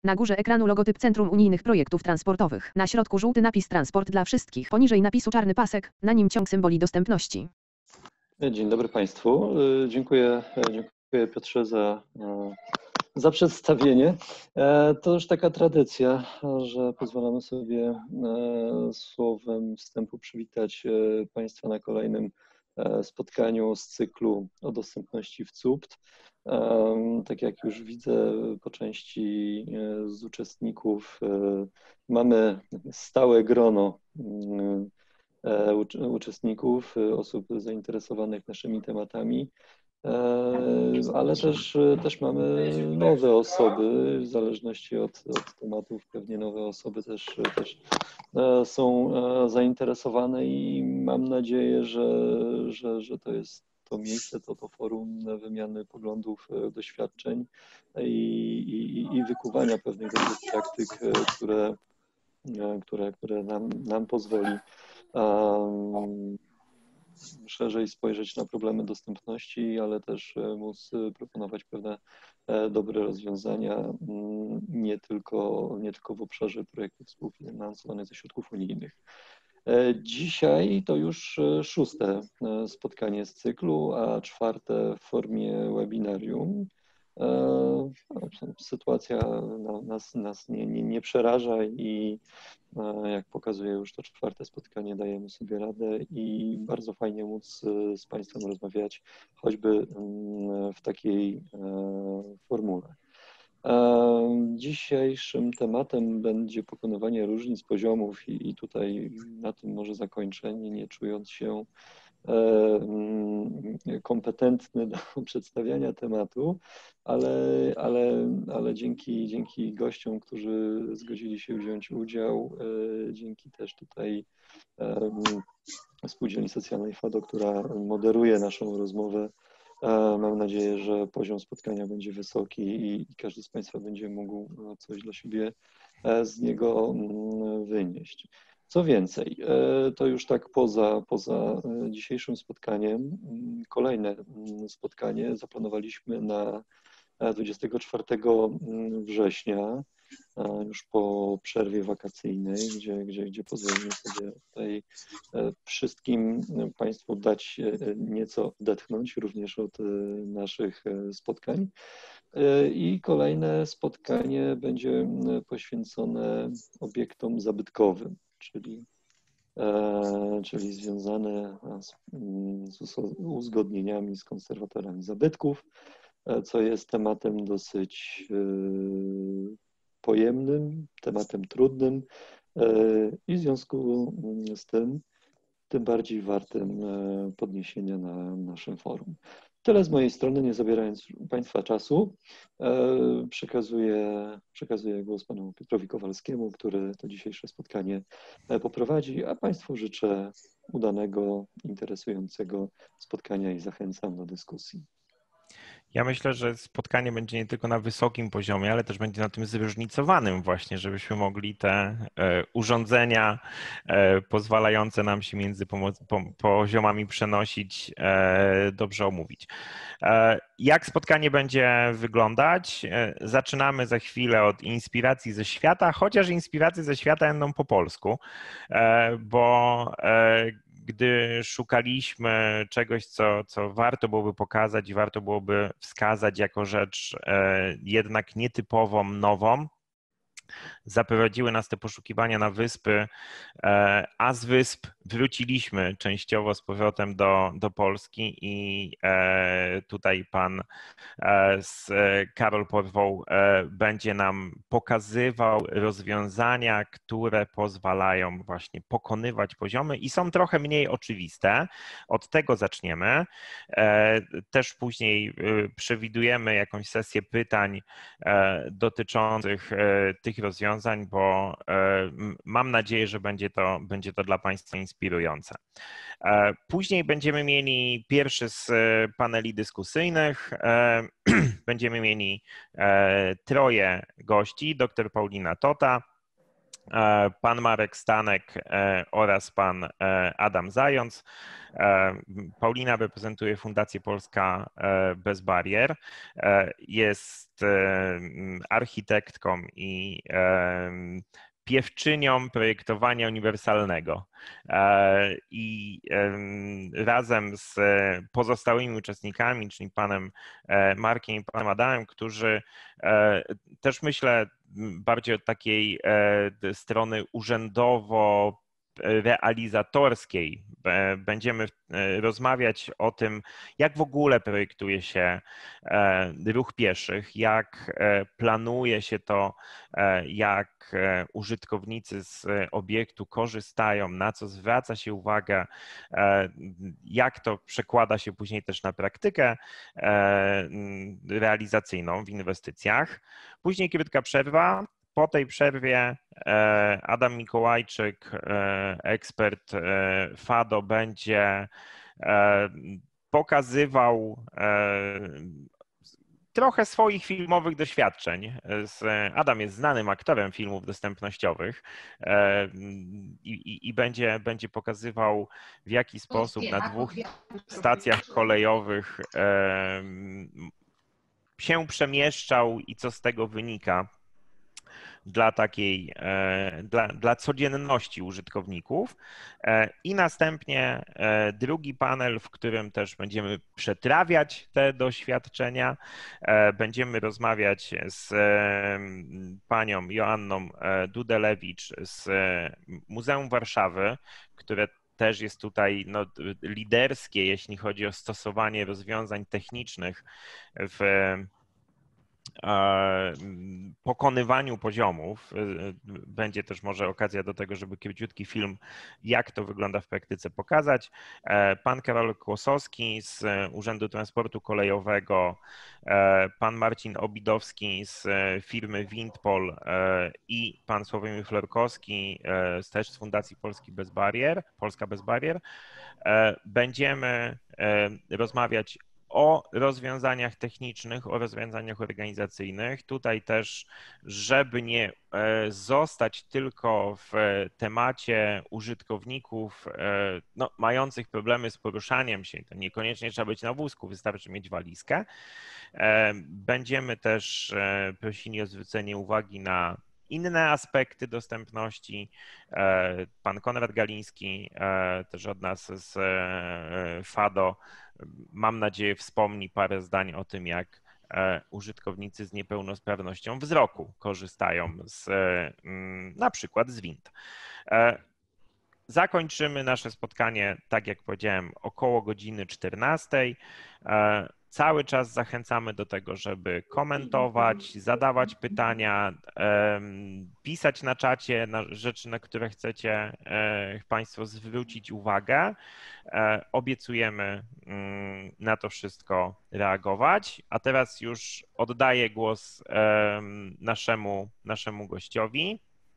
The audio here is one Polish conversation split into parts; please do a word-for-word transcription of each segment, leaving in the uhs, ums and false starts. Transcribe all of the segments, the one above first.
Na górze ekranu logotyp Centrum Unijnych Projektów Transportowych. Na środku żółty napis Transport dla wszystkich. Poniżej napisu czarny pasek, na nim ciąg symboli dostępności. Dzień dobry Państwu. Dziękuję, dziękuję Piotrze za, za przedstawienie. To już taka tradycja, że pozwalamy sobie słowem wstępu przywitać Państwa na kolejnym spotkaniu z cyklu o dostępności w C U P T. Tak jak już widzę po części z uczestników, mamy stałe grono uczestników, osób zainteresowanych naszymi tematami, ale też, też mamy nowe osoby, w zależności od, od tematów pewnie nowe osoby też, też są zainteresowane i mam nadzieję, że, że, że to jest to miejsce, to, to forum wymiany poglądów, doświadczeń i, i, i wykuwania pewnych dobrych praktyk, które, które, które nam, nam pozwoli um, szerzej spojrzeć na problemy dostępności, ale też móc proponować pewne dobre rozwiązania, nie tylko, nie tylko w obszarze projektów współfinansowanych ze środków unijnych. Dzisiaj to już szóste spotkanie z cyklu, a czwarte w formie webinarium. Sytuacja nas, nas nie, nie, nie przeraża i jak pokazuje już to czwarte spotkanie, dajemy sobie radę i bardzo fajnie móc z Państwem rozmawiać, choćby w takiej formule. Dzisiejszym tematem będzie pokonywanie różnic poziomów i, i tutaj na tym może zakończę, nie, nie czując się kompetentny do przedstawiania tematu, ale, ale, ale dzięki, dzięki gościom, którzy zgodzili się wziąć udział, dzięki też tutaj Spółdzielni Socjalnej FADO, która moderuje naszą rozmowę, mam nadzieję, że poziom spotkania będzie wysoki i, i każdy z Państwa będzie mógł coś dla siebie z niego wynieść. Co więcej, to już tak poza, poza dzisiejszym spotkaniem, kolejne spotkanie zaplanowaliśmy na dwudziestego czwartego września, już po przerwie wakacyjnej, gdzie, gdzie, gdzie pozwolimy sobie tutaj wszystkim Państwu dać nieco odetchnąć, również od naszych spotkań. I kolejne spotkanie będzie poświęcone obiektom zabytkowym, czyli, czyli związane z, z uzgodnieniami z konserwatorami zabytków, co jest tematem dosyć pojemnym, tematem trudnym i w związku z tym tym bardziej wartym podniesienia na naszym forum. Tyle z mojej strony, nie zabierając Państwa czasu, przekazuję, przekazuję głos panu Piotrowi Kowalskiemu, który to dzisiejsze spotkanie poprowadzi, a Państwu życzę udanego, interesującego spotkania i zachęcam do dyskusji. Ja myślę, że spotkanie będzie nie tylko na wysokim poziomie, ale też będzie na tym zróżnicowanym właśnie, żebyśmy mogli te urządzenia pozwalające nam się między poziomami przenosić dobrze omówić. Jak spotkanie będzie wyglądać? Zaczynamy za chwilę od inspiracji ze świata, chociaż inspiracje ze świata będą po polsku, bo gdy szukaliśmy czegoś, co, co warto byłoby pokazać i warto byłoby wskazać jako rzecz jednak nietypową, nową, zaprowadziły nas te poszukiwania na wyspy, a z wysp wróciliśmy częściowo z powrotem do, do Polski i tutaj pan z Karol Porwoł będzie nam pokazywał rozwiązania, które pozwalają właśnie pokonywać poziomy i są trochę mniej oczywiste. Od tego zaczniemy. Też później przewidujemy jakąś sesję pytań dotyczących tych rozwiązań, bo mam nadzieję, że będzie to, będzie to dla Państwa inspirujące. Później będziemy mieli pierwszy z paneli dyskusyjnych. Będziemy mieli troje gości, dr Paulina Tota, pan Marek Stanek oraz pan Adam Zając. Paulina reprezentuje Fundację Polska Bez Barier. Jest architektką i piewczynią projektowania uniwersalnego i razem z pozostałymi uczestnikami, czyli panem Markiem i panem Adamem, którzy też myślę bardziej od takiej strony urzędowo realizatorskiej. Będziemy rozmawiać o tym, jak w ogóle projektuje się ruch pieszych, jak planuje się to, jak użytkownicy z obiektu korzystają, na co zwraca się uwagę, jak to przekłada się później też na praktykę realizacyjną w inwestycjach. Później krótka przerwa. Po tej przerwie Adam Mikołajczyk, ekspert FADO, będzie pokazywał trochę swoich filmowych doświadczeń. Adam jest znanym aktorem filmów dostępnościowych i, i, i będzie, będzie pokazywał, w jaki sposób na dwóch stacjach kolejowych się przemieszczał i co z tego wynika dla takiej, dla, dla codzienności użytkowników. I następnie drugi panel, w którym też będziemy przetrawiać te doświadczenia. Będziemy rozmawiać z panią Joanną Dudelewicz z Muzeum Warszawy, które też jest tutaj no, liderskie, jeśli chodzi o stosowanie rozwiązań technicznych w pokonywaniu poziomów. Będzie też może okazja do tego, żeby króciutki film, jak to wygląda w praktyce, pokazać. Pan Karol Kłosowski z Urzędu Transportu Kolejowego, pan Marcin Obidowski z firmy Windpol i pan Sławomir Florkowski też z Fundacji Polski Bez Barier, Polska Bez Barier. Będziemy rozmawiać o rozwiązaniach technicznych, o rozwiązaniach organizacyjnych. Tutaj też, żeby nie zostać tylko w temacie użytkowników no, mających problemy z poruszaniem się, to niekoniecznie trzeba być na wózku, wystarczy mieć walizkę. Będziemy też prosili o zwrócenie uwagi na inne aspekty dostępności. Pan Konrad Galiński, też od nas z FADO, mam nadzieję, wspomni parę zdań o tym, jak użytkownicy z niepełnosprawnością wzroku korzystają z, na przykład z wind. Zakończymy nasze spotkanie, tak jak powiedziałem, około godziny czternastej. Cały czas zachęcamy do tego, żeby komentować, zadawać pytania, pisać na czacie na rzeczy, na które chcecie Państwo zwrócić uwagę. Obiecujemy na to wszystko reagować. A teraz już oddaję głos naszemu, naszemu gościowi.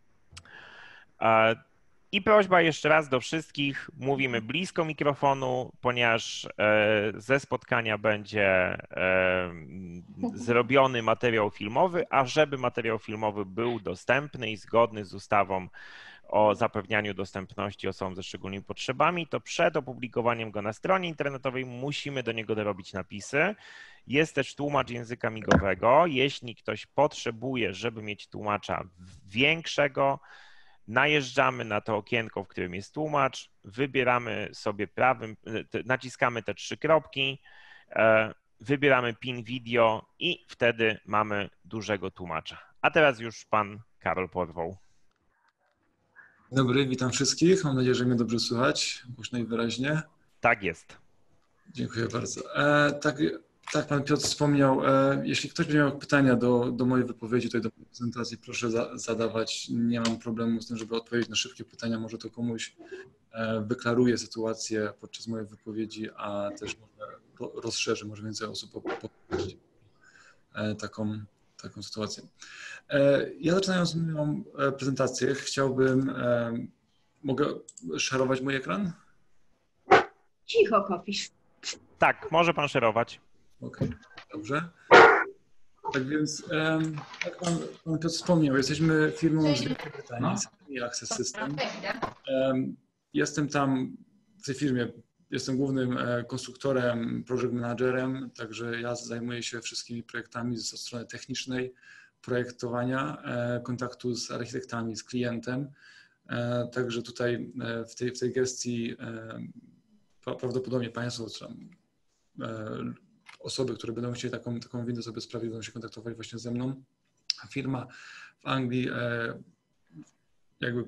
I prośba jeszcze raz do wszystkich, mówimy blisko mikrofonu, ponieważ ze spotkania będzie zrobiony materiał filmowy, a żeby materiał filmowy był dostępny i zgodny z ustawą o zapewnianiu dostępności osobom ze szczególnymi potrzebami, to przed opublikowaniem go na stronie internetowej musimy do niego dorobić napisy. Jest też tłumacz języka migowego. Jeśli ktoś potrzebuje, żeby mieć tłumacza większego, najeżdżamy na to okienko, w którym jest tłumacz, wybieramy sobie prawym, naciskamy te trzy kropki, wybieramy pin video i wtedy mamy dużego tłumacza. A teraz już pan Karol Porwoł. Dobry, witam wszystkich. Mam nadzieję, że mnie dobrze słychać, głośno i wyraźnie. Tak jest. Dziękuję bardzo. E, tak, tak pan Piotr wspomniał, e, jeśli ktoś będzie miał pytania do, do mojej wypowiedzi, tutaj do prezentacji, proszę za, zadawać. Nie mam problemu z tym, żeby odpowiedzieć na szybkie pytania. Może to komuś e, wyklaruje sytuację podczas mojej wypowiedzi, a też może rozszerzy, może więcej osób opowiedzieć e, taką, taką sytuację. E, ja zaczynając moją prezentację, chciałbym, e, mogę szerować mój ekran? Cicho, Kopisz. Tak, może pan szerować. Okej, okay, dobrze. Tak więc, um, jak pan, pan Piotr wspomniał, jesteśmy firmą z Wielkiej Brytanii, Access System. Um, jestem tam w tej firmie, jestem głównym konstruktorem, project managerem, także ja zajmuję się wszystkimi projektami ze strony technicznej, projektowania, kontaktu z architektami, z klientem. Także tutaj w tej, w tej gestii prawdopodobnie Państwo, osoby, które będą chcieli taką, taką windę sobie sprawić, będą się kontaktować właśnie ze mną. Firma w Anglii jakby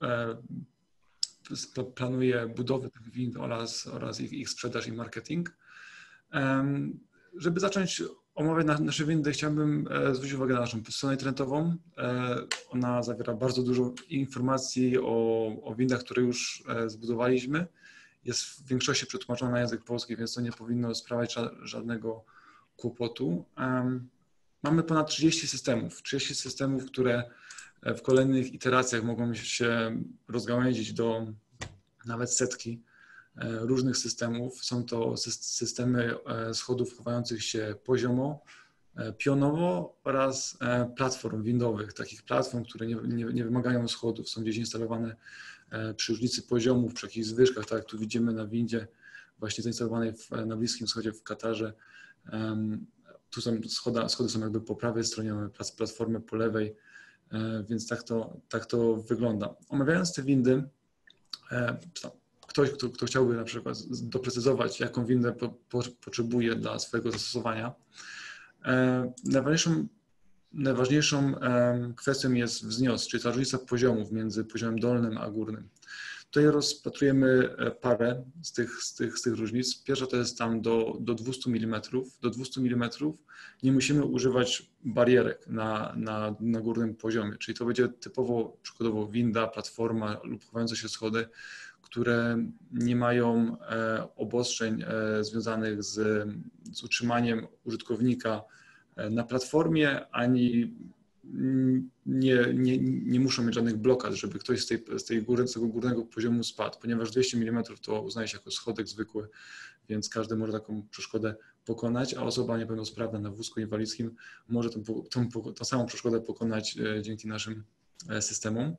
planuje budowę tych wind oraz, oraz ich, ich sprzedaż i marketing. Żeby zacząć omawiać nasze windy, chciałbym zwrócić uwagę na naszą stronę internetową. Ona zawiera bardzo dużo informacji o, o windach, które już zbudowaliśmy. Jest w większości przetłumaczona na język polski, więc to nie powinno sprawiać żadnego kłopotu. Mamy ponad trzydzieści systemów, trzydzieści systemów, które w kolejnych iteracjach mogą się rozgałęzić do nawet setki różnych systemów. Są to systemy schodów chowających się poziomo, pionowo oraz platform windowych, takich platform, które nie, nie, nie wymagają schodów, są gdzieś instalowane przy różnicy poziomów, przy jakichś zwyżkach, tak jak tu widzimy na windzie właśnie zainstalowanej w, na Bliskim Wschodzie w Katarze. Tu są schoda, schody są jakby po prawej stronie, mamy platformę po lewej, więc tak to, tak to wygląda. Omawiając te windy, ktoś, kto, kto chciałby na przykład doprecyzować, jaką windę po, po, potrzebuje dla swojego zastosowania, najważniejszą, najważniejszą kwestią jest wznios, czyli ta różnica poziomów między poziomem dolnym a górnym. Tutaj rozpatrujemy parę z tych, z tych, z tych różnic. Pierwsza to jest tam do, do dwieście milimetrów. Do dwieście milimetrów nie musimy używać barierek na, na, na górnym poziomie, czyli to będzie typowo przykładowo winda, platforma lub chowające się schody, które nie mają obostrzeń związanych z, z utrzymaniem użytkownika na platformie, ani nie, nie, nie muszą mieć żadnych blokad, żeby ktoś z, tej, z, tej góry, z tego górnego poziomu spadł, ponieważ dwieście milimetrów to uznaje się jako schodek zwykły, więc każdy może taką przeszkodę pokonać, a osoba niepełnosprawna na wózku inwalidzkim może tą, tą, tą samą przeszkodę pokonać dzięki naszym systemom.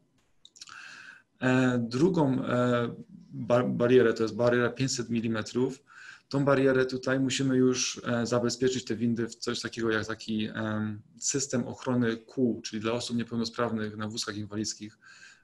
Drugą barierę to jest bariera pięćset milimetrów. Tą barierę tutaj musimy już zabezpieczyć te windy w coś takiego jak taki system ochrony kół, czyli dla osób niepełnosprawnych na wózkach inwalidzkich.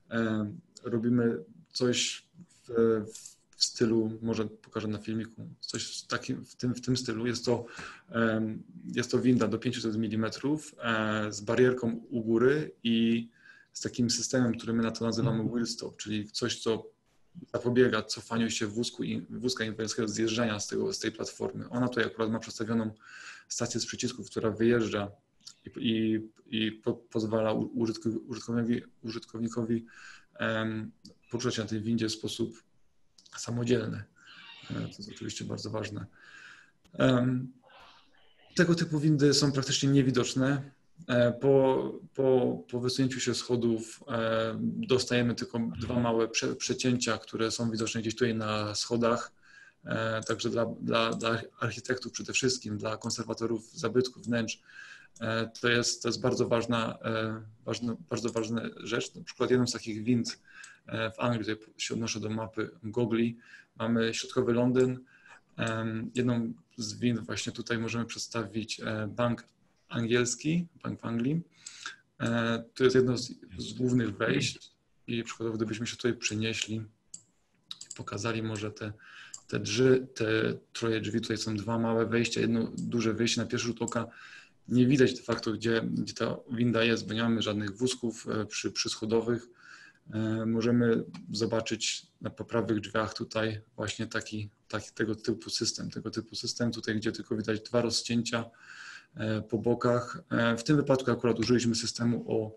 Robimy coś w, w stylu, może pokażę na filmiku, coś w, takim, w, tym, w tym stylu. Jest to, jest to winda do pięćset milimetrów z barierką u góry i z takim systemem, który my na to nazywamy wheel stop, czyli coś, co zapobiega cofaniu się wózku, wózka inwalidzkiego, zjeżdżania z, tego, z tej platformy. Ona tutaj akurat ma przedstawioną stację z przycisków, która wyjeżdża i, i, i po, pozwala użytkownikowi, użytkownikowi um, poruszać się na tej windzie w sposób samodzielny. To jest oczywiście bardzo ważne. Um, tego typu windy są praktycznie niewidoczne. Po, po, po wysunięciu się schodów dostajemy tylko dwa małe prze, przecięcia, które są widoczne gdzieś tutaj na schodach. Także dla, dla, dla architektów przede wszystkim, dla konserwatorów zabytków, wnętrz, to jest, to jest bardzo ważna, ważna, bardzo ważna rzecz. Na przykład jedną z takich wind w Anglii, tutaj się odnoszę do mapy Gogli, mamy środkowy Londyn. Jedną z wind właśnie tutaj możemy przedstawić bank angielski, bank w Anglii. To jest jedno z, z głównych wejść i przykładowo gdybyśmy się tutaj przenieśli, pokazali może te, te, drzwi, te troje drzwi, tutaj są dwa małe wejścia, jedno duże wyjście, na pierwszy rzut oka nie widać de facto, gdzie, gdzie ta winda jest, bo nie mamy żadnych wózków przy, przyschodowych. Możemy zobaczyć na po prawych drzwiach tutaj właśnie taki, taki tego typu system, tego typu system tutaj, gdzie tylko widać dwa rozcięcia po bokach. W tym wypadku akurat użyliśmy systemu o,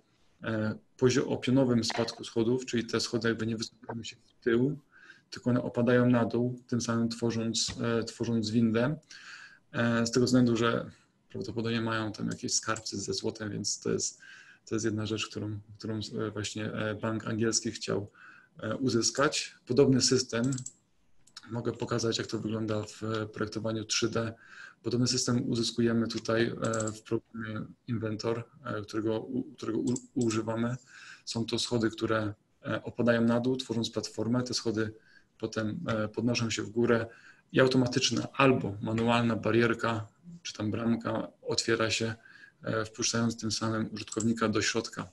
o pionowym spadku schodów, czyli te schody jakby nie wysuwają się w tył, tylko one opadają na dół, tym samym tworząc, tworząc windę. Z tego względu, że prawdopodobnie mają tam jakieś skarbce ze złotem, więc to jest, to jest jedna rzecz, którą, którą właśnie bank angielski chciał uzyskać. Podobny system Mogę pokazać, jak to wygląda w projektowaniu trzy D. Podobny system uzyskujemy tutaj w programie Inventor, którego, którego używamy. Są to schody, które opadają na dół, tworząc platformę. Te schody potem podnoszą się w górę i automatyczna albo manualna barierka, czy tam bramka otwiera się, wpuszczając tym samym użytkownika do środka.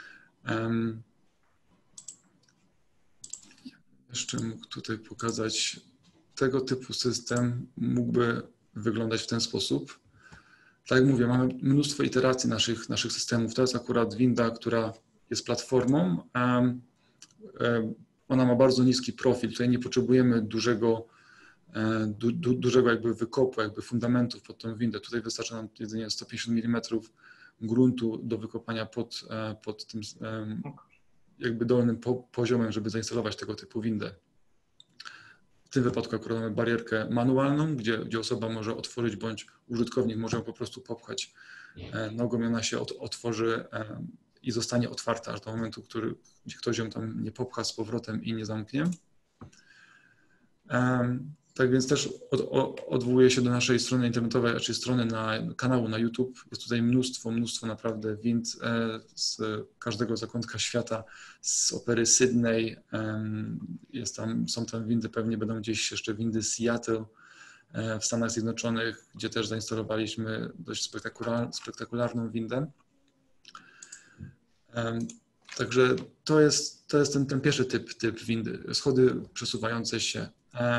Jeszcze mógł tutaj pokazać, tego typu system mógłby wyglądać w ten sposób. Tak jak mówię, mamy mnóstwo iteracji naszych, naszych systemów. To jest akurat winda, która jest platformą. Ona ma bardzo niski profil. Tutaj nie potrzebujemy dużego, du, du, dużego jakby wykopu, jakby fundamentów pod tą windę. Tutaj wystarczy nam jedynie sto pięćdziesiąt milimetrów gruntu do wykopania pod, pod tym jakby dolnym poziomem, żeby zainstalować tego typu windę. W tym wypadku akurat mamy barierkę manualną, gdzie, gdzie osoba może otworzyć, bądź użytkownik może ją po prostu popchać nogą i ona się od, otworzy i zostanie otwarta aż do momentu, który, gdzie ktoś ją tam nie popcha z powrotem i nie zamknie. Tak więc też od, od, odwołuję się do naszej strony internetowej, czyli strony na kanału na YouTube. Jest tutaj mnóstwo, mnóstwo naprawdę wind z każdego zakątka świata, z opery Sydney. Jest tam, są tam windy, pewnie będą gdzieś jeszcze windy Seattle w Stanach Zjednoczonych, gdzie też zainstalowaliśmy dość spektakular, spektakularną windę. Także to jest, to jest ten, ten pierwszy typ, typ windy, schody przesuwające się.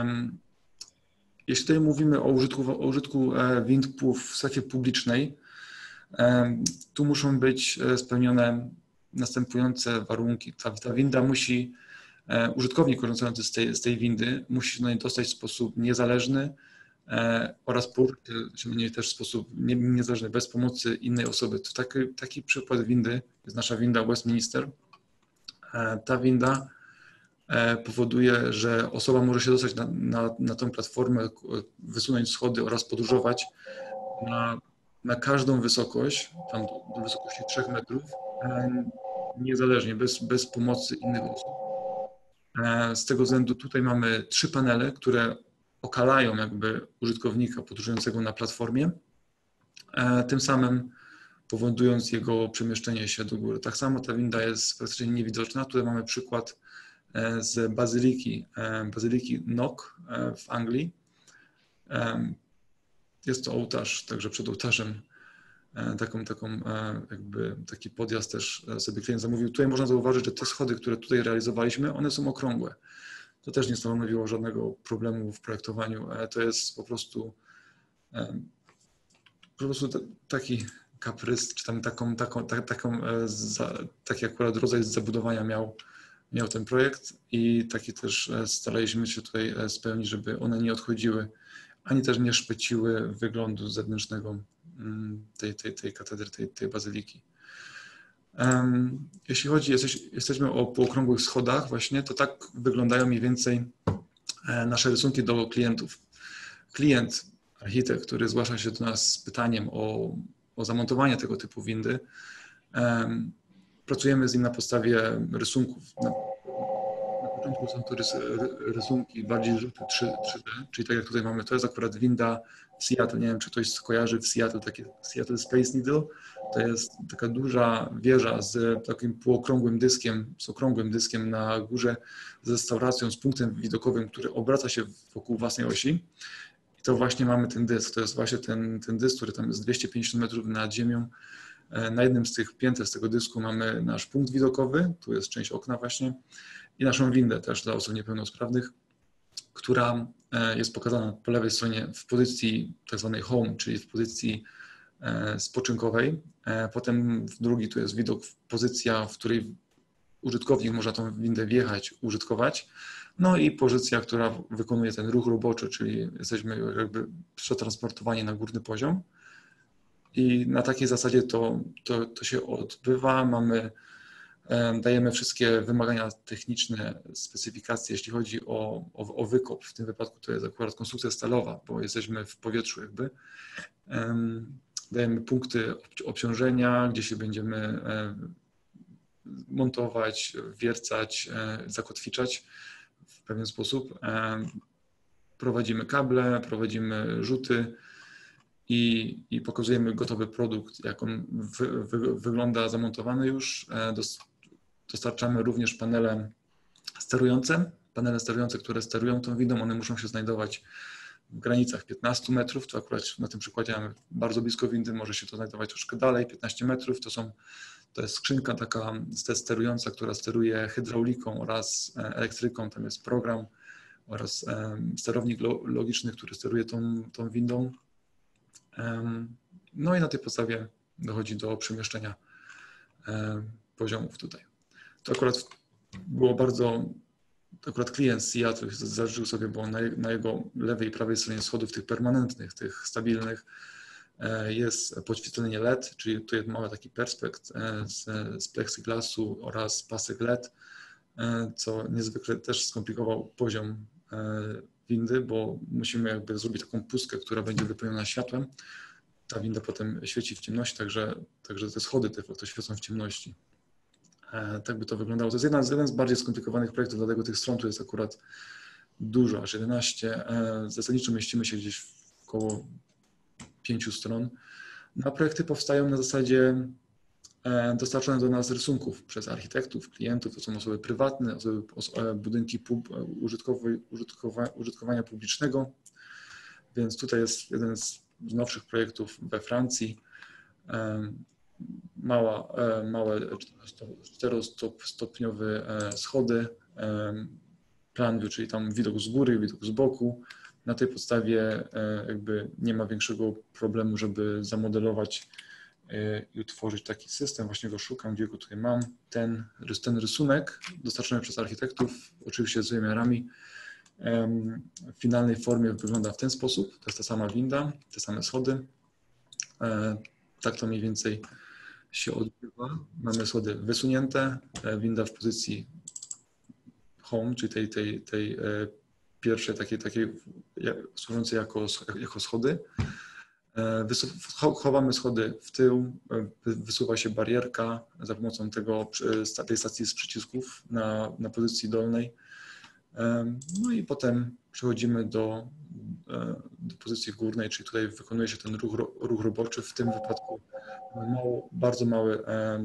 Jeśli tutaj mówimy o użytku, o użytku wind w strefie publicznej, tu muszą być spełnione następujące warunki. Ta, ta winda musi, użytkownik korzystający z tej, z tej windy musi się do niej dostać w sposób niezależny oraz położyć się do niej też w sposób niezależny, bez pomocy innej osoby. To taki, taki przykład windy jest nasza winda Westminster. Ta winda powoduje, że osoba może się dostać na, na, na tę platformę, wysunąć schody oraz podróżować na, na każdą wysokość, tam do, do wysokości trzech metrów, niezależnie, bez, bez pomocy innych osób. Z tego względu tutaj mamy trzy panele, które okalają jakby użytkownika podróżującego na platformie, tym samym powodując jego przemieszczenie się do góry. Tak samo ta winda jest praktycznie niewidoczna. Tutaj mamy przykład z bazyliki, bazyliki Knock w Anglii. Jest to ołtarz, także przed ołtarzem taką, taką jakby taki podjazd też sobie klient zamówił. Tutaj można zauważyć, że te schody, które tutaj realizowaliśmy, one są okrągłe. To też nie stanowiło żadnego problemu w projektowaniu. To jest po prostu, po prostu taki kaprys, czy tam taką, taką, tak, taką, taki akurat rodzaj zabudowania miał, miał ten projekt i taki też staraliśmy się tutaj spełnić, żeby one nie odchodziły, ani też nie szpeciły wyglądu zewnętrznego tej, tej, tej katedry, tej, tej bazyliki. Jeśli chodzi, jesteś, jesteśmy o półokrągłych schodach właśnie, to tak wyglądają mniej więcej nasze rysunki do klientów. Klient, architekt, który zgłasza się do nas z pytaniem o, o zamontowanie tego typu windy, pracujemy z nim na podstawie rysunków. Na, na początku są to rys, rysunki bardziej rzuty trzy D, czyli tak jak tutaj mamy, to jest akurat winda w Seattle, nie wiem czy ktoś skojarzy w Seattle, takie Seattle Space Needle, to jest taka duża wieża z takim półokrągłym dyskiem, z okrągłym dyskiem na górze, z restauracją, z punktem widokowym, który obraca się wokół własnej osi. I to właśnie mamy ten dysk, to jest właśnie ten, ten dysk, który tam jest dwieście pięćdziesiąt metrów nad ziemią. Na jednym z tych pięter z tego dysku mamy nasz punkt widokowy, tu jest część okna właśnie i naszą windę też dla osób niepełnosprawnych, która jest pokazana po lewej stronie w pozycji tak zwanej home, czyli w pozycji spoczynkowej. Potem w drugi tu jest widok, pozycja, w której użytkownik może tą windę wjechać, użytkować. No i pozycja, która wykonuje ten ruch roboczy, czyli jesteśmy jakby przetransportowani na górny poziom. I na takiej zasadzie to, to, to się odbywa. Mamy, dajemy wszystkie wymagania techniczne, specyfikacje, jeśli chodzi o, o, o wykop. W tym wypadku to jest akurat konstrukcja stalowa, bo jesteśmy w powietrzu jakby. Dajemy punkty obciążenia, gdzie się będziemy montować, wiercać, zakotwiczać w pewien sposób. prowadzimy kable, prowadzimy rzuty i, i pokazujemy gotowy produkt, jak on wy, wy, wygląda zamontowany już. Dostarczamy również panele sterujące, panele sterujące, które sterują tą windą, one muszą się znajdować w granicach piętnastu metrów, to akurat na tym przykładzie mamy bardzo blisko windy, może się to znajdować troszkę dalej, piętnaście metrów, to są, to jest skrzynka taka sterująca, która steruje hydrauliką oraz elektryką, tam jest program oraz sterownik logiczny, który steruje tą, tą windą. No i na tej podstawie dochodzi do przemieszczenia poziomów tutaj. To akurat było bardzo, to akurat klient z Seattle zażyczył sobie, bo na, na jego lewej i prawej stronie schodów, tych permanentnych, tych stabilnych, jest podświetlenie L E D, czyli tu jest mały taki perspekt z, z plexiglasu oraz pasek L E D, co niezwykle też skomplikował poziom windy, bo musimy jakby zrobić taką pustkę, która będzie wypełniona światłem. Ta winda potem świeci w ciemności, także, także te schody te to świecą w ciemności. Tak by to wyglądało. To jest jeden z, jeden z bardziej skomplikowanych projektów, dlatego tych stron tu jest akurat dużo, aż jedenaście. Zasadniczo mieścimy się gdzieś w około pięciu stron. No, a projekty powstają na zasadzie dostarczone do nas rysunków przez architektów, klientów, to są osoby prywatne, osoby, budynki pub, użytkowa, użytkowania publicznego. Więc tutaj jest jeden z nowszych projektów we Francji. Mała, małe czterostopniowe schody, plan view, czyli tam widok z góry, widok z boku. Na tej podstawie jakby nie ma większego problemu, żeby zamodelować i utworzyć taki system. Właśnie go szukam, gdzie go tutaj mam. Ten, ten rysunek dostarczony przez architektów, oczywiście z wymiarami, w finalnej formie wygląda w ten sposób. To jest ta sama winda, te same schody. Tak to mniej więcej się odbywa. Mamy schody wysunięte, winda w pozycji home, czyli tej, tej, tej pierwszej, takiej, takiej służącej jako, jako schody. Chowamy schody w tył, wysuwa się barierka za pomocą tego, tej stacji z przycisków na, na pozycji dolnej. No i potem przechodzimy do, do pozycji górnej, czyli tutaj wykonuje się ten ruch, ruch roboczy. W tym wypadku mało, bardzo małe,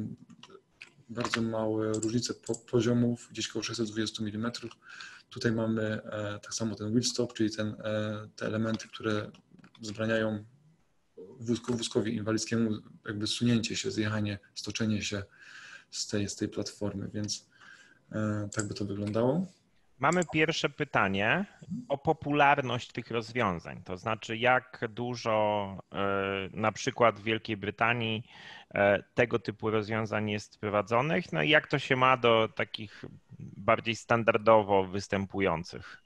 bardzo małe różnice poziomów, gdzieś około sześćset dwadzieścia milimetrów. Tutaj mamy tak samo ten wheel stop, czyli ten, te elementy, które zabraniają wózkowi inwalidzkiemu jakby sunięcie się, zjechanie, stoczenie się z tej, z tej platformy, więc tak by to wyglądało. Mamy pierwsze pytanie o popularność tych rozwiązań, to znaczy jak dużo na przykład w Wielkiej Brytanii tego typu rozwiązań jest prowadzonych, no i jak to się ma do takich bardziej standardowo występujących?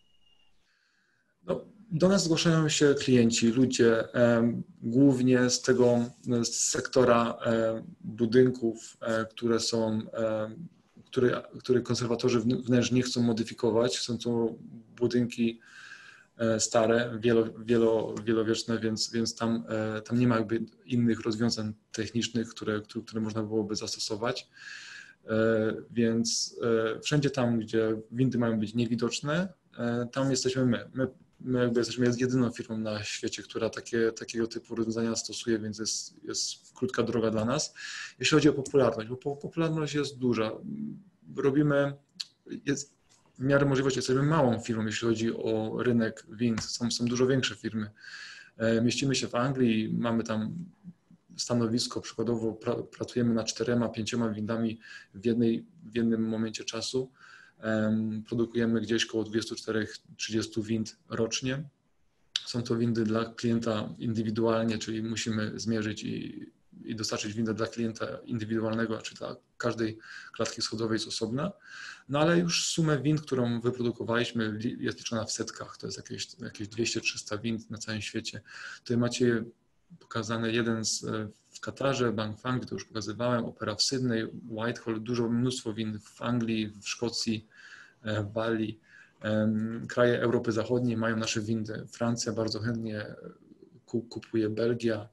No, do nas zgłaszają się klienci, ludzie głównie z tego z sektora budynków, które są Które, które konserwatorzy wnętrz nie chcą modyfikować. Są to budynki stare, wielo, wielo, wielowieczne, więc, więc tam, tam nie ma jakby innych rozwiązań technicznych, które, które można byłoby zastosować. Więc wszędzie tam, gdzie windy mają być niewidoczne, tam jesteśmy my. My, my jakby jesteśmy jedyną firmą na świecie, która takie, takiego typu rozwiązania stosuje, więc jest, jest krótka droga dla nas. Jeśli chodzi o popularność, bo popularność jest duża. Robimy, jest, w miarę możliwości jesteśmy małą firmą, jeśli chodzi o rynek wind. Są, są dużo większe firmy. Mieścimy się w Anglii, mamy tam stanowisko, przykładowo pra, pracujemy nad czterema, pięcioma windami w, jednej, w jednym momencie czasu. Produkujemy gdzieś około dwadzieścia cztery do trzydziestu wind rocznie. Są to windy dla klienta indywidualnie, czyli musimy zmierzyć i, i dostarczyć windę dla klienta indywidualnego, czy dla każdej klatki schodowej jest osobna. No ale już sumę wind, którą wyprodukowaliśmy, jest liczona w setkach. To jest jakieś, jakieś dwieście trzysta wind na całym świecie. Tutaj macie pokazane jeden z, w Katarze, Bank w Anglii, to już pokazywałem, Opera w Sydney, Whitehall, dużo, mnóstwo wind w Anglii, w Szkocji, w Walii. Kraje Europy Zachodniej mają nasze windy. Francja bardzo chętnie kupuje, Belgia.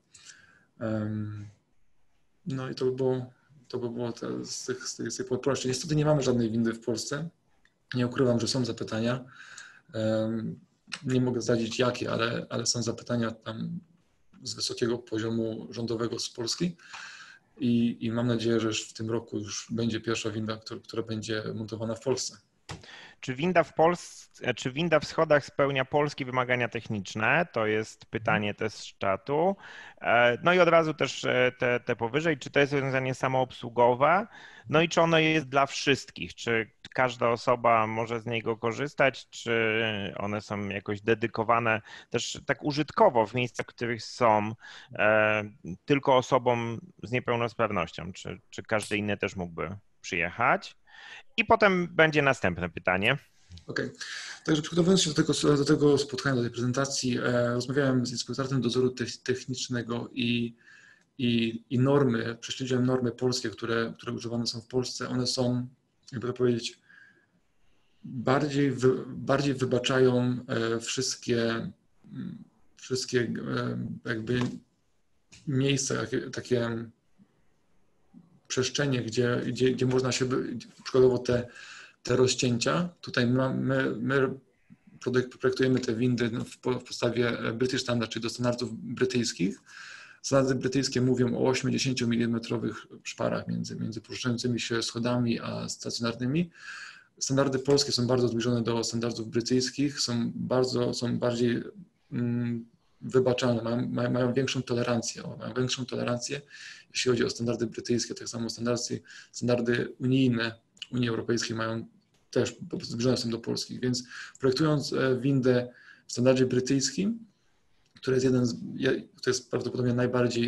No i to by było, to by było te, z tych, z tych, z tych popularności. Niestety nie mamy żadnej windy w Polsce. Nie ukrywam, że są zapytania. nie mogę zdradzić jakie, ale, ale są zapytania tam z wysokiego poziomu rządowego z Polski i, i mam nadzieję, że w tym roku już będzie pierwsza winda, która, która będzie montowana w Polsce. Czy winda w Polsce, czy winda w schodach spełnia polskie wymagania techniczne? To jest pytanie też z czatu. No i od razu też te, te powyżej, czy to jest rozwiązanie samoobsługowe? No i czy ono jest dla wszystkich? Czy każda osoba może z niego korzystać? Czy one są jakoś dedykowane też tak użytkowo w miejscach, w których są tylko osobom z niepełnosprawnością? Czy, czy każdy inny też mógłby przyjechać? I potem będzie następne pytanie. Okej, okay. Także przygotowując się do tego, do tego spotkania, do tej prezentacji, e, rozmawiałem z inspektoratem dozoru technicznego i, i, i normy, prześledziłem normy polskie, które, które używane są w Polsce. One są, jakby to powiedzieć, bardziej, wy, bardziej wybaczają e, wszystkie, wszystkie e, jakby miejsca, takie, takie przestrzenie, gdzie, gdzie, gdzie można się, przykładowo te, te rozcięcia, tutaj my, my projektujemy te windy w podstawie British Standard, czyli do standardów brytyjskich. Standardy brytyjskie mówią o osiemdziesięciomilimetrowych szparach między, między poruszającymi się schodami a stacjonarnymi. Standardy polskie są bardzo zbliżone do standardów brytyjskich, są, bardzo, są bardziej mm, wybaczalne, mają, mają większą tolerancję, mają większą tolerancję, jeśli chodzi o standardy brytyjskie, tak samo standardy, standardy unijne Unii Europejskiej mają też, po prostu zbliżone są do polskich, więc projektując windę w standardzie brytyjskim, który jest jeden z, to jest prawdopodobnie najbardziej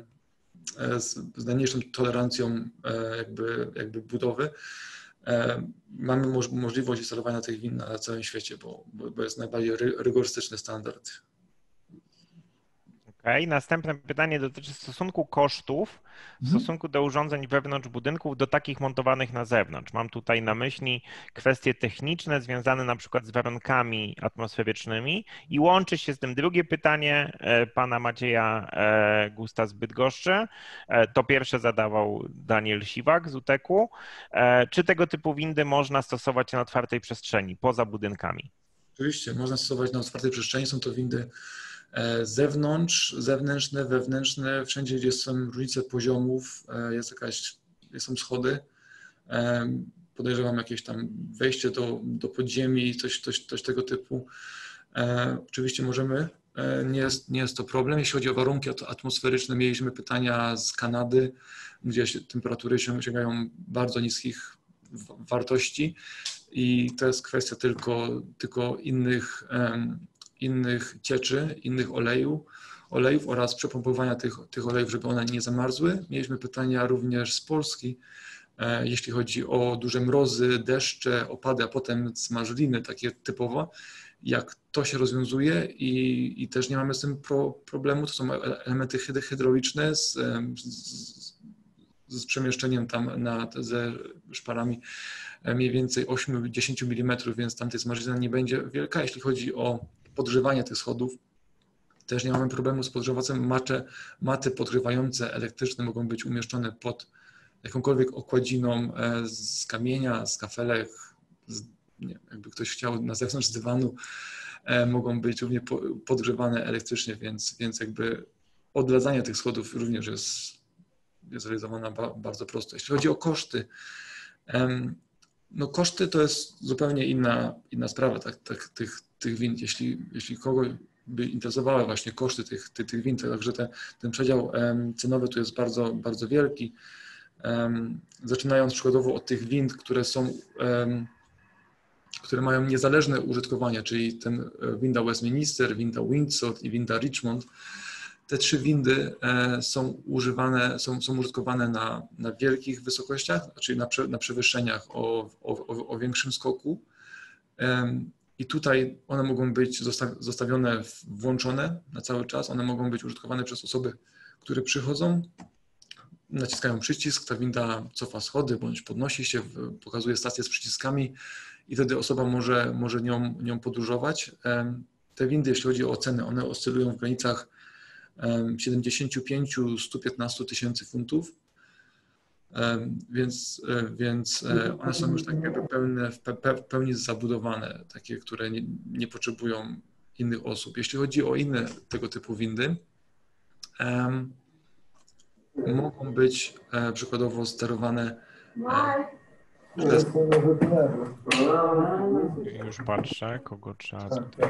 z, z najmniejszą tolerancją jakby, jakby budowy, mamy moż, możliwość instalowania tych win na całym świecie, bo, bo jest najbardziej rygorystyczny standard. Okay. Następne pytanie dotyczy stosunku kosztów w stosunku do urządzeń wewnątrz budynków do takich montowanych na zewnątrz. Mam tutaj na myśli kwestie techniczne związane na przykład z warunkami atmosferycznymi i łączy się z tym drugie pytanie pana Macieja Gusta z Bydgoszczy. To pierwsze zadawał Daniel Siwak z U T E K-u. Czy tego typu windy można stosować na otwartej przestrzeni, poza budynkami? Oczywiście, można stosować na otwartej przestrzeni. Są to windy zewnątrz, zewnętrzne, wewnętrzne, wszędzie, gdzie są różnice poziomów, jest jakaś, są schody, podejrzewam jakieś tam wejście do, do podziemi, coś, coś, coś tego typu. Oczywiście możemy, nie jest, nie jest to problem. Jeśli chodzi o warunki atmosferyczne, mieliśmy pytania z Kanady, gdzie temperatury sięgają bardzo niskich wartości i to jest kwestia tylko, tylko innych innych cieczy, innych oleju, olejów oraz przepompowania tych, tych olejów, żeby one nie zamarzły. Mieliśmy pytania również z Polski, e, jeśli chodzi o duże mrozy, deszcze, opady, a potem zmarzliny, takie typowo, jak to się rozwiązuje i, i też nie mamy z tym pro, problemu. To są elementy hydrauliczne z, z, z przemieszczeniem tam na, ze szparami mniej więcej osiem do dziesięciu milimetrów, więc tam tej zmarzlina nie będzie wielka. Jeśli chodzi o podgrzewanie tych schodów, też nie mamy problemu z podgrzewacem. Macze, maty podgrzewające elektryczne mogą być umieszczone pod jakąkolwiek okładziną z kamienia, z kafelek, z, nie, jakby ktoś chciał na zewnątrz z dywanu, mogą być również podgrzewane elektrycznie, więc, więc jakby odladzanie tych schodów również jest, jest realizowane bardzo prosto. Jeśli chodzi o koszty, no koszty to jest zupełnie inna, inna sprawa tak, tak, tych, tych wind. Jeśli, jeśli kogoś by interesowały właśnie koszty tych, tych, tych wind, także te, ten przedział cenowy tu jest bardzo, bardzo wielki. Zaczynając przykładowo od tych wind, które są, które mają niezależne użytkowanie, czyli ten winda Westminster, winda Windsor i winda Richmond. Te trzy windy są używane, są, są użytkowane na, na wielkich wysokościach, czyli na, prze, na przewyższeniach o, o, o większym skoku. I tutaj one mogą być zostawione, włączone na cały czas. One mogą być użytkowane przez osoby, które przychodzą, naciskają przycisk, ta winda cofa schody bądź podnosi się, pokazuje stację z przyciskami i wtedy osoba może, może nią, nią podróżować. Te windy, jeśli chodzi o ceny, one oscylują w granicach siedemdziesiąt pięć do stu piętnastu tysięcy funtów. Więc, więc one są już tak jakby pełne, w pełni zabudowane, takie, które nie, nie potrzebują innych osób. Jeśli chodzi o inne tego typu windy, um, mogą być e, przykładowo sterowane. E, jest... Już patrzę, kogo trzeba tutaj.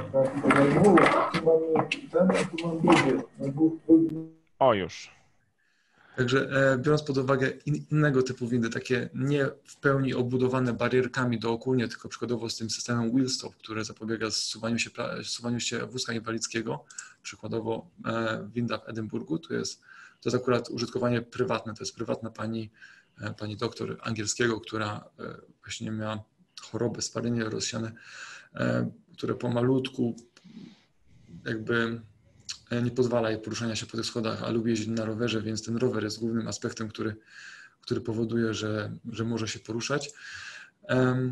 O, już. Także e, biorąc pod uwagę in, innego typu windy, takie nie w pełni obudowane barierkami dookólnie, tylko przykładowo z tym systemem wheel stop, który zapobiega zsuwaniu się, zsuwaniu się wózka inwalidzkiego, przykładowo e, winda w Edynburgu, to jest, to jest akurat użytkowanie prywatne, to jest prywatna pani, e, pani doktor angielskiego, która e, właśnie miała chorobę, spalenie rozsiane, e, które pomalutku jakby nie pozwala jej poruszania się po tych schodach, a lubi jeździć na rowerze, więc ten rower jest głównym aspektem, który, który powoduje, że, że może się poruszać. Um,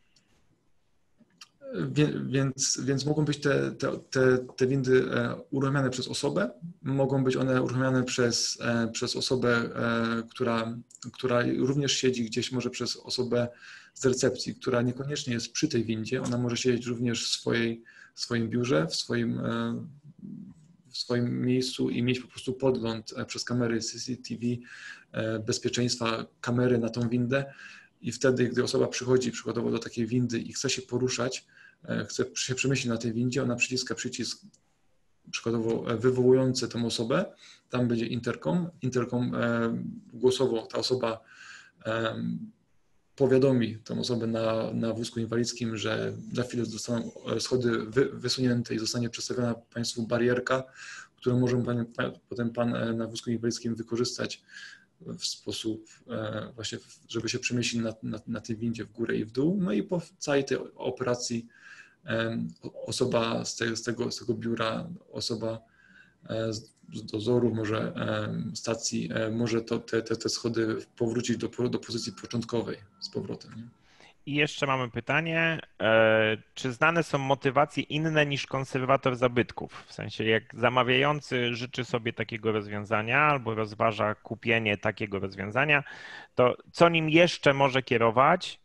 więc, więc mogą być te, te, te, te windy uruchamiane przez osobę, mogą być one uruchamiane przez, przez osobę, która, która również siedzi gdzieś, może przez osobę z recepcji, która niekoniecznie jest przy tej windzie, ona może siedzieć również w, swojej, w swoim biurze, w swoim w swoim miejscu i mieć po prostu podgląd przez kamery C C T V bezpieczeństwa kamery na tą windę i wtedy, gdy osoba przychodzi przykładowo do takiej windy i chce się poruszać, chce się przemieścić na tej windzie, ona przyciska przycisk przykładowo wywołujący tą osobę, tam będzie interkom, interkom głosowo ta osoba powiadomi tą osobę na, na wózku inwalidzkim, że za chwilę zostaną schody wy, wysunięte i zostanie przedstawiona Państwu barierka, którą może pan, potem Pan na wózku inwalidzkim wykorzystać w sposób właśnie, żeby się przemieścić na, na, na tej windzie w górę i w dół. No i po całej tej operacji osoba z, te, z, tego, z tego biura, osoba z dozoru, może stacji, może to, te, te, te schody powrócić do, do pozycji początkowej z powrotem. Nie? I jeszcze mamy pytanie, czy znane są motywacje inne niż konserwator zabytków? W sensie jak zamawiający życzy sobie takiego rozwiązania albo rozważa kupienie takiego rozwiązania, to co nim jeszcze może kierować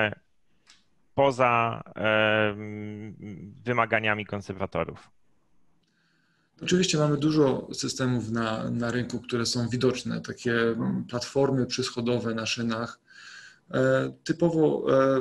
poza wymaganiami konserwatorów? Oczywiście mamy dużo systemów na, na rynku, które są widoczne, takie platformy przyschodowe na szynach. E, typowo e,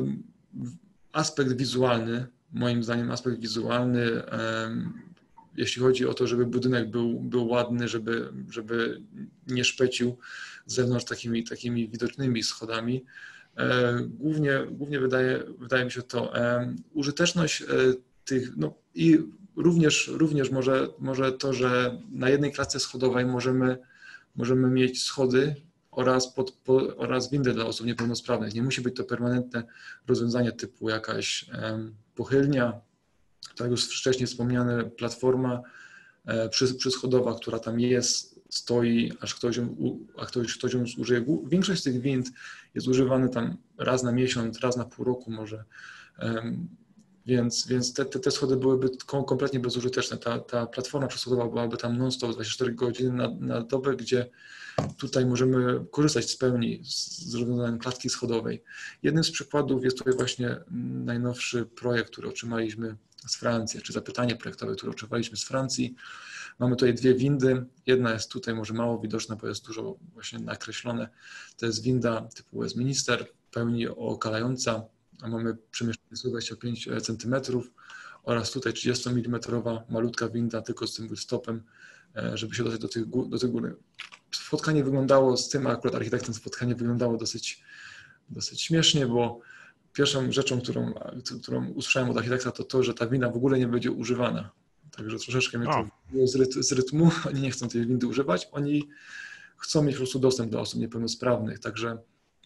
aspekt wizualny, moim zdaniem aspekt wizualny, e, jeśli chodzi o to, żeby budynek był, był ładny, żeby, żeby nie szpecił z zewnątrz takimi, takimi widocznymi schodami. E, głównie głównie wydaje, wydaje mi się to e, użyteczność e, tych, no i Również, również może, może to, że na jednej klatce schodowej możemy, możemy mieć schody oraz, pod, po, oraz windę dla osób niepełnosprawnych. Nie musi być to permanentne rozwiązanie typu jakaś um, pochylnia, tak już wcześniej wspomniane platforma e, przy, przyschodowa, która tam jest, stoi, aż ktoś ją, a ktoś, ktoś ją użyje. Większość z tych wind jest używana tam raz na miesiąc, raz na pół roku może. Um, Więc, więc te, te, te schody byłyby kompletnie bezużyteczne. Ta, ta platforma przeschodowa byłaby tam non-stop dwadzieścia cztery godziny na, na dobę, gdzie tutaj możemy korzystać z pełni z rozwiązaniem klatki schodowej. Jednym z przykładów jest tutaj właśnie najnowszy projekt, który otrzymaliśmy z Francji, czy zapytanie projektowe, które otrzymaliśmy z Francji. Mamy tutaj dwie windy. Jedna jest tutaj może mało widoczna, bo jest dużo właśnie nakreślone. To jest winda typu Westminster, w pełni okalająca, a mamy przemieszczenie sto dwadzieścia pięć centymetrów oraz tutaj trzydziestomilimetrowa malutka winda tylko z tym stopem, żeby się dostać do tych, do tych góry. Spotkanie wyglądało z tym, akurat architektem spotkanie wyglądało dosyć, dosyć śmiesznie, bo pierwszą rzeczą, którą, którą usłyszałem od architekta, to to, że ta winda w ogóle nie będzie używana. Także troszeczkę mnie to było z rytmu. Oni nie chcą tej windy używać, oni chcą mieć po prostu dostęp do osób niepełnosprawnych. Także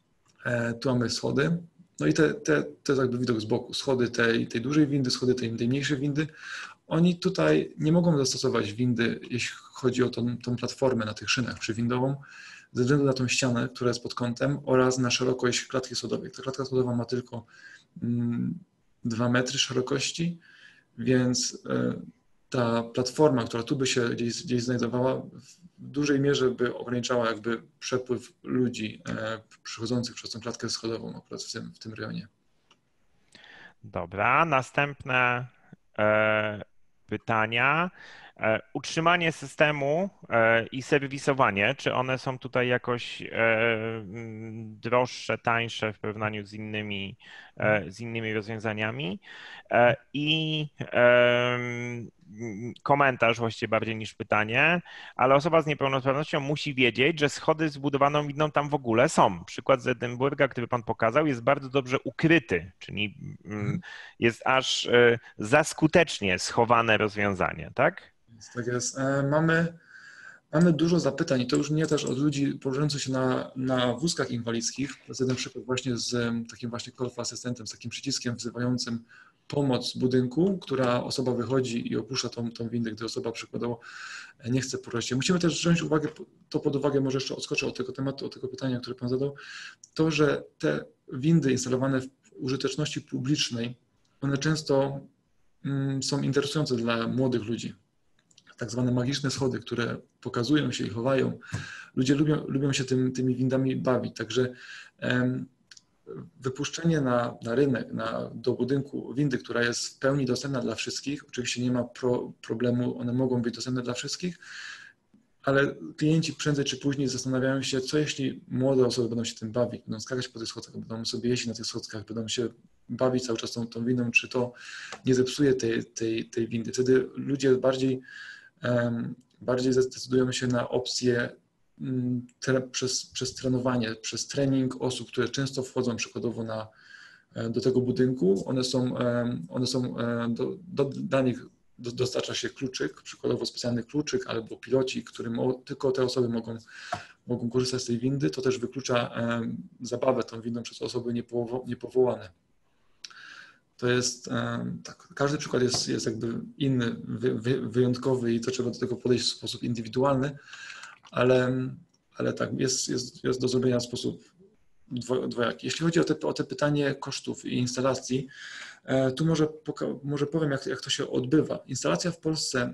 e, tu mamy schody. No i te, te, to jest jakby widok z boku. Schody tej, tej dużej windy, schody tej, tej mniejszej windy. Oni tutaj nie mogą zastosować windy, jeśli chodzi o tą, tą platformę na tych szynach przywindową, ze względu na tą ścianę, która jest pod kątem oraz na szerokość klatki schodowej. Ta klatka schodowa ma tylko mm, dwa metry szerokości, więc y, ta platforma, która tu by się gdzieś, gdzieś znajdowała, dużej mierze by ograniczała jakby przepływ ludzi przychodzących przez tą klatkę schodową akurat w tym, w tym rejonie. Dobra, następne e, pytania. E, utrzymanie systemu e, i serwisowanie, czy one są tutaj jakoś e, droższe, tańsze w porównaniu z innymi, e, z innymi rozwiązaniami? E, I e, komentarz właściwie bardziej niż pytanie, ale osoba z niepełnosprawnością musi wiedzieć, że schody z budowaną windą tam w ogóle są. Przykład z Edynburga, który pan pokazał, jest bardzo dobrze ukryty, czyli jest aż za skutecznie schowane rozwiązanie, tak? Tak jest. Mamy, mamy dużo zapytań i to już nie też od ludzi poruszających się na, na wózkach inwalidzkich. To jest jeden przykład właśnie z takim właśnie call for asystentem, z takim przyciskiem wzywającym pomoc w budynku, która osoba wychodzi i opuszcza tą, tą windę, gdy osoba przykładowo nie chce poruszyć. Musimy też wziąć uwagę, to pod uwagę, może jeszcze odskoczę od tego tematu, od tego pytania, które pan zadał, to, że te windy instalowane w użyteczności publicznej, one często mm, są interesujące dla młodych ludzi. Tak zwane magiczne schody, które pokazują się i chowają. Ludzie lubią, lubią się tym, tymi windami bawić, także um, wypuszczenie na, na rynek, na, do budynku windy, która jest w pełni dostępna dla wszystkich, oczywiście nie ma pro, problemu, one mogą być dostępne dla wszystkich, ale klienci prędzej czy później zastanawiają się, co jeśli młode osoby będą się tym bawić, będą skakać po tych schodkach, będą sobie jeździć na tych schodkach, będą się bawić cały czas tą, tą windą, czy to nie zepsuje tej, tej, tej windy. Wtedy ludzie bardziej bardziej zdecydują się na opcje tre, przez, przez trenowanie, przez trening osób, które często wchodzą przykładowo na, do tego budynku. One są, one są do, do, dla nich dostarcza się kluczyk, przykładowo specjalny kluczyk albo piloci, którym tylko te osoby mogą, mogą korzystać z tej windy. To też wyklucza zabawę tą windą przez osoby niepowo, niepowołane. To jest, tak, każdy przykład jest, jest jakby inny, wy, wy, wyjątkowy i to trzeba do tego podejść w sposób indywidualny, ale, ale tak, jest, jest, jest do zrobienia w sposób dwojaki. Jeśli chodzi o te, o te pytanie kosztów i instalacji, tu może, może powiem, jak, jak to się odbywa. Instalacja w Polsce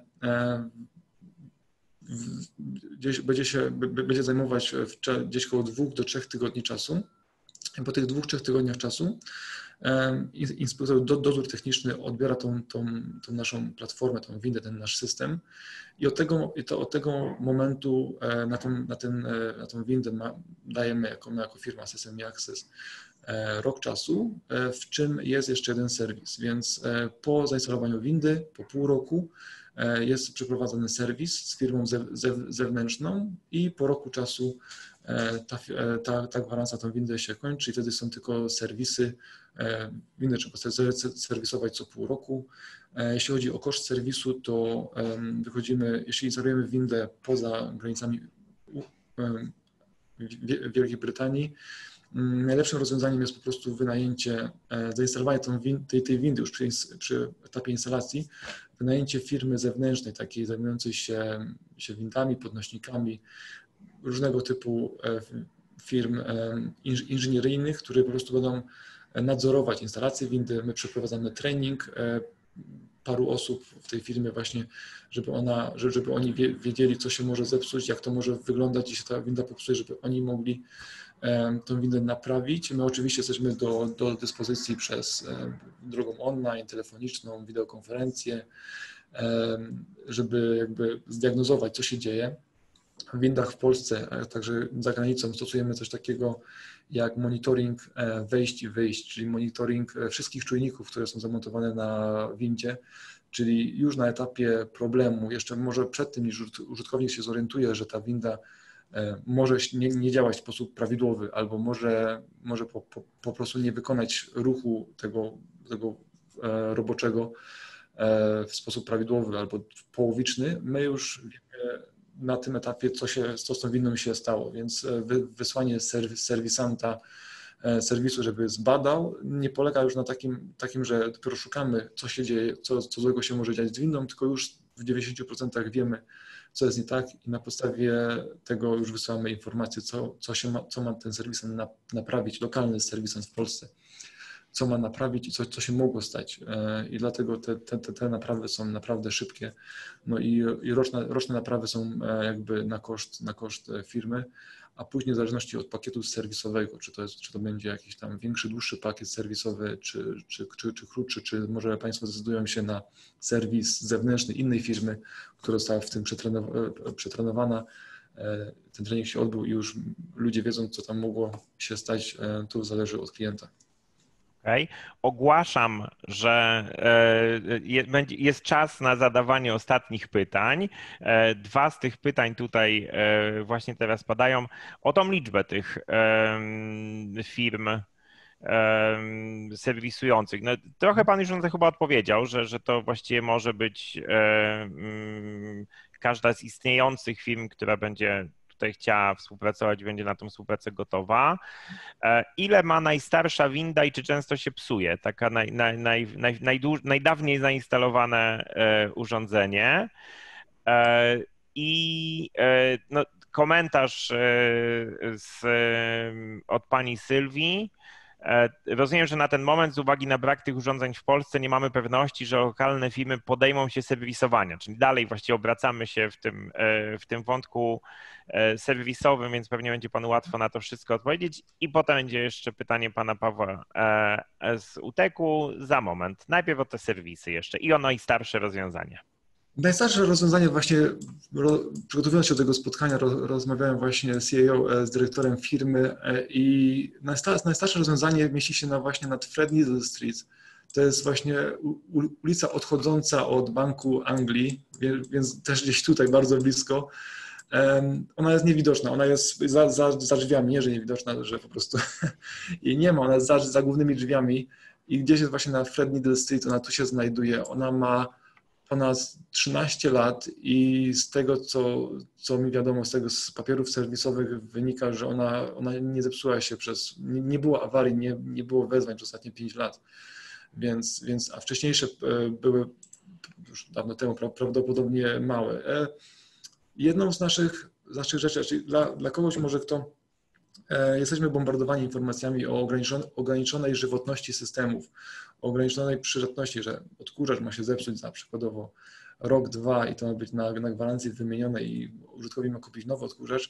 gdzieś będzie, się, będzie zajmować w, gdzieś około dwóch do trzech tygodni czasu. Po tych dwóch, trzech tygodniach czasu inspektor, dozór techniczny odbiera tą, tą, tą naszą platformę, tą windę, ten nasz system i od tego, to od tego momentu na, ten, na, ten, na tą windę ma, dajemy jako, my jako firma S S M E Access rok czasu, w czym jest jeszcze jeden serwis, więc po zainstalowaniu windy, po pół roku jest przeprowadzany serwis z firmą zewnętrzną i po roku czasu ta, ta, ta gwarancja tą windę się kończy i wtedy są tylko serwisy. Windę trzeba serwisować co pół roku. Jeśli chodzi o koszt serwisu, to wychodzimy, jeśli instalujemy windę poza granicami Wielkiej Brytanii, najlepszym rozwiązaniem jest po prostu wynajęcie, zainstalowanie tej, tej windy już przy, przy etapie instalacji, wynajęcie firmy zewnętrznej, takiej zajmującej się, się windami, podnośnikami, różnego typu firm inżynieryjnych, które po prostu będą nadzorować instalację windy. My przeprowadzamy trening paru osób w tej firmie właśnie, żeby, ona, żeby oni wiedzieli, co się może zepsuć, jak to może wyglądać, jeśli ta winda popsuje, żeby oni mogli tą windę naprawić. My oczywiście jesteśmy do, do dyspozycji przez drogą online, telefoniczną, wideokonferencję, żeby jakby zdiagnozować, co się dzieje. W windach w Polsce, a także za granicą stosujemy coś takiego jak monitoring wejść i wyjść, czyli monitoring wszystkich czujników, które są zamontowane na windzie, czyli już na etapie problemu, jeszcze może przed tym, niż użytkownik się zorientuje, że ta winda może nie, nie działać w sposób prawidłowy albo może, może po, po, po prostu nie wykonać ruchu tego, tego roboczego w sposób prawidłowy albo połowiczny, my już wiemy na tym etapie, co, się, co z tą windą się stało, więc wysłanie serwis, serwisanta serwisu, żeby zbadał, nie polega już na takim, takim że dopiero szukamy, co się dzieje, co, co złego się może dziać z windą, tylko już w dziewięćdziesięciu procentach wiemy, co jest nie tak i na podstawie tego już wysyłamy informacje, co, co, się ma, co ma ten serwisant naprawić, lokalny serwisant w Polsce. co ma naprawić i co, co się mogło stać. I dlatego te, te, te naprawy są naprawdę szybkie. No i, i roczne, roczne naprawy są jakby na koszt, na koszt firmy, a później w zależności od pakietu serwisowego, czy to, jest, czy to będzie jakiś tam większy, dłuższy pakiet serwisowy, czy, czy, czy, czy krótszy, czy może Państwo zdecydują się na serwis zewnętrzny innej firmy, która została w tym przetrenowana. Ten trening się odbył i już ludzie wiedzą, co tam mogło się stać, to zależy od klienta. Okay. Ogłaszam, że jest czas na zadawanie ostatnich pytań. Dwa z tych pytań tutaj właśnie teraz padają. O tą liczbę tych firm serwisujących. No, trochę Pan już na to chyba odpowiedział, że, że to właściwie może być każda z istniejących firm, która będzie tutaj chciała współpracować, będzie na tą współpracę gotowa. Ile ma najstarsza winda i czy często się psuje? Taka naj, naj, naj, naj, najdłuż, najdawniej zainstalowane urządzenie. I no, komentarz z, od pani Sylwii. Rozumiem, że na ten moment z uwagi na brak tych urządzeń w Polsce nie mamy pewności, że lokalne firmy podejmą się serwisowania, czyli dalej właściwie obracamy się w tym, w tym wątku serwisowym, więc pewnie będzie Panu łatwo na to wszystko odpowiedzieć. I potem będzie jeszcze pytanie Pana Pawła z U T E-ku za moment. Najpierw o te serwisy jeszcze i o najstarsze rozwiązanie. Najstarsze rozwiązanie właśnie, przygotowując się do tego spotkania, rozmawiałem właśnie z C E O, z dyrektorem firmy i najstarsze rozwiązanie mieści się na właśnie nad Threadneedle Street. To jest właśnie ulica odchodząca od Banku Anglii, więc też gdzieś tutaj bardzo blisko. Ona jest niewidoczna, ona jest za, za, za drzwiami, nie, że niewidoczna, że po prostu jej nie ma, ona jest za, za głównymi drzwiami i gdzieś jest właśnie na Threadneedle Street, ona tu się znajduje, ona ma ponad trzynaście lat i z tego, co, co mi wiadomo, z tego z papierów serwisowych wynika, że ona, ona nie zepsuła się przez, nie, nie było awarii, nie, nie było wezwań przez ostatnie pięć lat, więc, więc a wcześniejsze były już dawno temu prawdopodobnie małe. Jedną z naszych, z naszych rzeczy, czyli dla, dla kogoś może kto, jesteśmy bombardowani informacjami o ograniczonej, ograniczonej żywotności systemów, o ograniczonej przydatności, że odkurzacz ma się zepsuć za przykładowo rok, dwa i to ma być na, na gwarancji wymienione i użytkownik ma kupić nowy odkurzacz.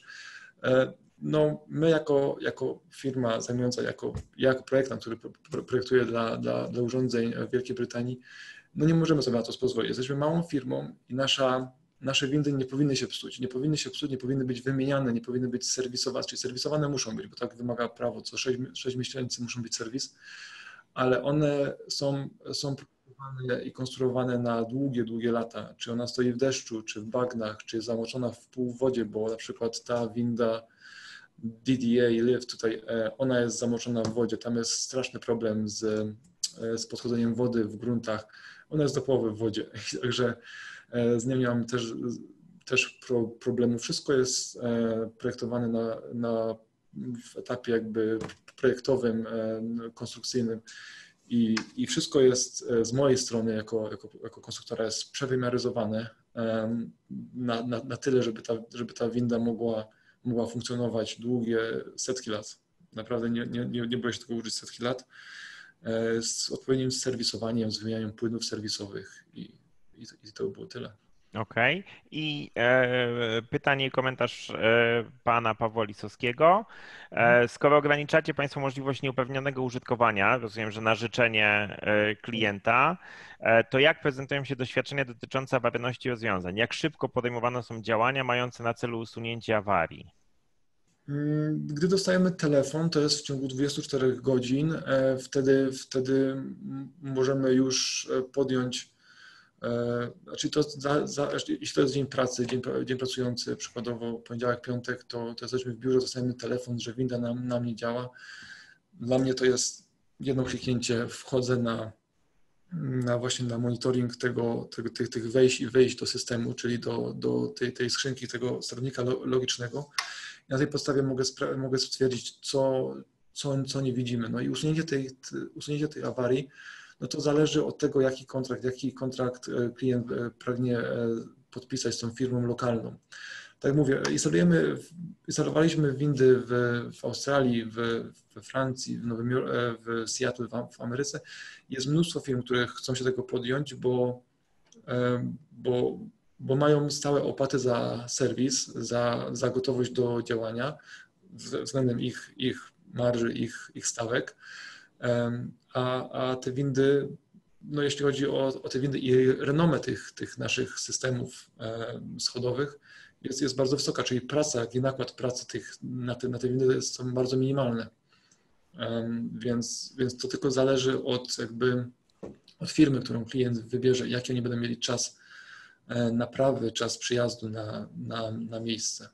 No, my jako, jako firma zajmująca, jako, jako projektant, który projektuje dla, dla, dla urządzeń w Wielkiej Brytanii, no nie możemy sobie na to pozwolić. Jesteśmy małą firmą i nasza Nasze windy nie powinny się psuć, nie powinny się psuć, nie powinny być wymieniane, nie powinny być serwisowane, czyli serwisowane muszą być, bo tak wymaga prawo, co sześć miesięcy muszą być serwis, ale one są, są projektowane i konstruowane na długie, długie lata. Czy ona stoi w deszczu, czy w bagnach, czy jest zamoczona w półwodzie, bo na przykład ta winda D D A Lift tutaj, ona jest zamoczona w wodzie, tam jest straszny problem z, z podchodzeniem wody w gruntach, ona jest do połowy w wodzie, także z nią nie mam też, też pro, problemu. Wszystko jest projektowane na, na, w etapie jakby projektowym, konstrukcyjnym i, i wszystko jest z mojej strony jako, jako, jako konstruktora jest przewymiaryzowane na, na, na tyle, żeby ta, żeby ta winda mogła, mogła funkcjonować długie setki lat. Naprawdę nie, nie, nie boję się tego użyć setki lat z odpowiednim serwisowaniem, z wymianiem płynów serwisowych i I to, I to było tyle. Okej. Okay. I e, pytanie i komentarz e, pana Pawła Lisowskiego. E, skoro ograniczacie Państwo możliwość nieuprawnionego użytkowania, rozumiem, że na życzenie e, klienta, e, to jak prezentują się doświadczenia dotyczące awaryjności rozwiązań? Jak szybko podejmowane są działania mające na celu usunięcie awarii? Gdy dostajemy telefon, to jest w ciągu dwudziestu czterech godzin, wtedy, wtedy możemy już podjąć. Znaczy to za, za, jeśli to jest dzień pracy, dzień, dzień pracujący, przykładowo poniedziałek, piątek, to, to jesteśmy w biurze, dostajemy telefon, że winda nam, nam nie działa. Dla mnie to jest jedno kliknięcie, wchodzę na, na właśnie na monitoring tego, tego, tych, tych wejść i wyjść do systemu, czyli do, do tej, tej skrzynki, tego sterownika logicznego. I na tej podstawie mogę, mogę stwierdzić, co, co, co nie widzimy. No i usunięcie tej, usunięcie tej awarii, no to zależy od tego, jaki kontrakt, jaki kontrakt klient pragnie podpisać z tą firmą lokalną. tak jak mówię, instalujemy, instalowaliśmy windy w, w Australii, w, we Francji, w Nowym Jorku, w Seattle, w, w Ameryce. Jest mnóstwo firm, które chcą się tego podjąć, bo, bo, bo mają stałe opłaty za serwis, za, za gotowość do działania względem ich, ich marży, ich, ich stawek. A, a te windy, no jeśli chodzi o, o te windy i renomę tych, tych naszych systemów schodowych, jest, jest bardzo wysoka, czyli praca i nakład pracy tych, na, te, na te windy są bardzo minimalne. Więc, więc to tylko zależy od, jakby, od firmy, którą klient wybierze, jaki oni będą mieli czas naprawy, czas przyjazdu na, na, na miejsce.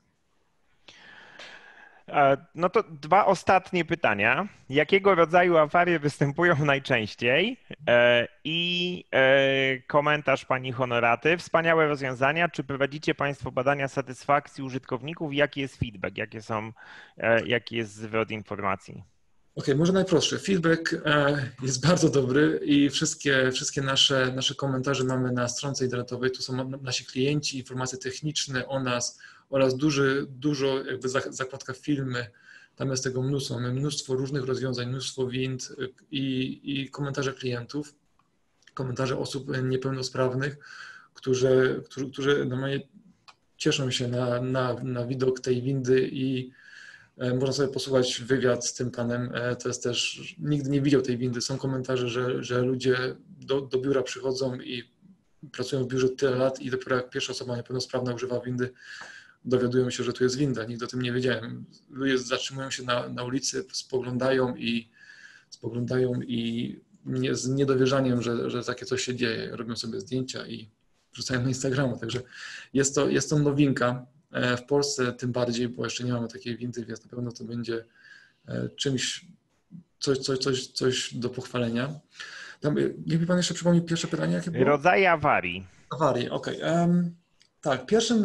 No to dwa ostatnie pytania. Jakiego rodzaju awarie występują najczęściej? I komentarz pani Honoraty. Wspaniałe rozwiązania. Czy prowadzicie państwo badania satysfakcji użytkowników? Jaki jest feedback? Jakie są, jaki jest zwrot informacji? Ok, może najprostsze. Feedback jest bardzo dobry i wszystkie, wszystkie nasze, nasze komentarze mamy na stronce internetowej. Tu są nasi klienci, informacje techniczne o nas oraz duży, dużo jakby zakładka filmy. Tam jest tego mnóstwo. Mamy mnóstwo różnych rozwiązań, mnóstwo wind i, i komentarze klientów, komentarze osób niepełnosprawnych, którzy, którzy, którzy normalnie cieszą się na, na, na widok tej windy i można sobie posłuchać wywiad z tym panem. To jest też, nigdy nie widział tej windy. Są komentarze, że, że ludzie do, do biura przychodzą i pracują w biurze tyle lat i dopiero jak pierwsza osoba niepełnosprawna używa windy, dowiadują się, że tu jest winda. Nigdy o tym nie wiedziałem. Ludzie zatrzymują się na, na ulicy, spoglądają i spoglądają i nie, z niedowierzaniem, że, że takie coś się dzieje. Robią sobie zdjęcia i wrzucają na Instagrama. Także jest to, jest to nowinka. W Polsce tym bardziej, bo jeszcze nie mamy takiej windy, więc na pewno to będzie czymś, coś, coś, coś, coś do pochwalenia. Tam, niech mi pan jeszcze przypomni pierwsze pytanie, jakie było? Rodzaje awarii. Awarii, okej. Okay. Um, tak, pierwszym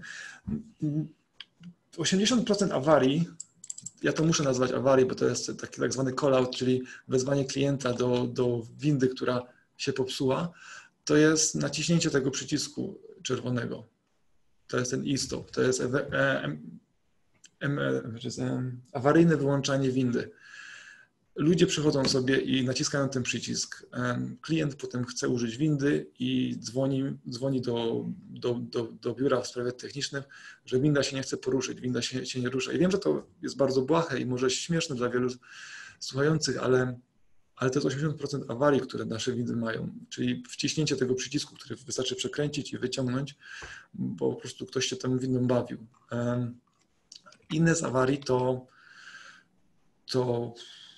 osiemdziesiąt procent awarii, ja to muszę nazwać awarii, bo to jest taki tak zwany call-out, czyli wezwanie klienta do, do windy, która się popsuła, to jest naciśnięcie tego przycisku czerwonego. To jest ten e-stop, to jest e, e, e, awaryjne wyłączanie windy. Ludzie przychodzą sobie i naciskają ten przycisk. Klient potem chce użyć windy i dzwoni, dzwoni do, do, do, do biura w sprawie technicznych, że winda się nie chce poruszyć, winda się, się nie rusza. I wiem, że to jest bardzo błahe i może śmieszne dla wielu słuchających, ale, ale to jest osiemdziesiąt procent awarii, które nasze windy mają, czyli wciśnięcie tego przycisku, który wystarczy przekręcić i wyciągnąć, bo po prostu ktoś się tą windą bawił. Inne z awarii to, to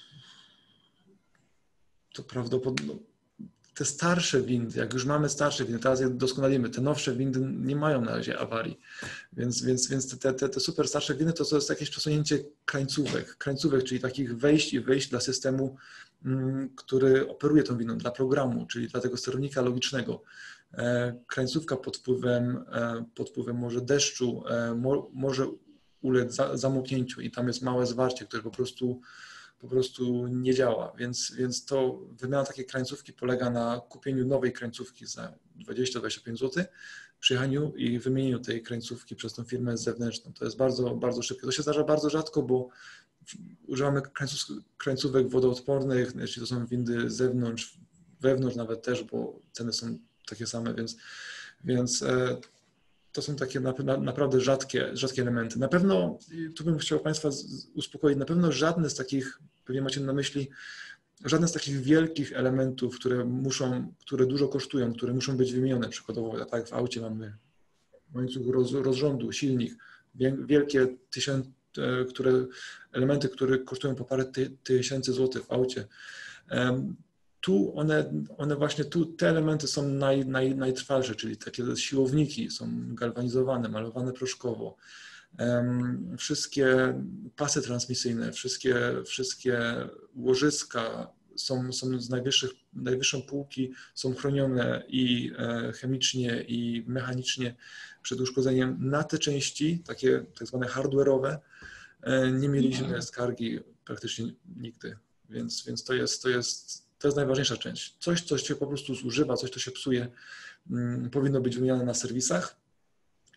to prawdopodobnie te starsze windy, jak już mamy starsze windy, teraz je doskonalimy, te nowsze windy nie mają na razie awarii, więc, więc, więc te, te, te super starsze windy to, to jest jakieś przesunięcie krańcówek, krańcówek, czyli takich wejść i wyjść dla systemu, który operuje tą windą, dla programu, czyli dla tego sterownika logicznego. Krańcówka pod wpływem, pod wpływem może deszczu mo, może ulec zamoknięciu i tam jest małe zwarcie, które po prostu po prostu nie działa, więc, więc to wymiana takiej krańcówki polega na kupieniu nowej krańcówki za dwadzieścia do dwudziestu pięciu złotych, przyjechaniu i wymienieniu tej krańcówki przez tą firmę zewnętrzną. To jest bardzo, bardzo szybkie. To się zdarza bardzo rzadko, bo używamy krańcówek wodoodpornych, jeśli to są windy z zewnątrz, wewnątrz nawet też, bo ceny są takie same, więc, więc to są takie naprawdę rzadkie, rzadkie elementy. Na pewno, tu bym chciał Państwa uspokoić, na pewno żadne z takich, pewnie macie na myśli, żadne z takich wielkich elementów, które muszą, które dużo kosztują, które muszą być wymienione, przykładowo tak jak w aucie mamy łańcuch roz, rozrządu, silnik, wielkie tysiąc, które, elementy, które kosztują po parę ty, tysięcy złotych w aucie. Tu one, one właśnie, tu te elementy są naj, naj, najtrwalsze, czyli takie siłowniki są galwanizowane, malowane proszkowo. Um, wszystkie pasy transmisyjne, wszystkie, wszystkie łożyska są, są z najwyższych, najwyższą półki, są chronione i e, chemicznie, i mechanicznie przed uszkodzeniem. Na te części, takie tak zwane hardware'owe, e, nie mieliśmy skargi praktycznie nigdy, więc, więc to jest, to jest To jest najważniejsza część. Coś, co się po prostu zużywa, coś, co się psuje, powinno być wymieniane na serwisach.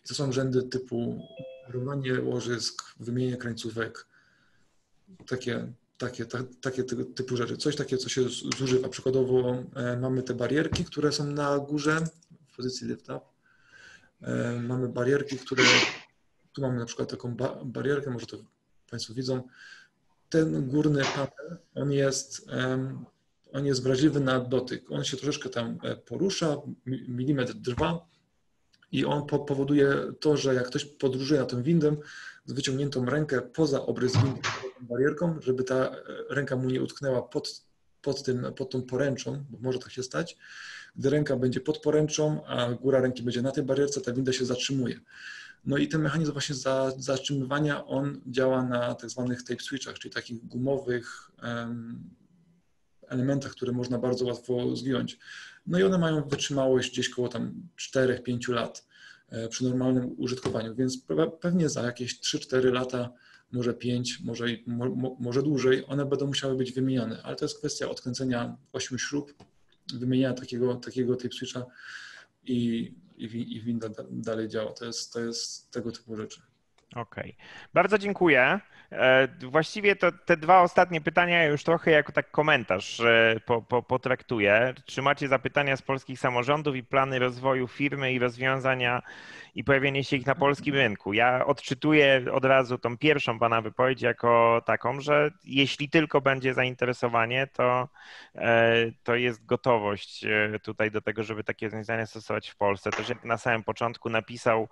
to są rzędy typu rumowanie łożysk, wymienienie krańcówek, takie, takie, ta, takie tego typu rzeczy. Coś takiego, co się zużywa. Przykładowo e, mamy te barierki, które są na górze w pozycji lift up. E, mamy barierki, które, tu mamy na przykład taką ba barierkę, może to Państwo widzą. Ten górny panel, on jest, um, on jest wrażliwy na dotyk. On się troszeczkę tam porusza, milimetr trwa i on po powoduje to, że jak ktoś podróżuje na tym windem z wyciągniętą rękę poza obrys windy, tą barierką, żeby ta ręka mu nie utknęła pod, pod, tym, pod tą poręczą, bo może tak się stać. Gdy ręka będzie pod poręczą, a góra ręki będzie na tej barierce, ta winda się zatrzymuje. No i ten mechanizm właśnie za, zatrzymywania, on działa na tak zwanych tape switchach, czyli takich gumowych um, elementach, które można bardzo łatwo zgiąć. No i one mają wytrzymałość gdzieś koło tam czterech pięciu lat e, przy normalnym użytkowaniu, więc pewnie za jakieś trzy cztery lata, może pięć, może, mo, może dłużej, one będą musiały być wymieniane, ale to jest kwestia odkręcenia ośmiu śrub, wymieniania takiego, takiego tape switcha i i, i winda dalej działa. To jest, to jest tego typu rzeczy. Okej. Okay. Bardzo dziękuję. Właściwie to te dwa ostatnie pytania już trochę jako tak komentarz po, po, potraktuję. Czy macie zapytania z polskich samorządów i plany rozwoju firmy i rozwiązania i pojawienie się ich na polskim rynku? Ja odczytuję od razu tą pierwszą pana wypowiedź jako taką, że jeśli tylko będzie zainteresowanie, to, to jest gotowość tutaj do tego, żeby takie rozwiązania stosować w Polsce. Też jak na samym początku napisał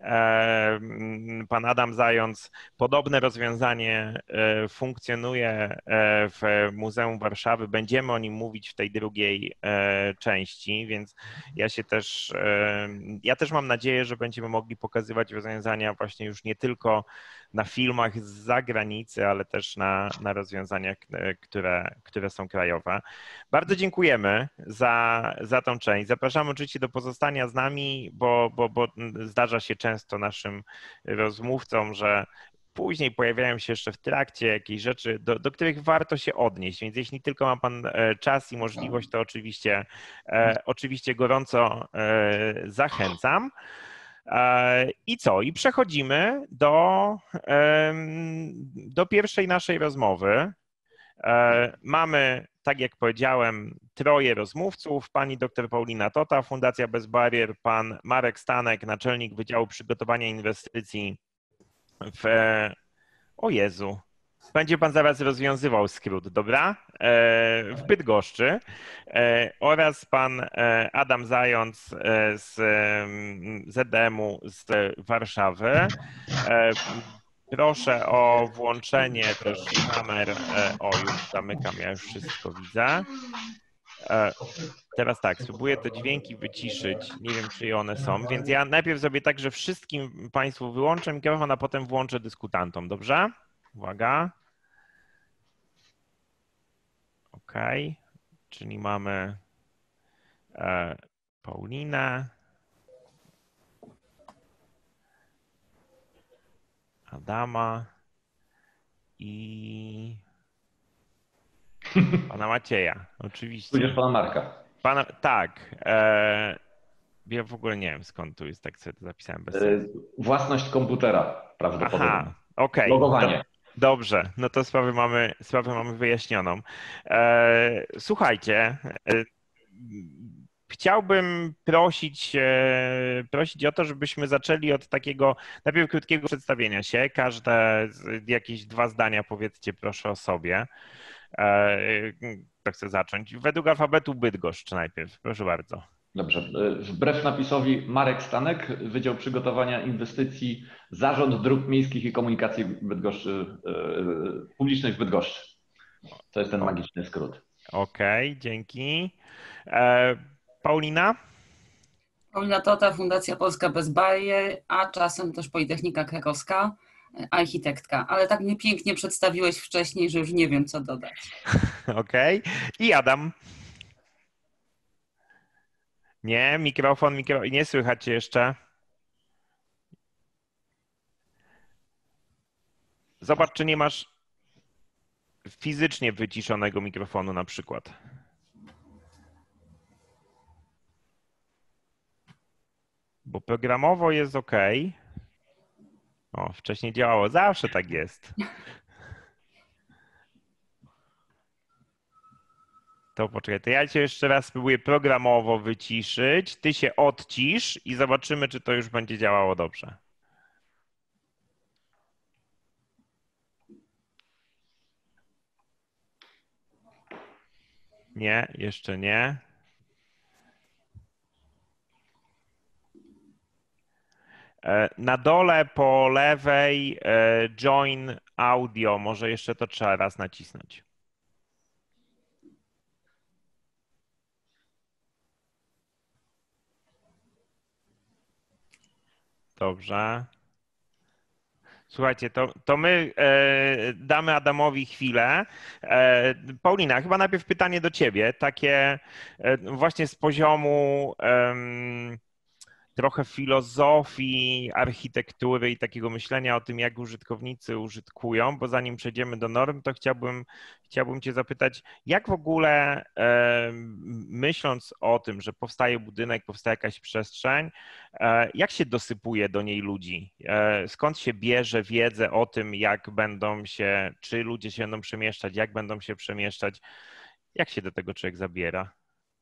pan Adam Zając, podobne rozwiązanie funkcjonuje w Muzeum Warszawy. Będziemy o nim mówić w tej drugiej części, więc ja się też, ja też mam nadzieję, że będziemy mogli pokazywać rozwiązania właśnie już nie tylko na filmach z zagranicy, ale też na, na rozwiązaniach, które, które są krajowe. Bardzo dziękujemy za, za tą część. Zapraszamy oczywiście do pozostania z nami, bo, bo, bo zdarza się często naszym rozmówcom, że później pojawiają się jeszcze w trakcie jakieś rzeczy, do, do których warto się odnieść, więc jeśli tylko ma pan czas i możliwość, to oczywiście, e, oczywiście gorąco e, zachęcam. E, I co? I przechodzimy do, e, do pierwszej naszej rozmowy. E, mamy, tak jak powiedziałem, troje rozmówców. Pani dr Paulina Tota, Fundacja Bez Barier, pan Marek Stanek, naczelnik Wydziału Przygotowania Inwestycji w, o Jezu, będzie pan zaraz rozwiązywał skrót, dobra? W Bydgoszczy oraz pan Adam Zając z Z D M-u z Warszawy. Proszę o włączenie też kamer. O, już zamykam, ja już wszystko widzę. Teraz tak, spróbuję te dźwięki wyciszyć, nie wiem, czy one są, więc ja najpierw zrobię tak, że wszystkim państwu wyłączę mikrofon, a potem włączę dyskutantom, dobrze? Uwaga. OK, czyli mamy e, Paulinę, Adama i pana Macieja, oczywiście. Tudzież pana Marka. Pana, tak. E, ja w ogóle nie wiem, skąd tu jest, tak sobie to zapisałem bez sensu. Własność komputera prawdopodobnie. Aha, okej. Okay. Logowanie. Dobrze, no to sprawę mamy, sprawę mamy wyjaśnioną. E, słuchajcie, e, chciałbym prosić, e, prosić o to, żebyśmy zaczęli od takiego najpierw krótkiego przedstawienia się. Każde jakieś dwa zdania powiedzcie proszę o sobie. E, kto chce zacząć? Według alfabetu Bydgoszcz najpierw, proszę bardzo. Dobrze. Wbrew napisowi Marek Stanek, Wydział Przygotowania Inwestycji, Zarząd Dróg Miejskich i Komunikacji Bydgoszczy, Publicznej w Bydgoszczy. To jest ten magiczny skrót. Okej, okay, dzięki. E, Paulina? Paulina Tota, Fundacja Polska Bez Barier, a czasem też Politechnika Krakowska, architektka. Ale tak mnie pięknie przedstawiłeś wcześniej, że już nie wiem, co dodać. Okej. Okay. I Adam? Nie, mikrofon, mikro... nie słychać cię jeszcze. Zobacz, czy nie masz fizycznie wyciszonego mikrofonu na przykład. bo programowo jest ok. O, wcześniej działało, zawsze tak jest. To poczekaj, to ja cię jeszcze raz spróbuję programowo wyciszyć, ty się odcisz i zobaczymy, czy to już będzie działało dobrze. Nie, jeszcze nie. Na dole po lewej join audio, może jeszcze to trzeba raz nacisnąć. Dobrze. Słuchajcie, to, to my e, damy Adamowi chwilę. E, Paulina, chyba najpierw pytanie do ciebie, takie e, właśnie z poziomu e, trochę filozofii, architektury i takiego myślenia o tym, jak użytkownicy użytkują, bo zanim przejdziemy do norm, to chciałbym, chciałbym cię zapytać, jak w ogóle e, myśląc o tym, że powstaje budynek, powstaje jakaś przestrzeń, e, jak się dosypuje do niej ludzi? E, skąd się bierze wiedzę o tym, jak będą się, czy ludzie się będą przemieszczać, jak będą się przemieszczać? Jak się do tego człowiek zabiera?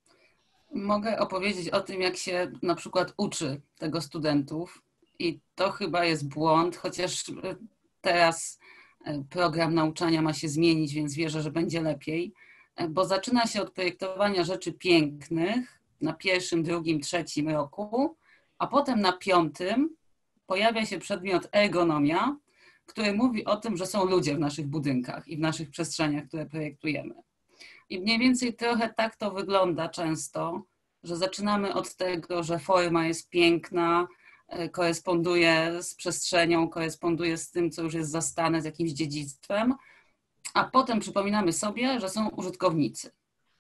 Mogę opowiedzieć o tym, jak się na przykład uczy tego studentów i to chyba jest błąd, chociaż teraz program nauczania ma się zmienić, więc wierzę, że będzie lepiej, bo zaczyna się od projektowania rzeczy pięknych na pierwszym, drugim, trzecim roku, a potem na piątym pojawia się przedmiot ergonomia, który mówi o tym, że są ludzie w naszych budynkach i w naszych przestrzeniach, które projektujemy. I mniej więcej trochę tak to wygląda często, że zaczynamy od tego, że forma jest piękna, koresponduje z przestrzenią, koresponduje z tym, co już jest zastane, z jakimś dziedzictwem, a potem przypominamy sobie, że są użytkownicy.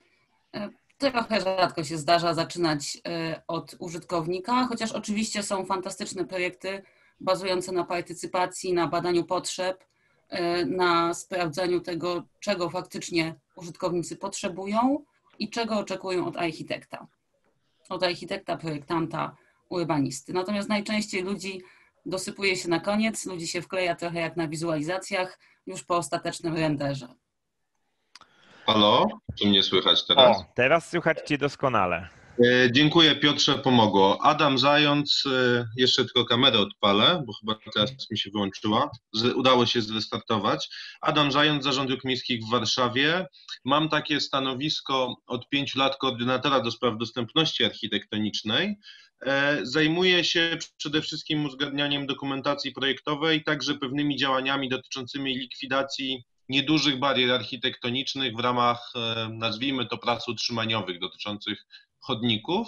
Trochę rzadko się zdarza zaczynać od użytkownika, chociaż oczywiście są fantastyczne projekty bazujące na partycypacji, na badaniu potrzeb, na sprawdzaniu tego, czego faktycznie użytkownicy potrzebują i czego oczekują od architekta. Od architekta, projektanta, urbanisty. Natomiast najczęściej ludzi dosypuje się na koniec, ludzi się wkleja trochę jak na wizualizacjach, już po ostatecznym renderze. Halo, czy mnie słychać teraz? O, teraz słychać cię doskonale. Dziękuję, Piotrze, pomogło. Adam Zając, jeszcze tylko kamerę odpalę, bo chyba teraz mi się wyłączyła. Udało się zrestartować. Adam Zając, Zarząd Dróg Miejskich w Warszawie. Mam takie stanowisko od pięciu lat koordynatora do spraw dostępności architektonicznej. Zajmuję się przede wszystkim uzgadnianiem dokumentacji projektowej, także pewnymi działaniami dotyczącymi likwidacji niedużych barier architektonicznych w ramach, nazwijmy to, prac utrzymaniowych dotyczących chodników.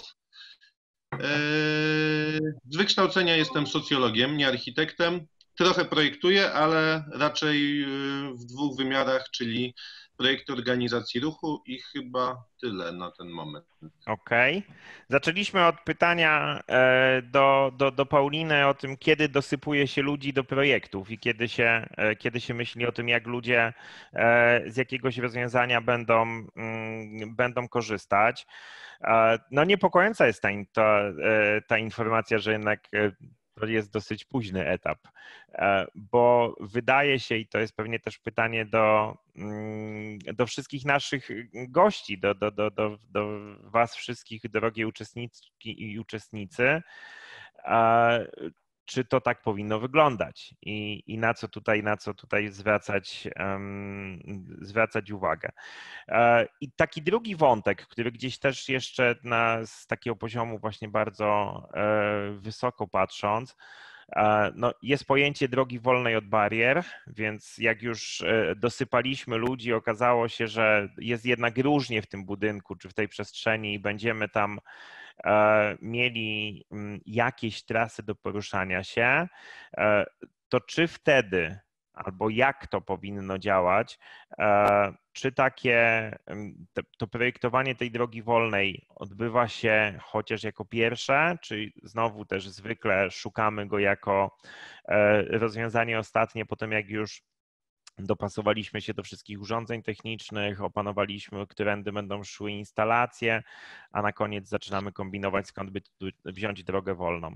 Z wykształcenia jestem socjologiem, nie architektem. Trochę projektuję, ale raczej w dwóch wymiarach, czyli projekty organizacji ruchu i chyba tyle na ten moment. Okej. Okay. Zaczęliśmy od pytania do, do, do Pauliny o tym, kiedy dosypuje się ludzi do projektów i kiedy się, kiedy się myśli o tym, jak ludzie z jakiegoś rozwiązania będą, będą korzystać. No niepokojąca jest ta, ta, ta informacja, że jednak to jest dosyć późny etap, bo wydaje się, i to jest pewnie też pytanie do, do wszystkich naszych gości, do, do, do, do, do was wszystkich, drogie uczestniczki i uczestnicy, czy to tak powinno wyglądać i, i na co tutaj, na co tutaj zwracać, um, zwracać uwagę. I taki drugi wątek, który gdzieś też jeszcze na, z takiego poziomu właśnie bardzo wysoko patrząc, no jest pojęcie drogi wolnej od barier, więc jak już dosypaliśmy ludzi, okazało się, że jest jednak różnie w tym budynku czy w tej przestrzeni i będziemy tam mieli jakieś trasy do poruszania się, to czy wtedy, albo jak to powinno działać, czy takie, to projektowanie tej drogi wolnej odbywa się chociaż jako pierwsze, czy znowu też zwykle szukamy go jako rozwiązanie ostatnie, potem jak już dopasowaliśmy się do wszystkich urządzeń technicznych, opanowaliśmy, którędy będą szły instalacje, a na koniec zaczynamy kombinować, skąd by tu wziąć drogę wolną.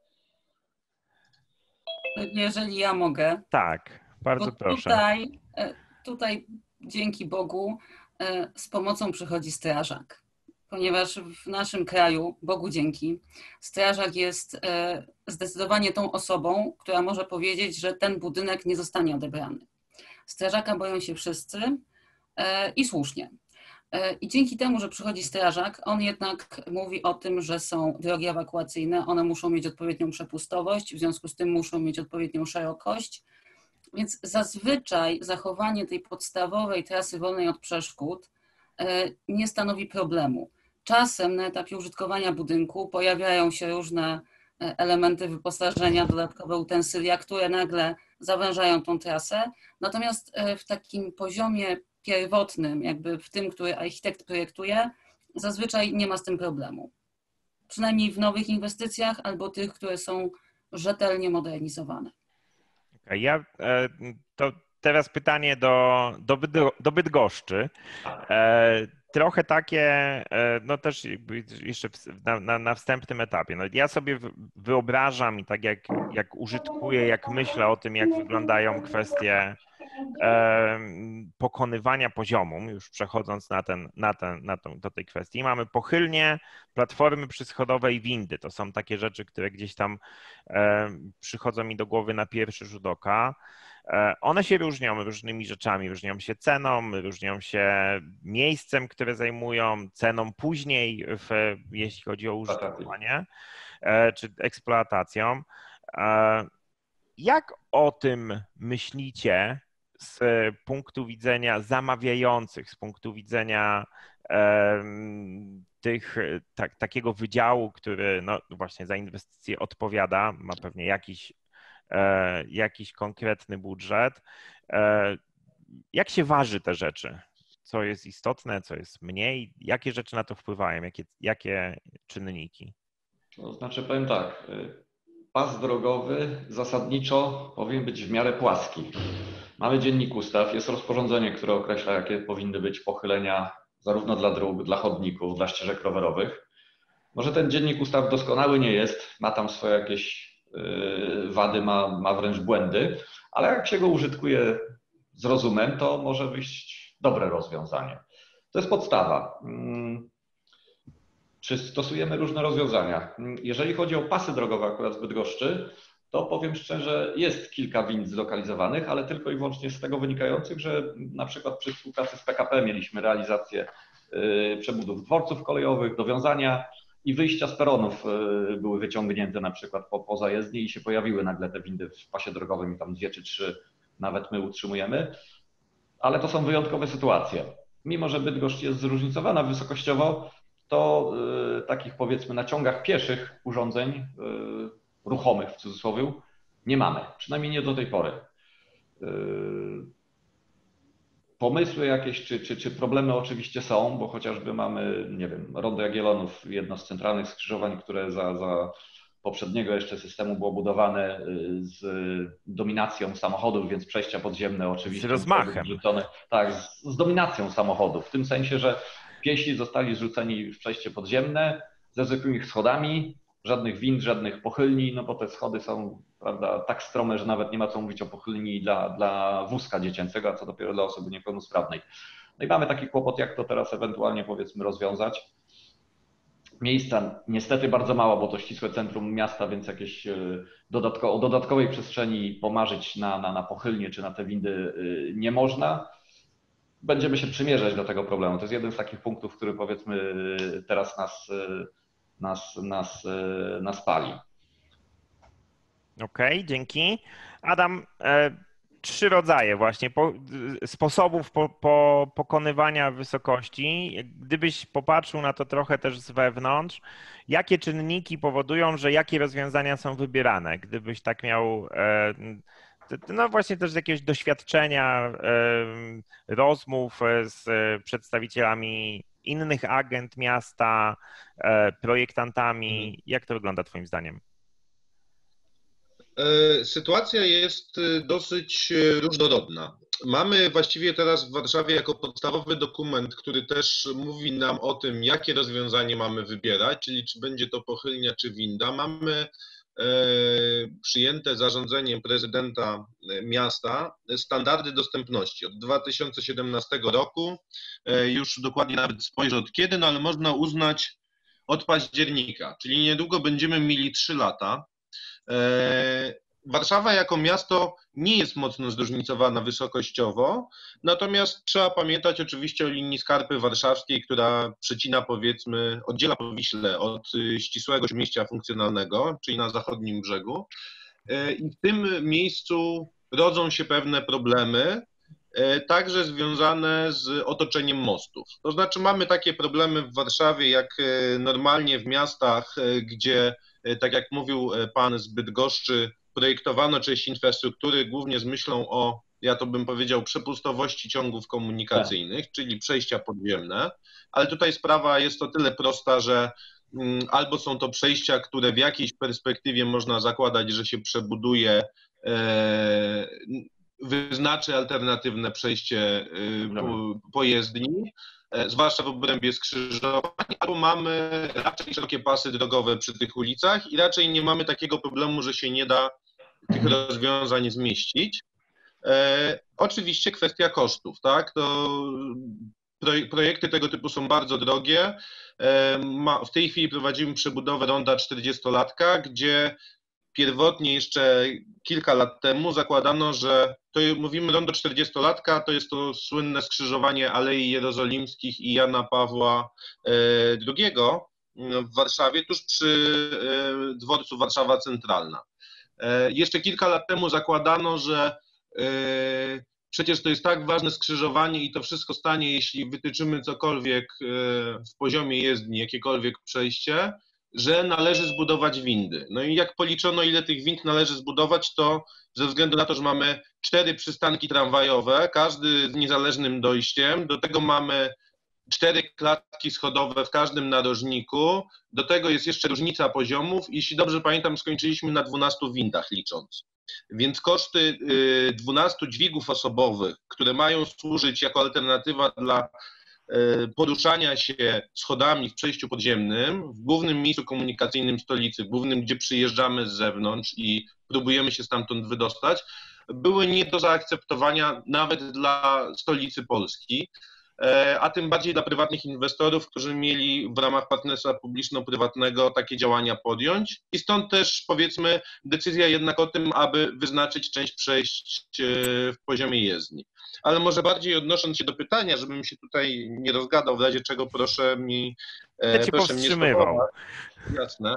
Jeżeli ja mogę. Tak, bardzo Bo proszę. Tutaj, tutaj dzięki Bogu z pomocą przychodzi strażak, ponieważ w naszym kraju, Bogu dzięki, strażak jest zdecydowanie tą osobą, która może powiedzieć, że ten budynek nie zostanie odebrany. Strażaka boją się wszyscy i słusznie. I dzięki temu, że przychodzi strażak, on jednak mówi o tym, że są drogi ewakuacyjne, one muszą mieć odpowiednią przepustowość, w związku z tym muszą mieć odpowiednią szerokość, więc zazwyczaj zachowanie tej podstawowej trasy wolnej od przeszkód nie stanowi problemu. Czasem na etapie użytkowania budynku pojawiają się różne elementy wyposażenia, dodatkowe utensylia, które nagle zawężają tą trasę, natomiast w takim poziomie pierwotnym, jakby w tym, który architekt projektuje, zazwyczaj nie ma z tym problemu. Przynajmniej w nowych inwestycjach albo tych, które są rzetelnie modernizowane. Okay, ja, to teraz pytanie do, do, Bydgo, do Bydgoszczy. Trochę takie, no też jeszcze na, na, na wstępnym etapie. No ja sobie wyobrażam i tak jak, jak użytkuję, jak myślę o tym, jak wyglądają kwestie pokonywania poziomu, już przechodząc na ten, na ten, na tą, do tej kwestii. Mamy pochylnie, platformy przyschodowe i windy. To są takie rzeczy, które gdzieś tam przychodzą mi do głowy na pierwszy rzut oka. One się różnią różnymi rzeczami, różnią się ceną, różnią się miejscem, które zajmują, ceną później, w, jeśli chodzi o użytkowanie czy eksploatacją. Jak o tym myślicie z punktu widzenia zamawiających, z punktu widzenia tych, tak, takiego wydziału, który no właśnie za inwestycje odpowiada, ma pewnie jakiś jakiś konkretny budżet. Jak się waży te rzeczy? Co jest istotne, co jest mniej? Jakie rzeczy na to wpływają? Jakie, jakie czynniki? To znaczy powiem tak, pas drogowy zasadniczo powinien być w miarę płaski. Mamy dziennik ustaw, jest rozporządzenie, które określa, jakie powinny być pochylenia zarówno dla dróg, dla chodników, dla ścieżek rowerowych. Może ten dziennik ustaw doskonały nie jest, ma tam swoje jakieś wady, ma, ma wręcz błędy, ale jak się go użytkuje z rozumem, to może wyjść dobre rozwiązanie. To jest podstawa. Czy stosujemy różne rozwiązania? Jeżeli chodzi o pasy drogowe akurat z Bydgoszczy, to powiem szczerze, jest kilka wind zlokalizowanych, ale tylko i wyłącznie z tego wynikających, że na przykład przy współpracy z P K P mieliśmy realizację przebudów dworców kolejowych, dowiązania i wyjścia z peronów były wyciągnięte na przykład po, po zajezdni i się pojawiły nagle te windy w pasie drogowym i tam dwie czy trzy nawet my utrzymujemy, ale to są wyjątkowe sytuacje. Mimo że Bydgoszcz jest zróżnicowana wysokościowo, to y, takich powiedzmy na ciągach pieszych urządzeń y, ruchomych w cudzysłowie nie mamy, przynajmniej nie do tej pory. Y, Pomysły jakieś czy, czy, czy problemy oczywiście są, bo chociażby mamy, nie wiem, Rondo Jagiellonów, jedno z centralnych skrzyżowań, które za, za poprzedniego jeszcze systemu było budowane z dominacją samochodów, więc przejścia podziemne oczywiście. Z rozmachem. Tak, z, z dominacją samochodów, w tym sensie, że piesi zostali zrzuceni w przejście podziemne ze zwykłymi schodami, żadnych wind, żadnych pochylni, no bo te schody są, prawda, tak strome, że nawet nie ma co mówić o pochylni dla, dla wózka dziecięcego, a co dopiero dla osoby niepełnosprawnej. No i mamy taki kłopot, jak to teraz ewentualnie powiedzmy rozwiązać. Miejsca niestety bardzo mało, bo to ścisłe centrum miasta, więc jakieś dodatko, o dodatkowej przestrzeni pomarzyć na, na, na pochylnie czy na te windy nie można. Będziemy się przymierzać do tego problemu. To jest jeden z takich punktów, który powiedzmy teraz nas nas, nas, nas pali. Okej, okay, dzięki. Adam, e, trzy rodzaje właśnie po, sposobów po, po, pokonywania wysokości. Gdybyś popatrzył na to trochę też z wewnątrz, jakie czynniki powodują, że jakie rozwiązania są wybierane? Gdybyś tak miał, e, no właśnie też z jakiegoś doświadczenia, e, rozmów z przedstawicielami innych agent miasta, projektantami. Jak to wygląda twoim zdaniem? Sytuacja jest dosyć różnorodna. Mamy właściwie teraz w Warszawie jako podstawowy dokument, który też mówi nam o tym, jakie rozwiązanie mamy wybierać, czyli czy będzie to pochylnia, czy winda. Mamy przyjęte zarządzeniem prezydenta miasta standardy dostępności od dwa tysiące siedemnastego roku, już dokładnie nawet spojrzę od kiedy, no ale można uznać od października, czyli niedługo będziemy mieli trzy lata. Warszawa jako miasto nie jest mocno zróżnicowana wysokościowo, natomiast trzeba pamiętać oczywiście o linii Skarpy Warszawskiej, która przecina, powiedzmy, oddziela Powiśle od ścisłego śródmieścia funkcjonalnego, czyli na zachodnim brzegu. I w tym miejscu rodzą się pewne problemy, także związane z otoczeniem mostów. To znaczy mamy takie problemy w Warszawie, jak normalnie w miastach, gdzie, tak jak mówił pan z Bydgoszczy, projektowano część infrastruktury głównie z myślą o, ja to bym powiedział, przepustowości ciągów komunikacyjnych, tak, czyli przejścia podziemne, ale tutaj sprawa jest o tyle prosta, że albo są to przejścia, które w jakiejś perspektywie można zakładać, że się przebuduje, wyznaczy alternatywne przejście pojezdni, zwłaszcza w obrębie skrzyżowań, albo mamy raczej szerokie pasy drogowe przy tych ulicach i raczej nie mamy takiego problemu, że się nie da tych rozwiązań zmieścić. E, oczywiście kwestia kosztów, tak? To projekty tego typu są bardzo drogie. E, ma, w tej chwili prowadzimy przebudowę ronda czterdziestolatka, gdzie pierwotnie jeszcze kilka lat temu zakładano, że to mówimy rondo czterdziestolatka, to jest to słynne skrzyżowanie Alei Jerozolimskich i Jana Pawła drugiego w Warszawie, tuż przy dworcu Warszawa Centralna. Jeszcze kilka lat temu zakładano, że przecież to jest tak ważne skrzyżowanie i to wszystko stanie, jeśli wytyczymy cokolwiek w poziomie jezdni, jakiekolwiek przejście, że należy zbudować windy. No i jak policzono, ile tych wind należy zbudować, to ze względu na to, że mamy cztery przystanki tramwajowe, każdy z niezależnym dojściem, do tego mamy cztery klatki schodowe w każdym narożniku, do tego jest jeszcze różnica poziomów. Jeśli dobrze pamiętam, skończyliśmy na dwunastu windach licząc. Więc koszty dwunastu dźwigów osobowych, które mają służyć jako alternatywa dla poruszania się schodami w przejściu podziemnym, w głównym miejscu komunikacyjnym stolicy, głównym, gdzie przyjeżdżamy z zewnątrz i próbujemy się stamtąd wydostać, były nie do zaakceptowania nawet dla stolicy Polski, a tym bardziej dla prywatnych inwestorów, którzy mieli w ramach partnerstwa publiczno-prywatnego takie działania podjąć. I stąd też, powiedzmy, decyzja jednak o tym, aby wyznaczyć część przejść w poziomie jezdni. Ale może bardziej odnosząc się do pytania, żebym się tutaj nie rozgadał, w razie czego proszę mi ja cię proszę powstrzymywał. mnie Jasne.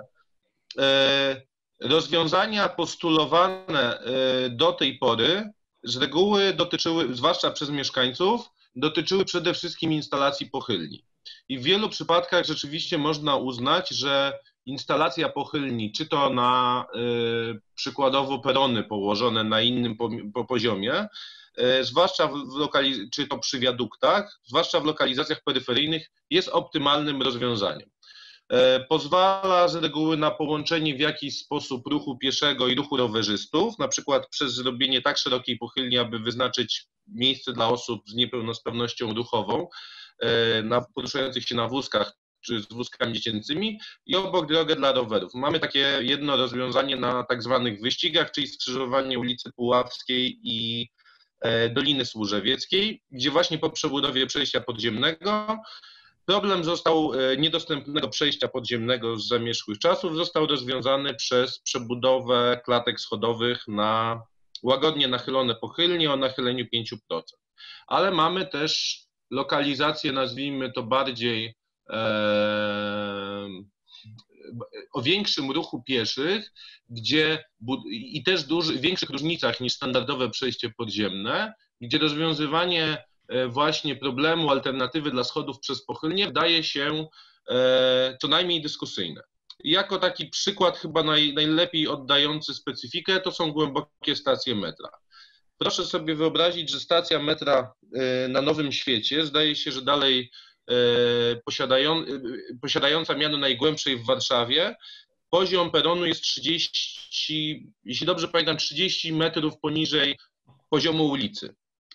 Rozwiązania postulowane do tej pory z reguły dotyczyły, zwłaszcza przez mieszkańców, dotyczyły przede wszystkim instalacji pochylni. I w wielu przypadkach rzeczywiście można uznać, że instalacja pochylni, czy to na y, przykładowo perony położone na innym po, po poziomie, y, zwłaszcza w, w lokaliz- czy to przy wiaduktach, zwłaszcza w lokalizacjach peryferyjnych, jest optymalnym rozwiązaniem. Y, pozwala z reguły na połączenie w jakiś sposób ruchu pieszego i ruchu rowerzystów, na przykład przez zrobienie tak szerokiej pochylni, aby wyznaczyć miejsce dla osób z niepełnosprawnością ruchową, na, poruszających się na wózkach czy z wózkami dziecięcymi i obok drogę dla rowerów. Mamy takie jedno rozwiązanie na tak zwanych wyścigach, czyli skrzyżowanie ulicy Puławskiej i Doliny Służewieckiej, gdzie właśnie po przebudowie przejścia podziemnego problem został niedostępnego przejścia podziemnego z zamierzchłych czasów został rozwiązany przez przebudowę klatek schodowych na łagodnie nachylone pochylnie o nachyleniu pięć procent. Ale mamy też lokalizację, nazwijmy to bardziej e, o większym ruchu pieszych, gdzie i też duży, większych różnicach niż standardowe przejście podziemne, gdzie rozwiązywanie właśnie problemu alternatywy dla schodów przez pochylnie wydaje się e, co najmniej dyskusyjne. Jako taki przykład chyba naj, najlepiej oddający specyfikę to są głębokie stacje metra. Proszę sobie wyobrazić, że stacja metra na Nowym Świecie zdaje się, że dalej posiadają, posiadająca miano najgłębszej w Warszawie, poziom peronu jest trzydzieści, jeśli dobrze pamiętam, trzydzieści metrów poniżej poziomu ulicy.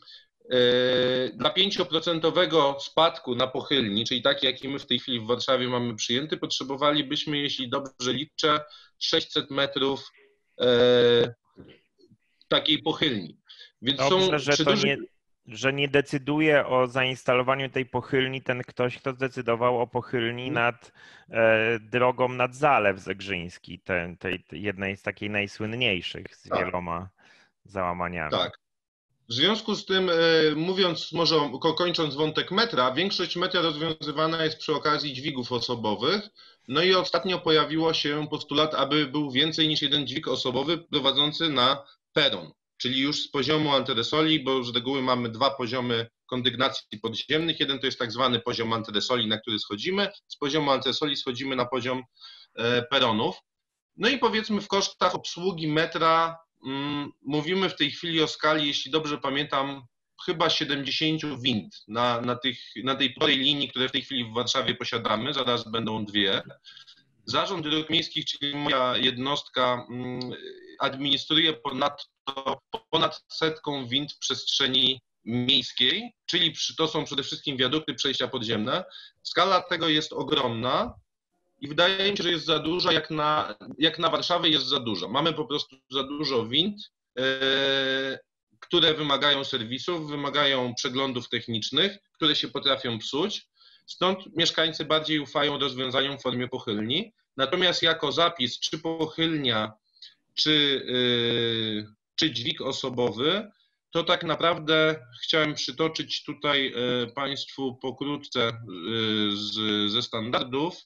Dla pięcioprocentowego spadku na pochylni, czyli taki, jaki my w tej chwili w Warszawie mamy przyjęty, potrzebowalibyśmy, jeśli dobrze liczę, sześćset metrów takiej pochylni. Więc Dobrze, są że przy to dużych... nie, że nie decyduje o zainstalowaniu tej pochylni ten ktoś, kto zdecydował o pochylni nad e, drogą nad Zalew Zegrzyński, tej, tej jednej z takiej najsłynniejszych z tak. wieloma załamaniami. Tak. W związku z tym, mówiąc może, kończąc wątek metra, większość metra rozwiązywana jest przy okazji dźwigów osobowych. No i ostatnio pojawiło się postulat, aby był więcej niż jeden dźwig osobowy prowadzący na peron, czyli już z poziomu antyresoli, bo z reguły mamy dwa poziomy kondygnacji podziemnych. Jeden to jest tak zwany poziom antyresoli, na który schodzimy. Z poziomu antyresoli schodzimy na poziom peronów. No i powiedzmy w kosztach obsługi metra mówimy w tej chwili o skali, jeśli dobrze pamiętam, chyba siedemdziesięciu wind na, na, tych, na tej porej linii, które w tej chwili w Warszawie posiadamy. Zaraz będą dwie. Zarząd Dróg Miejskich, czyli moja jednostka, administruje ponadto ponad setką wind w przestrzeni miejskiej, czyli to są przede wszystkim wiadukty, przejścia podziemne. Skala tego jest ogromna. I wydaje mi się, że jest za dużo, jak na, jak na Warszawę jest za dużo. Mamy po prostu za dużo wind, yy, które wymagają serwisów, wymagają przeglądów technicznych, które się potrafią psuć. Stąd mieszkańcy bardziej ufają rozwiązaniom w formie pochylni. Natomiast jako zapis, czy pochylnia, czy, yy, czy dźwig osobowy, to tak naprawdę chciałem przytoczyć tutaj yy, Państwu pokrótce yy, z, ze standardów.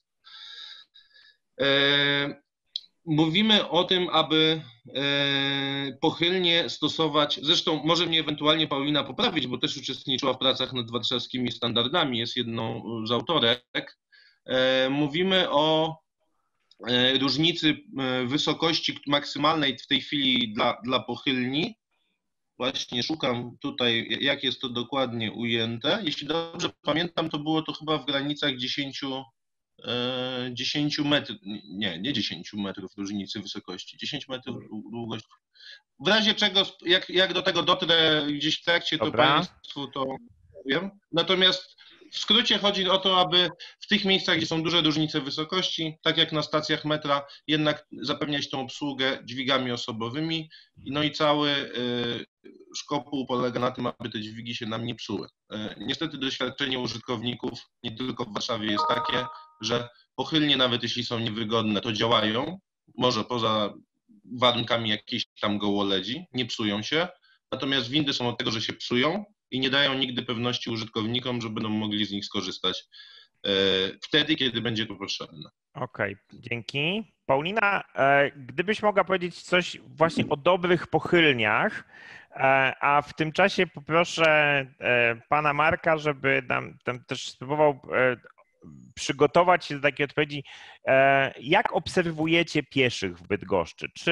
Mówimy o tym, aby pochylnie stosować, zresztą może mnie ewentualnie Paulina poprawić, bo też uczestniczyła w pracach nad warszawskimi standardami, jest jedną z autorek. Mówimy o różnicy wysokości maksymalnej w tej chwili dla, dla pochylni. Właśnie szukam tutaj, jak jest to dokładnie ujęte. Jeśli dobrze pamiętam, to było to chyba w granicach dziesięciu dziesięć metrów, nie, nie dziesięć metrów różnicy wysokości, dziesięć metrów długości. W razie czego, jak, jak do tego dotrę gdzieś w trakcie, to Dobra. Państwu to powiem. Natomiast w skrócie chodzi o to, aby w tych miejscach, gdzie są duże różnice wysokości, tak jak na stacjach metra, jednak zapewniać tą obsługę dźwigami osobowymi. No i cały szkopuł polega na tym, aby te dźwigi się nam nie psuły. Niestety doświadczenie użytkowników nie tylko w Warszawie jest takie, że pochylnie, nawet jeśli są niewygodne, to działają, może poza warunkami jakiejś tam gołoledzi, nie psują się, natomiast windy są od tego, że się psują i nie dają nigdy pewności użytkownikom, że będą mogli z nich skorzystać wtedy, kiedy będzie to potrzebne. Okej, okay, dzięki. Paulina, gdybyś mogła powiedzieć coś właśnie o dobrych pochylniach, a w tym czasie poproszę pana Marka, żeby nam tam też spróbował przygotować się do takiej odpowiedzi. Jak obserwujecie pieszych w Bydgoszczy? Czy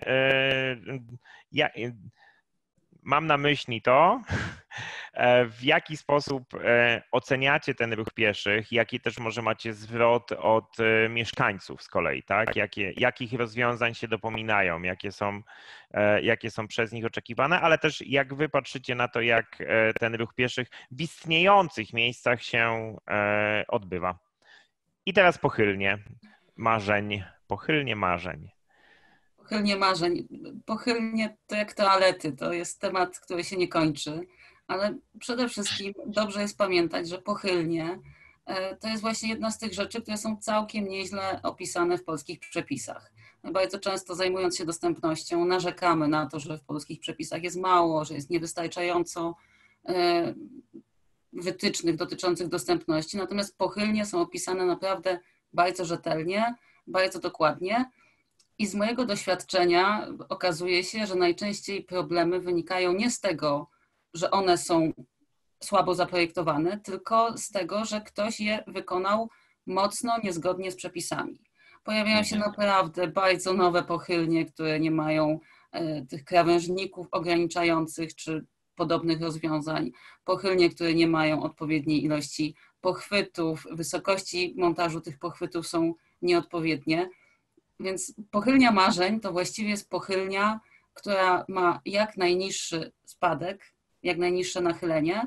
ja, mam na myśli to, w jaki sposób oceniacie ten ruch pieszych, jaki też może macie zwrot od mieszkańców z kolei, tak? Jakie, jakich rozwiązań się dopominają, jakie są, jakie są przez nich oczekiwane, ale też jak wy patrzycie na to, jak ten ruch pieszych w istniejących miejscach się odbywa. I teraz pochylnie marzeń, pochylnie marzeń. Pochylnie marzeń. Pochylnie to jak toalety, to jest temat, który się nie kończy, ale przede wszystkim dobrze jest pamiętać, że pochylnie to jest właśnie jedna z tych rzeczy, które są całkiem nieźle opisane w polskich przepisach. My bardzo często, zajmując się dostępnością, narzekamy na to, że w polskich przepisach jest mało, że jest niewystarczająco wytycznych dotyczących dostępności, natomiast pochylnie są opisane naprawdę bardzo rzetelnie, bardzo dokładnie. I z mojego doświadczenia okazuje się, że najczęściej problemy wynikają nie z tego, że one są słabo zaprojektowane, tylko z tego, że ktoś je wykonał mocno niezgodnie z przepisami. Pojawiają się naprawdę bardzo nowe pochylnie, które nie mają tych krawężników ograniczających czy podobnych rozwiązań. Pochylnie, które nie mają odpowiedniej ilości pochwytów, wysokości montażu tych pochwytów są nieodpowiednie. Więc pochylnia marzeń to właściwie jest pochylnia, która ma jak najniższy spadek, jak najniższe nachylenie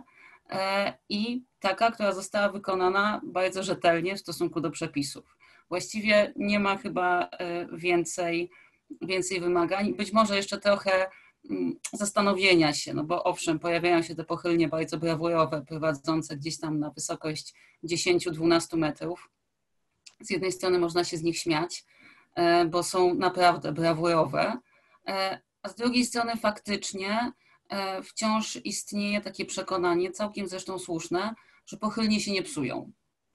i taka, która została wykonana bardzo rzetelnie w stosunku do przepisów. Właściwie nie ma chyba więcej, więcej wymagań. Być może jeszcze trochę zastanowienia się, no bo owszem, pojawiają się te pochylnie bardzo brawurowe, prowadzące gdzieś tam na wysokość dziesięć do dwunastu metrów. Z jednej strony można się z nich śmiać, bo są naprawdę brawurowe, a z drugiej strony faktycznie wciąż istnieje takie przekonanie, całkiem zresztą słuszne, że pochylnie się nie psują.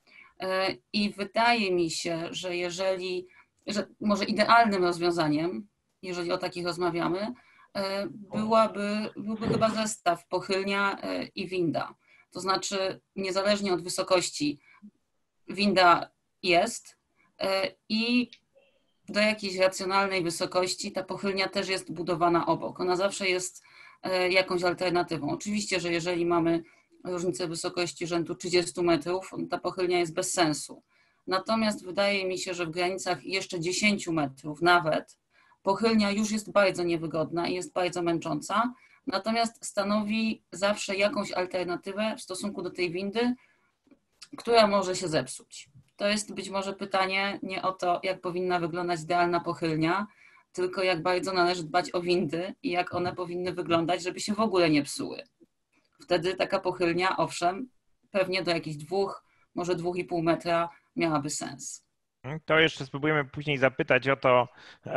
I wydaje mi się, że jeżeli, że może idealnym rozwiązaniem, jeżeli o takich rozmawiamy, byłaby, byłby chyba zestaw pochylnia i winda. To znaczy niezależnie od wysokości winda jest i do jakiejś racjonalnej wysokości ta pochylnia też jest budowana obok. Ona zawsze jest jakąś alternatywą. Oczywiście, że jeżeli mamy różnicę wysokości rzędu trzydziestu metrów, ta pochylnia jest bez sensu. Natomiast wydaje mi się, że w granicach jeszcze dziesięciu metrów nawet pochylnia już jest bardzo niewygodna i jest bardzo męcząca, natomiast stanowi zawsze jakąś alternatywę w stosunku do tej windy, która może się zepsuć. To jest być może pytanie nie o to, jak powinna wyglądać idealna pochylnia, tylko jak bardzo należy dbać o windy i jak one powinny wyglądać, żeby się w ogóle nie psuły. Wtedy taka pochylnia, owszem, pewnie do jakichś dwóch, może dwóch i pół metra miałaby sens. To jeszcze spróbujemy później zapytać o to,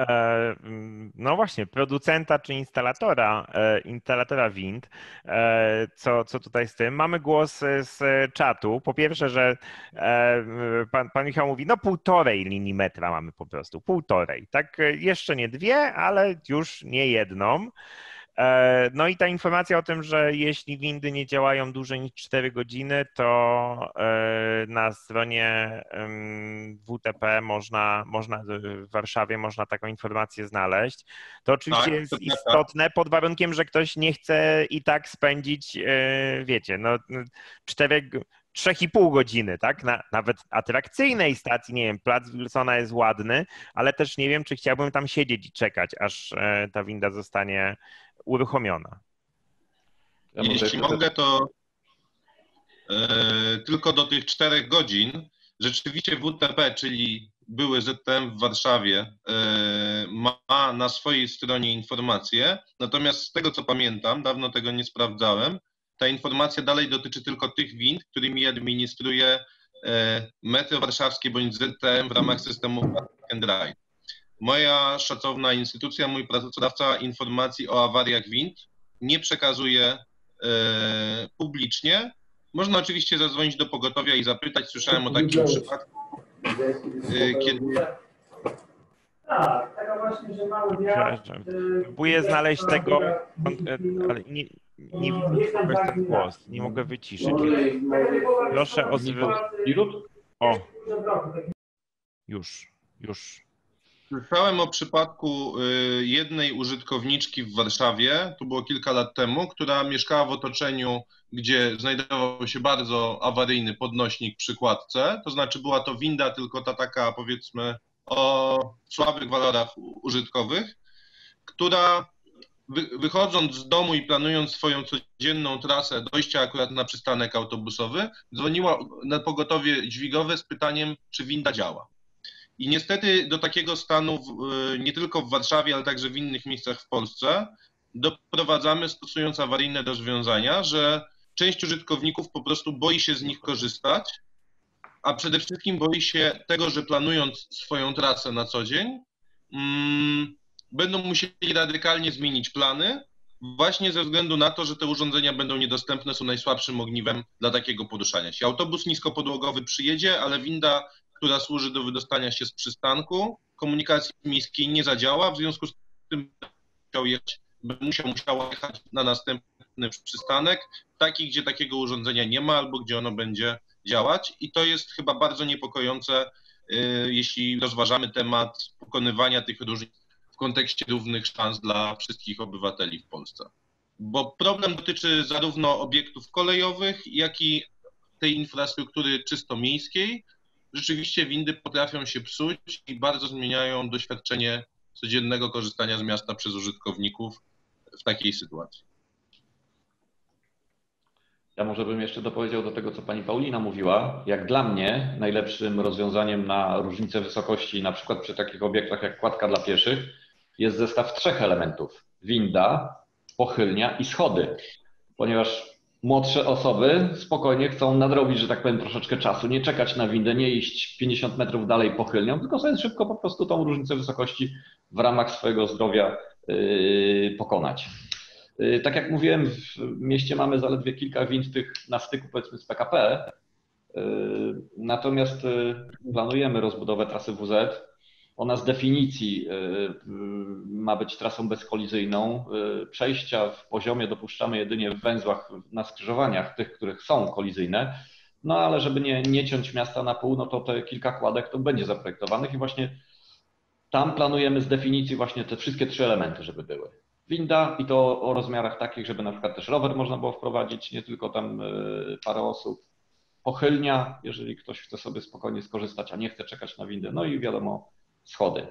no właśnie, producenta czy instalatora, instalatora wind, co, co tutaj z tym. Mamy głos z czatu. Po pierwsze, że pan, pan Michał mówi, no półtorej linii metra mamy po prostu, półtorej. Tak, jeszcze nie dwie, ale już nie jedną. No i ta informacja o tym, że jeśli windy nie działają dłużej niż cztery godziny, to na stronie W T P można, można w Warszawie można taką informację znaleźć. To oczywiście Tak, jest to istotne pod warunkiem, że ktoś nie chce i tak spędzić, wiecie, no cztery, trzech i pół godziny, tak? Na, nawet atrakcyjnej stacji, nie wiem, plac Wilsona jest ładny, ale też nie wiem, czy chciałbym tam siedzieć i czekać, aż ta winda zostanie uruchomiona. Ja Jeśli może... mogę, to e, tylko do tych czterech godzin. Rzeczywiście W T P, czyli były Z T M w Warszawie, e, ma na swojej stronie informacje, natomiast z tego co pamiętam, dawno tego nie sprawdzałem, ta informacja dalej dotyczy tylko tych wind, którymi administruje e, Metro Warszawskie bądź Z T M w ramach systemu Park and Ride. Moja szacowna instytucja, mój pracodawca informacji o awariach wind nie przekazuje e, publicznie. Można oczywiście zadzwonić do pogotowia i zapytać. Słyszałem o takim przypadku, e, kiedy... Tak, taka właśnie, że mały wiatr... Próbuję znaleźć tego, ale nie, nie widzę ten głos, nie mogę wyciszyć. Proszę o... O, już, już. Słyszałem o przypadku jednej użytkowniczki w Warszawie, to było kilka lat temu, która mieszkała w otoczeniu, gdzie znajdował się bardzo awaryjny podnośnik przy kładce, to znaczy była to winda, tylko ta taka powiedzmy o słabych walorach użytkowych, która wychodząc z domu i planując swoją codzienną trasę dojścia akurat na przystanek autobusowy, dzwoniła na pogotowie dźwigowe z pytaniem, czy winda działa. I niestety do takiego stanu nie tylko w Warszawie, ale także w innych miejscach w Polsce doprowadzamy, stosując awaryjne rozwiązania, że część użytkowników po prostu boi się z nich korzystać, a przede wszystkim boi się tego, że planując swoją trasę na co dzień, mm, będą musieli radykalnie zmienić plany właśnie ze względu na to, że te urządzenia będą niedostępne, są najsłabszym ogniwem dla takiego poruszania się. Autobus niskopodłogowy przyjedzie, ale winda, która służy do wydostania się z przystanku, komunikacji miejskiej nie zadziała, w związku z tym musiał jechać, musiał, musiał jechać na następny przystanek, taki, gdzie takiego urządzenia nie ma albo gdzie ono będzie działać i to jest chyba bardzo niepokojące, jeśli rozważamy temat pokonywania tych różnic w kontekście równych szans dla wszystkich obywateli w Polsce. Bo problem dotyczy zarówno obiektów kolejowych, jak i tej infrastruktury czysto miejskiej. Rzeczywiście windy potrafią się psuć i bardzo zmieniają doświadczenie codziennego korzystania z miasta przez użytkowników w takiej sytuacji. Ja może bym jeszcze dopowiedział do tego, co pani Paulina mówiła. Jak dla mnie najlepszym rozwiązaniem na różnicę wysokości, na przykład przy takich obiektach jak kładka dla pieszych, jest zestaw trzech elementów. Winda, pochylnia i schody. Ponieważ młodsze osoby spokojnie chcą nadrobić, że tak powiem, troszeczkę czasu, nie czekać na windę, nie iść pięćdziesiąt metrów dalej pochylnią, tylko sobie szybko po prostu tą różnicę wysokości w ramach swojego zdrowia yy, pokonać. Yy, tak jak mówiłem, w mieście mamy zaledwie kilka wind tych na styku, powiedzmy, z P K P, yy, natomiast yy, planujemy rozbudowę trasy W Z. Ona z definicji ma być trasą bezkolizyjną. Przejścia w poziomie dopuszczamy jedynie w węzłach na skrzyżowaniach, tych, których są kolizyjne. No ale żeby nie, nie ciąć miasta na pół, no to te kilka kładek to będzie zaprojektowanych i właśnie tam planujemy z definicji właśnie te wszystkie trzy elementy, żeby były. Winda i to o rozmiarach takich, żeby na przykład też rower można było wprowadzić, nie tylko tam parę osób. Pochylnia, jeżeli ktoś chce sobie spokojnie skorzystać, a nie chce czekać na windę. No i wiadomo, schody.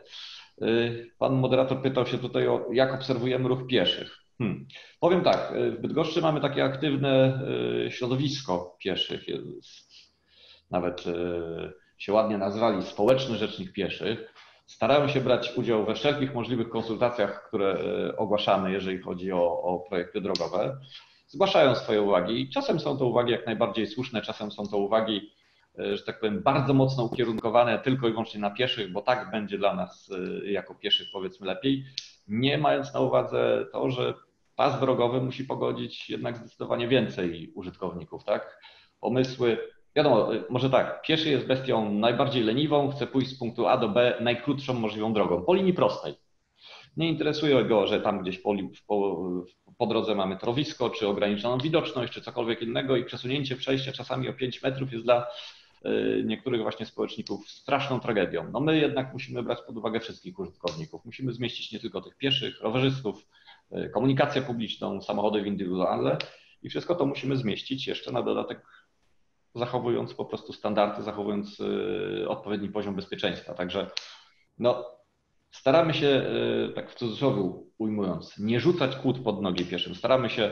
Pan moderator pytał się tutaj o jak obserwujemy ruch pieszych. Hmm. Powiem tak, w Bydgoszczy mamy takie aktywne środowisko pieszych. Jest, nawet się ładnie nazwali Społeczny Rzecznik Pieszych. Starają się brać udział we wszelkich możliwych konsultacjach, które ogłaszamy, jeżeli chodzi o, o projekty drogowe. Zgłaszają swoje uwagi. Czasem są to uwagi jak najbardziej słuszne, czasem są to uwagi, że tak powiem, bardzo mocno ukierunkowane tylko i wyłącznie na pieszych, bo tak będzie dla nas jako pieszych, powiedzmy, lepiej, nie mając na uwadze to, że pas drogowy musi pogodzić jednak zdecydowanie więcej użytkowników, tak? Pomysły, wiadomo, może tak, pieszy jest bestią najbardziej leniwą, chce pójść z punktu A do B najkrótszą możliwą drogą, po linii prostej. Nie interesuje go, że tam gdzieś po, po, po drodze mamy torowisko, czy ograniczoną widoczność, czy cokolwiek innego i przesunięcie przejścia czasami o pięć metrów jest dla niektórych właśnie społeczników straszną tragedią. No my jednak musimy brać pod uwagę wszystkich użytkowników. Musimy zmieścić nie tylko tych pieszych, rowerzystów, komunikację publiczną, samochody indywidualne i wszystko to musimy zmieścić jeszcze na dodatek zachowując po prostu standardy, zachowując odpowiedni poziom bezpieczeństwa. Także no, staramy się, tak w cudzysłowie ujmując, nie rzucać kłód pod nogi pieszym. Staramy się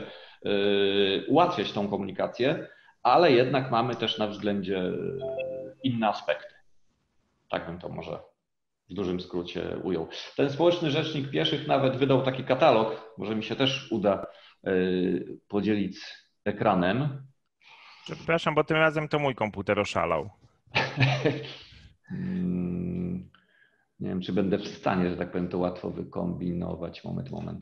ułatwiać tą komunikację, ale jednak mamy też na względzie inne aspekty. Tak bym to może w dużym skrócie ujął. Ten Społeczny Rzecznik Pieszych nawet wydał taki katalog, może mi się też uda podzielić ekranem. Przepraszam, bo tym razem to mój komputer oszalał. Nie wiem, czy będę w stanie, że tak powiem, to łatwo wykombinować. Moment, moment.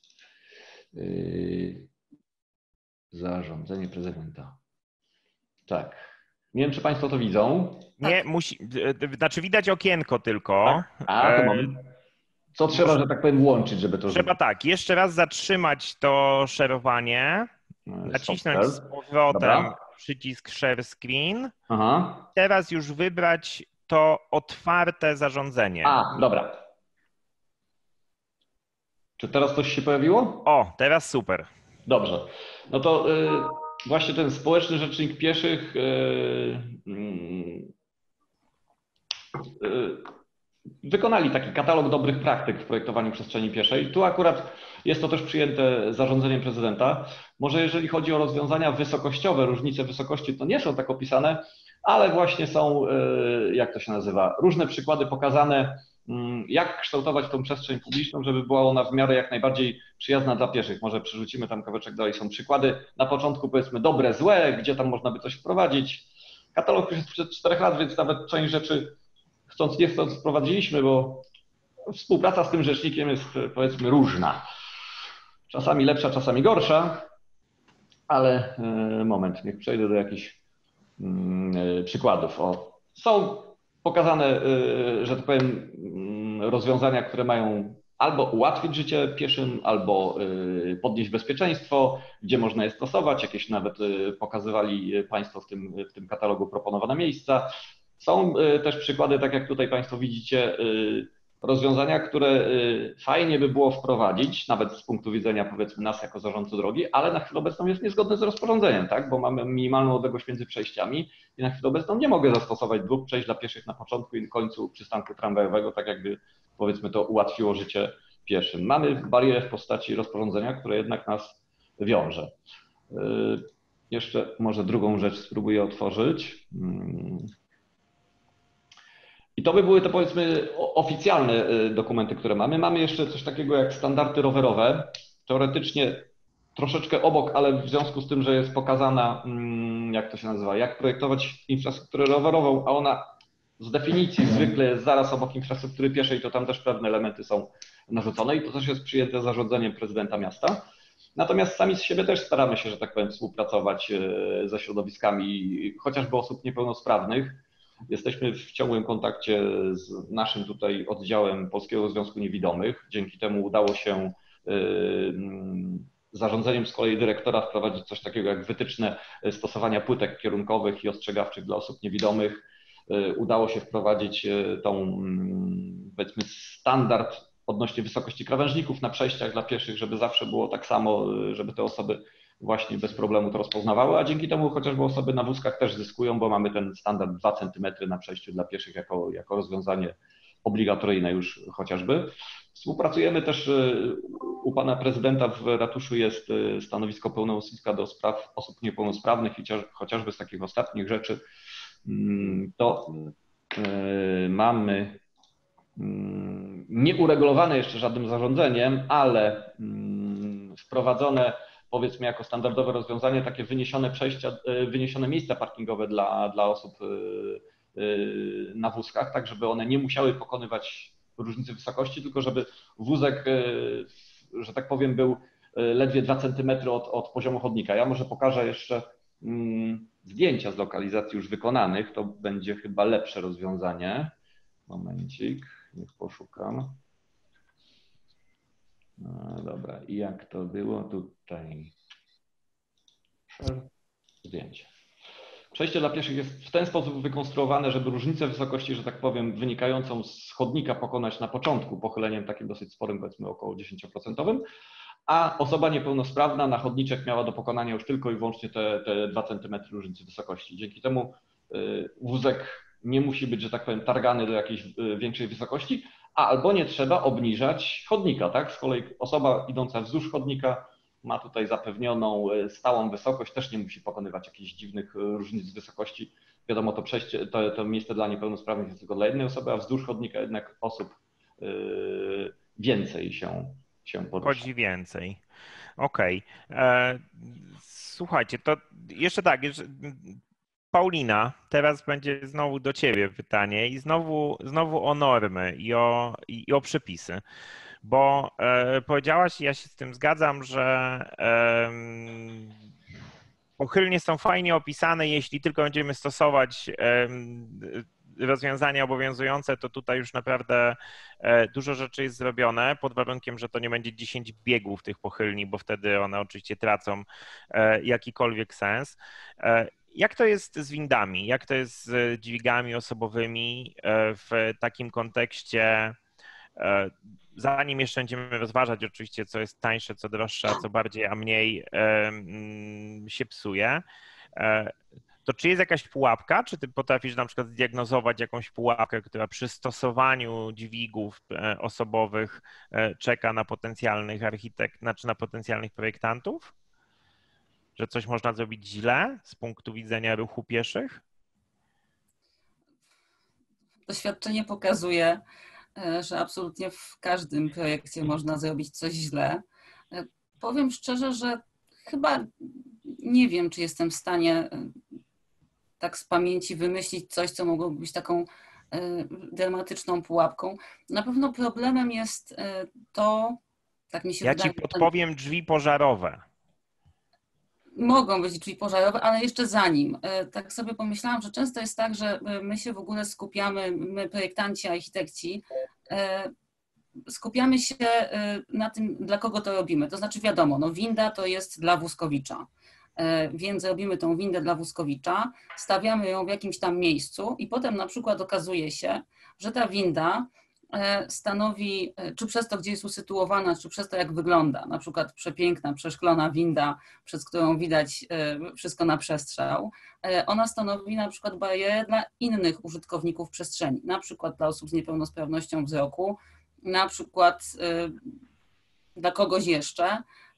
Zarządzenie prezydenta. Tak. Nie wiem, czy Państwo to widzą. Nie, musi, znaczy widać okienko tylko. Tak? A, to mamy. Co trzeba, że tak powiem, włączyć, żeby to... Trzeba tak, jeszcze raz zatrzymać to szerowanie, nacisnąć z powrotem Dobra. przycisk Share Screen. Aha. Teraz już wybrać to otwarte zarządzenie. A, dobra. Czy teraz coś się pojawiło? O, teraz super. Dobrze. No to y, właśnie ten Społeczny Rzecznik Pieszych y, y, y, wykonali taki katalog dobrych praktyk w projektowaniu przestrzeni pieszej. Tu akurat jest to też przyjęte zarządzeniem prezydenta. Może jeżeli chodzi o rozwiązania wysokościowe, różnice wysokości, to nie są tak opisane, ale właśnie są, jak to się nazywa, różne przykłady pokazane, jak kształtować tą przestrzeń publiczną, żeby była ona w miarę jak najbardziej przyjazna dla pieszych. Może przerzucimy tam kawałeczek dalej, są przykłady na początku, powiedzmy, dobre, złe, gdzie tam można by coś wprowadzić. Katalog już jest sprzed czterech lat, więc nawet część rzeczy chcąc nie chcąc wprowadziliśmy, bo współpraca z tym rzecznikiem jest, powiedzmy, różna. Czasami lepsza, czasami gorsza, ale moment, niech przejdę do jakichś przykładów. O, są pokazane, że tak powiem, rozwiązania, które mają albo ułatwić życie pieszym, albo podnieść bezpieczeństwo, gdzie można je stosować. Jakieś nawet pokazywali Państwo w tym, w tym katalogu proponowane miejsca. Są też przykłady, tak jak tutaj Państwo widzicie, rozwiązania, które fajnie by było wprowadzić, nawet z punktu widzenia, powiedzmy, nas jako zarządcy drogi, ale na chwilę obecną jest niezgodne z rozporządzeniem, tak? Bo mamy minimalną odległość między przejściami i na chwilę obecną nie mogę zastosować dwóch przejść dla pieszych na początku i końcu przystanku tramwajowego, tak jakby, powiedzmy, to ułatwiło życie pieszym. Mamy barierę w postaci rozporządzenia, które jednak nas wiąże. jeszcze może drugą rzecz spróbuję otworzyć. I to by były te, powiedzmy, oficjalne dokumenty, które mamy. Mamy jeszcze coś takiego jak standardy rowerowe. Teoretycznie troszeczkę obok, ale w związku z tym, że jest pokazana, jak to się nazywa, jak projektować infrastrukturę rowerową, a ona z definicji zwykle jest zaraz obok infrastruktury pieszej, to tam też pewne elementy są narzucone i to też jest przyjęte zarządzeniem prezydenta miasta. Natomiast sami z siebie też staramy się, że tak powiem, współpracować ze środowiskami chociażby osób niepełnosprawnych. Jesteśmy w ciągłym kontakcie z naszym tutaj oddziałem Polskiego Związku Niewidomych. Dzięki temu udało się zarządzeniem z kolei dyrektora wprowadzić coś takiego jak wytyczne stosowania płytek kierunkowych i ostrzegawczych dla osób niewidomych. Udało się wprowadzić tą, powiedzmy, standard odnośnie wysokości krawężników na przejściach dla pieszych, żeby zawsze było tak samo, żeby te osoby właśnie bez problemu to rozpoznawały, a dzięki temu chociażby osoby na wózkach też zyskują, bo mamy ten standard dwa centymetry na przejściu dla pieszych jako, jako rozwiązanie obligatoryjne już chociażby. Współpracujemy też, u pana prezydenta w ratuszu jest stanowisko pełnomocnika do spraw osób niepełnosprawnych i chociażby z takich ostatnich rzeczy to mamy nieuregulowane jeszcze żadnym zarządzeniem, ale wprowadzone, powiedzmy, jako standardowe rozwiązanie takie wyniesione przejścia, wyniesione miejsca parkingowe dla, dla osób na wózkach, tak żeby one nie musiały pokonywać różnicy wysokości, tylko żeby wózek, że tak powiem, był ledwie dwa centymetry od, od poziomu chodnika. Ja może pokażę jeszcze zdjęcia z lokalizacji już wykonanych, to będzie chyba lepsze rozwiązanie. Momencik, niech poszukam. No dobra, i jak to było tutaj? Zdjęcie. Przejście dla pieszych jest w ten sposób wykonstruowane, żeby różnicę wysokości, że tak powiem, wynikającą z chodnika pokonać na początku pochyleniem takim dosyć sporym, powiedzmy około dziesięć procent, a osoba niepełnosprawna na chodniczek miała do pokonania już tylko i wyłącznie te, te dwa centymetry różnicy wysokości. Dzięki temu wózek nie musi być, że tak powiem, targany do jakiejś większej wysokości, albo nie trzeba obniżać chodnika, tak? Z kolei osoba idąca wzdłuż chodnika ma tutaj zapewnioną stałą wysokość, też nie musi pokonywać jakichś dziwnych różnic wysokości. Wiadomo, to przejście, to, to miejsce dla niepełnosprawnych jest tylko dla jednej osoby, a wzdłuż chodnika jednak osób yy, więcej się, się porusza. Chodzi więcej. Okej. Okay. Słuchajcie, to jeszcze tak, jeszcze... Paulina, teraz będzie znowu do ciebie pytanie i znowu, znowu o normy i o, i o przepisy, bo e, powiedziałaś, ja się z tym zgadzam, że e, pochylnie są fajnie opisane, jeśli tylko będziemy stosować e, rozwiązania obowiązujące, to tutaj już naprawdę e, dużo rzeczy jest zrobione, pod warunkiem, że to nie będzie dziesięć biegów tych pochylni, bo wtedy one oczywiście tracą e, jakikolwiek sens. E, Jak to jest z windami? Jak to jest z dźwigami osobowymi w takim kontekście, zanim jeszcze będziemy rozważać oczywiście, co jest tańsze, co droższe, a co bardziej, a mniej się psuje, to czy jest jakaś pułapka? Czy ty potrafisz na przykład zdiagnozować jakąś pułapkę, która przy stosowaniu dźwigów osobowych czeka na potencjalnych architekt, znaczy na potencjalnych projektantów? Że coś można zrobić źle z punktu widzenia ruchu pieszych? Doświadczenie pokazuje, że absolutnie w każdym projekcie można zrobić coś źle. Powiem szczerze, że chyba nie wiem, czy jestem w stanie tak z pamięci wymyślić coś, co mogłoby być taką dramatyczną pułapką. Na pewno problemem jest to, tak mi się ja wydaje... Ja ci podpowiem drzwi pożarowe. Mogą być drzwi pożarowe, ale jeszcze zanim. Tak sobie pomyślałam, że często jest tak, że my się w ogóle skupiamy, my projektanci, architekci, skupiamy się na tym, dla kogo to robimy. To znaczy wiadomo, no winda to jest dla wózkowicza, więc robimy tą windę dla wózkowicza, stawiamy ją w jakimś tam miejscu i potem na przykład okazuje się, że ta winda stanowi, czy przez to, gdzie jest usytuowana, czy przez to, jak wygląda, na przykład przepiękna, przeszklona winda, przez którą widać wszystko na przestrzał, ona stanowi na przykład barierę dla innych użytkowników przestrzeni, na przykład dla osób z niepełnosprawnością wzroku, na przykład dla kogoś jeszcze.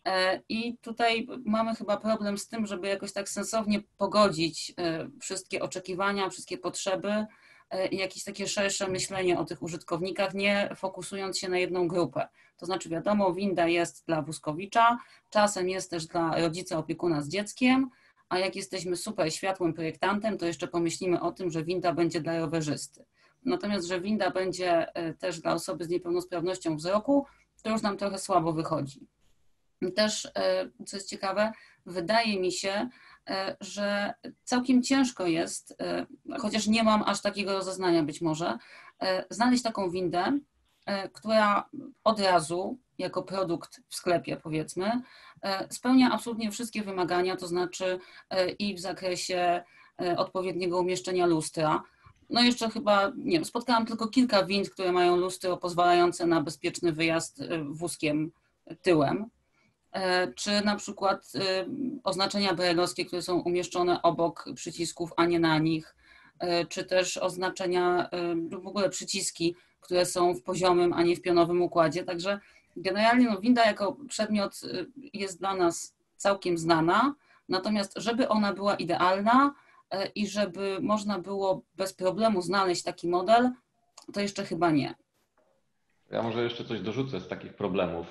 I tutaj mamy chyba problem z tym, żeby jakoś tak sensownie pogodzić wszystkie oczekiwania, wszystkie potrzeby i jakieś takie szersze myślenie o tych użytkownikach, nie fokusując się na jedną grupę. To znaczy wiadomo, winda jest dla wózkowicza, czasem jest też dla rodzica opiekuna z dzieckiem, a jak jesteśmy super światłym projektantem, to jeszcze pomyślimy o tym, że winda będzie dla rowerzysty. Natomiast, że winda będzie też dla osoby z niepełnosprawnością wzroku, to już nam trochę słabo wychodzi. Też, co jest ciekawe, wydaje mi się, że całkiem ciężko jest, chociaż nie mam aż takiego rozeznania być może, znaleźć taką windę, która od razu, jako produkt w sklepie powiedzmy, spełnia absolutnie wszystkie wymagania, to znaczy i w zakresie odpowiedniego umieszczenia lustra. No jeszcze chyba, nie wiem, spotkałam tylko kilka wind, które mają lustro pozwalające na bezpieczny wyjazd wózkiem tyłem. Czy na przykład oznaczenia brajlowskie, które są umieszczone obok przycisków, a nie na nich, czy też oznaczenia, w ogóle przyciski, które są w poziomym, a nie w pionowym układzie. Także generalnie no, winda jako przedmiot jest dla nas całkiem znana, natomiast żeby ona była idealna i żeby można było bez problemu znaleźć taki model, to jeszcze chyba nie. Ja może jeszcze coś dorzucę z takich problemów.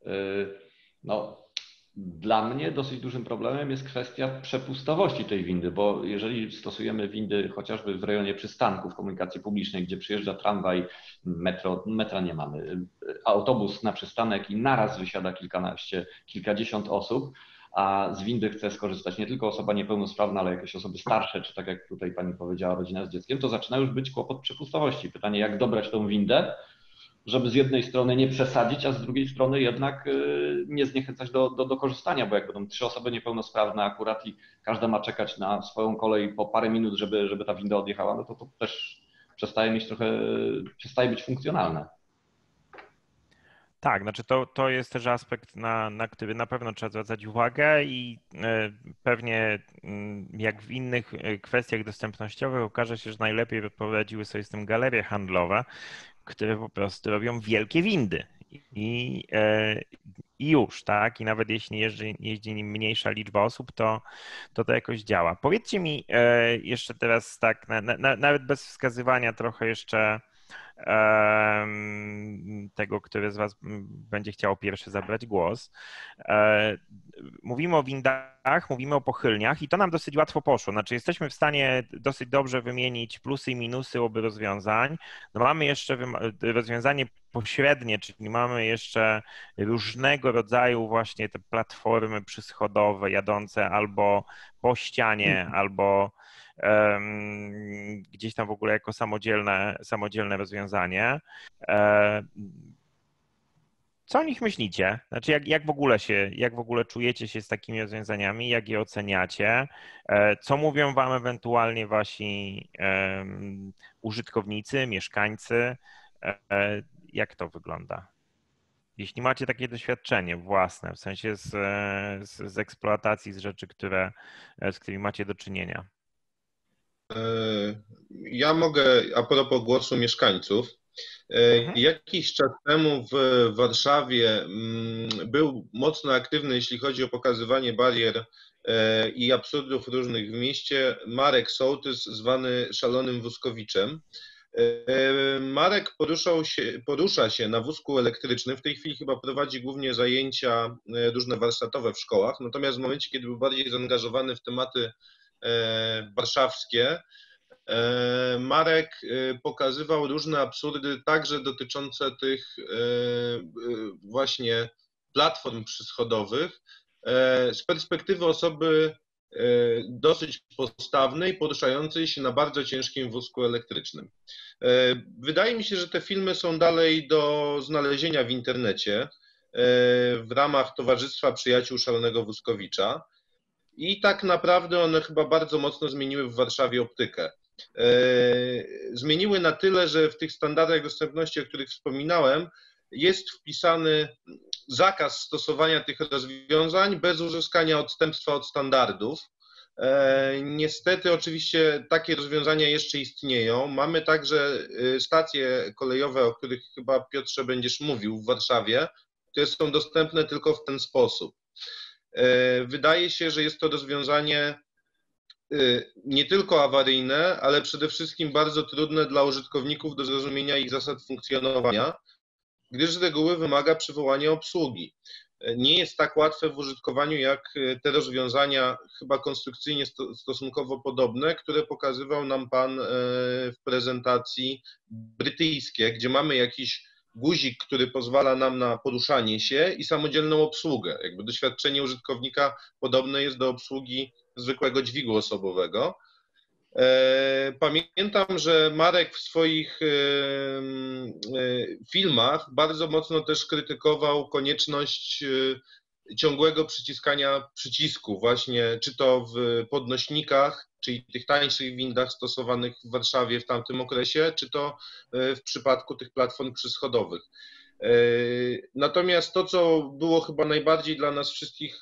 No, dla mnie dosyć dużym problemem jest kwestia przepustowości tej windy, bo jeżeli stosujemy windy chociażby w rejonie przystanków komunikacji publicznej, gdzie przyjeżdża tramwaj, metro, metra nie mamy, autobus na przystanek i naraz wysiada kilkanaście, kilkadziesiąt osób, a z windy chce skorzystać nie tylko osoba niepełnosprawna, ale jakieś osoby starsze, czy tak jak tutaj pani powiedziała, rodzina z dzieckiem, to zaczyna już być kłopot przepustowości. Pytanie, jak dobrać tą windę, żeby z jednej strony nie przesadzić, a z drugiej strony jednak nie zniechęcać do, do, do korzystania, bo jak będą trzy osoby niepełnosprawne akurat i każda ma czekać na swoją kolej po parę minut, żeby, żeby ta winda odjechała, no to to też przestaje mieć trochę, przestaje być funkcjonalne. Tak, znaczy to, to jest też aspekt, na, na który na pewno trzeba zwracać uwagę i pewnie jak w innych kwestiach dostępnościowych okaże się, że najlepiej poradziły sobie z tym galerie handlowe, które po prostu robią wielkie windy i, i już, tak? I nawet jeśli jeździ, jeździ nim mniejsza liczba osób, to, to to jakoś działa. Powiedzcie mi jeszcze teraz tak, na, na, nawet bez wskazywania trochę jeszcze tego, który z Was będzie chciał pierwszy zabrać głos. Mówimy o windach, mówimy o pochylniach i to nam dosyć łatwo poszło. Znaczy jesteśmy w stanie dosyć dobrze wymienić plusy i minusy obu rozwiązań. No mamy jeszcze rozwiązanie pośrednie, czyli mamy jeszcze różnego rodzaju właśnie te platformy przyschodowe jadące albo po ścianie, albo gdzieś tam w ogóle jako samodzielne, samodzielne rozwiązanie. Co o nich myślicie? Znaczy jak, jak w ogóle się, jak w ogóle czujecie się z takimi rozwiązaniami, jak je oceniacie? Co mówią Wam ewentualnie Wasi um, użytkownicy, mieszkańcy? Jak to wygląda? Jeśli macie takie doświadczenie własne, w sensie z, z, z eksploatacji, z rzeczy, które, z którymi macie do czynienia. Ja mogę, a propos głosu mieszkańców, mhm. Jakiś czas temu w Warszawie był mocno aktywny, jeśli chodzi o pokazywanie barier i absurdów różnych w mieście, Marek Sołtys, zwany Szalonym Wózkowiczem. Marek poruszał się, porusza się na wózku elektrycznym, w tej chwili chyba prowadzi głównie zajęcia różne warsztatowe w szkołach, natomiast w momencie, kiedy był bardziej zaangażowany w tematy warszawskie, Marek pokazywał różne absurdy, także dotyczące tych właśnie platform przyschodowych z perspektywy osoby dosyć postawnej, poruszającej się na bardzo ciężkim wózku elektrycznym. Wydaje mi się, że te filmy są dalej do znalezienia w internecie w ramach Towarzystwa Przyjaciół Szalonego Wózkowicza i tak naprawdę one chyba bardzo mocno zmieniły w Warszawie optykę. Zmieniły na tyle, że w tych standardach dostępności, o których wspominałem, jest wpisany zakaz stosowania tych rozwiązań bez uzyskania odstępstwa od standardów. Niestety oczywiście takie rozwiązania jeszcze istnieją. Mamy także stacje kolejowe, o których chyba Piotrze będziesz mówił w Warszawie, które są dostępne tylko w ten sposób. Wydaje się, że jest to rozwiązanie nie tylko awaryjne, ale przede wszystkim bardzo trudne dla użytkowników do zrozumienia ich zasad funkcjonowania, gdyż z reguły wymaga przywołania obsługi. Nie jest tak łatwe w użytkowaniu jak te rozwiązania, chyba konstrukcyjnie stosunkowo podobne, które pokazywał nam Pan w prezentacji brytyjskie, gdzie mamy jakiś guzik, który pozwala nam na poruszanie się i samodzielną obsługę. Jakby doświadczenie użytkownika podobne jest do obsługi zwykłego dźwigu osobowego. Pamiętam, że Marek w swoich filmach bardzo mocno też krytykował konieczność ciągłego przyciskania przycisku, właśnie czy to w podnośnikach, czyli tych tańszych windach stosowanych w Warszawie w tamtym okresie, czy to w przypadku tych platform przyschodowych. Natomiast to, co było chyba najbardziej dla nas wszystkich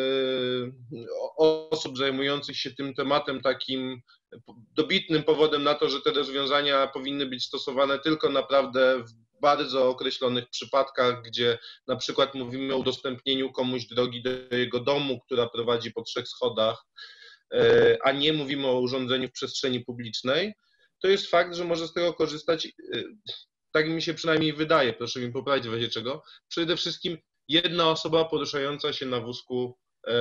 osób zajmujących się tym tematem takim dobitnym powodem na to, że te rozwiązania powinny być stosowane tylko naprawdę w bardzo określonych przypadkach, gdzie na przykład mówimy o udostępnieniu komuś drogi do jego domu, która prowadzi po trzech schodach, a nie mówimy o urządzeniu w przestrzeni publicznej, to jest fakt, że może z tego korzystać, tak mi się przynajmniej wydaje, proszę mi poprawić w razie czego, przede wszystkim jedna osoba poruszająca się na wózku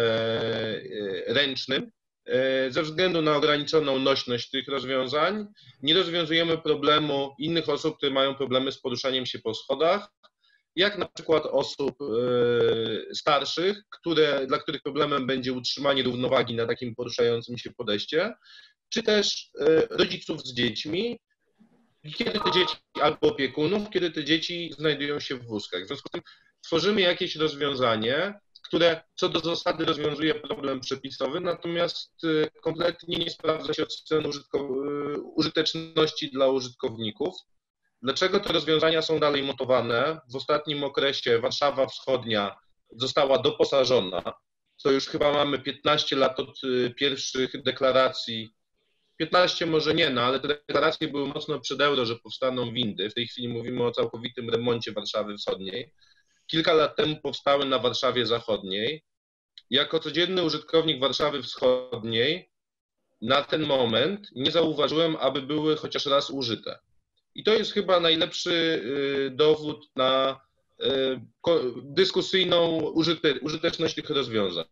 ręcznym. Ze względu na ograniczoną nośność tych rozwiązań nie rozwiązujemy problemu innych osób, które mają problemy z poruszaniem się po schodach, jak na przykład osób starszych, które, dla których problemem będzie utrzymanie równowagi na takim poruszającym się podejście, czy też rodziców z dziećmi, kiedy te dzieci, albo opiekunów, kiedy te dzieci znajdują się w wózkach. W związku z tym tworzymy jakieś rozwiązanie, które co do zasady rozwiązuje problem przepisowy, natomiast kompletnie nie sprawdza się od strony użyteczności dla użytkowników. Dlaczego te rozwiązania są dalej montowane? W ostatnim okresie Warszawa Wschodnia została doposażona, co już chyba mamy piętnaście lat od pierwszych deklaracji. piętnaście może nie, no ale te deklaracje były mocno przed euro, że powstaną windy. W tej chwili mówimy o całkowitym remoncie Warszawy Wschodniej. Kilka lat temu powstały na Warszawie Zachodniej. Jako codzienny użytkownik Warszawy Wschodniej na ten moment nie zauważyłem, aby były chociaż raz użyte. I to jest chyba najlepszy dowód na dyskusyjną użyteczność tych rozwiązań.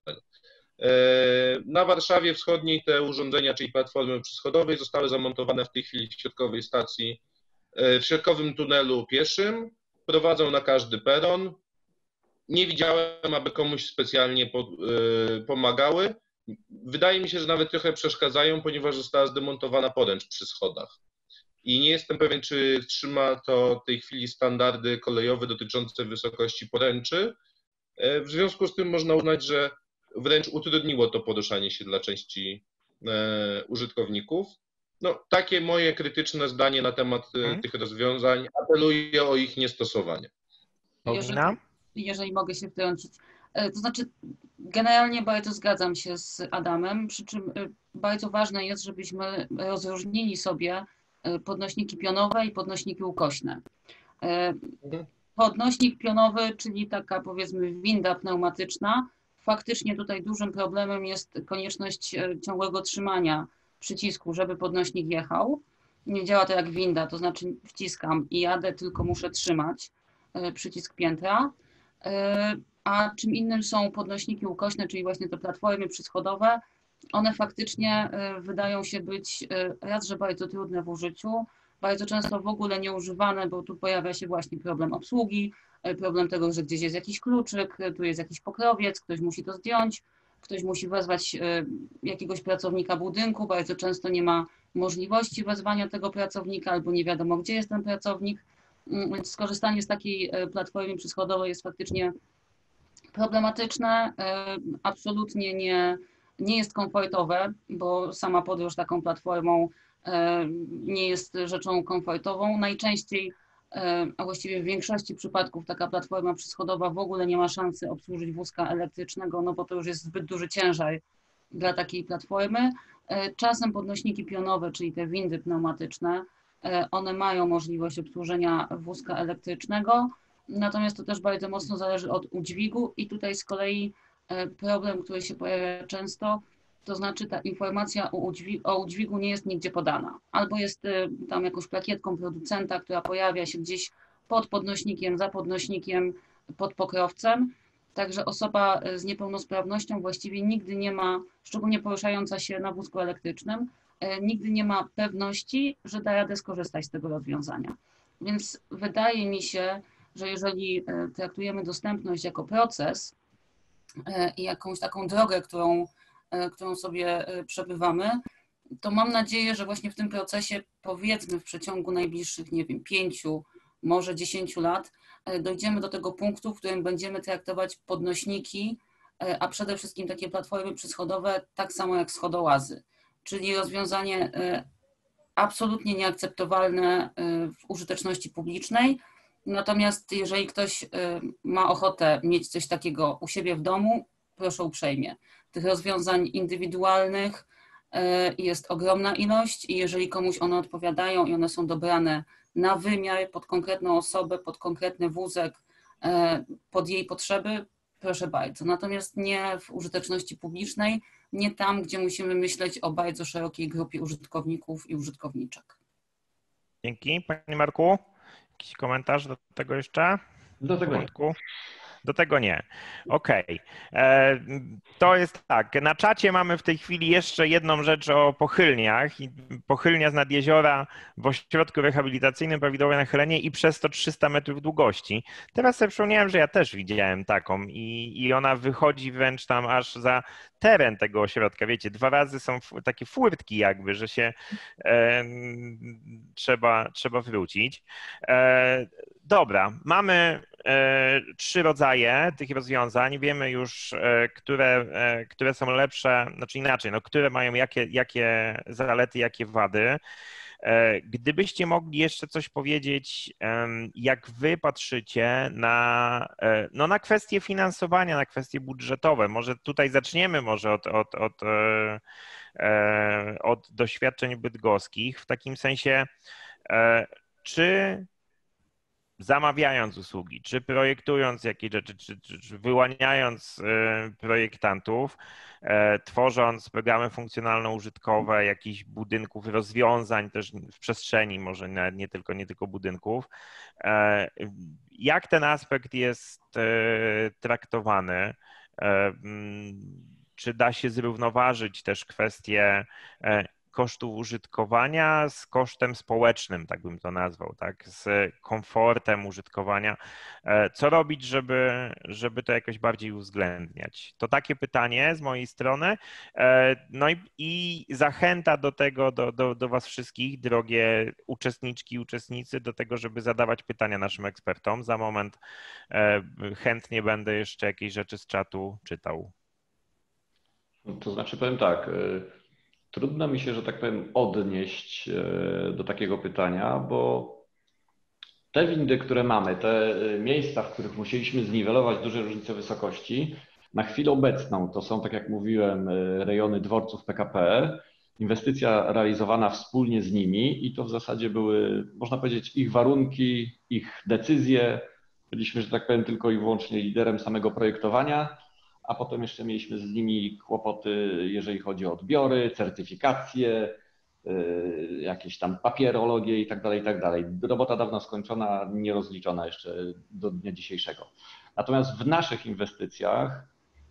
Na Warszawie Wschodniej te urządzenia, czyli platformy przyschodowej, zostały zamontowane w tej chwili w środkowej stacji, w środkowym tunelu pieszym, prowadzą na każdy peron. Nie widziałem, aby komuś specjalnie pomagały. Wydaje mi się, że nawet trochę przeszkadzają, ponieważ została zdemontowana poręcz przy schodach. I nie jestem pewien, czy trzyma to w tej chwili standardy kolejowe dotyczące wysokości poręczy. W związku z tym można uznać, że wręcz utrudniło to poruszanie się dla części użytkowników. No, takie moje krytyczne zdanie na temat hmm. tych rozwiązań. Apeluję o ich niestosowanie. Jeżeli, jeżeli mogę się wtrącić. To znaczy, generalnie bardzo zgadzam się z Adamem, przy czym bardzo ważne jest, żebyśmy rozróżnili sobie podnośniki pionowe i podnośniki ukośne. Podnośnik pionowy, czyli taka powiedzmy winda pneumatyczna, faktycznie tutaj dużym problemem jest konieczność ciągłego trzymania przycisku, żeby podnośnik jechał. Nie działa to jak winda, to znaczy wciskam i jadę, tylko muszę trzymać przycisk piętra. A czym innym są podnośniki ukośne, czyli właśnie te platformy przyschodowe. One faktycznie wydają się być raz, że bardzo trudne w użyciu, bardzo często w ogóle nieużywane, bo tu pojawia się właśnie problem obsługi, problem tego, że gdzieś jest jakiś kluczyk, tu jest jakiś pokrowiec, ktoś musi to zdjąć, ktoś musi wezwać jakiegoś pracownika budynku, bardzo często nie ma możliwości wezwania tego pracownika albo nie wiadomo, gdzie jest ten pracownik, więc skorzystanie z takiej platformy przyschodowej jest faktycznie problematyczne, absolutnie nie, nie jest komfortowe, bo sama podróż taką platformą nie jest rzeczą komfortową. Najczęściej, a właściwie w większości przypadków taka platforma przyschodowa w ogóle nie ma szansy obsłużyć wózka elektrycznego, no bo to już jest zbyt duży ciężar dla takiej platformy. Czasem podnośniki pionowe, czyli te windy pneumatyczne, one mają możliwość obsłużenia wózka elektrycznego, natomiast to też bardzo mocno zależy od udźwigu i tutaj z kolei problem, który się pojawia często, to znaczy ta informacja o udźwigu, o udźwigu nie jest nigdzie podana. Albo jest tam jakąś plakietką producenta, która pojawia się gdzieś pod podnośnikiem, za podnośnikiem, pod pokrowcem. Także osoba z niepełnosprawnością właściwie nigdy nie ma, szczególnie poruszająca się na wózku elektrycznym, nigdy nie ma pewności, że da radę skorzystać z tego rozwiązania. Więc wydaje mi się, że jeżeli traktujemy dostępność jako proces i jakąś taką drogę, którą, którą sobie przebywamy, to mam nadzieję, że właśnie w tym procesie, powiedzmy w przeciągu najbliższych, nie wiem, pięciu, może dziesięciu lat, dojdziemy do tego punktu, w którym będziemy traktować podnośniki, a przede wszystkim takie platformy przyschodowe tak samo jak schodołazy, czyli rozwiązanie absolutnie nieakceptowalne w użyteczności publicznej. Natomiast jeżeli ktoś ma ochotę mieć coś takiego u siebie w domu, proszę uprzejmie. Tych rozwiązań indywidualnych jest ogromna ilość i jeżeli komuś one odpowiadają i one są dobrane na wymiar, pod konkretną osobę, pod konkretny wózek, pod jej potrzeby, proszę bardzo. Natomiast nie w użyteczności publicznej, nie tam, gdzie musimy myśleć o bardzo szerokiej grupie użytkowników i użytkowniczek. Dzięki. Panie Marku, jakiś komentarz do tego jeszcze? Do tego nie. Do tego nie. Okej. Okay. To jest tak. Na czacie mamy w tej chwili jeszcze jedną rzecz o pochylniach. Pochylnia z nad jeziora w ośrodku rehabilitacyjnym prawidłowe nachylenie i przez to trzysta metrów długości. Teraz sobie przypomniałem, że ja też widziałem taką i, i ona wychodzi wręcz tam aż za teren tego ośrodka. Wiecie, dwa razy są takie furtki jakby, że się e, trzeba, trzeba wrócić. E, dobra, mamy e, trzy rodzaje tych rozwiązań. Wiemy już, e, które, e, które są lepsze, znaczy inaczej, no, które mają jakie, jakie zalety, jakie wady. Gdybyście mogli jeszcze coś powiedzieć, jak wy patrzycie na, no na kwestie finansowania, na kwestie budżetowe. Może tutaj zaczniemy może od, od, od, od doświadczeń bydgoskich, w takim sensie, czy zamawiając usługi, czy projektując jakieś rzeczy, czy, czy, czy wyłaniając projektantów, tworząc programy funkcjonalno-użytkowe jakichś budynków, rozwiązań też w przestrzeni, może nie, nie, tylko, nie tylko budynków, jak ten aspekt jest traktowany? Czy da się zrównoważyć też kwestie kosztów użytkowania z kosztem społecznym, tak bym to nazwał, tak, z komfortem użytkowania. Co robić, żeby, żeby to jakoś bardziej uwzględniać? To takie pytanie z mojej strony. No i, i zachęta do tego, do, do, do was wszystkich, drogie uczestniczki i uczestnicy, do tego, żeby zadawać pytania naszym ekspertom. Za moment chętnie będę jeszcze jakieś rzeczy z czatu czytał. To znaczy powiem tak, trudno mi się, że tak powiem, odnieść do takiego pytania, bo te windy, które mamy, te miejsca, w których musieliśmy zniwelować duże różnice wysokości, na chwilę obecną to są, tak jak mówiłem, rejony dworców P K P, inwestycja realizowana wspólnie z nimi i to w zasadzie były, można powiedzieć, ich warunki, ich decyzje. Byliśmy, że tak powiem, tylko i wyłącznie liderem samego projektowania, a potem jeszcze mieliśmy z nimi kłopoty, jeżeli chodzi o odbiory, certyfikacje, jakieś tam papierologie i tak dalej, i tak dalej. Robota dawno skończona, nierozliczona jeszcze do dnia dzisiejszego. Natomiast w naszych inwestycjach,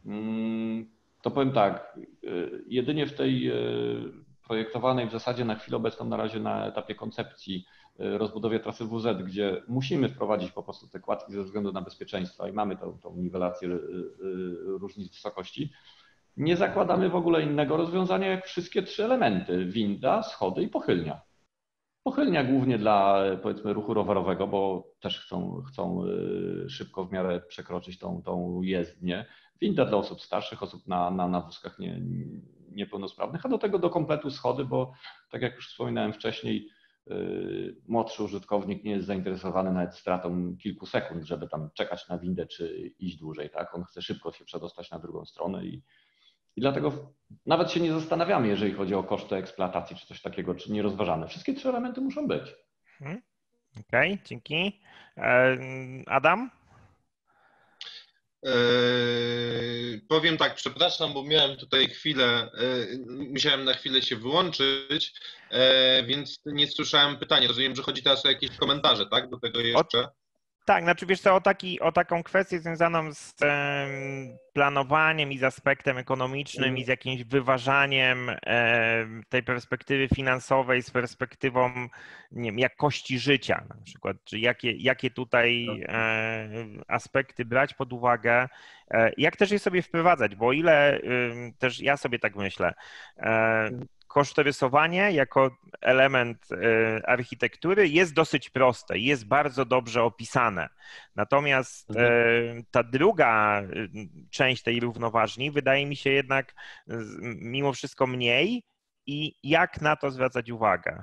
to powiem tak, jedynie w tej projektowanej w zasadzie na chwilę obecną na razie na etapie koncepcji rozbudowie trasy W Z, gdzie musimy wprowadzić po prostu te kładki ze względu na bezpieczeństwo i mamy tą, tą niwelację różnic wysokości, nie zakładamy w ogóle innego rozwiązania jak wszystkie trzy elementy: winda, schody i pochylnia. Pochylnia głównie dla, powiedzmy, ruchu rowerowego, bo też chcą, chcą szybko w miarę przekroczyć tą, tą jezdnię. Winda dla osób starszych, osób na, na, na wózkach nie, niepełnosprawnych, a do tego do kompletu schody, bo tak jak już wspominałem wcześniej, młodszy użytkownik nie jest zainteresowany nawet stratą kilku sekund, żeby tam czekać na windę czy iść dłużej, tak? On chce szybko się przedostać na drugą stronę i, i dlatego nawet się nie zastanawiamy, jeżeli chodzi o koszty eksploatacji czy coś takiego, czy nie rozważamy. Wszystkie trzy elementy muszą być. Okej, okay, dzięki. Adam? Eee, powiem tak, przepraszam, bo miałem tutaj chwilę, e, musiałem na chwilę się wyłączyć, e, więc nie słyszałem pytania. Rozumiem, że chodzi teraz o jakieś komentarze, tak? Do tego jeszcze. Tak, znaczy wiesz co, o, taki, o taką kwestię związaną z em, planowaniem i z aspektem ekonomicznym i z jakimś wyważaniem em, tej perspektywy finansowej z perspektywą, nie wiem, jakości życia na przykład, czy jakie, jakie tutaj e, aspekty brać pod uwagę, e, jak też je sobie wprowadzać, bo o ile e, też ja sobie tak myślę, e, kosztorysowanie jako element architektury jest dosyć proste, jest bardzo dobrze opisane. Natomiast ta druga część tej równoważni wydaje mi się jednak mimo wszystko mniej i jak na to zwracać uwagę?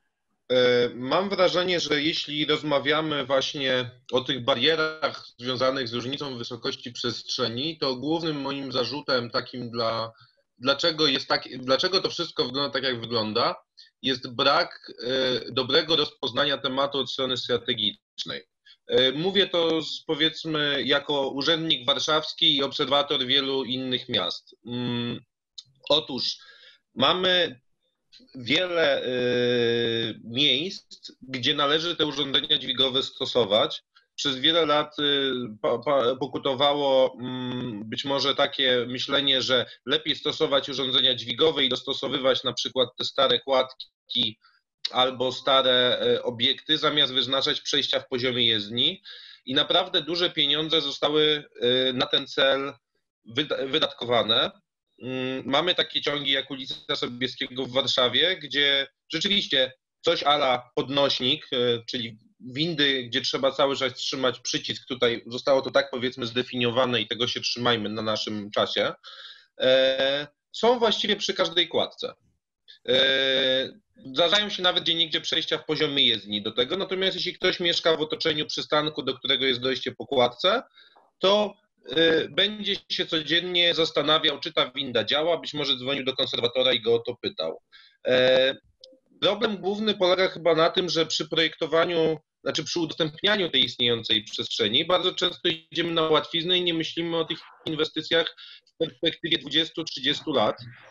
Mam wrażenie, że jeśli rozmawiamy właśnie o tych barierach związanych z różnicą wysokości przestrzeni, to głównym moim zarzutem takim dla Dlaczego, jest tak, dlaczego to wszystko wygląda tak, jak wygląda, jest brak e, dobrego rozpoznania tematu od strony strategicznej. E, mówię to z, powiedzmy jako urzędnik warszawski i obserwator wielu innych miast. Mm, otóż mamy wiele e, miejsc, gdzie należy te urządzenia dźwigowe stosować. Przez wiele lat pokutowało być może takie myślenie, że lepiej stosować urządzenia dźwigowe i dostosowywać na przykład te stare kładki albo stare obiekty, zamiast wyznaczać przejścia w poziomie jezdni. I naprawdę duże pieniądze zostały na ten cel wydatkowane. Mamy takie ciągi jak ulica Sobieskiego w Warszawie, gdzie rzeczywiście coś a la podnośnik, czyli windy, gdzie trzeba cały czas trzymać przycisk, tutaj zostało to tak powiedzmy zdefiniowane i tego się trzymajmy na naszym czasie, są właściwie przy każdej kładce. Zdarzają się nawet gdzieniegdzie przejścia w poziomie jezdni do tego, natomiast jeśli ktoś mieszka w otoczeniu przystanku, do którego jest dojście po kładce, to będzie się codziennie zastanawiał, czy ta winda działa, być może dzwonił do konserwatora i go o to pytał. Problem główny polega chyba na tym, że przy projektowaniu, znaczy przy udostępnianiu tej istniejącej przestrzeni bardzo często idziemy na łatwiznę i nie myślimy o tych inwestycjach w perspektywie dwudziestu trzydziestu lat.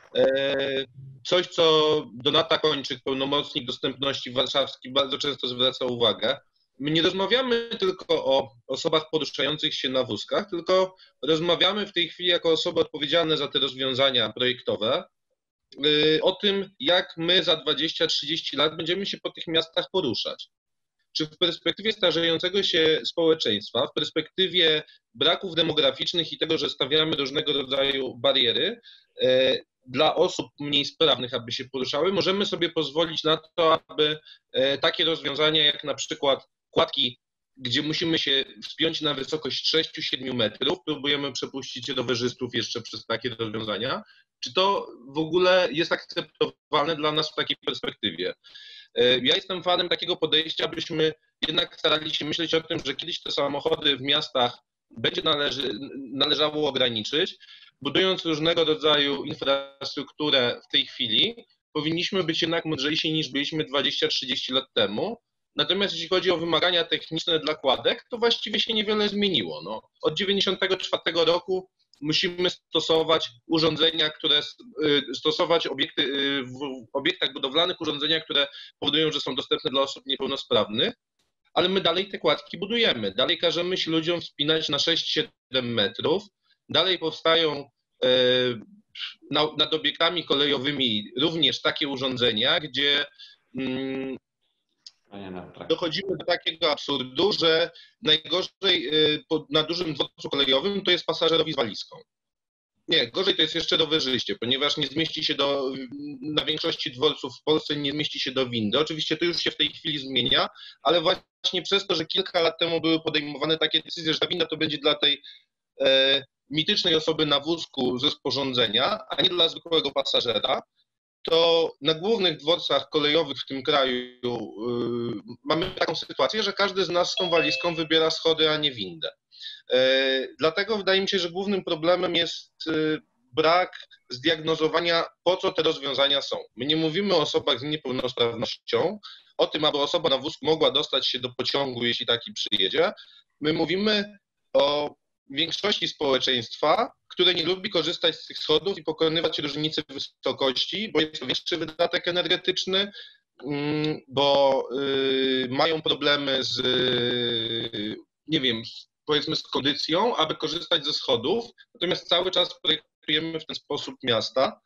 Coś, co Donata Kończyk, pełnomocnik dostępności warszawski, bardzo często zwraca uwagę. My nie rozmawiamy tylko o osobach poruszających się na wózkach, tylko rozmawiamy w tej chwili jako osoby odpowiedzialne za te rozwiązania projektowe, o tym, jak my za dwadzieścia trzydzieści lat będziemy się po tych miastach poruszać. Czy w perspektywie starzejącego się społeczeństwa, w perspektywie braków demograficznych i tego, że stawiamy różnego rodzaju bariery dla osób mniej sprawnych, aby się poruszały, możemy sobie pozwolić na to, aby takie rozwiązania jak na przykład kładki, gdzie musimy się wspiąć na wysokość sześć do siedmiu metrów, próbujemy przepuścić rowerzystów jeszcze przez takie rozwiązania, czy to w ogóle jest akceptowalne dla nas w takiej perspektywie? Ja jestem fanem takiego podejścia, abyśmy jednak starali się myśleć o tym, że kiedyś te samochody w miastach będzie należy, należało ograniczyć. Budując różnego rodzaju infrastrukturę w tej chwili, powinniśmy być jednak mądrzejsi niż byliśmy dwadzieścia trzydzieści lat temu. Natomiast jeśli chodzi o wymagania techniczne dla kładek, to właściwie się niewiele zmieniło. No, od dziewięćdziesiątego czwartego roku musimy stosować urządzenia, które stosować obiekty, w obiektach budowlanych urządzenia, które powodują, że są dostępne dla osób niepełnosprawnych, ale my dalej te kładki budujemy. Dalej każemy się ludziom wspinać na sześć do siedmiu metrów. Dalej powstają nad obiektami kolejowymi również takie urządzenia, gdzie dochodzimy do takiego absurdu, że najgorzej na dużym dworcu kolejowym to jest pasażerowi z walizką. Nie, gorzej to jest jeszcze rowerzyście, ponieważ nie zmieści się do, na większości dworców w Polsce nie zmieści się do windy. Oczywiście to już się w tej chwili zmienia, ale właśnie przez to, że kilka lat temu były podejmowane takie decyzje, że ta winda to będzie dla tej e, mitycznej osoby na wózku ze sporządzenia, a nie dla zwykłego pasażera, to na głównych dworcach kolejowych w tym kraju yy, mamy taką sytuację, że każdy z nas z tą walizką wybiera schody, a nie windę. Yy, dlatego wydaje mi się, że głównym problemem jest yy, brak zdiagnozowania, po co te rozwiązania są. My nie mówimy o osobach z niepełnosprawnością, o tym, aby osoba na wózku mogła dostać się do pociągu, jeśli taki przyjedzie. My mówimy o większości społeczeństwa, które nie lubi korzystać z tych schodów i pokonywać różnicy wysokości, bo jest to większy wydatek energetyczny, bo mają problemy z, nie wiem, powiedzmy z kondycją, aby korzystać ze schodów, natomiast cały czas projektujemy w ten sposób miasta,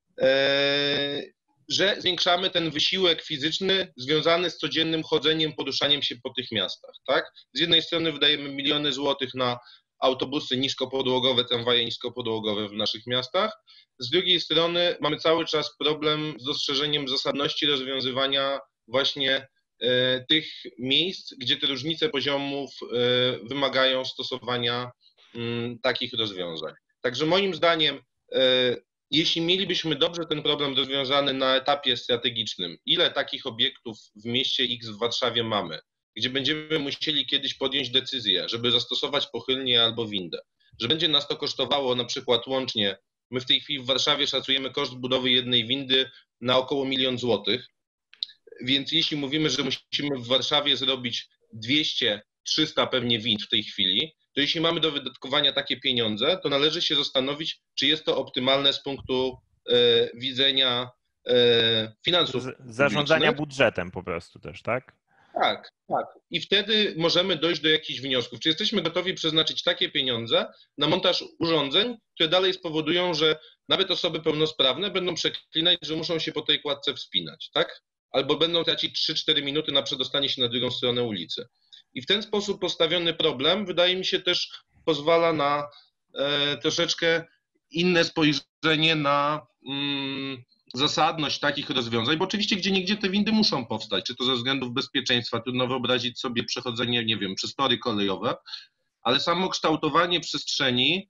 że zwiększamy ten wysiłek fizyczny związany z codziennym chodzeniem, poruszaniem się po tych miastach, tak? Z jednej strony wydajemy miliony złotych na autobusy niskopodłogowe, tramwaje niskopodłogowe w naszych miastach, z drugiej strony mamy cały czas problem z dostrzeżeniem zasadności rozwiązywania właśnie e, tych miejsc, gdzie te różnice poziomów e, wymagają stosowania m, takich rozwiązań. Także moim zdaniem e, jeśli mielibyśmy dobrze ten problem rozwiązany na etapie strategicznym, ile takich obiektów w mieście X w Warszawie mamy, gdzie będziemy musieli kiedyś podjąć decyzję, żeby zastosować pochylnię albo windę, że będzie nas to kosztowało na przykład łącznie, my w tej chwili w Warszawie szacujemy koszt budowy jednej windy na około milion złotych, więc jeśli mówimy, że musimy w Warszawie zrobić dwieście trzysta pewnie wind w tej chwili, to jeśli mamy do wydatkowania takie pieniądze, to należy się zastanowić, czy jest to optymalne z punktu e, widzenia e, finansów. Z, zarządzania publicznych. budżetem po prostu też, tak? Tak, tak. I wtedy możemy dojść do jakichś wniosków. Czy jesteśmy gotowi przeznaczyć takie pieniądze na montaż urządzeń, które dalej spowodują, że nawet osoby pełnosprawne będą przeklinać, że muszą się po tej kładce wspinać, tak? Albo będą tracić trzy cztery minuty na przedostanie się na drugą stronę ulicy. I w ten sposób postawiony problem, wydaje mi się, też pozwala na e, troszeczkę inne spojrzenie na mm, zasadność takich rozwiązań, bo oczywiście gdzie niegdzie te windy muszą powstać, czy to ze względów bezpieczeństwa, trudno wyobrazić sobie przechodzenie, nie wiem, przez tory kolejowe, ale samo kształtowanie przestrzeni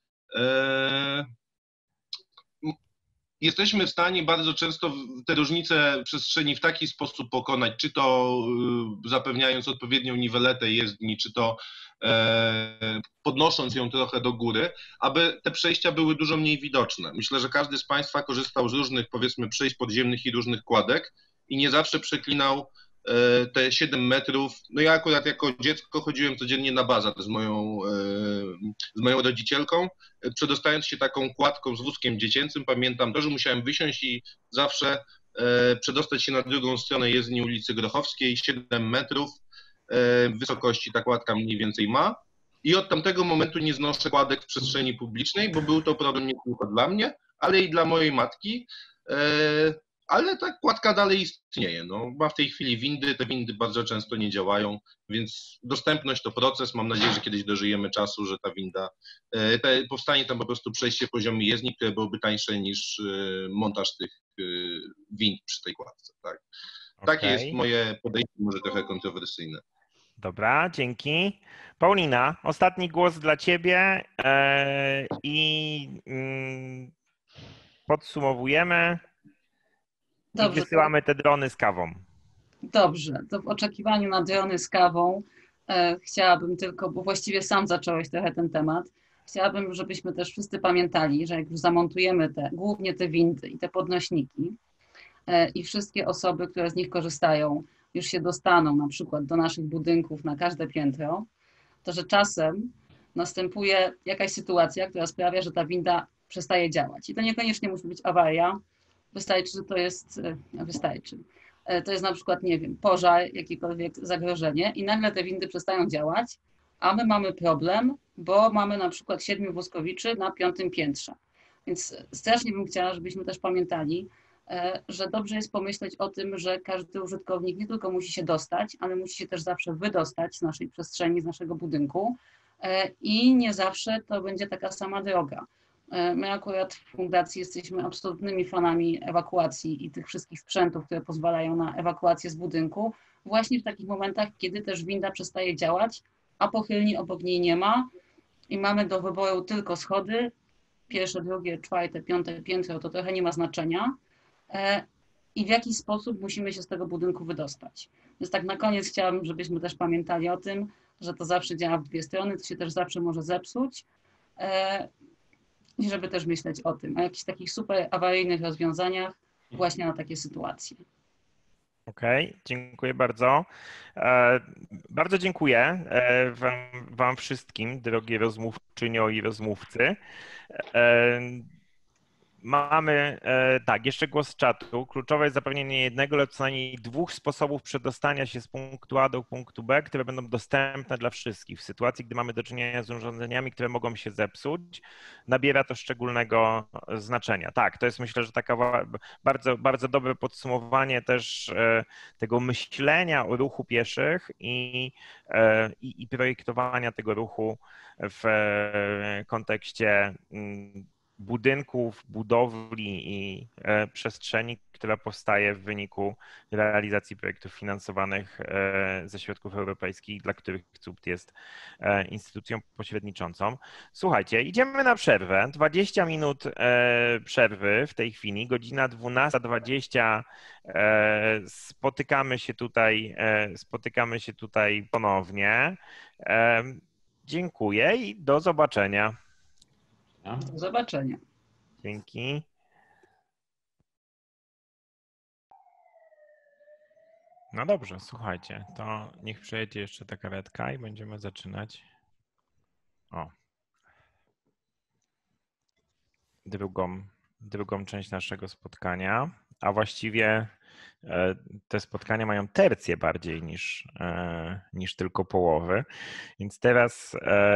e, jesteśmy w stanie bardzo często te różnice przestrzeni w taki sposób pokonać, czy to zapewniając odpowiednią niweletę jezdni, czy to podnosząc ją trochę do góry, aby te przejścia były dużo mniej widoczne. Myślę, że każdy z Państwa korzystał z różnych, powiedzmy, przejść podziemnych i różnych kładek i nie zawsze przeklinał te siedem metrów. No ja akurat jako dziecko chodziłem codziennie na bazar z moją, z moją rodzicielką. Przedostając się taką kładką z wózkiem dziecięcym, pamiętam to, że musiałem wysiąść i zawsze przedostać się na drugą stronę jezdni ulicy Grochowskiej, siedem metrów wysokości ta kładka mniej więcej ma. I od tamtego momentu nie znoszę kładek w przestrzeni publicznej, bo był to problem nie tylko dla mnie, ale i dla mojej matki. Ale ta kładka dalej istnieje. No, ma w tej chwili windy, te windy bardzo często nie działają, więc dostępność to proces. Mam nadzieję, że kiedyś dożyjemy czasu, że ta winda, te, powstanie tam po prostu przejście poziomu jezdni, które byłoby tańsze niż montaż tych wind przy tej kładce. Tak. Okay. Takie jest moje podejście, może trochę kontrowersyjne. Dobra, dzięki. Paulina, ostatni głos dla Ciebie i podsumowujemy. Dobrze, I wysyłamy te drony z kawą. Dobrze, to w oczekiwaniu na drony z kawą e, chciałabym tylko, bo właściwie sam zacząłeś trochę ten temat, chciałabym, żebyśmy też wszyscy pamiętali, że jak już zamontujemy te, głównie te windy i te podnośniki e, i wszystkie osoby, które z nich korzystają, już się dostaną na przykład do naszych budynków na każde piętro, to że czasem następuje jakaś sytuacja, która sprawia, że ta winda przestaje działać. I to niekoniecznie musi być awaria, wystarczy, że to jest, wystarczy. To jest na przykład, nie wiem, pożar, jakiekolwiek zagrożenie i nagle te windy przestają działać, a my mamy problem, bo mamy na przykład siedmiu woskowiczy na piątym piętrze. Więc strasznie bym chciała, żebyśmy też pamiętali, że dobrze jest pomyśleć o tym, że każdy użytkownik nie tylko musi się dostać, ale musi się też zawsze wydostać z naszej przestrzeni, z naszego budynku i nie zawsze to będzie taka sama droga. My akurat w fundacji jesteśmy absolutnymi fanami ewakuacji i tych wszystkich sprzętów, które pozwalają na ewakuację z budynku, właśnie w takich momentach, kiedy też winda przestaje działać, a pochylni obok niej nie ma i mamy do wyboru tylko schody, pierwsze, drugie, czwarte, piąte piętro, to trochę nie ma znaczenia i w jaki sposób musimy się z tego budynku wydostać. Więc tak na koniec chciałabym, żebyśmy też pamiętali o tym, że to zawsze działa w dwie strony, to się też zawsze może zepsuć. I żeby też myśleć o tym, o jakichś takich super awaryjnych rozwiązaniach właśnie na takie sytuacje. Okej, okay, dziękuję bardzo. Bardzo dziękuję wam, wam wszystkim, drogie rozmówczynio i rozmówcy. Mamy, tak, jeszcze głos z czatu. Kluczowe jest zapewnienie jednego lub co najmniej dwóch sposobów przedostania się z punktu A do punktu B, które będą dostępne dla wszystkich. W sytuacji, gdy mamy do czynienia z urządzeniami, które mogą się zepsuć, nabiera to szczególnego znaczenia. Tak, to jest myślę, że taka bardzo, bardzo dobre podsumowanie też tego myślenia o ruchu pieszych i, i, i projektowania tego ruchu w kontekście budynków, budowli i przestrzeni, która powstaje w wyniku realizacji projektów finansowanych ze środków europejskich, dla których C U P T jest instytucją pośredniczącą. Słuchajcie, idziemy na przerwę. dwadzieścia minut przerwy w tej chwili, godzina dwunasta dwadzieścia. Spotykamy się tutaj, spotykamy się tutaj ponownie. Dziękuję i do zobaczenia. Do zobaczenia. Dzięki. No dobrze, słuchajcie, to niech przejedzie jeszcze ta karetka i będziemy zaczynać. O. Drugą, drugą część naszego spotkania, a właściwie te spotkania mają tercje bardziej niż, niż tylko połowy, więc teraz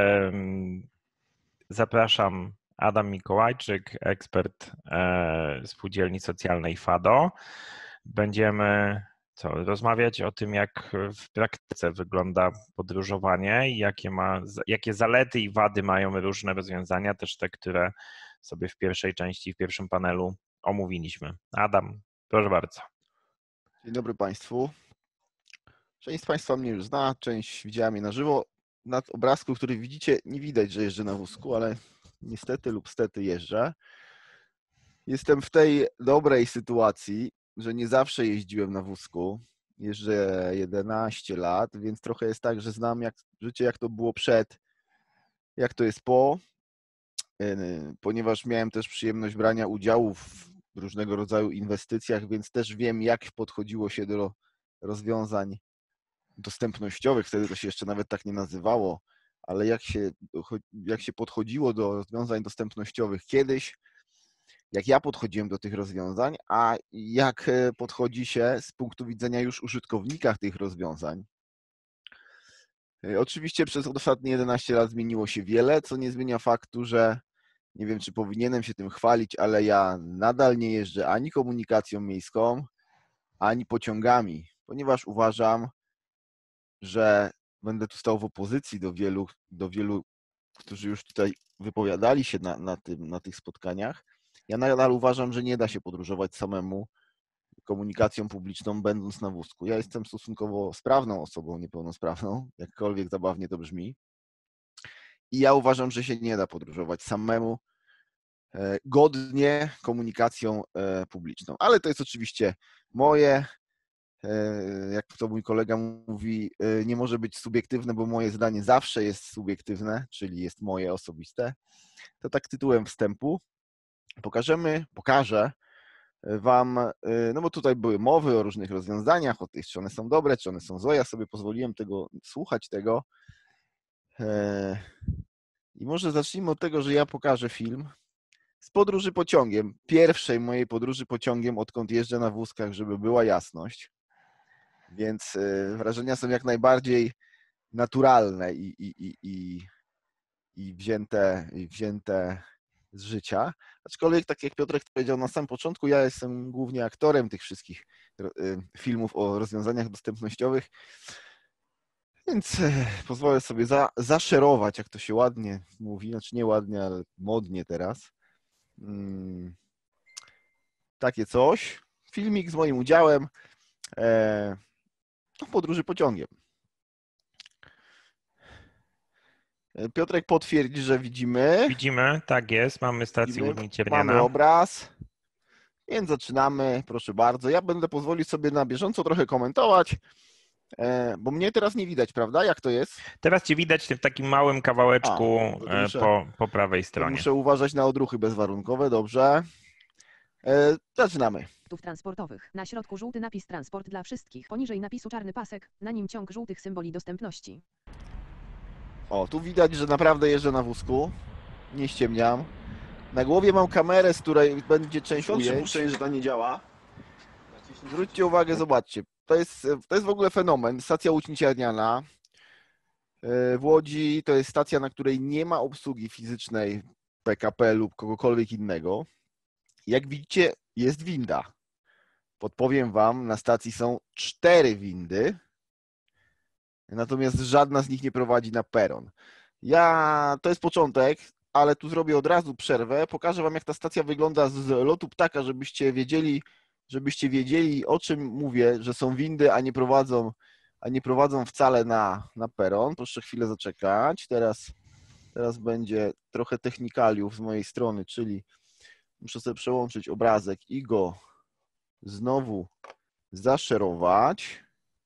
zapraszam Adam Mikołajczyk, ekspert spółdzielni socjalnej FADO. Będziemy co, rozmawiać o tym, jak w praktyce wygląda podróżowanie i jakie, ma, jakie zalety i wady mają różne rozwiązania, też te, które sobie w pierwszej części, w pierwszym panelu omówiliśmy. Adam, proszę bardzo. Dzień dobry Państwu. Część z Państwa mnie już zna, część widziała mnie na żywo. Na obrazku, który widzicie, nie widać, że jeżdżę na wózku, ale niestety lub stety jeżdżę. Jestem w tej dobrej sytuacji, że nie zawsze jeździłem na wózku. Jeżdżę jedenaście lat, więc trochę jest tak, że znam jak, życie, jak to było przed, jak to jest po, ponieważ miałem też przyjemność brania udziału w różnego rodzaju inwestycjach, więc też wiem, jak podchodziło się do rozwiązań dostępnościowych, wtedy to się jeszcze nawet tak nie nazywało, ale jak się, jak się podchodziło do rozwiązań dostępnościowych kiedyś, jak ja podchodziłem do tych rozwiązań, a jak podchodzi się z punktu widzenia już użytkownika tych rozwiązań. Oczywiście przez ostatnie jedenaście lat zmieniło się wiele, co nie zmienia faktu, że nie wiem, czy powinienem się tym chwalić, ale ja nadal nie jeżdżę ani komunikacją miejską, ani pociągami, ponieważ uważam, że będę tu stał w opozycji do wielu, do wielu, którzy już tutaj wypowiadali się na, na, tym, na tych spotkaniach. Ja nadal uważam, że nie da się podróżować samemu komunikacją publiczną, będąc na wózku. Ja jestem stosunkowo sprawną osobą niepełnosprawną, jakkolwiek zabawnie to brzmi. I ja uważam, że się nie da podróżować samemu godnie komunikacją publiczną. Ale to jest oczywiście moje, jak to mój kolega mówi, nie może być subiektywne, bo moje zdanie zawsze jest subiektywne, czyli jest moje osobiste. To tak tytułem wstępu. Pokażemy, pokażę Wam, no bo tutaj były mowy o różnych rozwiązaniach, o tych, czy one są dobre, czy one są złe. Ja sobie pozwoliłem tego słuchać tego. I może zacznijmy od tego, że ja pokażę film z podróży pociągiem. Pierwszej mojej podróży pociągiem, odkąd jeżdżę na wózkach, żeby była jasność. Więc wrażenia są jak najbardziej naturalne i, i, i, i, i, wzięte, i wzięte z życia. Aczkolwiek, tak jak Piotrek powiedział na samym początku, ja jestem głównie aktorem tych wszystkich filmów o rozwiązaniach dostępnościowych, więc pozwolę sobie za, zaszerować, jak to się ładnie mówi, znaczy nie ładnie, ale modnie teraz. Hmm. Takie coś. Filmik z moim udziałem e, w podróży pociągiem. Piotrek potwierdzi, że widzimy. Widzimy, tak jest, mamy stację Łużni Cierniana. Mamy obraz, więc zaczynamy, proszę bardzo. Ja będę pozwolić sobie na bieżąco trochę komentować, bo mnie teraz nie widać, prawda? Jak to jest? Teraz Cię widać w takim małym kawałeczku A, muszę, po, po prawej stronie. Muszę uważać na odruchy bezwarunkowe, dobrze. E, zaczynamy. transportowych. Na środku żółty napis transport dla wszystkich. Poniżej napisu czarny pasek, na nim ciąg żółtych symboli dostępności. O, tu widać, że naprawdę jeżdżę na wózku. Nie ściemniam. Na głowie mam kamerę, z której będzie część ujęć. Przypuszczenie, że ta nie działa. Zwróćcie uwagę, zobaczcie. To jest, to jest w ogóle fenomen. Stacja łuczniczarniana w Łodzi to jest stacja, na której nie ma obsługi fizycznej P K P lub kogokolwiek innego. Jak widzicie, jest winda. Podpowiem wam, na stacji są cztery windy, natomiast żadna z nich nie prowadzi na peron. Ja, to jest początek, ale tu zrobię od razu przerwę. Pokażę wam, jak ta stacja wygląda z lotu ptaka, żebyście wiedzieli, żebyście wiedzieli, o czym mówię, że są windy, a nie prowadzą, a nie prowadzą wcale na, na peron. Proszę chwilę zaczekać. Teraz, teraz będzie trochę technikaliów z mojej strony, czyli muszę sobie przełączyć obrazek i go znowu zaszerować.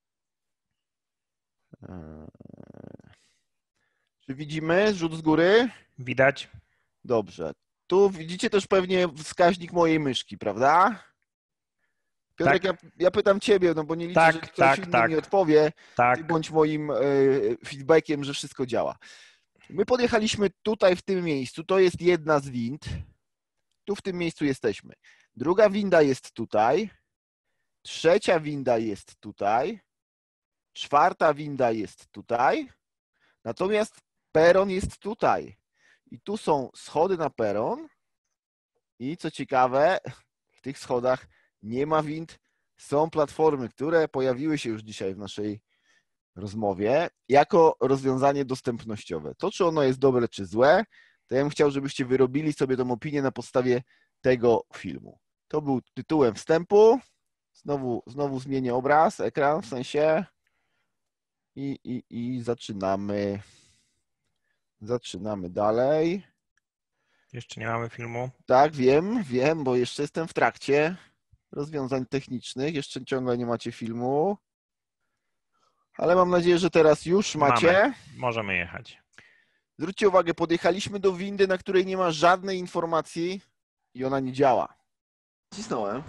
Czy widzimy rzut z góry? Widać. Dobrze. Tu widzicie też pewnie wskaźnik mojej myszki, prawda? Piotrek, Tak. ja, ja pytam ciebie, no bo nie liczę, Tak, że ktoś tak, inny tak. mi odpowie. Tak. Ty bądź moim y, feedbackiem, że wszystko działa. My podjechaliśmy tutaj w tym miejscu. To jest jedna z wind. Tu w tym miejscu jesteśmy. Druga winda jest tutaj. Trzecia winda jest tutaj. Czwarta winda jest tutaj. Natomiast peron jest tutaj. I tu są schody na peron. I co ciekawe, w tych schodach nie ma wind. Są platformy, które pojawiły się już dzisiaj w naszej rozmowie jako rozwiązanie dostępnościowe. To, czy ono jest dobre, czy złe, to ja bym chciał, żebyście wyrobili sobie tą opinię na podstawie tego filmu. To był tytułem wstępu. Znowu, znowu zmienię obraz, ekran w sensie i, i, i zaczynamy. Zaczynamy dalej. Jeszcze nie mamy filmu. Tak, wiem, wiem, bo jeszcze jestem w trakcie rozwiązań technicznych. Jeszcze ciągle nie macie filmu. Ale mam nadzieję, że teraz już macie. Mamy. Możemy jechać. Zwróćcie uwagę, podjechaliśmy do windy, na której nie ma żadnej informacji i ona nie działa. Cisnąłem.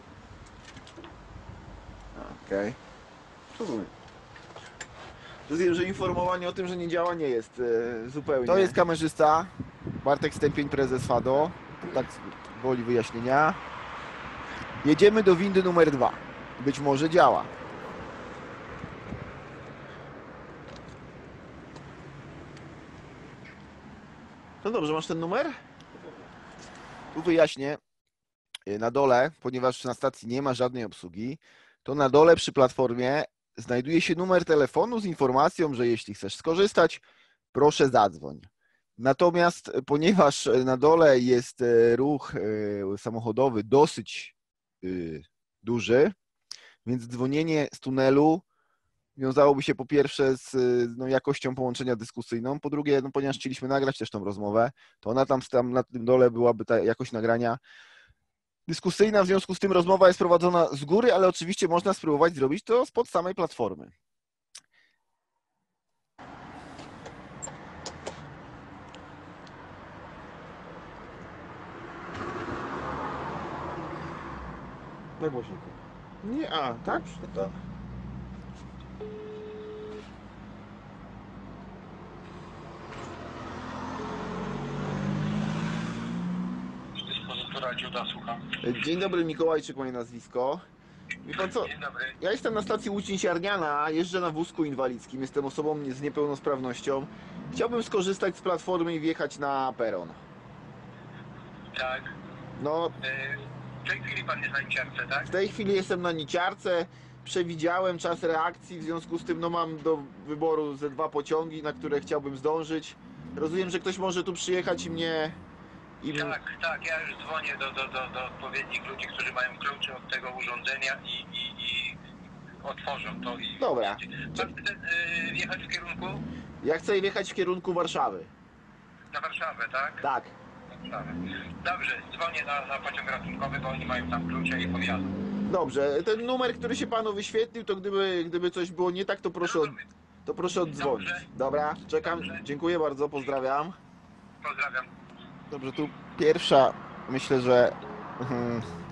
Okej. Okay. Rozumiem, że informowanie o tym, że nie działa, nie jest e, zupełnie. To jest kamerzysta, Bartek Stępień, prezes Fado. Tak woli wyjaśnienia. Jedziemy do windy numer dwa. Być może działa. No dobrze, masz ten numer? Tu wyjaśnię. Na dole, ponieważ na stacji nie ma żadnej obsługi, to na dole przy platformie znajduje się numer telefonu z informacją, że jeśli chcesz skorzystać, proszę zadzwoń. Natomiast ponieważ na dole jest ruch samochodowy dosyć duży, więc dzwonienie z tunelu wiązałoby się po pierwsze z no, jakością połączenia dyskusyjną, po drugie, no, ponieważ chcieliśmy nagrać też tą rozmowę, to ona tam, tam na tym dole byłaby ta jakość nagrania dyskusyjna, w związku z tym rozmowa jest prowadzona z góry, ale oczywiście można spróbować zrobić to spod samej platformy. Na głośniku. Nie, a, tak? Tak. Dzień dobry, Mikołajczyk moje nazwisko. Wie pan co? Dzień dobry. Ja jestem na stacji Łuczniczarniana, jeżdżę na wózku inwalidzkim, jestem osobą z niepełnosprawnością. Chciałbym skorzystać z platformy i wjechać na peron. Tak. No, W tej chwili pan jest na niciarce, tak? w tej chwili jestem na niciarce, przewidziałem czas reakcji, w związku z tym no, mam do wyboru ze dwa pociągi, na które chciałbym zdążyć. Rozumiem, że ktoś może tu przyjechać i mnie... I... Tak, tak, ja już dzwonię do, do, do, do odpowiednich ludzi, którzy mają klucze od tego urządzenia i, i, i otworzą to. I... Dobra. Pan chce y, wjechać w kierunku? Ja chcę wjechać w kierunku Warszawy. Na Warszawę, tak? Tak. Warszawę. Dobrze, dzwonię na, na pociąg ratunkowy, bo oni mają tam klucze i pojadą. Dobrze, ten numer, który się panu wyświetlił, to gdyby, gdyby coś było nie tak, to proszę, od, to proszę oddzwonić. Dobrze. Dobra, czekam. Dobrze. Dziękuję bardzo, pozdrawiam. Pozdrawiam. Dobrze, tu pierwsza, myślę, że hmm,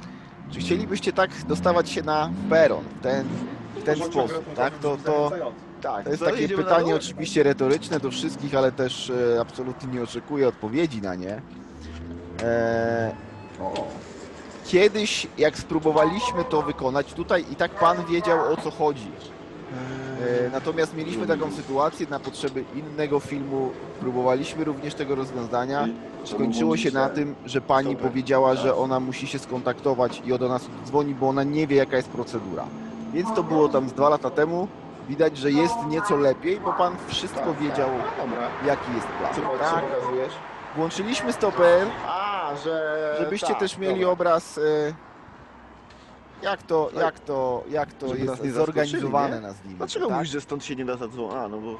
Czy chcielibyście tak dostawać się na peron, w ten, w ten sposób, tak? To, to, Tak, to jest co, takie jedziemy na pytanie dół? oczywiście retoryczne do wszystkich, ale też e, absolutnie nie oczekuję odpowiedzi na nie. E, kiedyś, jak spróbowaliśmy to wykonać, tutaj i tak pan wiedział, o co chodzi. E, natomiast mieliśmy taką sytuację na potrzeby innego filmu, próbowaliśmy również tego rozwiązania. Skończyło się na tym, że pani powiedziała, że ona musi się skontaktować i do nas dzwoni, bo ona nie wie, jaka jest procedura. Więc to było tam z dwa lata temu. Widać, że jest nieco lepiej, bo pan wszystko wiedział, jaki jest plan. Tak? Włączyliśmy stoper, A, że... żebyście tak, też mieli dobra. obraz, e, jak to, jak to, jak to Żeby nas jest nie zorganizowane, zaskoczyli, nie? nazwijmy. Dlaczego tak? mówisz, że stąd się nie da zadzwonić? A, no bo...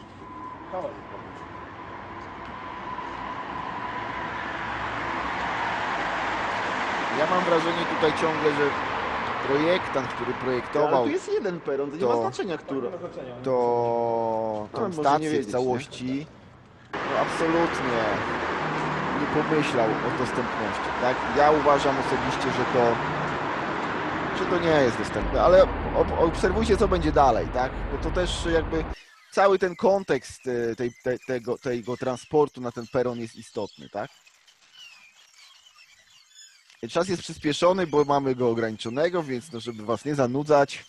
Ja mam wrażenie tutaj ciągle, że projektant, który Ale projektował tu jest jeden peron, to nie to- ma znaczenia, który. to No, tą może nie stację wiedzieć, w całości, no absolutnie nie pomyślał o dostępności, tak? Ja uważam osobiście, że to, że to nie jest dostępne, ale ob- obserwujcie, co będzie dalej, tak? Bo to też jakby cały ten kontekst y, tej, te, tego, tego transportu na ten peron jest istotny, tak? Czas jest przyspieszony, bo mamy go ograniczonego, więc no, żeby was nie zanudzać.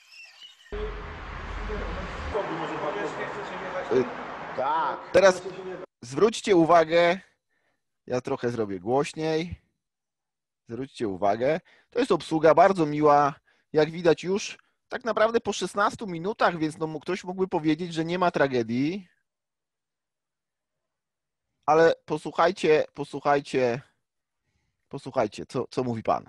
Y, Tak. Teraz zwróćcie uwagę, ja trochę zrobię głośniej. Zwróćcie uwagę, to jest obsługa bardzo miła, jak widać już tak naprawdę po szesnastu minutach, więc no, ktoś mógłby powiedzieć, że nie ma tragedii. Ale posłuchajcie, posłuchajcie, posłuchajcie, co, co mówi pan.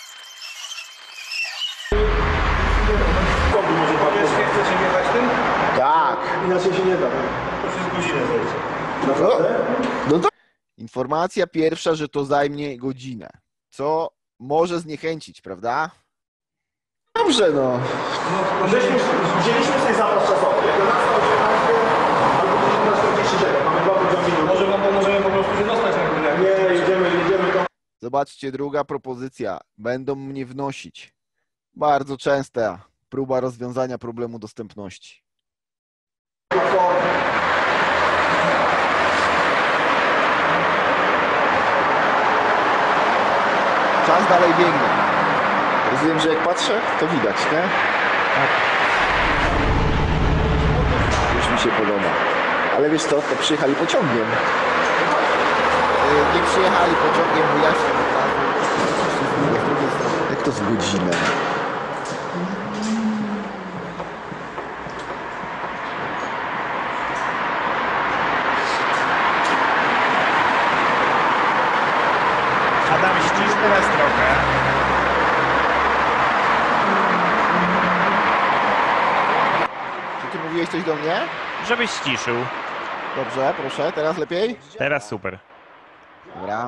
Chcecie jechać tym? Tak. Inaczej się nie da. To przez godzinę zejdzie. Naprawdę? No to... Informacja pierwsza, że to zajmie godzinę, co może zniechęcić, prawda? Dobrze, no. No, żeśmy, wzięliśmy sobie zapas czasowy. jedenasta osiemnaście albo dziesiąta czterdzieści siedem. Mamy dwa pociągi. Może wam pomożemy po prostu się dostać na górę. Nie, jedziemy, jedziemy tam. Zobaczcie, druga propozycja. Będą mnie wnosić. Bardzo częsta próba rozwiązania problemu dostępności. Czas dalej biegnie. Rozumiem, że jak patrzę, to widać, nie? Już mi się podoba. Ale wiesz co, to przyjechali pociągiem. Yy, Nie przyjechali pociągiem, bo ja się od razu z drugiej strony. Jak to z godzinę? Adam, ścisz teraz trochę. Czy ty mówiłeś coś do mnie? Żebyś ściszył. Dobrze, proszę, teraz lepiej? Teraz super. Dobra.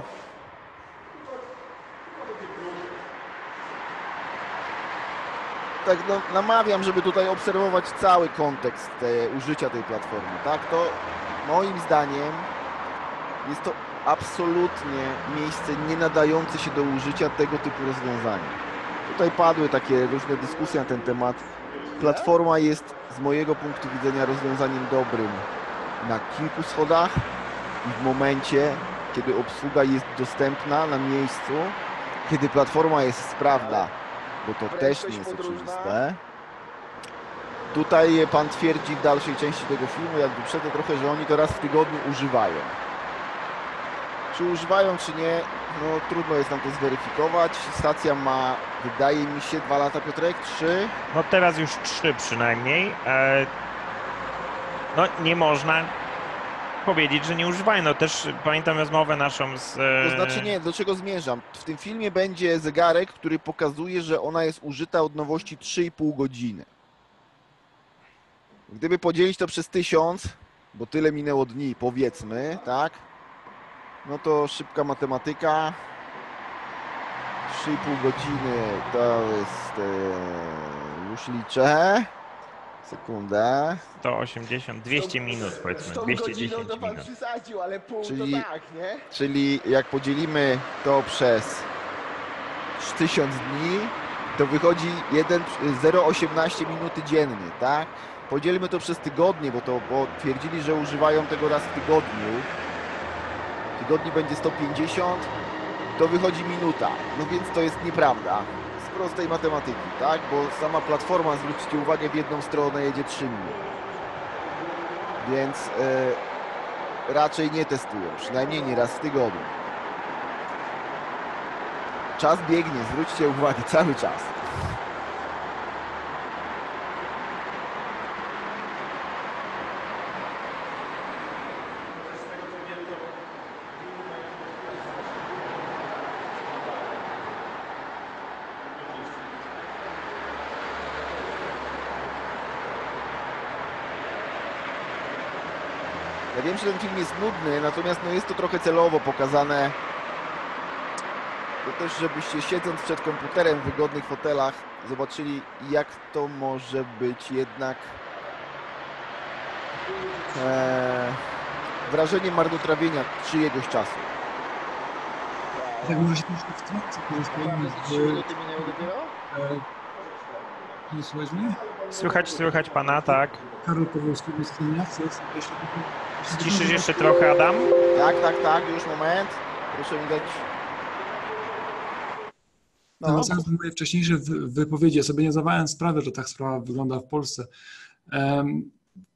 Tak, no, namawiam, żeby tutaj obserwować cały kontekst te, użycia tej platformy, tak? To moim zdaniem jest to absolutnie miejsce nie nadające się do użycia tego typu rozwiązania. Tutaj padły takie różne dyskusje na ten temat. Platforma jest z mojego punktu widzenia rozwiązaniem dobrym na kilku schodach i w momencie, kiedy obsługa jest dostępna na miejscu, kiedy platforma jest sprawna, bo to też nie jest oczywiste. Tutaj pan twierdzi w dalszej części tego filmu, jakby przed trochę, że oni to raz w tygodniu używają. Czy używają, czy nie, no trudno jest nam to zweryfikować. Stacja ma, wydaje mi się, dwa lata, Piotrek, trzy. No teraz już trzy przynajmniej. E, No nie można powiedzieć, że nie używają. No też pamiętam rozmowę naszą z... e, To znaczy nie, do czego zmierzam? W tym filmie będzie zegarek, który pokazuje, że ona jest użyta od nowości trzy i pół godziny. Gdyby podzielić to przez tysiąc, bo tyle minęło dni, powiedzmy, tak? No to szybka matematyka. trzy i pół godziny to jest... E, już liczę. Sekundę. sto osiemdziesiąt, dwieście minut powiedzmy, dwieście dziesięć minut. przesadził, ale pół Czyli- to tak, nie? Czyli jak podzielimy to przez tysiąc dni, to wychodzi zero przecinek osiemnaście minuty dziennie, tak? Podzielmy to przez tygodnie, bo to bo twierdzili, że używają tego raz w tygodniu. W tygodniu będzie sto pięćdziesiąt, to wychodzi minuta. No więc to jest nieprawda. Z prostej matematyki, tak? Bo sama platforma, zwróćcie uwagę, w jedną stronę jedzie trzy minuty. Więc e, raczej nie testują, przynajmniej nie raz w tygodniu. Czas biegnie, zwróćcie uwagę, cały czas. Ja wiem, że ten film jest nudny, natomiast no jest to trochę celowo pokazane. To też, żebyście siedząc przed komputerem w wygodnych fotelach zobaczyli, jak to może być jednak e, wrażenie marnotrawienia czyjegoś czasu. Tak, może się troszkę wtrącę, korzystając z... trzy minuty minęły dopiero? Nie słychać mnie? Słychać, słychać pana, tak. Karol Pawłowski, dyskryminacja. Ściszysz jeszcze trochę, Adam? Tak, tak, tak, już moment. Proszę mi dać... No. Nawiązując do mojej wcześniejszej wypowiedzi, ja sobie nie zdawałem sprawy, że tak sprawa wygląda w Polsce. Um,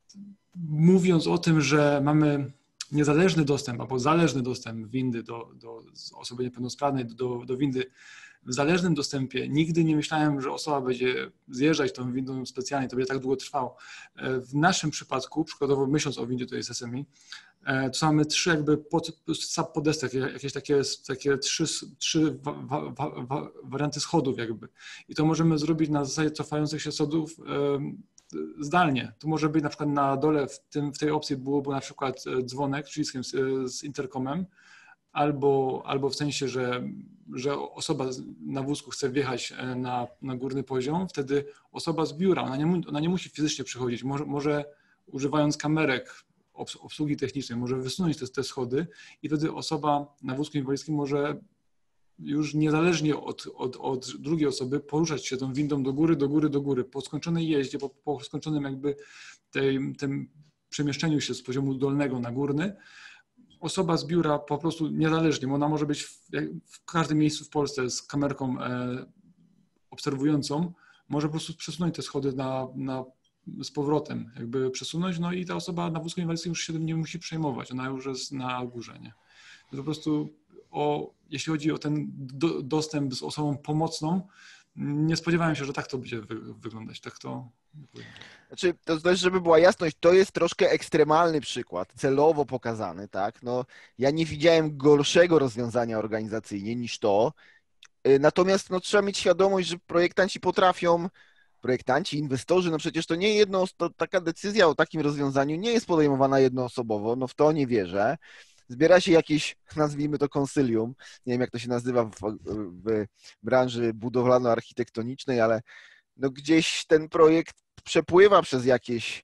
mówiąc o tym, że mamy niezależny dostęp albo zależny dostęp windy do, do osoby niepełnosprawnej, do, do windy w zależnym dostępie, nigdy nie myślałem, że osoba będzie zjeżdżać tą windą specjalnie, to będzie tak długo trwało. W naszym przypadku, przykładowo myśląc o windzie, to jest S M I, to mamy trzy jakby pod, podestek, jakieś takie, takie trzy, trzy wa, wa, wa, warianty schodów jakby. I to możemy zrobić na zasadzie cofających się schodów um, zdalnie. To może być na przykład na dole w, tym, w tej opcji byłoby na przykład dzwonek przyciskiem z, z interkomem, albo, albo w sensie, że, że osoba na wózku chce wjechać na, na górny poziom, wtedy osoba z biura, ona nie, ona nie musi fizycznie przychodzić, może, może używając kamerek obsługi technicznej, może wysunąć te, te schody i wtedy osoba na wózku inwalidzkim może już niezależnie od, od, od drugiej osoby poruszać się tą windą do góry, do góry, do góry. Po skończonej jeździe, po, po skończonym jakby tej, tym przemieszczeniu się z poziomu dolnego na górny, osoba z biura po prostu niezależnie, bo ona może być w, w każdym miejscu w Polsce z kamerką e, obserwującą, może po prostu przesunąć te schody na, na, z powrotem, jakby przesunąć, no i ta osoba na wózku inwalidzkim już się tym nie musi przejmować, ona już jest na górze, nie? To po prostu o, jeśli chodzi o ten do, dostęp z osobą pomocną, nie spodziewałem się, że tak to będzie wy, wyglądać, tak to... Znaczy, to też, żeby była jasność, to jest troszkę ekstremalny przykład, celowo pokazany, tak? No, ja nie widziałem gorszego rozwiązania organizacyjnie niż to, natomiast no, trzeba mieć świadomość, że projektanci potrafią, projektanci, inwestorzy, no przecież to nie jedno, to taka decyzja o takim rozwiązaniu nie jest podejmowana jednoosobowo, no w to nie wierzę. Zbiera się jakieś, nazwijmy to konsylium, nie wiem jak to się nazywa w, w branży budowlano-architektonicznej, ale no gdzieś ten projekt przepływa przez jakieś,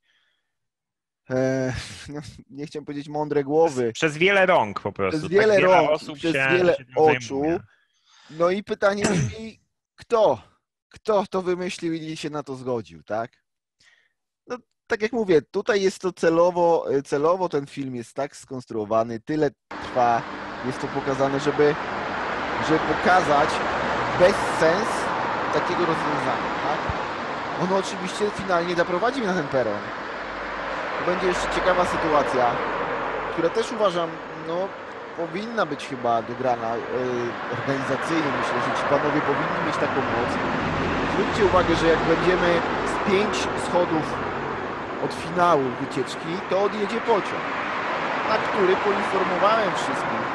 e, no, nie chciałem powiedzieć mądre głowy. Przez, przez wiele rąk po prostu. Przez wiele tak rąk, osób przez się, wiele się oczu. zajmuje. No i pytanie brzmi, kto? Kto to wymyślił i się na to zgodził, tak? No, tak jak mówię, tutaj jest to celowo, celowo ten film jest tak skonstruowany, tyle trwa, jest to pokazane, żeby, żeby pokazać bezsens takiego rozwiązania, tak? Ono oczywiście finalnie zaprowadzi mnie na ten peron. To będzie jeszcze ciekawa sytuacja, która też uważam, no, powinna być chyba dograna yy, organizacyjnie. Myślę, że ci panowie powinni mieć taką moc. Zwróćcie uwagę, że jak będziemy z pięć schodów od finału wycieczki, to odjedzie pociąg, na który poinformowałem wszystkich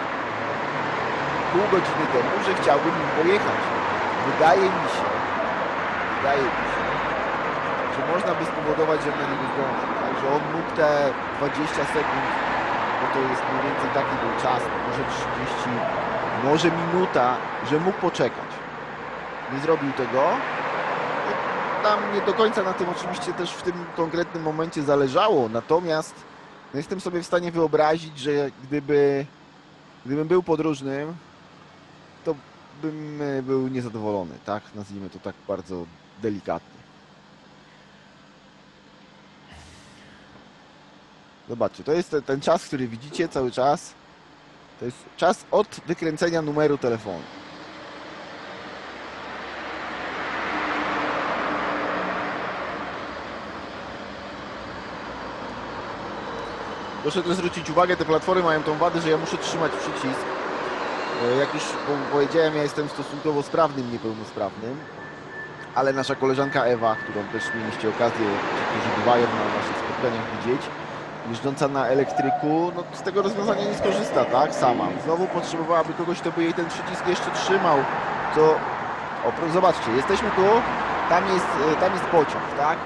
pół godziny temu, że chciałbym nim pojechać. Wydaje mi się, wydaje mi się, że można by spowodować, że na niego zdąży, tak? Że on mógł te dwadzieścia sekund, bo to jest mniej więcej taki był czas, może trzydzieści, może minuta, że mógł poczekać. Nie zrobił tego. Nam nie do końca na tym oczywiście też w tym konkretnym momencie zależało, natomiast no jestem sobie w stanie wyobrazić, że gdyby, gdybym był podróżnym, to bym był niezadowolony, tak? Nazwijmy to tak bardzo delikatnie. Zobaczcie, to jest ten czas, który widzicie cały czas. To jest czas od wykręcenia numeru telefonu. Proszę też zwrócić uwagę, te platformy mają tą wadę, że ja muszę trzymać przycisk. Jak już powiedziałem, ja jestem stosunkowo sprawnym niepełnosprawnym, ale nasza koleżanka Ewa, którą też mieliście okazję, którzy bywają na naszych spotkaniach widzieć, jeżdżąca na elektryku, no z tego rozwiązania nie skorzysta, tak? Sama. Znowu potrzebowałaby kogoś, kto by jej ten przycisk jeszcze trzymał. To, o, zobaczcie, jesteśmy tu, tam jest, tam jest pociąg, tak?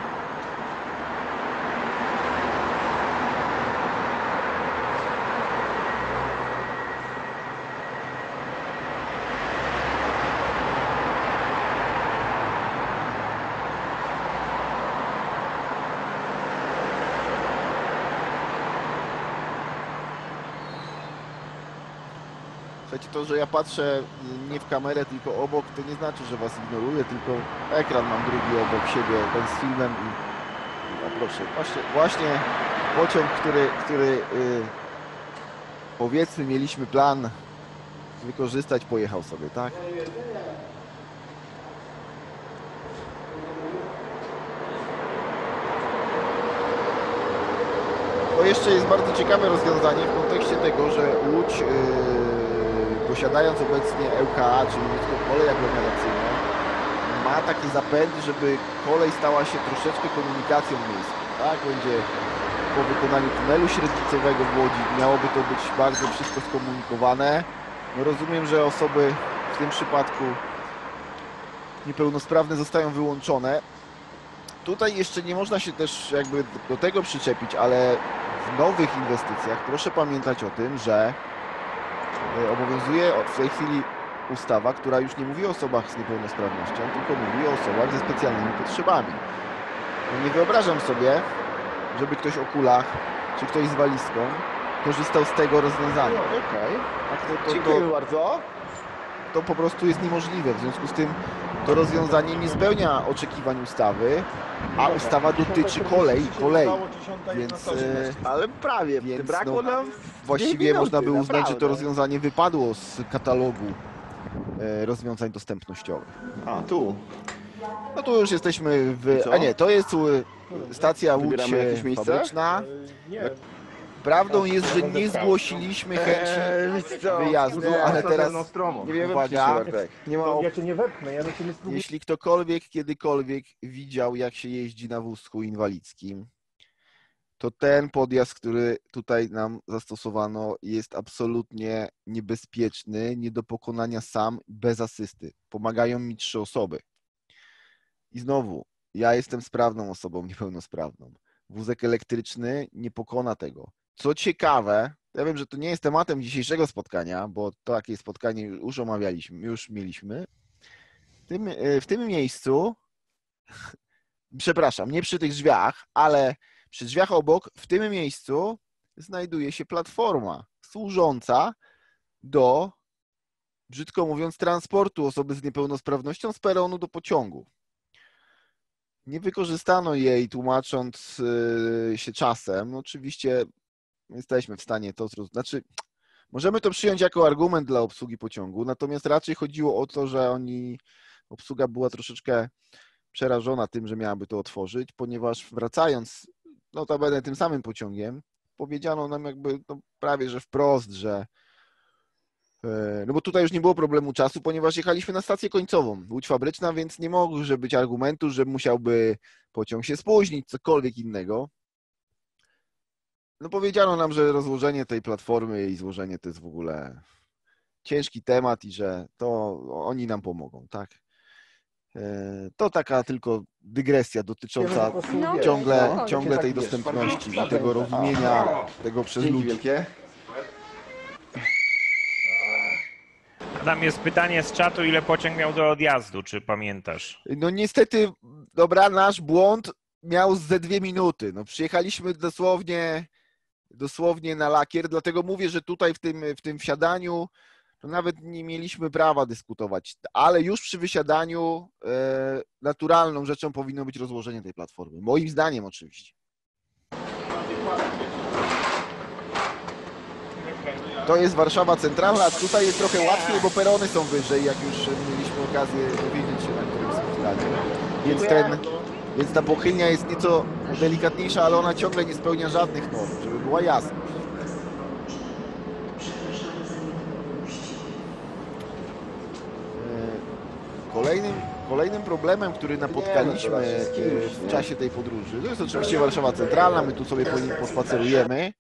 Słuchajcie, to, że ja patrzę nie w kamerę, tylko obok, to nie znaczy, że was ignoruję, tylko ekran mam drugi obok siebie, ten z filmem i no proszę, właśnie, właśnie pociąg, który, który yy, powiedzmy mieliśmy plan wykorzystać, pojechał sobie, tak? To jeszcze jest bardzo ciekawe rozwiązanie w kontekście tego, że Łódź yy, posiadając obecnie L K A, czyli Łódzką Kolej Aglomeracyjną, ma takie zapędy, żeby kolej stała się troszeczkę komunikacją miejską, tak? Będzie po wykonaniu tunelu średnicowego w Łodzi miałoby to być bardzo wszystko skomunikowane. No rozumiem, że osoby w tym przypadku niepełnosprawne zostają wyłączone. Tutaj jeszcze nie można się też jakby do tego przyczepić, ale w nowych inwestycjach proszę pamiętać o tym, że obowiązuje w tej chwili ustawa, która już nie mówi o osobach z niepełnosprawnością, tylko mówi o osobach ze specjalnymi potrzebami. No nie wyobrażam sobie, żeby ktoś o kulach, czy ktoś z walizką korzystał z tego rozwiązania. No, okej. Okay. To, to, Dziękuję to, bardzo. to po prostu jest niemożliwe. W związku z tym to rozwiązanie nie spełnia oczekiwań ustawy, a ustawa dotyczy kolei, kolei. Więc, ale prawie, więc brakło no, nam właściwie minuty, można by uznać, naprawdę. że to rozwiązanie wypadło z katalogu rozwiązań dostępnościowych. A, tu. No tu już jesteśmy w... A nie, to jest stacja Łódź fabryczna. Prawdą jest, że nie zgłosiliśmy chęci wyjazdu, ale teraz uwaga, nie ma Ja cię nie wepchnę, ja do ciebie spróbuję. jeśli ktokolwiek kiedykolwiek widział, jak się jeździ na wózku inwalidzkim, to ten podjazd, który tutaj nam zastosowano, jest absolutnie niebezpieczny, nie do pokonania sam, bez asysty. Pomagają mi trzy osoby. I znowu, ja jestem sprawną osobą niepełnosprawną. Wózek elektryczny nie pokona tego. Co ciekawe, ja wiem, że to nie jest tematem dzisiejszego spotkania, bo takie spotkanie już omawialiśmy, już mieliśmy. W tym, w tym miejscu, przepraszam, nie przy tych drzwiach, ale przy drzwiach obok, w tym miejscu znajduje się platforma służąca do, brzydko mówiąc, transportu osoby z niepełnosprawnością z peronu do pociągu. Nie wykorzystano jej, tłumacząc się czasem. No oczywiście jesteśmy w stanie to zrozumieć. Znaczy, możemy to przyjąć jako argument dla obsługi pociągu, natomiast raczej chodziło o to, że oni, obsługa była troszeczkę przerażona tym, że miałaby to otworzyć, ponieważ wracając, notabene tym samym pociągiem, powiedziano nam jakby no, prawie, że wprost, że no bo tutaj już nie było problemu czasu, ponieważ jechaliśmy na stację końcową, Łódź fabryczna, więc nie może być argumentu, że musiałby pociąg się spóźnić, cokolwiek innego. No powiedziano nam, że rozłożenie tej platformy i złożenie to jest w ogóle ciężki temat i że to oni nam pomogą, tak? To taka tylko dygresja dotycząca No, ciągle, no, ciągle tej tak, dostępności wiesz, i tego rozumienia tego przez Dzięki ludzi. wielkie. Adam, jest pytanie z czatu, ile pociąg miał do odjazdu, czy pamiętasz? No niestety, dobra, nasz błąd miał ze dwie minuty. No przyjechaliśmy dosłownie, dosłownie na lakier, dlatego mówię, że tutaj w tym, w tym wsiadaniu to nawet nie mieliśmy prawa dyskutować, ale już przy wysiadaniu e, naturalną rzeczą powinno być rozłożenie tej platformy. Moim zdaniem oczywiście. To jest Warszawa Centralna, a tutaj jest trochę łatwiej, bo perony są wyżej, jak już mieliśmy okazję dowiedzieć się na którymś spotkaniu. Więc, ten, więc ta pochylnia jest nieco delikatniejsza, ale ona ciągle nie spełnia żadnych norm, żeby była jasna. Kolejnym, kolejnym problemem, który napotkaliśmy w czasie tej podróży, to jest oczywiście Warszawa Centralna, my tu sobie po nim pospacerujemy.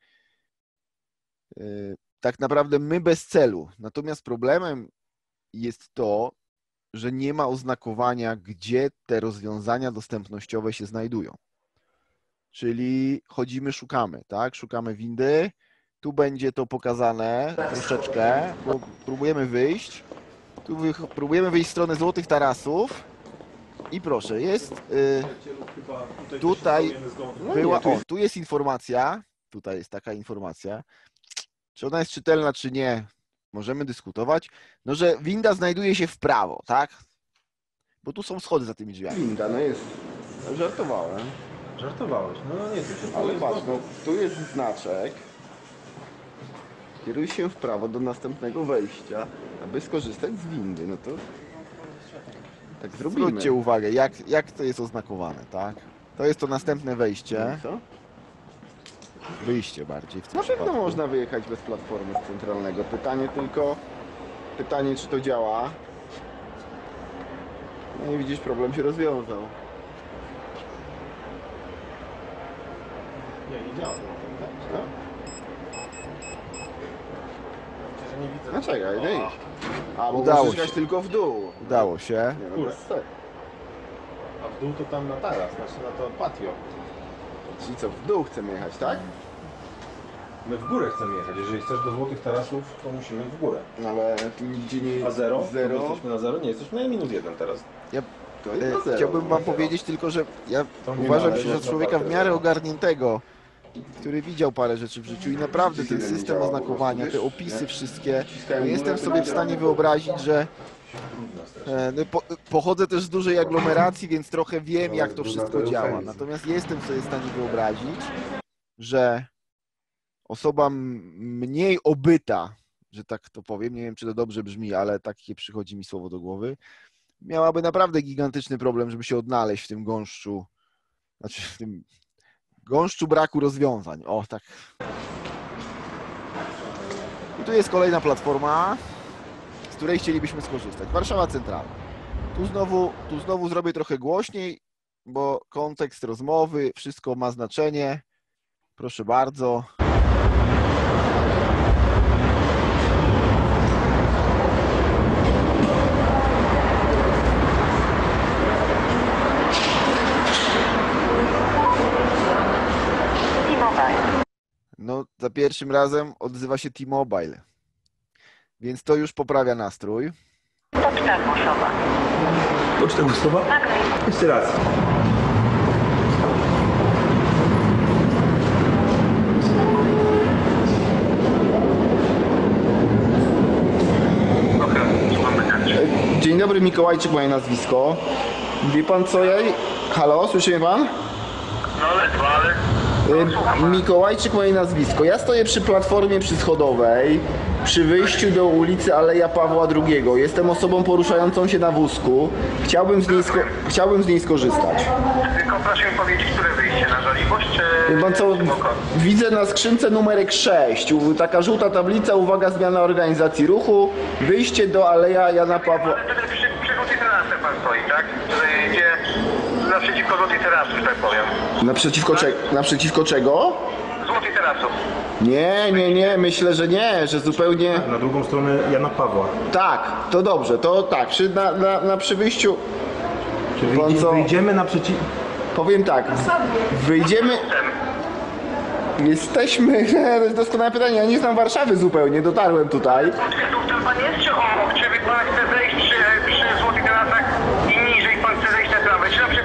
Tak naprawdę my bez celu. Natomiast problemem jest to, że nie ma oznakowania, gdzie te rozwiązania dostępnościowe się znajdują. Czyli chodzimy, szukamy, tak? Szukamy windy. Tu będzie to pokazane troszeczkę, bo próbujemy wyjść. Tu wy, próbujemy wyjść w stronę Złotych Tarasów. I proszę, jest y, tutaj była, o, tu jest informacja, tutaj jest taka informacja. Czy ona jest czytelna, czy nie, możemy dyskutować. No, że winda znajduje się w prawo, tak? Bo tu są schody za tymi drzwiami. Winda, no jest. Żartowałem. Żartowałeś, no nie, to się Ale patrz, no, tu jest znaczek. Kieruj się w prawo do następnego wejścia, aby skorzystać z windy. No to tak zrobimy. Zwróćcie uwagę, jak, jak to jest oznakowane, tak? To jest to następne wejście. Co? Wyjście bardziej w tym Na pewno przypadku. można wyjechać bez platformy z centralnego. Pytanie tylko, pytanie czy to działa. No i widzisz, problem się rozwiązał. Nie, nie działa. No, Nie widzę. no czekaj, wyjdź. A, bo Udało możesz się. jechać tylko w dół. Udało się. Nie, no bez sensu. A w dół to tam na taras, znaczy na to patio. Czyli co, w dół chcemy jechać, tak? My w górę chcemy jechać. Jeżeli chcesz do Złotych Tarasów, to musimy w górę. No ale tu nigdzie nie A zero? Zero. My jesteśmy na zero? Nie, jesteśmy na minus jeden teraz. Ja To jest e, na zero. chciałbym wam powiedzieć tylko, że ja To nie uważam należy się za na człowieka w zaparte. miarę ogarniętego, który widział parę rzeczy w życiu i naprawdę ten system oznakowania, te opisy wszystkie, no jestem sobie w stanie wyobrazić, że e, no, po, pochodzę też z dużej aglomeracji, więc trochę wiem, jak to wszystko działa. Natomiast jestem sobie w stanie wyobrazić, że osoba m- mniej obyta, że tak to powiem, nie wiem, czy to dobrze brzmi, ale takie przychodzi mi słowo do głowy, miałaby naprawdę gigantyczny problem, żeby się odnaleźć w tym gąszczu, znaczy w tym gąszczu braku rozwiązań. O, tak. I tu jest kolejna platforma, z której chcielibyśmy skorzystać. Warszawa Centralna. Tu znowu, tu znowu zrobię trochę głośniej, bo kontekst rozmowy, wszystko ma znaczenie. Proszę bardzo. No, za pierwszym razem odzywa się T-Mobile, więc to już poprawia nastrój. Poczta głosowa. Poczta głosowa? Tak. Jeszcze raz. Dzień dobry, Mikołajczyk moje nazwisko. Wie pan co ja... Halo, słyszy mnie pan? No ledwo, ale... Y, Mikołajczyk moje nazwisko. Ja stoję przy platformie przyschodowej, przy wyjściu do ulicy Aleja Pawła drugiego. Jestem osobą poruszającą się na wózku. Chciałbym z niej, sko- chciałbym z niej skorzystać. Tylko proszę mi powiedzieć, które wyjście na żaliwość, czy... Wie pan co, widzę na skrzynce numerek sześć. U- Taka żółta tablica, uwaga, zmiana organizacji ruchu. Wyjście do Aleja Jana Pawła... Ale tutaj przy, przy Złotej Terasce pan stoi, tak? Tutaj idzie naprzeciwko Złotej Terasy, że tak powiem. Naprzeciwko, cze- naprzeciwko czego? Złotej Terasów. Nie, nie, nie, myślę, że nie, że zupełnie... Na drugą stronę Jana Pawła. Tak, to dobrze, to tak, przy, na, na, na przy wyjściu... Czy Pan wyjdzie, co? wyjdziemy naprzeciw... Powiem tak, wyjdziemy... Jesteśmy... To jest doskonałe pytanie, ja nie znam Warszawy zupełnie, dotarłem tutaj. Tu tam pan jest, czy obok? Czy pan chce zejść przy, przy Złotych Terasach i niżej pan chce zejść na prawo? Czy na przykład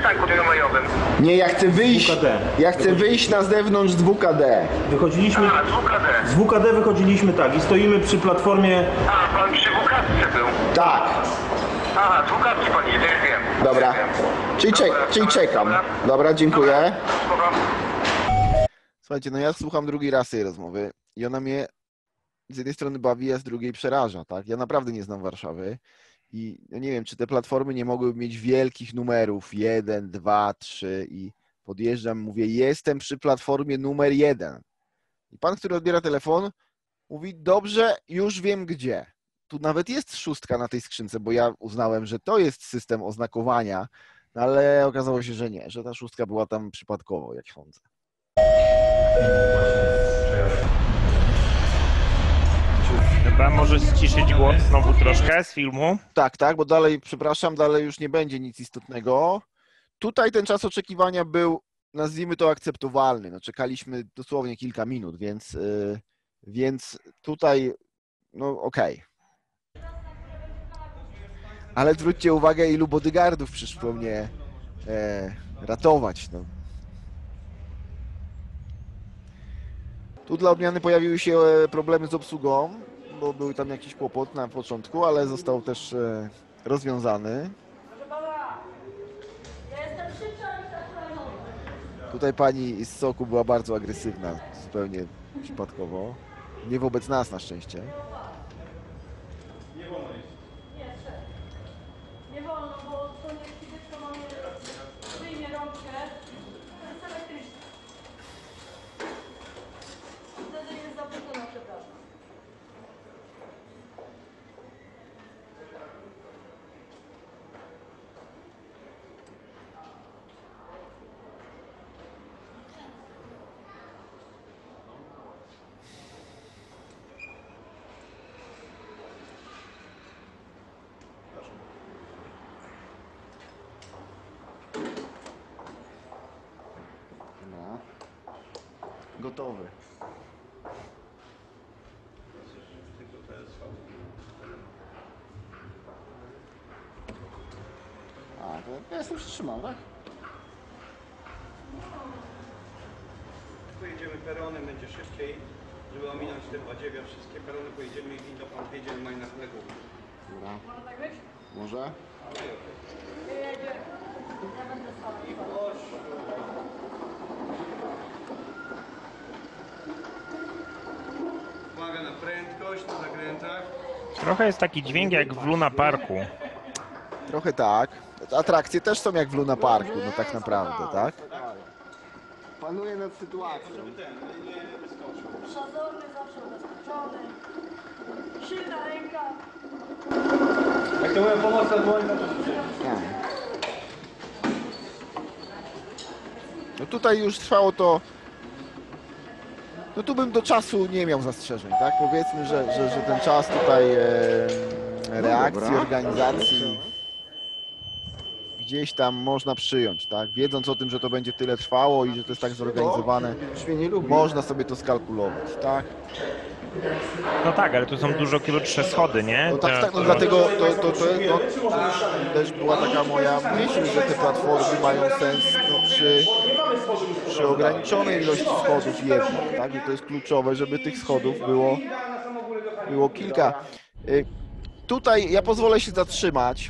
przystanku tramwajowym. Nie, ja chcę wyjść, ja chcę wyjść na zewnątrz z W K D. Wychodziliśmy, A, z W K D. z W K D wychodziliśmy tak i stoimy przy platformie. A, pan przy W K D był. Tak, Aha, z W K D pan jedzie, już wiem. dobra. Już wiem. Czyli, czek, Dobra, czyli dobra, czekam. dobra. Dobra, dziękuję. Słucham. Słuchajcie, no ja słucham drugi raz tej rozmowy i ona mnie z jednej strony bawi, a z drugiej przeraża, tak? Ja naprawdę nie znam Warszawy i no nie wiem, czy te platformy nie mogły mieć wielkich numerów, jeden, dwa, trzy i podjeżdżam, mówię, jestem przy platformie numer jeden. I pan, który odbiera telefon, mówi, dobrze, już wiem gdzie. Tu nawet jest szóstka na tej skrzynce, bo ja uznałem, że to jest system oznakowania, no ale okazało się, że nie, że ta szóstka była tam przypadkowo, jak sądzę. Dobra, możesz ściszyć głos znowu troszkę z filmu? Tak, tak, bo dalej, przepraszam, dalej już nie będzie nic istotnego. Tutaj ten czas oczekiwania był, nazwijmy to, akceptowalny. No, czekaliśmy dosłownie kilka minut, więc, yy, więc tutaj, no okej. Ale zwróćcie uwagę, ilu bodyguardów przyszło mnie e, ratować. No. Tu dla odmiany pojawiły się problemy z obsługą, bo był tam jakiś kłopot na początku, ale został też e, rozwiązany. Tutaj pani z Soku była bardzo agresywna, zupełnie przypadkowo. Nie wobec nas na szczęście. Nie wolno iść. Nie wolno, bo to nie dziecko mamy, wyjmie rączkę, to jest elektryczne. Wtedy jest zapytana, przepraszam. No. Gotowy. A, to ja jestem przytrzymany, tak? Pojedziemy peronem, będzie szybciej, żeby ominąć te badziewia, wszystkie perony pojedziemy i windą pan wjedziemy maj na kolegów. Dobra. Może tak być? Może? Nie jedzie. Ja będę stała. Uwaga na prędkość, na zakrętach. Trochę jest taki dźwięk jak w Luna Parku. Trochę tak. Atrakcje też są jak w Luna Parku, no tak naprawdę, tak? Panuje nad sytuacją. Szazowny, zawsze ubezpieczony. Silna ręka. Jak to moja pomocna dłoń, to Tak. No tutaj już trwało to... No tu bym do czasu nie miał zastrzeżeń, tak? Powiedzmy, że, że, że ten czas tutaj e, reakcji, dobra. organizacji gdzieś tam można przyjąć, tak? Wiedząc o tym, że to będzie tyle trwało i że to jest tak zorganizowane, można sobie to skalkulować, tak? No tak, ale tu są dużo krótsze schody, nie? No tak, To- tak, no to- dlatego to, to, to no, też była taka moja myśl, że te platformy mają sens no, przy, przy ograniczonej ilości schodów jednak, tak? I to jest kluczowe, żeby tych schodów było, było kilka. Y, Tutaj ja pozwolę się zatrzymać,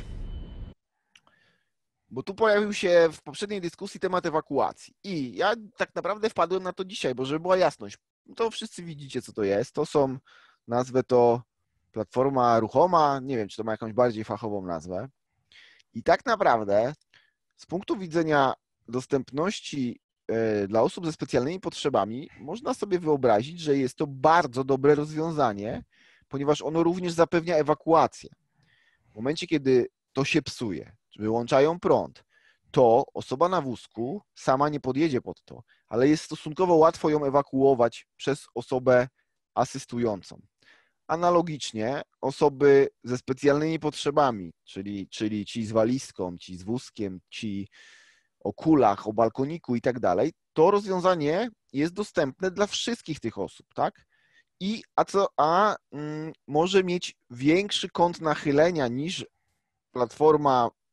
bo tu pojawił się w poprzedniej dyskusji temat ewakuacji i ja tak naprawdę wpadłem na to dzisiaj, bo żeby była jasność, to wszyscy widzicie, co to jest. To są, nazwę to platforma ruchoma, nie wiem, czy to ma jakąś bardziej fachową nazwę. I tak naprawdę z punktu widzenia dostępności dla osób ze specjalnymi potrzebami można sobie wyobrazić, że jest to bardzo dobre rozwiązanie, ponieważ ono również zapewnia ewakuację. W momencie, kiedy to się psuje, wyłączają prąd, to osoba na wózku sama nie podjedzie pod to, ale jest stosunkowo łatwo ją ewakuować przez osobę asystującą. Analogicznie osoby ze specjalnymi potrzebami, czyli, czyli ci z walizką, ci z wózkiem, ci o kulach, o balkoniku i tak dalej, to rozwiązanie jest dostępne dla wszystkich tych osób, tak? I a co, a mm, może mieć większy kąt nachylenia niż platforma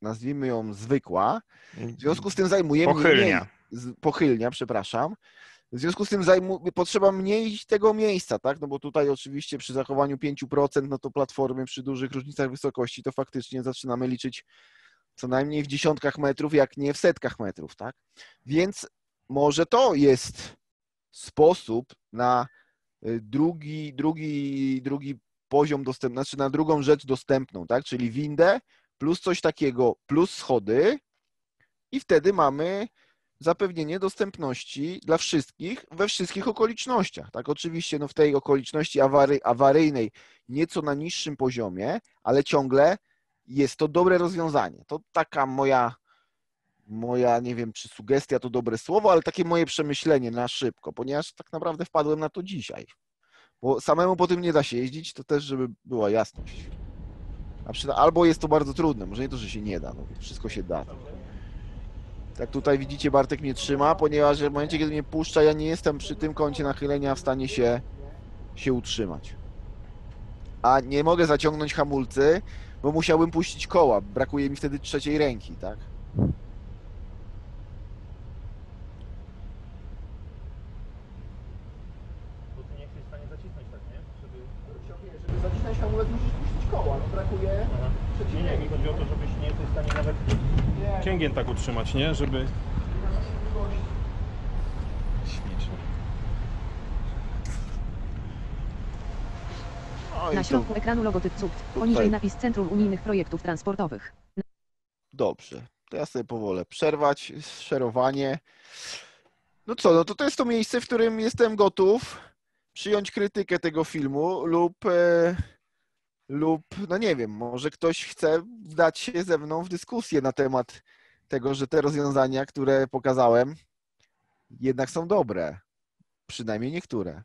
nazwijmy ją zwykła, w związku z tym zajmuje Pochylnia. mniej, z, pochylnia, przepraszam, w związku z tym zajmu, potrzeba mniej tego miejsca, tak, no bo tutaj oczywiście przy zachowaniu pięć procent, no to platformy przy dużych różnicach wysokości to faktycznie zaczynamy liczyć co najmniej w dziesiątkach metrów, jak nie w setkach metrów, tak, więc może to jest sposób na drugi, drugi, drugi poziom dostępny, znaczy na drugą rzecz dostępną, tak? Czyli windę plus coś takiego, plus schody i wtedy mamy zapewnienie dostępności dla wszystkich we wszystkich okolicznościach, tak? Oczywiście no w tej okoliczności awary, awaryjnej nieco na niższym poziomie, ale ciągle jest to dobre rozwiązanie. To taka moja, moja, nie wiem czy sugestia to dobre słowo, ale takie moje przemyślenie na szybko, ponieważ tak naprawdę wpadłem na to dzisiaj. Bo samemu po tym nie da się jeździć, to też, żeby była jasność. A przy, albo jest to bardzo trudne, może nie to, że się nie da, no, wszystko się da. Tak tutaj widzicie, Bartek mnie trzyma, ponieważ w momencie, kiedy mnie puszcza, ja nie jestem przy tym kącie nachylenia w stanie się, się utrzymać. A nie mogę zaciągnąć hamulcy, bo musiałbym puścić koła, brakuje mi wtedy trzeciej ręki, tak? Zacisnąć hamulec, musisz puścić koła, no brakuje Nie, nie, mi chodzi o to, żebyś nie jesteś w stanie nawet cięgiem tak utrzymać, nie? Żeby... Ślicznie. No Na środku ekranu logotyp C U P, poniżej napis Centrum Unijnych Projektów Transportowych. Dobrze, to ja sobie powolę przerwać szerowanie. No co, no to to jest to miejsce, w którym jestem gotów przyjąć krytykę tego filmu lub, e, lub, no nie wiem, może ktoś chce wdać się ze mną w dyskusję na temat tego, że te rozwiązania, które pokazałem, jednak są dobre. Przynajmniej niektóre.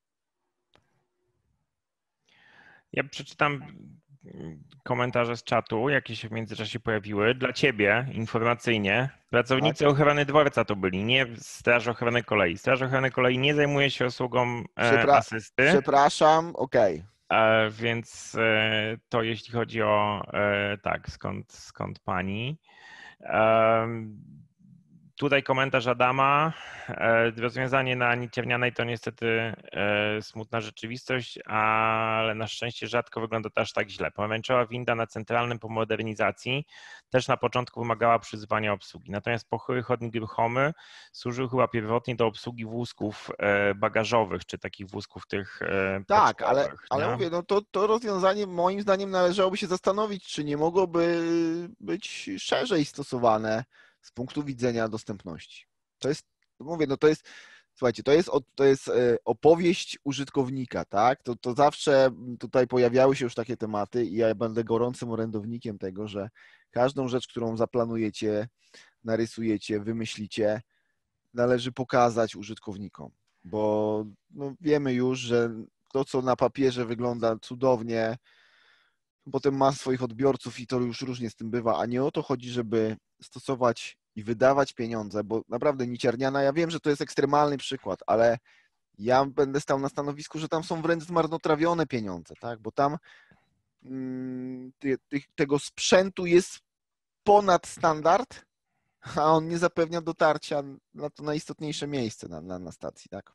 Ja przeczytam komentarze z czatu, jakie się w międzyczasie pojawiły. Dla Ciebie informacyjnie pracownicy Tak. ochrony dworca to byli, nie Straż Ochrony Kolei. Straż Ochrony Kolei nie zajmuje się usługą e, Przepra- asysty. Przepraszam, okej. E, więc e, to jeśli chodzi o e, tak, skąd, skąd pani. E, Tutaj komentarz Adama. E, Rozwiązanie na nieciemnianej to niestety e, smutna rzeczywistość, ale na szczęście rzadko wygląda to aż tak źle. Pomarańczowa winda na centralnym po modernizacji też na początku wymagała przyzywania obsługi. Natomiast pochyły chodnik ruchomy służył chyba pierwotnie do obsługi wózków e, bagażowych, czy takich wózków tych e, Tak, ale, pocztowych, ale nie? mówię, no to, to rozwiązanie moim zdaniem należałoby się zastanowić, czy nie mogłoby być szerzej stosowane z punktu widzenia dostępności. To jest, mówię, no to jest, słuchajcie, to jest, to jest opowieść użytkownika, tak? To, to zawsze tutaj pojawiały się już takie tematy i ja będę gorącym orędownikiem tego, że każdą rzecz, którą zaplanujecie, narysujecie, wymyślicie, należy pokazać użytkownikom, bo no wiemy już, że to, co na papierze wygląda cudownie, potem ma swoich odbiorców i to już różnie z tym bywa, a nie o to chodzi, żeby stosować i wydawać pieniądze, bo naprawdę niciarniana, ja wiem, że to jest ekstremalny przykład, ale ja będę stał na stanowisku, że tam są wręcz zmarnotrawione pieniądze, tak? Bo tam mm, ty, ty, tego sprzętu jest ponad standard, a on nie zapewnia dotarcia na to najistotniejsze miejsce na, na, na stacji, tak?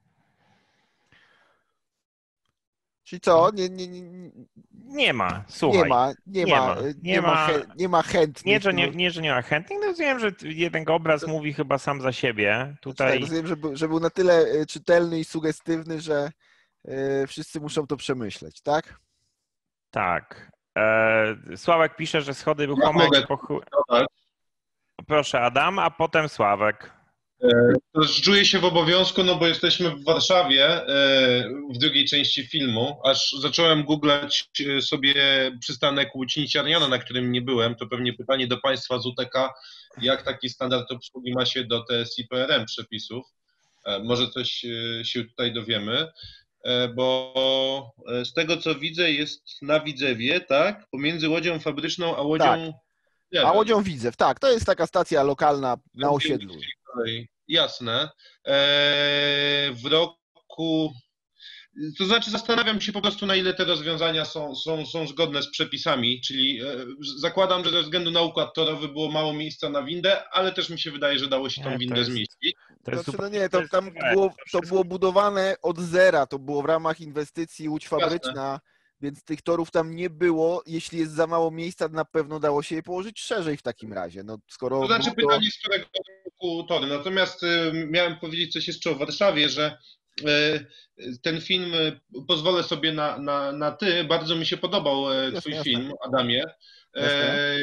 Czyli co? Nie, nie, nie, Nie ma, słuchaj. Nie ma, nie, nie ma, ma, nie, nie ma, ma- chę, nie ma chętnych. Nie, że nie, no. nie, że nie ma chętnych, no rozumiem, że jeden obraz mówi chyba sam za siebie. Tak, Tutaj rozumiem, że był, że był na tyle e, czytelny i sugestywny, że e, wszyscy muszą to przemyśleć, tak? tak. E, Sławek pisze, że schody ruchome... mogę jak pochy- dodać? Proszę Adam, a potem Sławek. Też czuję się w obowiązku, no bo jesteśmy w Warszawie e, w drugiej części filmu, aż zacząłem googlać e, sobie przystanek Łódź Ciarniana, na którym nie byłem. To pewnie pytanie do Państwa z U T K, jak taki standard obsługi ma się do T S I P R M przepisów. E, Może coś e, się tutaj dowiemy, e, bo e, z tego co widzę jest na Widzewie, tak? Pomiędzy Łodzią Fabryczną a Łodzią... Tak. Widzew. A Łodzią Widzew, tak, to jest taka stacja lokalna na osiedlu. Jasne. Eee, w roku To znaczy zastanawiam się po prostu, na ile te rozwiązania są, są, są zgodne z przepisami, czyli e, zakładam, że ze względu na układ torowy było mało miejsca na windę, ale też mi się wydaje, że dało się tą Nie, to windę jest- zmieścić. To jest Znaczy, no zupełnie- nie, to to jest tam zupełnie- było, to to wszystko- było budowane od zera, to było w ramach inwestycji Łódź Fabryczna, więc tych torów tam nie było. Jeśli jest za mało miejsca, na pewno dało się je położyć szerzej w takim razie. No, skoro To znaczy było to... pytanie, z którego roku tory. Natomiast y, miałem powiedzieć coś jeszcze o Warszawie, że y, ten film, y, pozwolę sobie na, na, na ty, bardzo mi się podobał e, Jasne, twój jasne. film, Adamie. Jasne. E,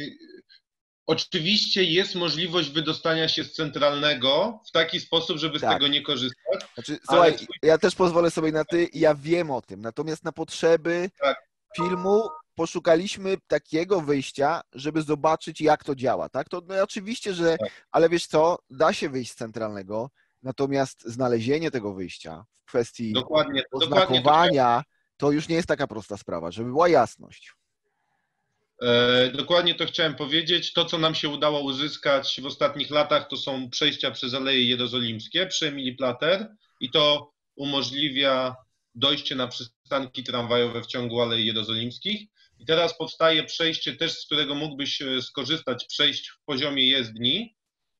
Oczywiście jest możliwość wydostania się z centralnego w taki sposób, żeby z Tak. tego nie korzystać. Znaczy, Ale słuchaj, twój- ja też pozwolę sobie na ty, ja wiem o tym, natomiast na potrzeby Tak. filmu poszukaliśmy takiego wyjścia, żeby zobaczyć, jak to działa, tak? To no, oczywiście, że, Tak. ale wiesz co, da się wyjść z centralnego, natomiast znalezienie tego wyjścia w kwestii Dokładnie, dokładnie to oznakowania to już nie jest taka prosta sprawa, żeby była jasność. E, Dokładnie to chciałem powiedzieć. To, co nam się udało uzyskać w ostatnich latach, to są przejścia przez Aleje Jerozolimskie przy Emilii Plater i to umożliwia dojście na przystanki tramwajowe w ciągu Alei Jerozolimskich. I teraz powstaje przejście też, z którego mógłbyś e, skorzystać, przejść w poziomie jezdni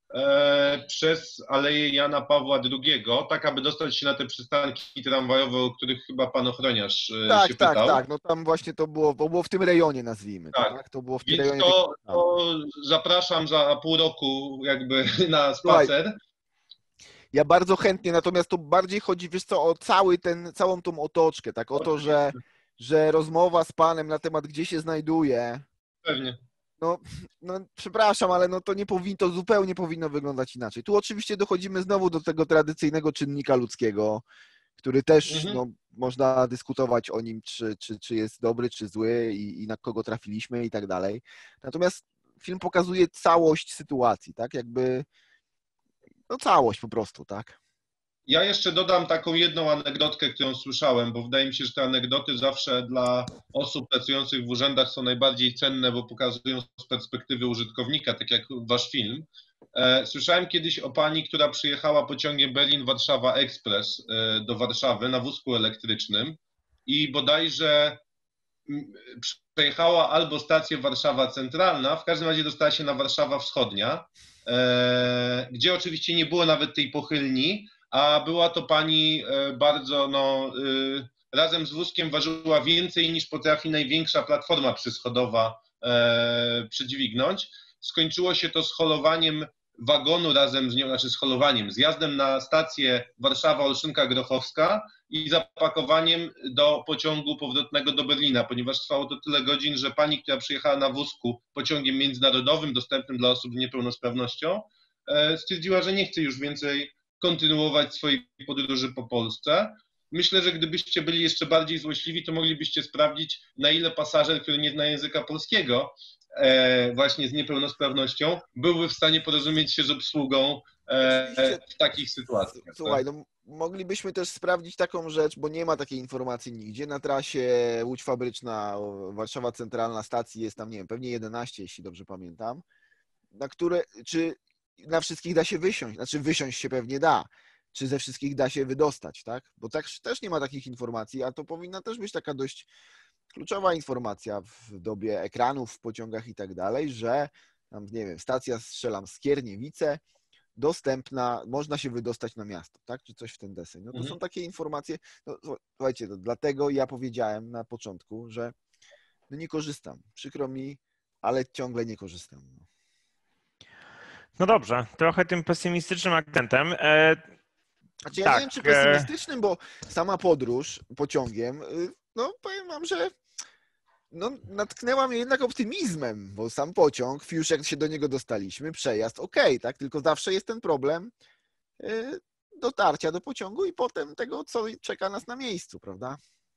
e, przez Aleję Jana Pawła drugiego, tak aby dostać się na te przystanki tramwajowe, o których chyba pan ochroniarz e, Tak, się tak, pytał. tak, no tam właśnie to było, to było w tym rejonie, nazwijmy, tak? Tak. To było w tym Więc rejonie. to, tych- to zapraszam za pół roku jakby na Słuchaj, spacer. Ja bardzo chętnie, natomiast to bardziej chodzi, wiesz co, o cały ten, całą tą otoczkę, tak? O to, że, że rozmowa z panem na temat, gdzie się znajduje, Pewnie. no, no przepraszam, ale no to nie powinno, to zupełnie powinno wyglądać inaczej. Tu oczywiście dochodzimy znowu do tego tradycyjnego czynnika ludzkiego, który też, Mhm. no, można dyskutować o nim, czy, czy, czy jest dobry, czy zły i, i na kogo trafiliśmy i tak dalej. Natomiast film pokazuje całość sytuacji, tak? Jakby, no całość po prostu, tak? Ja jeszcze dodam taką jedną anegdotkę, którą słyszałem, bo wydaje mi się, że te anegdoty zawsze dla osób pracujących w urzędach są najbardziej cenne, bo pokazują z perspektywy użytkownika, tak jak wasz film. E, Słyszałem kiedyś o pani, która przyjechała pociągiem Berlin-Warszawa Express e, do Warszawy na wózku elektrycznym i bodajże mm, przejechała albo stację Warszawa Centralna, w każdym razie dostała się na Warszawa Wschodnia, e, gdzie oczywiście nie było nawet tej pochylni, a była to pani e, bardzo, no, y, razem z wózkiem ważyła więcej niż potrafi największa platforma przyschodowa e, przydźwignąć. Skończyło się to scholowaniem wagonu razem z nią, znaczy scholowaniem, zjazdem na stację Warszawa-Olszynka-Grochowska i zapakowaniem do pociągu powrotnego do Berlina, ponieważ trwało to tyle godzin, że pani, która przyjechała na wózku pociągiem międzynarodowym, dostępnym dla osób z niepełnosprawnością, e, stwierdziła, że nie chce już więcej kontynuować swojej podróży po Polsce. Myślę, że gdybyście byli jeszcze bardziej złośliwi, to moglibyście sprawdzić, na ile pasażer, który nie zna języka polskiego, e, właśnie z niepełnosprawnością, byłby w stanie porozumieć się z obsługą e, w takich sytuacjach. Słuchaj, tak? no moglibyśmy też sprawdzić taką rzecz, bo nie ma takiej informacji nigdzie. Na trasie Łódź Fabryczna, Warszawa Centralna stacji jest tam, nie wiem, pewnie jedenaście, jeśli dobrze pamiętam, na które, czy na wszystkich da się wysiąść, znaczy wysiąść się pewnie da, czy ze wszystkich da się wydostać, tak? Bo tak, też nie ma takich informacji, a to powinna też być taka dość kluczowa informacja w dobie ekranów w pociągach i tak dalej, że tam, nie wiem, stacja, strzelam, Skierniewice, dostępna, można się wydostać na miasto, tak? Czy coś w ten deseń. No to Mhm. są takie informacje, no słuchajcie, to dlatego ja powiedziałem na początku, że no nie korzystam. Przykro mi, ale ciągle nie korzystam. No. No dobrze, trochę tym pesymistycznym akcentem. E, Znaczy ja tak, nie wiem, czy pesymistycznym, bo sama podróż pociągiem, y, no powiem wam, że no, natknęła mnie jednak optymizmem, bo sam pociąg, już jak się do niego dostaliśmy, przejazd, okej, tak, tylko zawsze jest ten problem y, dotarcia do pociągu i potem tego, co czeka nas na miejscu, prawda?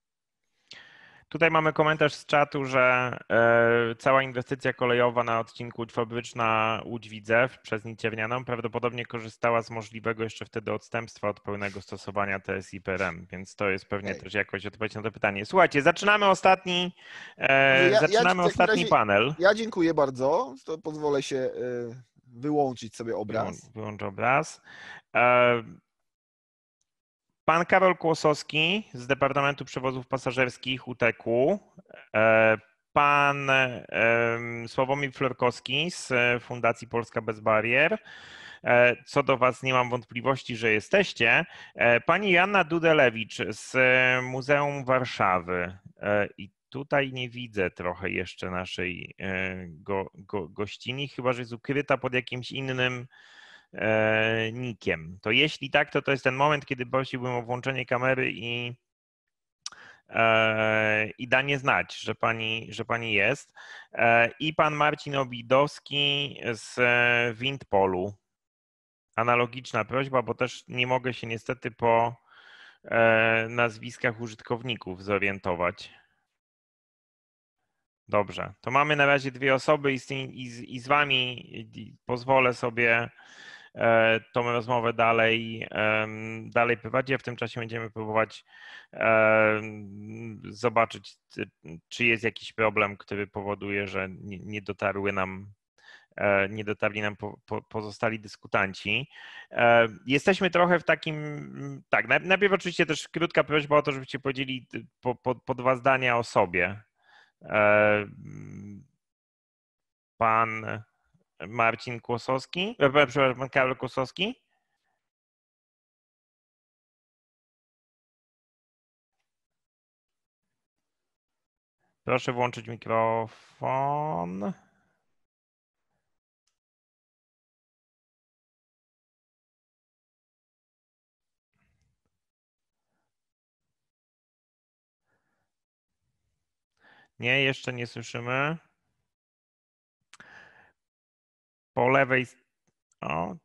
Tutaj mamy komentarz z czatu, że e, cała inwestycja kolejowa na odcinku Łódź Fabryczna Łódź Widzew przez Niciernianą prawdopodobnie korzystała z możliwego jeszcze wtedy odstępstwa od pełnego stosowania T S I P R M, więc to jest pewnie Okej. też jakoś odpowiedź na to pytanie. Słuchajcie, zaczynamy ostatni, e, Ja- ja zaczynamy w takim ostatni razie- panel. Ja dziękuję bardzo, to pozwolę się y, wyłączyć sobie obraz. Wyłącz, wyłącz obraz. E, Pan Karol Kłosowski z Departamentu Przewozów Pasażerskich U T K-u, pan Sławomir Florkowski z Fundacji Polska Bez Barier. Co do Was nie mam wątpliwości, że jesteście. Pani Joanna Dudelewicz z Muzeum Warszawy. I tutaj nie widzę trochę jeszcze naszej go, go, gościni, chyba że jest ukryta pod jakimś innym nikiem. To jeśli tak, to to jest ten moment, kiedy prosiłbym o włączenie kamery i, i danie znać, że pani, że pani jest. I pan Marcin Obidowski z Windpolu. Analogiczna prośba, bo też nie mogę się niestety po nazwiskach użytkowników zorientować. Dobrze, to mamy na razie dwie osoby i z, tymi, i z, i z Wami pozwolę sobie tą rozmowę dalej, dalej prowadzić, a w tym czasie będziemy próbować zobaczyć, czy jest jakiś problem, który powoduje, że nie, nie dotarły nam nie dotarli nam po, po, pozostali dyskutanci. Jesteśmy trochę w takim, tak, najpierw oczywiście też krótka prośba o to, żebyście powiedzieli po, po, po dwa zdania o sobie. Pan Marcin Kłosowski, przepraszam, pan Karol Kłosowski. Proszę włączyć mikrofon. Nie, jeszcze nie słyszymy. Po lewej, o,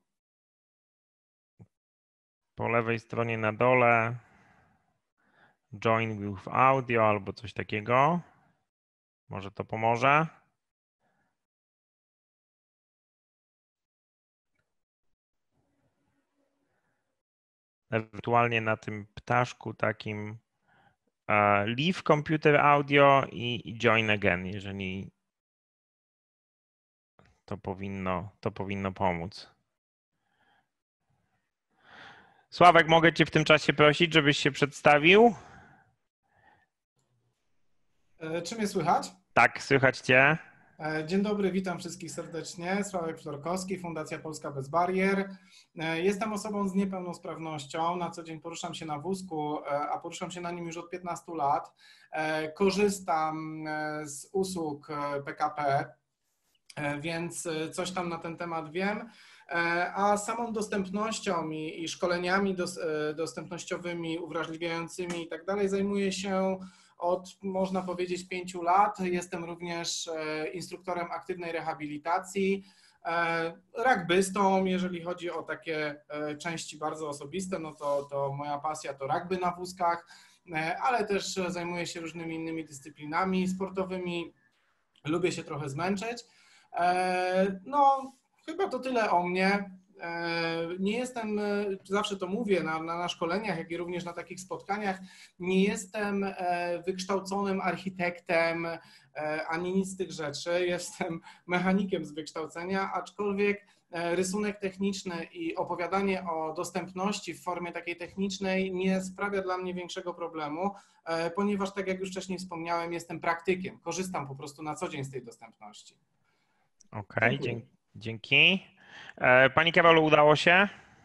po lewej stronie na dole join with audio albo coś takiego. Może to pomoże. Ewentualnie na tym ptaszku takim uh, leave computer audio i, i join again, jeżeli to powinno, to powinno pomóc. Sławek, mogę Cię w tym czasie prosić, żebyś się przedstawił? Czy mnie słychać? Tak, słychać Cię. Dzień dobry, witam wszystkich serdecznie. Sławek Florkowski, Fundacja Polska Bez Barier. Jestem osobą z niepełnosprawnością. Na co dzień poruszam się na wózku, a poruszam się na nim już od piętnastu lat. Korzystam z usług P K P, więc coś tam na ten temat wiem. A samą dostępnością i, i szkoleniami dos, dostępnościowymi, uwrażliwiającymi i tak dalej zajmuję się od, można powiedzieć, pięciu lat. Jestem również instruktorem aktywnej rehabilitacji, rugbystą, jeżeli chodzi o takie części bardzo osobiste, no to, to moja pasja to rugby na wózkach, ale też zajmuję się różnymi innymi dyscyplinami sportowymi. Lubię się trochę zmęczyć. No, chyba to tyle o mnie. Nie jestem, zawsze to mówię na, na, na szkoleniach, jak i również na takich spotkaniach, nie jestem wykształconym architektem ani nic z tych rzeczy. Jestem mechanikiem z wykształcenia, aczkolwiek rysunek techniczny i opowiadanie o dostępności w formie takiej technicznej nie sprawia dla mnie większego problemu, ponieważ, tak jak już wcześniej wspomniałem, jestem praktykiem. Korzystam po prostu na co dzień z tej dostępności. Okej, okay, dzięki. Pani Karolu, udało się?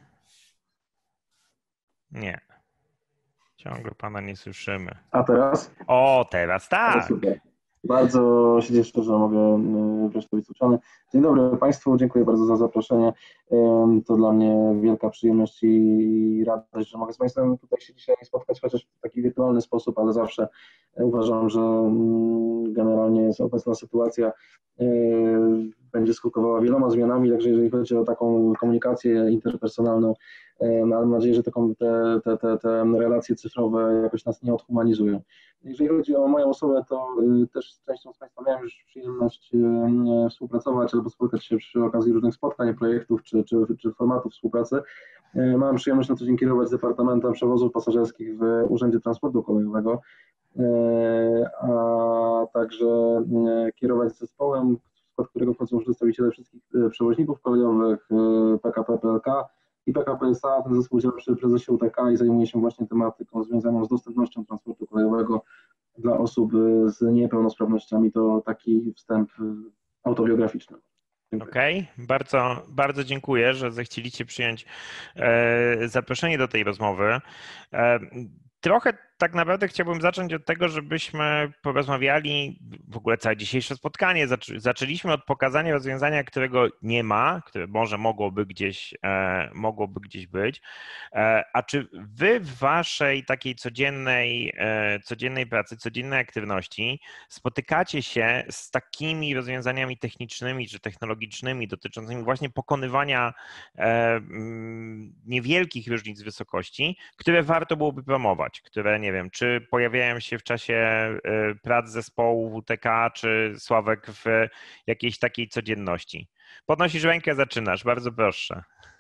Nie. Ciągle Pana nie słyszymy. A teraz? O, teraz tak. Super. Bardzo się cieszę, że mogę wreszcie być słyszany. Dzień dobry Państwu, dziękuję bardzo za zaproszenie. To dla mnie wielka przyjemność i radość, że mogę z Państwem tutaj się dzisiaj spotkać, chociaż w taki wirtualny sposób, ale zawsze uważam, że generalnie jest obecna sytuacja będzie skutkowała wieloma zmianami, także jeżeli chodzi o taką komunikację interpersonalną, mam nadzieję, że te, te, te, te relacje cyfrowe jakoś nas nie odhumanizują. Jeżeli chodzi o moją osobę, to też z częścią z Państwa miałem już przyjemność współpracować albo spotkać się przy okazji różnych spotkań, projektów czy, czy, czy formatów współpracy. Mam przyjemność na co dzień kierować Departamentem Przewozów Pasażerskich w Urzędzie Transportu Kolejowego, a także kierować zespołem, w skład którego wchodzą przedstawiciele wszystkich przewoźników kolejowych, P K P P L K, i P K P S A. Ten zespół działa przy prezesie U T K i zajmuje się właśnie tematyką związaną z dostępnością transportu kolejowego dla osób z niepełnosprawnościami. To taki wstęp autobiograficzny. Okej, okay. bardzo, bardzo dziękuję, że zechcieliście przyjąć e, zaproszenie do tej rozmowy. E, trochę tak naprawdę chciałbym zacząć od tego, żebyśmy porozmawiali, w ogóle całe dzisiejsze spotkanie zaczę, zaczęliśmy od pokazania rozwiązania, którego nie ma, które może mogłoby gdzieś, e, mogłoby gdzieś być. E, a czy wy w waszej takiej codziennej, e, codziennej pracy, codziennej aktywności spotykacie się z takimi rozwiązaniami technicznymi czy technologicznymi dotyczącymi właśnie pokonywania e, niewielkich różnic wysokości, które warto byłoby promować, które nie wiem, czy pojawiają się w czasie prac zespołu W T K, czy Sławek w jakiejś takiej codzienności? Podnosisz rękę, zaczynasz, bardzo proszę.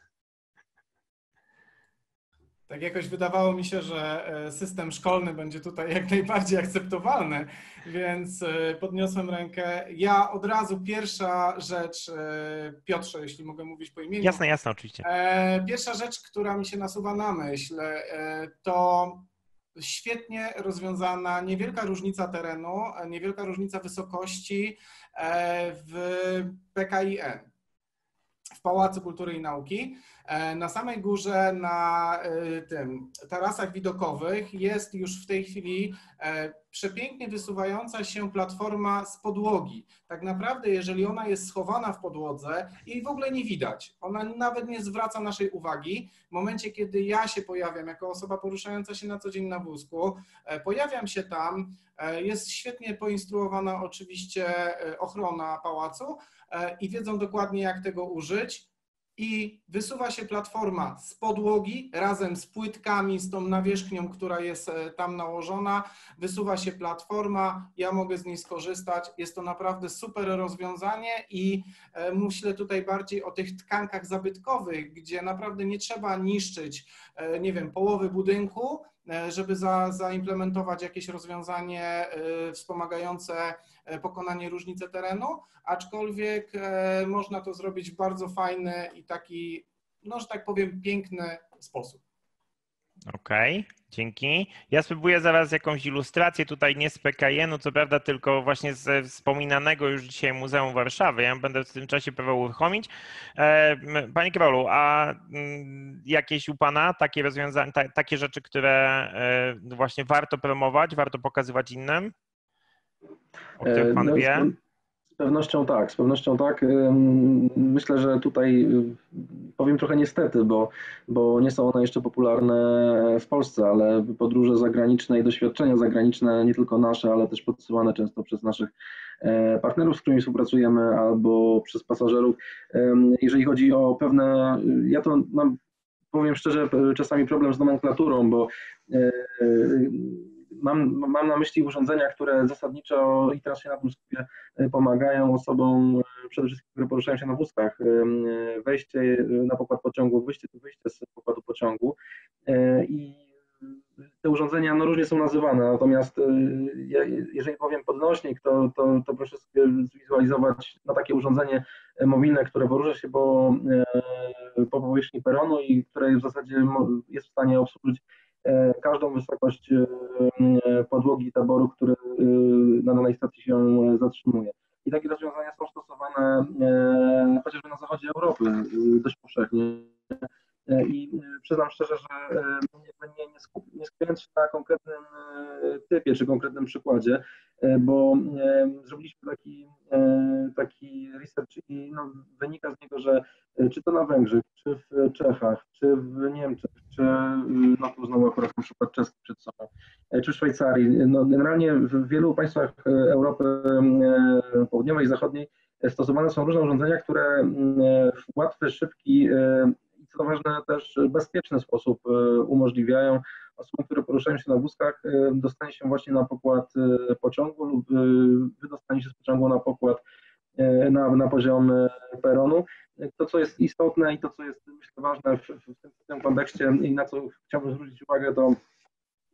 Tak jakoś wydawało mi się, że system szkolny będzie tutaj jak najbardziej akceptowalny, więc podniosłem rękę. Ja od razu pierwsza rzecz, Piotrze, jeśli mogę mówić po imieniu. Jasne, jasne, oczywiście. Pierwsza rzecz, która mi się nasuwa na myśl, to świetnie rozwiązana niewielka różnica terenu, niewielka różnica wysokości w P K I N, w Pałacu Kultury i Nauki. Na samej górze, na tym tarasach widokowych jest już w tej chwili przepięknie wysuwająca się platforma z podłogi. Tak naprawdę, jeżeli ona jest schowana w podłodze i w ogóle nie widać, ona nawet nie zwraca naszej uwagi. W momencie, kiedy ja się pojawiam jako osoba poruszająca się na co dzień na wózku, pojawiam się tam, jest świetnie poinstruowana oczywiście ochrona pałacu i wiedzą dokładnie, jak tego użyć. I wysuwa się platforma z podłogi razem z płytkami, z tą nawierzchnią, która jest tam nałożona. Wysuwa się platforma, ja mogę z niej skorzystać. Jest to naprawdę super rozwiązanie i myślę tutaj bardziej o tych tkankach zabytkowych, gdzie naprawdę nie trzeba niszczyć, nie wiem, połowy budynku, żeby za, zaimplementować jakieś rozwiązanie wspomagające pokonanie różnicy terenu, aczkolwiek można to zrobić w bardzo fajny i taki, no że tak powiem, piękny sposób. Okej, okay, dzięki. Ja spróbuję zaraz jakąś ilustrację tutaj nie z P K I N-u, co prawda tylko właśnie ze wspominanego już dzisiaj Muzeum Warszawy. Ja będę w tym czasie próbował uruchomić. Panie Karolu, a jakieś u Pana takie rozwiązania, takie rzeczy, które właśnie warto promować, warto pokazywać innym? O których Pan no, wie? Z pewnością tak, z pewnością tak. Myślę, że tutaj powiem trochę niestety, bo, bo nie są one jeszcze popularne w Polsce, ale podróże zagraniczne i doświadczenia zagraniczne, nie tylko nasze, ale też podsyłane często przez naszych partnerów, z którymi współpracujemy, albo przez pasażerów. Jeżeli chodzi o pewne, ja to mam, powiem szczerze, czasami problem z nomenklaturą, bo Mam, mam na myśli urządzenia, które zasadniczo, i teraz się na tym skupię, pomagają osobom, przede wszystkim, które poruszają się na wózkach, wejście na pokład pociągu, wyjście, wyjście z pokładu pociągu i te urządzenia no, różnie są nazywane, natomiast ja, jeżeli powiem podnośnik, to, to, to proszę sobie zwizualizować no, takie urządzenie mobilne, które porusza się po, po powierzchni peronu i które w zasadzie jest w stanie obsłużyć każdą wysokość podłogi taboru, który na danej stacji się zatrzymuje. I takie rozwiązania są stosowane chociażby na zachodzie Europy dość powszechnie. I przyznam szczerze, że nie, nie, skup, nie skupiając się na konkretnym typie czy konkretnym przykładzie, bo zrobiliśmy taki, taki research i no, wynika z niego, że czy to na Węgrzech, czy w Czechach, czy w Niemczech, czy no tu znowu akurat na przykład czeski przed sobą, czy w Szwajcarii, no generalnie w wielu państwach Europy Południowej i Zachodniej stosowane są różne urządzenia, które w łatwy, szybki i co ważne też bezpieczny sposób umożliwiają osobom, które poruszają się na wózkach, dostanie się właśnie na pokład pociągu lub wydostanie się z pociągu na pokład na, na poziom peronu. To, co jest istotne i to, co jest myślę ważne w, w, tym, w tym kontekście i na co chciałbym zwrócić uwagę, to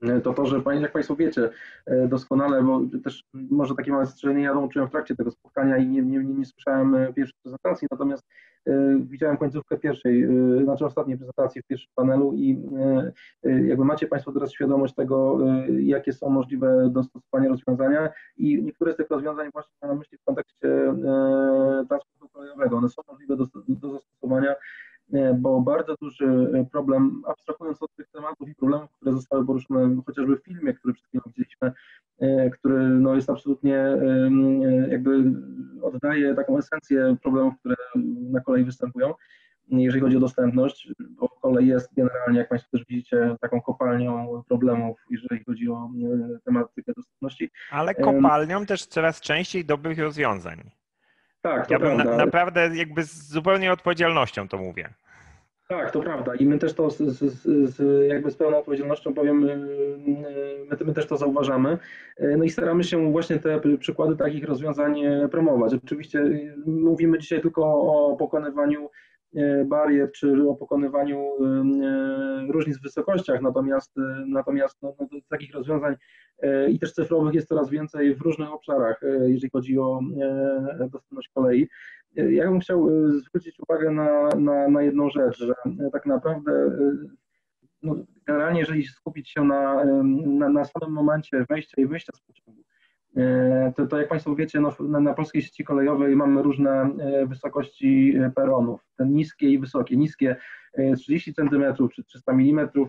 to to, że jak Państwo wiecie doskonale, bo też może takie małe strzelenie ja dołączyłem w trakcie tego spotkania i nie, nie, nie słyszałem pierwszej prezentacji, natomiast widziałem końcówkę pierwszej, znaczy ostatniej prezentacji w pierwszym panelu i jakby macie Państwo teraz świadomość tego, jakie są możliwe do stosowania rozwiązania i niektóre z tych rozwiązań właśnie mam na myśli w kontekście transportu kolejowego. One są możliwe do, do zastosowania, bo bardzo duży problem, abstrahując od tych tematów i problemów, które zostały poruszone chociażby w filmie, który przed chwilą widzieliśmy, który no jest absolutnie jakby oddaje taką esencję problemów, które na kolei występują, jeżeli chodzi o dostępność, bo kolej jest generalnie, jak Państwo też widzicie, taką kopalnią problemów, jeżeli chodzi o tematykę dostępności. Ale kopalnią też coraz częściej dobrych rozwiązań. Tak, to ja bym prawda. Na, naprawdę jakby z zupełnie odpowiedzialnością to mówię. Tak, to prawda i my też to z, z, z, jakby z pełną odpowiedzialnością powiem, my, my też to zauważamy. No i staramy się właśnie te przykłady takich rozwiązań promować. Oczywiście mówimy dzisiaj tylko o pokonywaniu barier czy o pokonywaniu różnic w wysokościach, natomiast, natomiast no, no, takich rozwiązań i też cyfrowych jest coraz więcej w różnych obszarach, jeżeli chodzi o dostępność kolei. Ja bym chciał zwrócić uwagę na, na, na jedną rzecz, że tak naprawdę no, generalnie jeżeli skupić się na, na, na samym momencie wejścia i wyjścia z pociągu, to, to jak Państwo wiecie, no, na, na polskiej sieci kolejowej mamy różne wysokości peronów, te niskie i wysokie. Niskie trzydzieści centymetrów czy trzysta milimetrów,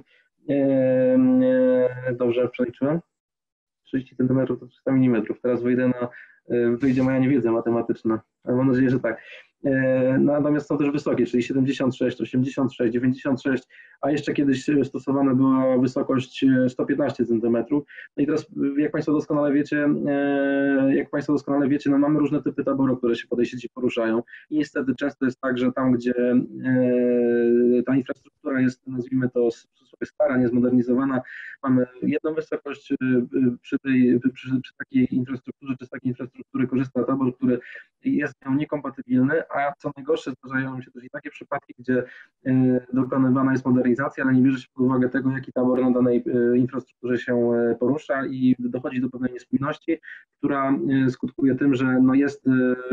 dobrze przeliczyłem? trzydzieści centymetrów to trzysta milimetrów. Teraz wyjdę na, wyjdzie moja niewiedza matematyczna, ale mam nadzieję, że tak. Natomiast są też wysokie, czyli siedemdziesiąt sześć, osiemdziesiąt sześć, dziewięćdziesiąt sześć, a jeszcze kiedyś stosowana była wysokość sto piętnaście centymetrów. No i teraz, jak Państwo doskonale wiecie, jak Państwo doskonale wiecie, no mamy różne typy taboru, które się po tej sieci poruszają i niestety często jest tak, że tam, gdzie ta infrastruktura jest, nazwijmy to, sobie stara, niezmodernizowana, mamy jedną wysokość, przy, tej, przy, przy takiej infrastrukturze, czy z takiej infrastruktury korzysta tabor, który jest z nią niekompatybilny, a co najgorsze zdarzają się też i takie przypadki, gdzie dokonywana jest modernizacja, ale nie bierze się pod uwagę tego, jaki tabor na danej infrastrukturze się porusza i dochodzi do pewnej niespójności, która skutkuje tym, że no jest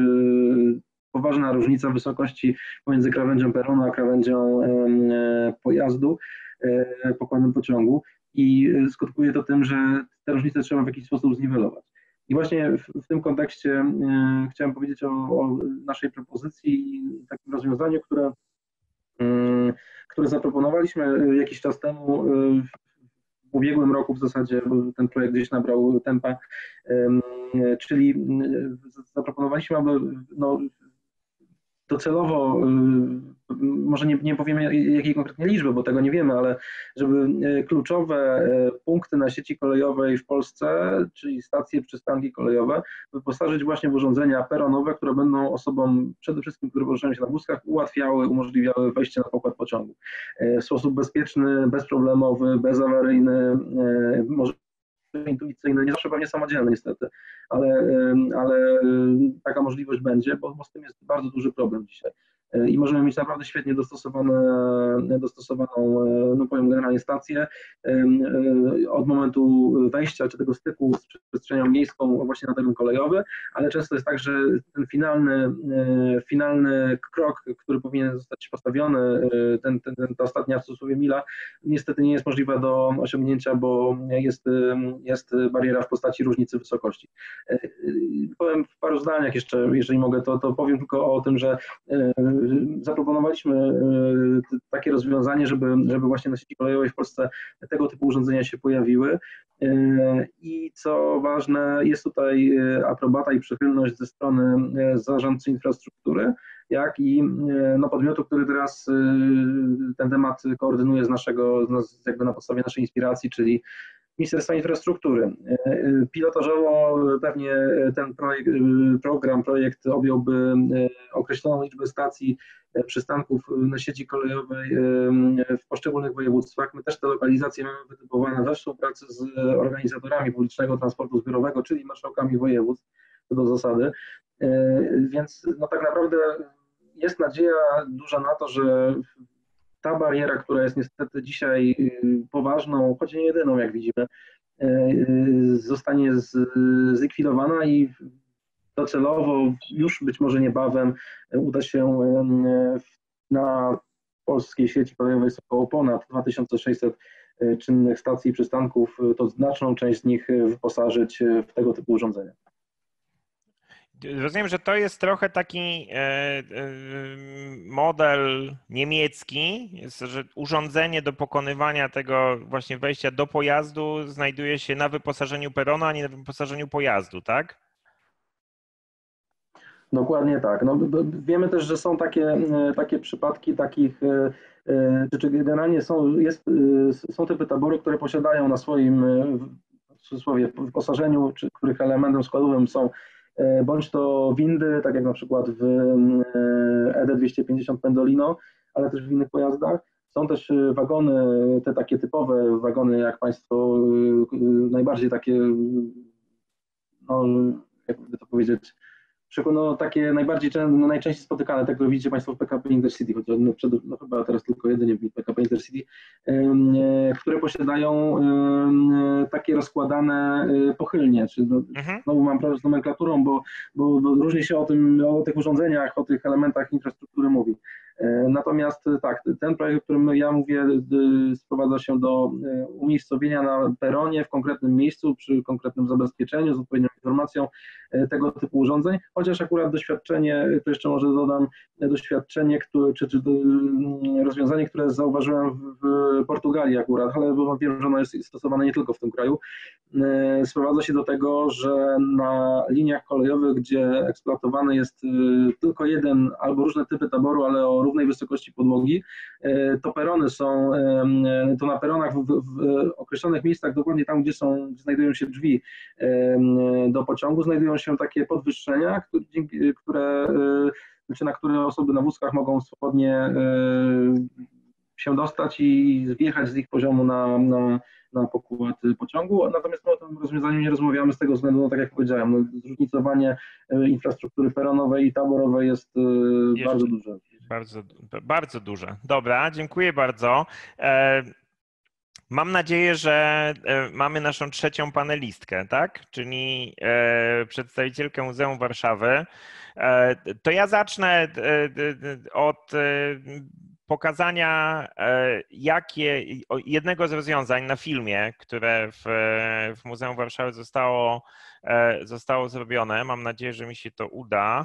poważna różnica wysokości pomiędzy krawędzią peronu a krawędzią pojazdu, pokładem pociągu i skutkuje to tym, że te różnice trzeba w jakiś sposób zniwelować. I właśnie w, w tym kontekście e, chciałem powiedzieć o, o naszej propozycji i takim rozwiązaniu, które, e, które zaproponowaliśmy jakiś czas temu, e, w ubiegłym roku w zasadzie, bo ten projekt gdzieś nabrał tempa, e, czyli e, zaproponowaliśmy, aby no, docelowo, może nie, nie powiemy jakiej konkretnie liczby, bo tego nie wiemy, ale żeby kluczowe punkty na sieci kolejowej w Polsce, czyli stacje, przystanki kolejowe, wyposażyć właśnie w urządzenia peronowe, które będą osobom, przede wszystkim, które poruszają się na wózkach, ułatwiały, umożliwiały wejście na pokład pociągu w sposób bezpieczny, bezproblemowy, bezawaryjny, może intuicyjny, nie zawsze pewnie samodzielny niestety, ale, ale taka możliwość będzie, bo, bo z tym jest bardzo duży problem dzisiaj. I możemy mieć naprawdę świetnie dostosowane, dostosowaną, no powiem generalnie stację od momentu wejścia czy tego styku z przestrzenią miejską właśnie na teren kolejowy, ale często jest tak, że ten finalny, finalny krok, który powinien zostać postawiony, ten, ten, ten, ta ostatnia w cudzysłowie mila, niestety nie jest możliwa do osiągnięcia, bo jest, jest bariera w postaci różnicy wysokości. Powiem w paru zdaniach jeszcze, jeżeli mogę, to, to powiem tylko o tym, że zaproponowaliśmy takie rozwiązanie, żeby, żeby właśnie na sieci kolejowej w Polsce tego typu urządzenia się pojawiły i co ważne, jest tutaj aprobata i przychylność ze strony zarządcy infrastruktury, jak i no, podmiotu, który teraz ten temat koordynuje z naszego, jakby na podstawie naszej inspiracji, czyli Ministerstwa Infrastruktury. Pilotażowo pewnie ten projekt, program, projekt objąłby określoną liczbę stacji, przystanków na sieci kolejowej w poszczególnych województwach. My też te lokalizacje mamy wytypowane we współpracy z organizatorami publicznego transportu zbiorowego, czyli marszałkami województw, co do zasady. Więc no tak naprawdę jest nadzieja duża na to, że ta bariera, która jest niestety dzisiaj poważną, choć nie jedyną, jak widzimy, zostanie zlikwidowana i docelowo już być może niebawem uda się na polskiej sieci kolejowej jest około ponad dwa tysiące sześćset czynnych stacji i przystanków, to znaczną część z nich wyposażyć w tego typu urządzenia. Rozumiem, że to jest trochę taki model niemiecki, jest, że urządzenie do pokonywania tego właśnie wejścia do pojazdu znajduje się na wyposażeniu peronu, a nie na wyposażeniu pojazdu, tak? Dokładnie tak. No, wiemy też, że są takie, takie przypadki takich, czy generalnie są, jest, są typy taboru, które posiadają na swoim w cudzysłowie wyposażeniu, czy których elementem składowym są bądź to windy, tak jak na przykład w E D dwieście pięćdziesiąt Pendolino, ale też w innych pojazdach. Są też wagony, te takie typowe wagony, jak Państwo, najbardziej takie, no, jakby to powiedzieć, no, takie najbardziej, no, najczęściej spotykane, te, które widzicie Państwo w P K P Intercity, choć no, przed, no, chyba teraz tylko jedynie w P K P Intercity, e, które posiadają e, takie rozkładane e, pochylnie, czy no, mhm. znowu mam problem z nomenklaturą, bo, bo, bo różnie się o tym, o tych urządzeniach, o tych elementach infrastruktury mówi. Natomiast tak, ten projekt, o którym ja mówię, sprowadza się do umiejscowienia na peronie w konkretnym miejscu, przy konkretnym zabezpieczeniu, z odpowiednią informacją tego typu urządzeń, chociaż akurat doświadczenie, to jeszcze może dodam, doświadczenie, które, czy, czy rozwiązanie, które zauważyłem w Portugalii akurat, ale wiem, że ono jest stosowane nie tylko w tym kraju, sprowadza się do tego, że na liniach kolejowych, gdzie eksploatowany jest tylko jeden albo różne typy taboru, ale o równej wysokości podłogi, to perony są, to na peronach w, w określonych miejscach, dokładnie tam, gdzie są, gdzie znajdują się drzwi do pociągu, znajdują się takie podwyższenia, które, które, znaczy na które osoby na wózkach mogą swobodnie się dostać i zjechać z ich poziomu na, na, na pokład pociągu. Natomiast my o tym rozwiązaniu nie rozmawiamy z tego względu, no tak jak powiedziałem, no, zróżnicowanie infrastruktury peronowej i taborowej jest Jeszcze bardzo duże. Bardzo, bardzo duże. Dobra, dziękuję bardzo. Mam nadzieję, że mamy naszą trzecią panelistkę, tak? Czyli przedstawicielkę Muzeum Warszawy. To ja zacznę od pokazania jakie, jednego z rozwiązań na filmie, które w, w Muzeum Warszawy zostało, zostało zrobione. Mam nadzieję, że mi się to uda.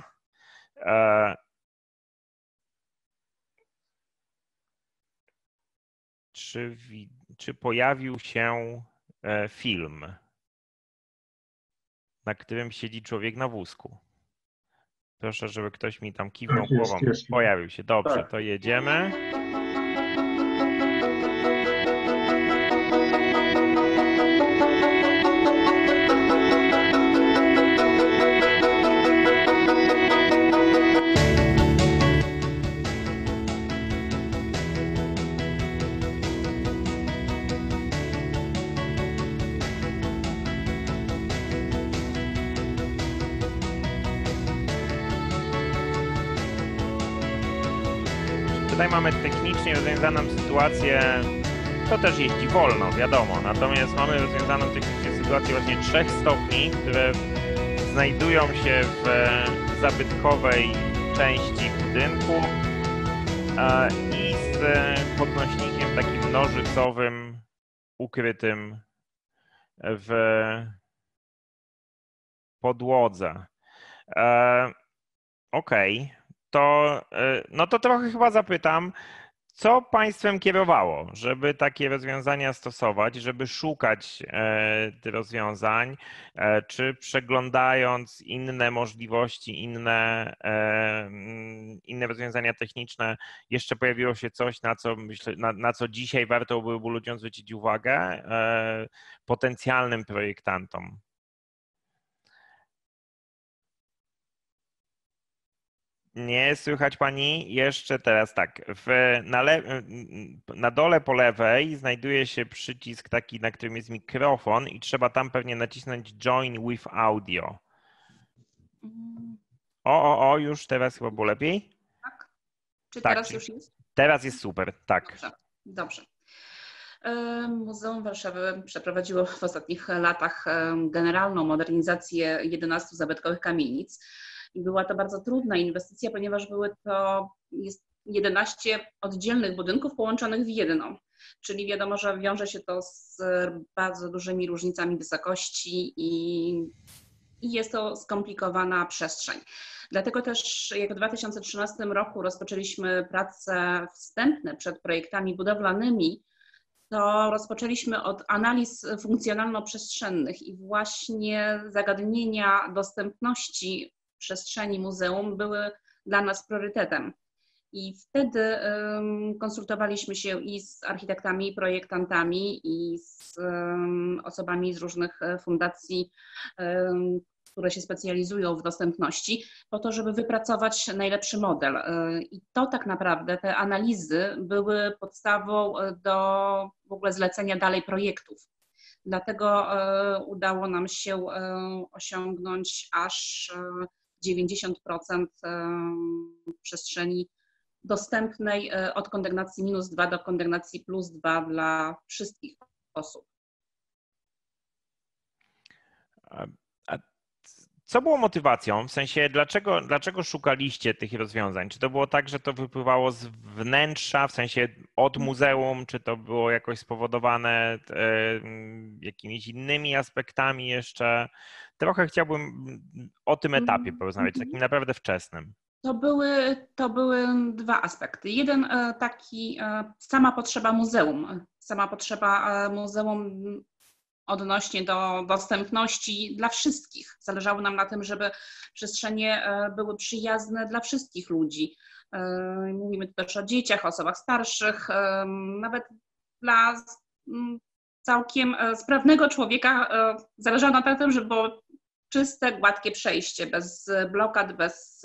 Czy, czy pojawił się film, na którym siedzi człowiek na wózku? Proszę, żeby ktoś mi tam kiwnął Tak jest, głową. jest. Pojawił się. Dobrze, Tak. to jedziemy. Tutaj mamy technicznie rozwiązaną sytuację, to też jeździ wolno, wiadomo, natomiast mamy rozwiązaną technicznie sytuację właśnie trzech stopni, które znajdują się w zabytkowej części budynku i z podnośnikiem takim nożycowym ukrytym w podłodze. Okej. Okay. To, no to trochę chyba zapytam, co państwem kierowało, żeby takie rozwiązania stosować, żeby szukać tych rozwiązań, czy przeglądając inne możliwości, inne, inne rozwiązania techniczne, jeszcze pojawiło się coś, na co, myślę, na, na co dzisiaj warto byłoby ludziom zwrócić uwagę, potencjalnym projektantom? Nie słychać pani? Jeszcze teraz tak. W, na, le, na dole po lewej znajduje się przycisk taki, na którym jest mikrofon i trzeba tam pewnie nacisnąć Join with Audio. O, o, o, już teraz chyba było lepiej? Tak. Czy tak, teraz czy, już jest? Teraz jest super, tak. Dobrze, dobrze. Muzeum Warszawy przeprowadziło w ostatnich latach generalną modernizację jedenastu zabytkowych kamienic i była to bardzo trudna inwestycja, ponieważ były to jest jedenaście oddzielnych budynków połączonych w jedno, czyli wiadomo, że wiąże się to z bardzo dużymi różnicami wysokości i, i jest to skomplikowana przestrzeń. Dlatego też jak w dwa tysiące trzynastym roku rozpoczęliśmy prace wstępne przed projektami budowlanymi, to rozpoczęliśmy od analiz funkcjonalno-przestrzennych i właśnie zagadnienia dostępności przestrzeni muzeum były dla nas priorytetem. I wtedy um, konsultowaliśmy się i z architektami, i projektantami, i z um, osobami z różnych fundacji, um, które się specjalizują w dostępności, po to, żeby wypracować najlepszy model. I to tak naprawdę, te analizy były podstawą do w ogóle zlecenia dalej projektów. Dlatego udało nam się osiągnąć aż dziewięćdziesiąt procent przestrzeni dostępnej od kondygnacji minus dwa do kondygnacji plus dwa dla wszystkich osób. Co było motywacją? W sensie, dlaczego, dlaczego szukaliście tych rozwiązań? Czy to było tak, że to wypływało z wnętrza, w sensie od muzeum, czy to było jakoś spowodowane e, jakimiś innymi aspektami jeszcze? Trochę chciałbym o tym etapie porozmawiać, takim naprawdę wczesnym. To były, to były dwa aspekty. Jeden taki, sama potrzeba muzeum, sama potrzeba muzeum odnośnie do dostępności dla wszystkich. Zależało nam na tym, żeby przestrzenie były przyjazne dla wszystkich ludzi. Mówimy tu też o dzieciach, osobach starszych, nawet dla całkiem sprawnego człowieka zależało nam na tym, żeby było czyste, gładkie przejście, bez blokad, bez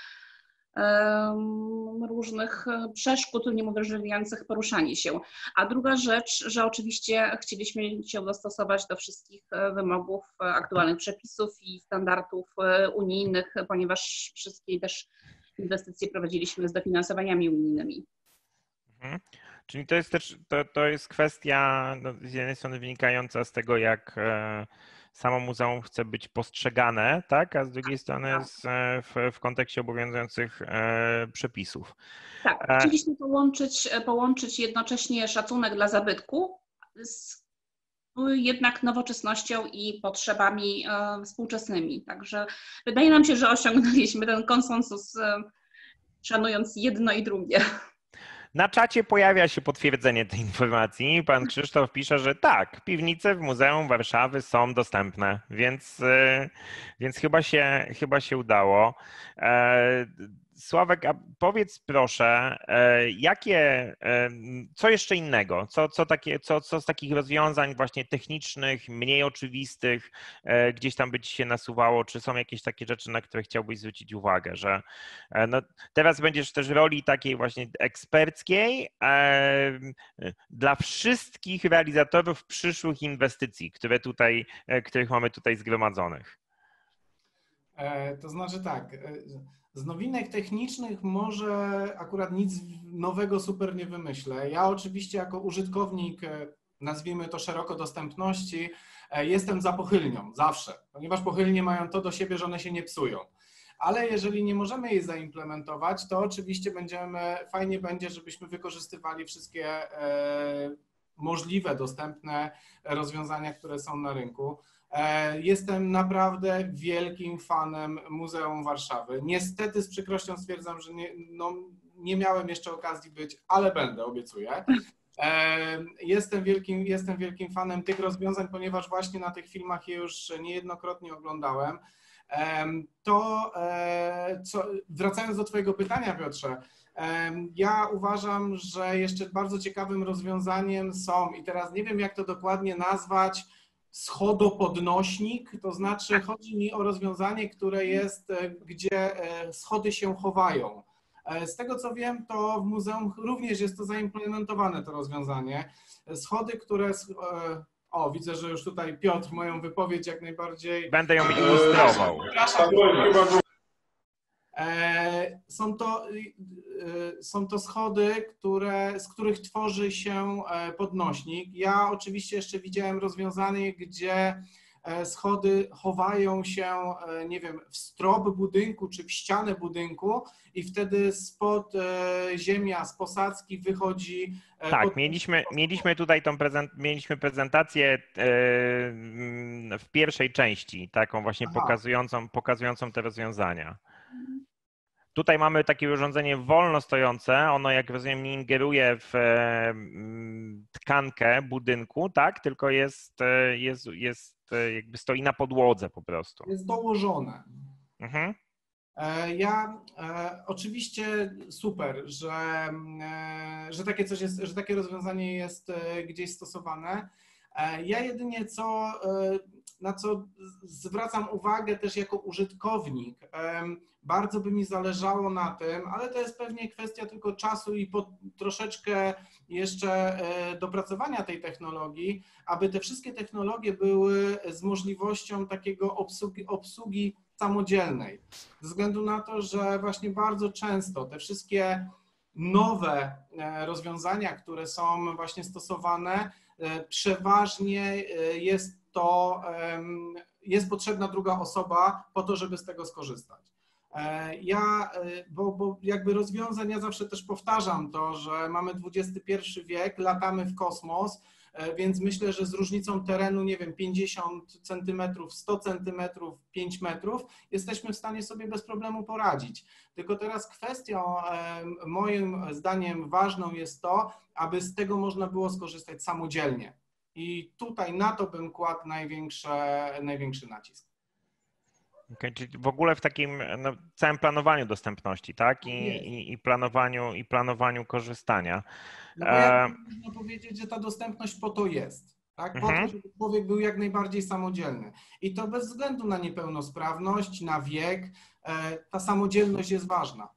różnych przeszkód uniemożliwiających poruszanie się. A druga rzecz, że oczywiście chcieliśmy się dostosować do wszystkich wymogów aktualnych przepisów i standardów unijnych, ponieważ wszystkie też inwestycje prowadziliśmy z dofinansowaniami unijnymi. Mhm. Czyli to jest też to, to jest kwestia no, z jednej strony wynikająca z tego, jak samo muzeum chce być postrzegane, tak? A z drugiej strony z, w, w kontekście obowiązujących e, przepisów. Tak, chcieliśmy połączyć, połączyć jednocześnie szacunek dla zabytku z jednak nowoczesnością i potrzebami e, współczesnymi. Także wydaje nam się, że osiągnęliśmy ten konsensus, e, szanując jedno i drugie. Na czacie pojawia się potwierdzenie tej informacji. Pan Krzysztof pisze, że tak, piwnice w Muzeum Warszawy są dostępne, więc, więc chyba się, chyba się udało. Sławek, a powiedz proszę, jakie, co jeszcze innego, co, co, takie, co, co z takich rozwiązań właśnie technicznych, mniej oczywistych gdzieś tam by ci się nasuwało, czy są jakieś takie rzeczy, na które chciałbyś zwrócić uwagę, że no, teraz będziesz też w roli takiej właśnie eksperckiej dla wszystkich realizatorów przyszłych inwestycji, które tutaj, których mamy tutaj zgromadzonych. To znaczy tak, z nowinek technicznych może akurat nic nowego super nie wymyślę. Ja oczywiście jako użytkownik, nazwijmy to szeroko dostępności, jestem za pochylnią, zawsze, ponieważ pochylnie mają to do siebie, że one się nie psują. Ale jeżeli nie możemy jej zaimplementować, to oczywiście będziemy, fajnie będzie, żebyśmy wykorzystywali wszystkie e, możliwe, dostępne rozwiązania, które są na rynku. Jestem naprawdę wielkim fanem Muzeum Warszawy. Niestety z przykrością stwierdzam, że nie, no, nie miałem jeszcze okazji być, ale będę, obiecuję. Jestem wielkim, jestem wielkim fanem tych rozwiązań, ponieważ właśnie na tych filmach je już niejednokrotnie oglądałem. To, co, wracając do Twojego pytania, Piotrze, ja uważam, że jeszcze bardzo ciekawym rozwiązaniem są, i teraz nie wiem, jak to dokładnie nazwać, schodopodnośnik, to znaczy chodzi mi o rozwiązanie, które jest, gdzie schody się chowają. Z tego co wiem, to w muzeum również jest to zaimplementowane, to rozwiązanie. Schody, które... O, widzę, że już tutaj Piotr moją wypowiedź jak najbardziej... Będę ją ilustrował. Są to, są to schody, które, z których tworzy się podnośnik. Ja oczywiście jeszcze widziałem rozwiązanie, gdzie schody chowają się, nie wiem, w strop budynku czy w ścianę budynku i wtedy spod ziemia, z posadzki wychodzi... Tak, pod... mieliśmy, mieliśmy tutaj tą prezent, mieliśmy prezentację w pierwszej części, taką właśnie pokazującą, pokazującą te rozwiązania. Tutaj mamy takie urządzenie wolno stojące, ono jak rozumiem nie ingeruje w tkankę budynku, tak, tylko jest, jest, jest jakby stoi na podłodze po prostu. Jest dołożone. Mhm. Ja e, oczywiście super, że, e, że takie coś jest, że takie rozwiązanie jest e, gdzieś stosowane. E, ja jedynie co, e, na co zwracam uwagę też jako użytkownik, e, bardzo by mi zależało na tym, ale to jest pewnie kwestia tylko czasu i po, troszeczkę jeszcze e, dopracowania tej technologii, aby te wszystkie technologie były z możliwością takiego obsługi, obsługi samodzielnej, ze względu na to, że właśnie bardzo często te wszystkie nowe rozwiązania, które są właśnie stosowane, przeważnie jest to, jest potrzebna druga osoba po to, żeby z tego skorzystać. Ja, bo, bo jakby rozwiązań, ja zawsze też powtarzam to, że mamy dwudziesty pierwszy wiek, latamy w kosmos, więc myślę, że z różnicą terenu, nie wiem, pięćdziesiąt centymetrów, sto centymetrów, pięć metrów, jesteśmy w stanie sobie bez problemu poradzić. Tylko teraz kwestią, moim zdaniem ważną jest to, aby z tego można było skorzystać samodzielnie. I tutaj na to bym kładł największe, największy nacisk. Okay, czyli w ogóle w takim no, całym planowaniu dostępności, tak? I, i, i, planowaniu, i planowaniu korzystania. No bo jak można powiedzieć, że ta dostępność po to jest, tak? Po mhm. to, żeby człowiek był jak najbardziej samodzielny. I to bez względu na niepełnosprawność, na wiek, ta samodzielność jest ważna.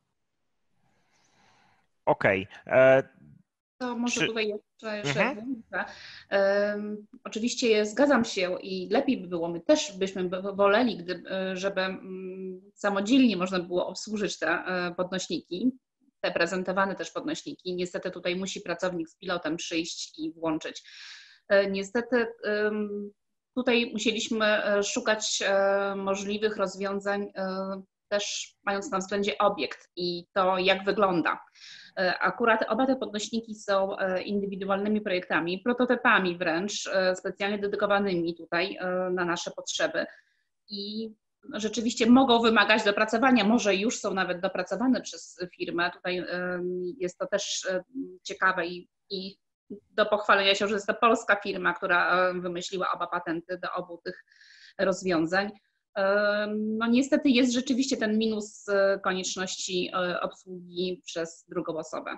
Okej. Okay. To może Czy... tutaj jeszcze, jeszcze mhm. um, oczywiście zgadzam się i lepiej by było, my też byśmy woleli, gdy, żeby um, samodzielnie można było obsłużyć te um, podnośniki, te prezentowane też podnośniki. Niestety tutaj musi pracownik z pilotem przyjść i włączyć. Um, niestety um, tutaj musieliśmy szukać um, możliwych rozwiązań, um, też mając na względzie obiekt i to, jak wygląda. Akurat oba te podnośniki są indywidualnymi projektami, prototypami wręcz, specjalnie dedykowanymi tutaj na nasze potrzeby i rzeczywiście mogą wymagać dopracowania, może już są nawet dopracowane przez firmę. Tutaj jest to też ciekawe i, i do pochwalenia się, że jest to polska firma, która wymyśliła oba patenty do obu tych rozwiązań. No niestety jest rzeczywiście ten minus konieczności obsługi przez drugą osobę.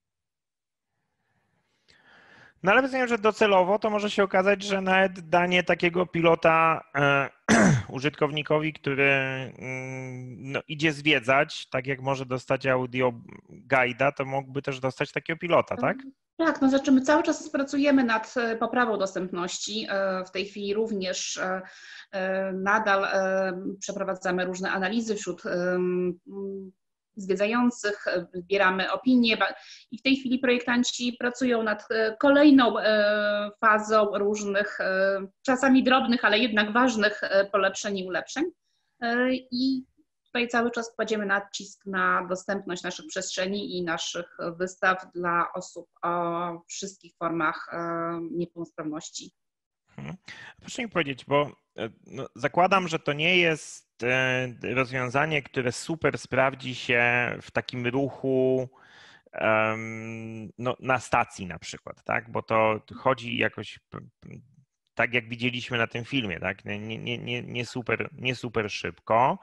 No ale rozumiem, że docelowo to może się okazać, że nawet danie takiego pilota e, użytkownikowi, który no, idzie zwiedzać, tak jak może dostać audio guida, to mógłby też dostać takiego pilota, tak? Tak, no znaczy my cały czas pracujemy nad poprawą dostępności. W tej chwili również nadal przeprowadzamy różne analizy wśród zwiedzających, zbieramy opinie i w tej chwili projektanci pracują nad kolejną fazą różnych, czasami drobnych, ale jednak ważnych polepszeń i ulepszeń. I tutaj cały czas kładziemy nacisk na dostępność naszych przestrzeni i naszych wystaw dla osób o wszystkich formach niepełnosprawności. Hmm. Proszę mi powiedzieć, bo no, zakładam, że to nie jest rozwiązanie, które super sprawdzi się w takim ruchu um, no, na stacji na przykład, tak? Bo to chodzi jakoś tak, jak widzieliśmy na tym filmie, tak? Nie, nie, nie, nie, super, nie super szybko.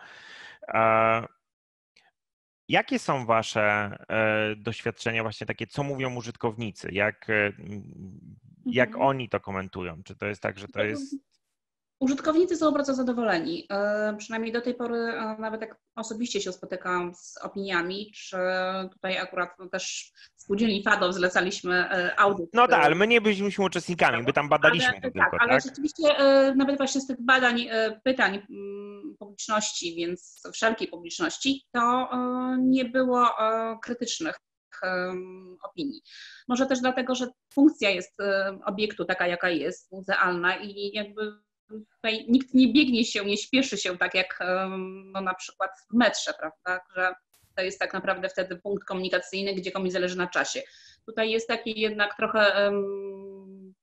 Jakie są wasze doświadczenia właśnie takie, co mówią użytkownicy? Jak, jak oni to komentują? Czy to jest tak, że to jest... Użytkownicy są bardzo zadowoleni. Przynajmniej do tej pory, nawet jak osobiście się spotykałam z opiniami, czy tutaj akurat też spółdzielni Fado zlecaliśmy audyt. No tak, ale my nie byliśmy uczestnikami, my tam badaliśmy ale, to tak, tylko, ale tak? rzeczywiście nawet właśnie z tych badań, pytań publiczności, więc wszelkiej publiczności, to nie było krytycznych opinii. Może też dlatego, że funkcja jest obiektu taka, jaka jest, muzealna i jakby tutaj nikt nie biegnie się, nie śpieszy się tak jak no, na przykład w metrze, prawda, że to jest tak naprawdę wtedy punkt komunikacyjny, gdzie komuś zależy na czasie. Tutaj jest takie jednak trochę um,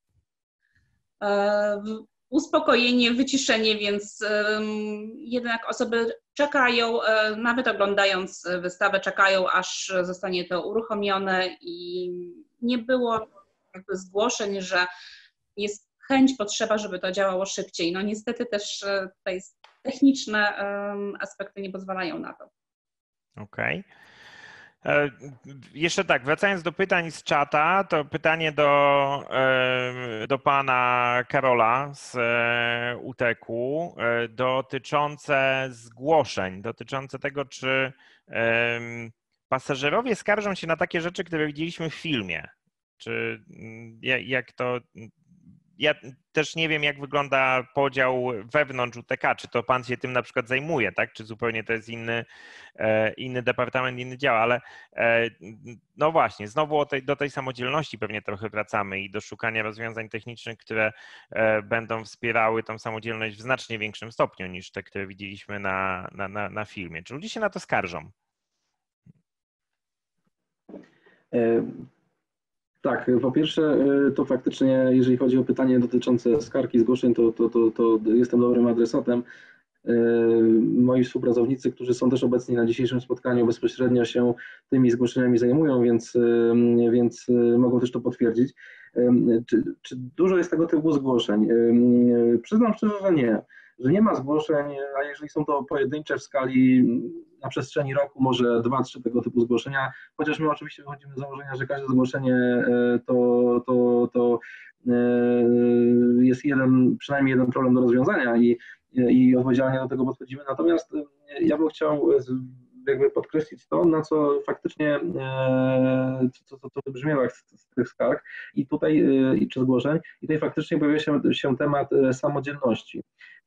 um, uspokojenie, wyciszenie, więc um, jednak osoby czekają, um, nawet oglądając wystawę, czekają, aż zostanie to uruchomione i nie było jakby zgłoszeń, że jest chęć, potrzeba, żeby to działało szybciej. No niestety też tutaj techniczne um, aspekty nie pozwalają na to. Okej. Okay. Jeszcze tak, wracając do pytań z czata, to pytanie do, do pana Karola z U T K-u dotyczące zgłoszeń, dotyczące tego, czy pasażerowie skarżą się na takie rzeczy, które widzieliśmy w filmie. Czy jak to... Ja też nie wiem, jak wygląda podział wewnątrz U T K, czy to pan się tym na przykład zajmuje, tak? Czy zupełnie to jest inny, inny departament, inny dział, ale no właśnie, znowu tej, do tej samodzielności pewnie trochę wracamy i do szukania rozwiązań technicznych, które będą wspierały tą samodzielność w znacznie większym stopniu niż te, które widzieliśmy na, na, na, na filmie. Czy ludzie się na to skarżą? Tak, po pierwsze to faktycznie, jeżeli chodzi o pytanie dotyczące skarg i zgłoszeń, to, to, to, to jestem dobrym adresatem. Moi współpracownicy, którzy są też obecni na dzisiejszym spotkaniu, bezpośrednio się tymi zgłoszeniami zajmują, więc, więc mogą też to potwierdzić. Czy, czy dużo jest tego typu zgłoszeń? Przyznam szczerze, że nie. Że nie ma zgłoszeń, a jeżeli są to pojedyncze w skali na przestrzeni roku, może dwa, trzy tego typu zgłoszenia, chociaż my oczywiście wychodzimy z założenia, że każde zgłoszenie to, to, to jest jeden, przynajmniej jeden problem do rozwiązania i, i odpowiedzialnie do tego podchodzimy. Natomiast ja bym chciał jakby podkreślić to, na co faktycznie, co, co, co wybrzmiewa z tych skarg i tutaj, i czy zgłoszeń, i tutaj faktycznie pojawia się, się temat samodzielności.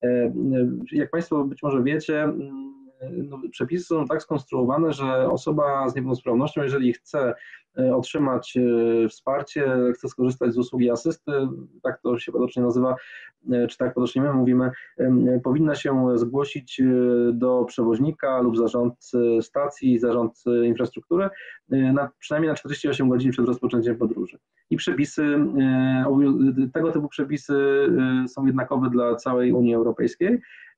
Jak Państwo być może wiecie, no, przepisy są tak skonstruowane, że osoba z niepełnosprawnością, jeżeli chce otrzymać wsparcie, chce skorzystać z usługi asysty, tak to się potocznie nazywa, czy tak potocznie my mówimy, powinna się zgłosić do przewoźnika lub zarządcy stacji, zarządcy infrastruktury na, przynajmniej na czterdzieści osiem godzin przed rozpoczęciem podróży. I przepisy, tego typu przepisy są jednakowe dla całej Unii Europejskiej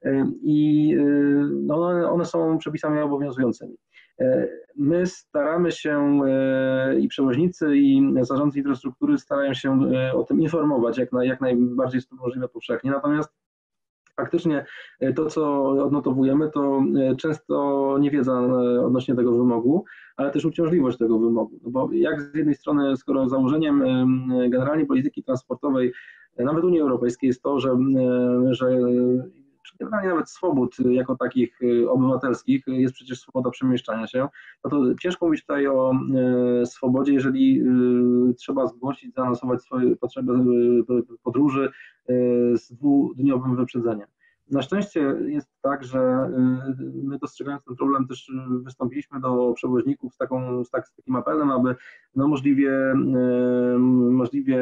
i no, one są przepisami obowiązującymi. My staramy się i przewoźnicy, i zarządcy infrastruktury starają się o tym informować jak, na, jak najbardziej jest to możliwe powszechnie, natomiast faktycznie to, co odnotowujemy, to często niewiedza odnośnie tego wymogu, ale też uciążliwość tego wymogu, no bo jak z jednej strony, skoro założeniem generalnie polityki transportowej nawet Unii Europejskiej jest to, że, że czy generalnie nawet swobód jako takich obywatelskich jest przecież swoboda przemieszczania się, no to ciężko mówić tutaj o swobodzie, jeżeli trzeba zgłosić, zaanonsować swoje potrzeby podróży z dwudniowym wyprzedzeniem. Na szczęście jest tak, że my dostrzegając ten problem też wystąpiliśmy do przewoźników z, taką, z, tak, z takim apelem, aby no możliwie, możliwie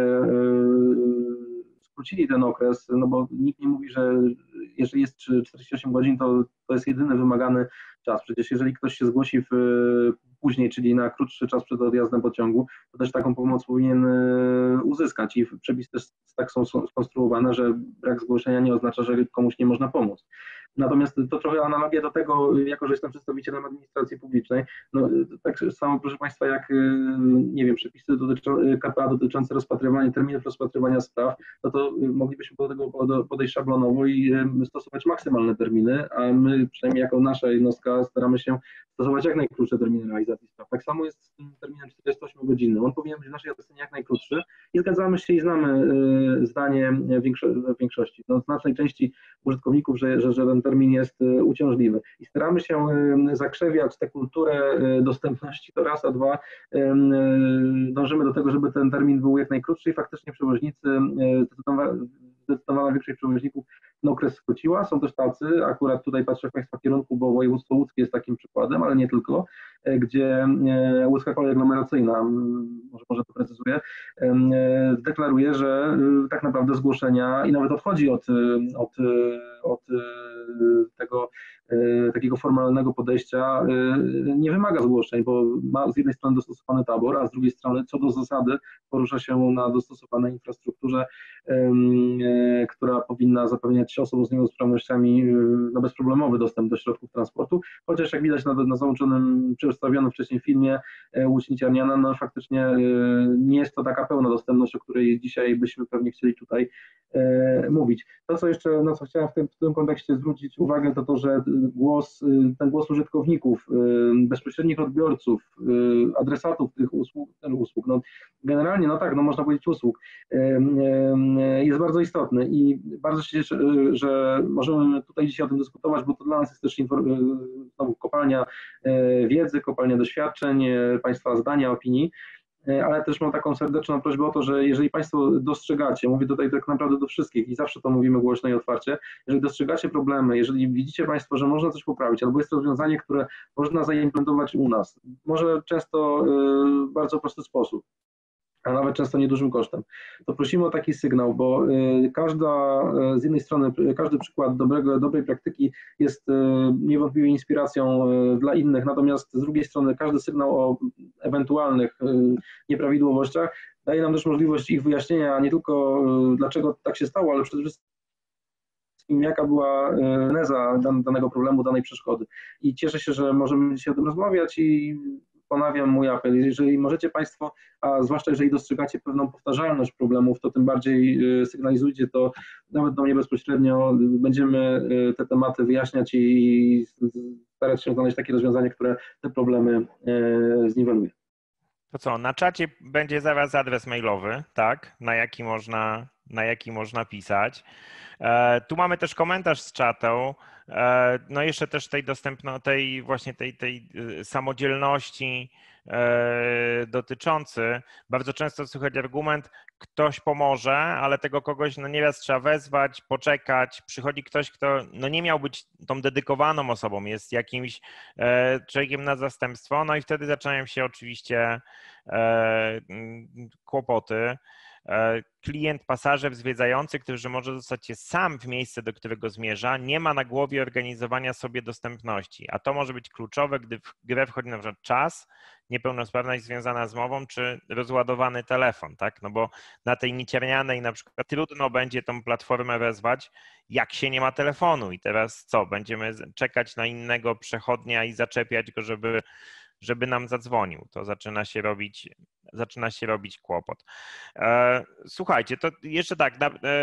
skrócili ten okres, no bo nikt nie mówi, że jeżeli jest czterdzieści osiem godzin, to, to jest jedyny wymagany czas. Przecież jeżeli ktoś się zgłosi w, później, czyli na krótszy czas przed odjazdem pociągu, to też taką pomoc powinien uzyskać i przepisy też tak są skonstruowane, że brak zgłoszenia nie oznacza, że komuś nie można pomóc. Natomiast to trochę analogia do tego, jako że jestem przedstawicielem administracji publicznej, no tak samo proszę Państwa, jak nie wiem, przepisy dotyczą, K P A dotyczące rozpatrywania, terminów rozpatrywania spraw, no to moglibyśmy do tego podejść szablonowo i stosować maksymalne terminy, a my przynajmniej jako nasza jednostka staramy się stosować jak najkrótsze terminy realizacji spraw. Tak samo jest z tym terminem czterdziestoośmiogodzinnym. On powinien być w naszej ocenie jak najkrótszy i zgadzamy się i znamy zdanie większości, no, znacznej części użytkowników, że, że, że ten termin jest uciążliwy. I staramy się zakrzewiać tę kulturę dostępności, to raz, a dwa dążymy do tego, żeby ten termin był jak najkrótszy i faktycznie przewoźnicy, zdecydowana większość przewoźników na okres skróciła. Są też tacy, akurat tutaj patrzę w Państwa kierunku, bo województwo łódzkie jest takim przykładem, ale nie tylko, gdzie łódzka kolej aglomeracyjna, może, może to precyzuję, deklaruje, że tak naprawdę zgłoszenia i nawet odchodzi od, od, od tego takiego formalnego podejścia, nie wymaga zgłoszeń, bo ma z jednej strony dostosowany tabor, a z drugiej strony co do zasady porusza się na dostosowanej infrastrukturze, która powinna zapewniać osobom z niepełnosprawnościami no, bezproblemowy dostęp do środków transportu, chociaż jak widać na, na załączonym, przedstawionym wcześniej filmie Łódź Niciarniana, no faktycznie nie jest to taka pełna dostępność, o której dzisiaj byśmy pewnie chcieli tutaj mówić. To, co jeszcze, na co chciałem w tym, w tym kontekście zwrócić uwagę, to to, że głos, ten głos użytkowników, bezpośrednich odbiorców, adresatów tych usług, usług no generalnie, no tak, no można powiedzieć usług, jest bardzo istotny i bardzo się cieszę, że możemy tutaj dzisiaj o tym dyskutować, bo to dla nas jest też znowu kopalnia wiedzy, kopalnia doświadczeń, Państwa zdania, opinii, ale też mam taką serdeczną prośbę o to, że jeżeli Państwo dostrzegacie, mówię tutaj tak naprawdę do wszystkich i zawsze to mówimy głośno i otwarcie, jeżeli dostrzegacie problemy, jeżeli widzicie Państwo, że można coś poprawić, albo jest rozwiązanie, które można zaimplementować u nas, może często w bardzo prosty sposób, a nawet często niedużym kosztem, to prosimy o taki sygnał, bo każda, z jednej strony każdy przykład dobrego, dobrej praktyki jest niewątpliwie inspiracją dla innych, natomiast z drugiej strony każdy sygnał o ewentualnych nieprawidłowościach daje nam też możliwość ich wyjaśnienia, nie tylko dlaczego tak się stało, ale przede wszystkim jaka była geneza danego problemu, danej przeszkody. I cieszę się, że możemy dzisiaj o tym rozmawiać i ponawiam mój apel, jeżeli możecie Państwo, a zwłaszcza jeżeli dostrzegacie pewną powtarzalność problemów, to tym bardziej sygnalizujcie to nawet do mnie bezpośrednio, będziemy te tematy wyjaśniać i starać się znaleźć takie rozwiązanie, które te problemy zniweluje. To co, na czacie będzie zaraz adres mailowy, tak, na jaki można, na jaki można pisać. E, tu mamy też komentarz z czatu, e, no jeszcze też tej dostępno, tej właśnie tej, tej samodzielności e, dotyczący. Bardzo często słychać argument, ktoś pomoże, ale tego kogoś no nieraz trzeba wezwać, poczekać, przychodzi ktoś, kto no nie miał być tą dedykowaną osobą, jest jakimś e, człowiekiem na zastępstwo, no i wtedy zaczynają się oczywiście e, kłopoty. Klient, pasażer zwiedzający, który może dostać się sam w miejsce, do którego zmierza, nie ma na głowie organizowania sobie dostępności, a to może być kluczowe, gdy w grę wchodzi na przykład czas, niepełnosprawność związana z mową, czy rozładowany telefon, tak? No bo na tej Niciarnianej na przykład trudno będzie tą platformę wezwać, jak się nie ma telefonu i teraz co? Będziemy czekać na innego przechodnia i zaczepiać go, żeby żeby nam zadzwonił. To zaczyna się robić, zaczyna się robić kłopot. Słuchajcie, to jeszcze tak,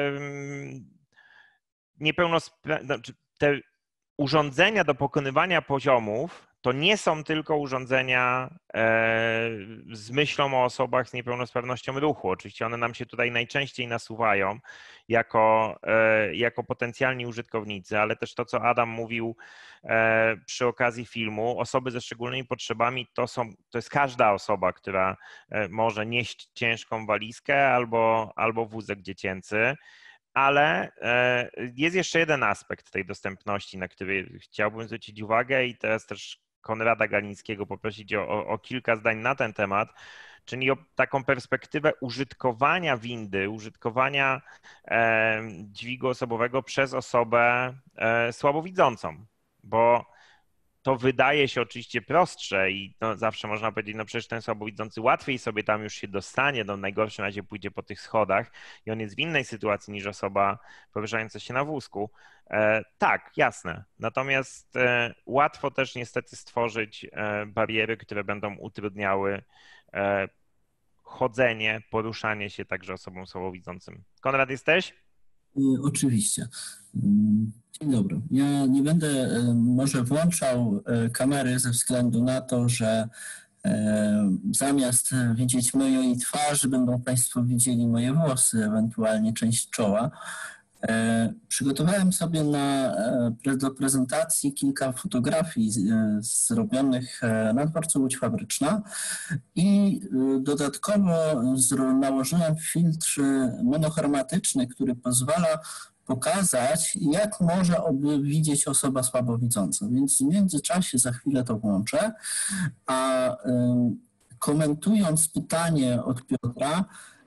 niepełnosprawne, te urządzenia do pokonywania poziomów to nie są tylko urządzenia z myślą o osobach z niepełnosprawnością ruchu. Oczywiście one nam się tutaj najczęściej nasuwają jako, jako potencjalni użytkownicy, ale też to, co Adam mówił przy okazji filmu, osoby ze szczególnymi potrzebami to, są, to jest każda osoba, która może nieść ciężką walizkę albo, albo wózek dziecięcy. Ale jest jeszcze jeden aspekt tej dostępności, na który chciałbym zwrócić uwagę i teraz też Konrada Galińskiego poprosić o, o, o kilka zdań na ten temat, czyli o taką perspektywę użytkowania windy, użytkowania e, dźwigu osobowego przez osobę e, słabowidzącą, bo to wydaje się oczywiście prostsze i no zawsze można powiedzieć, no przecież ten słabowidzący łatwiej sobie tam już się dostanie, no w najgorszym razie pójdzie po tych schodach i on jest w innej sytuacji niż osoba poruszająca się na wózku. E, tak, jasne. Natomiast e, łatwo też niestety stworzyć e, bariery, które będą utrudniały e, chodzenie, poruszanie się także osobom słabowidzącym. Konrad, jesteś? Oczywiście. Dzień dobry. Ja nie będę może włączał kamery ze względu na to, że zamiast widzieć mojej twarzy, będą Państwo widzieli moje włosy, ewentualnie część czoła. Przygotowałem sobie na, do prezentacji kilka fotografii zrobionych na dworcu Łódź Fabryczna i dodatkowo nałożyłem filtr monochromatyczny, który pozwala pokazać, jak może widzieć osoba słabowidząca. Więc w międzyczasie za chwilę to włączę, a komentując pytanie od Piotra,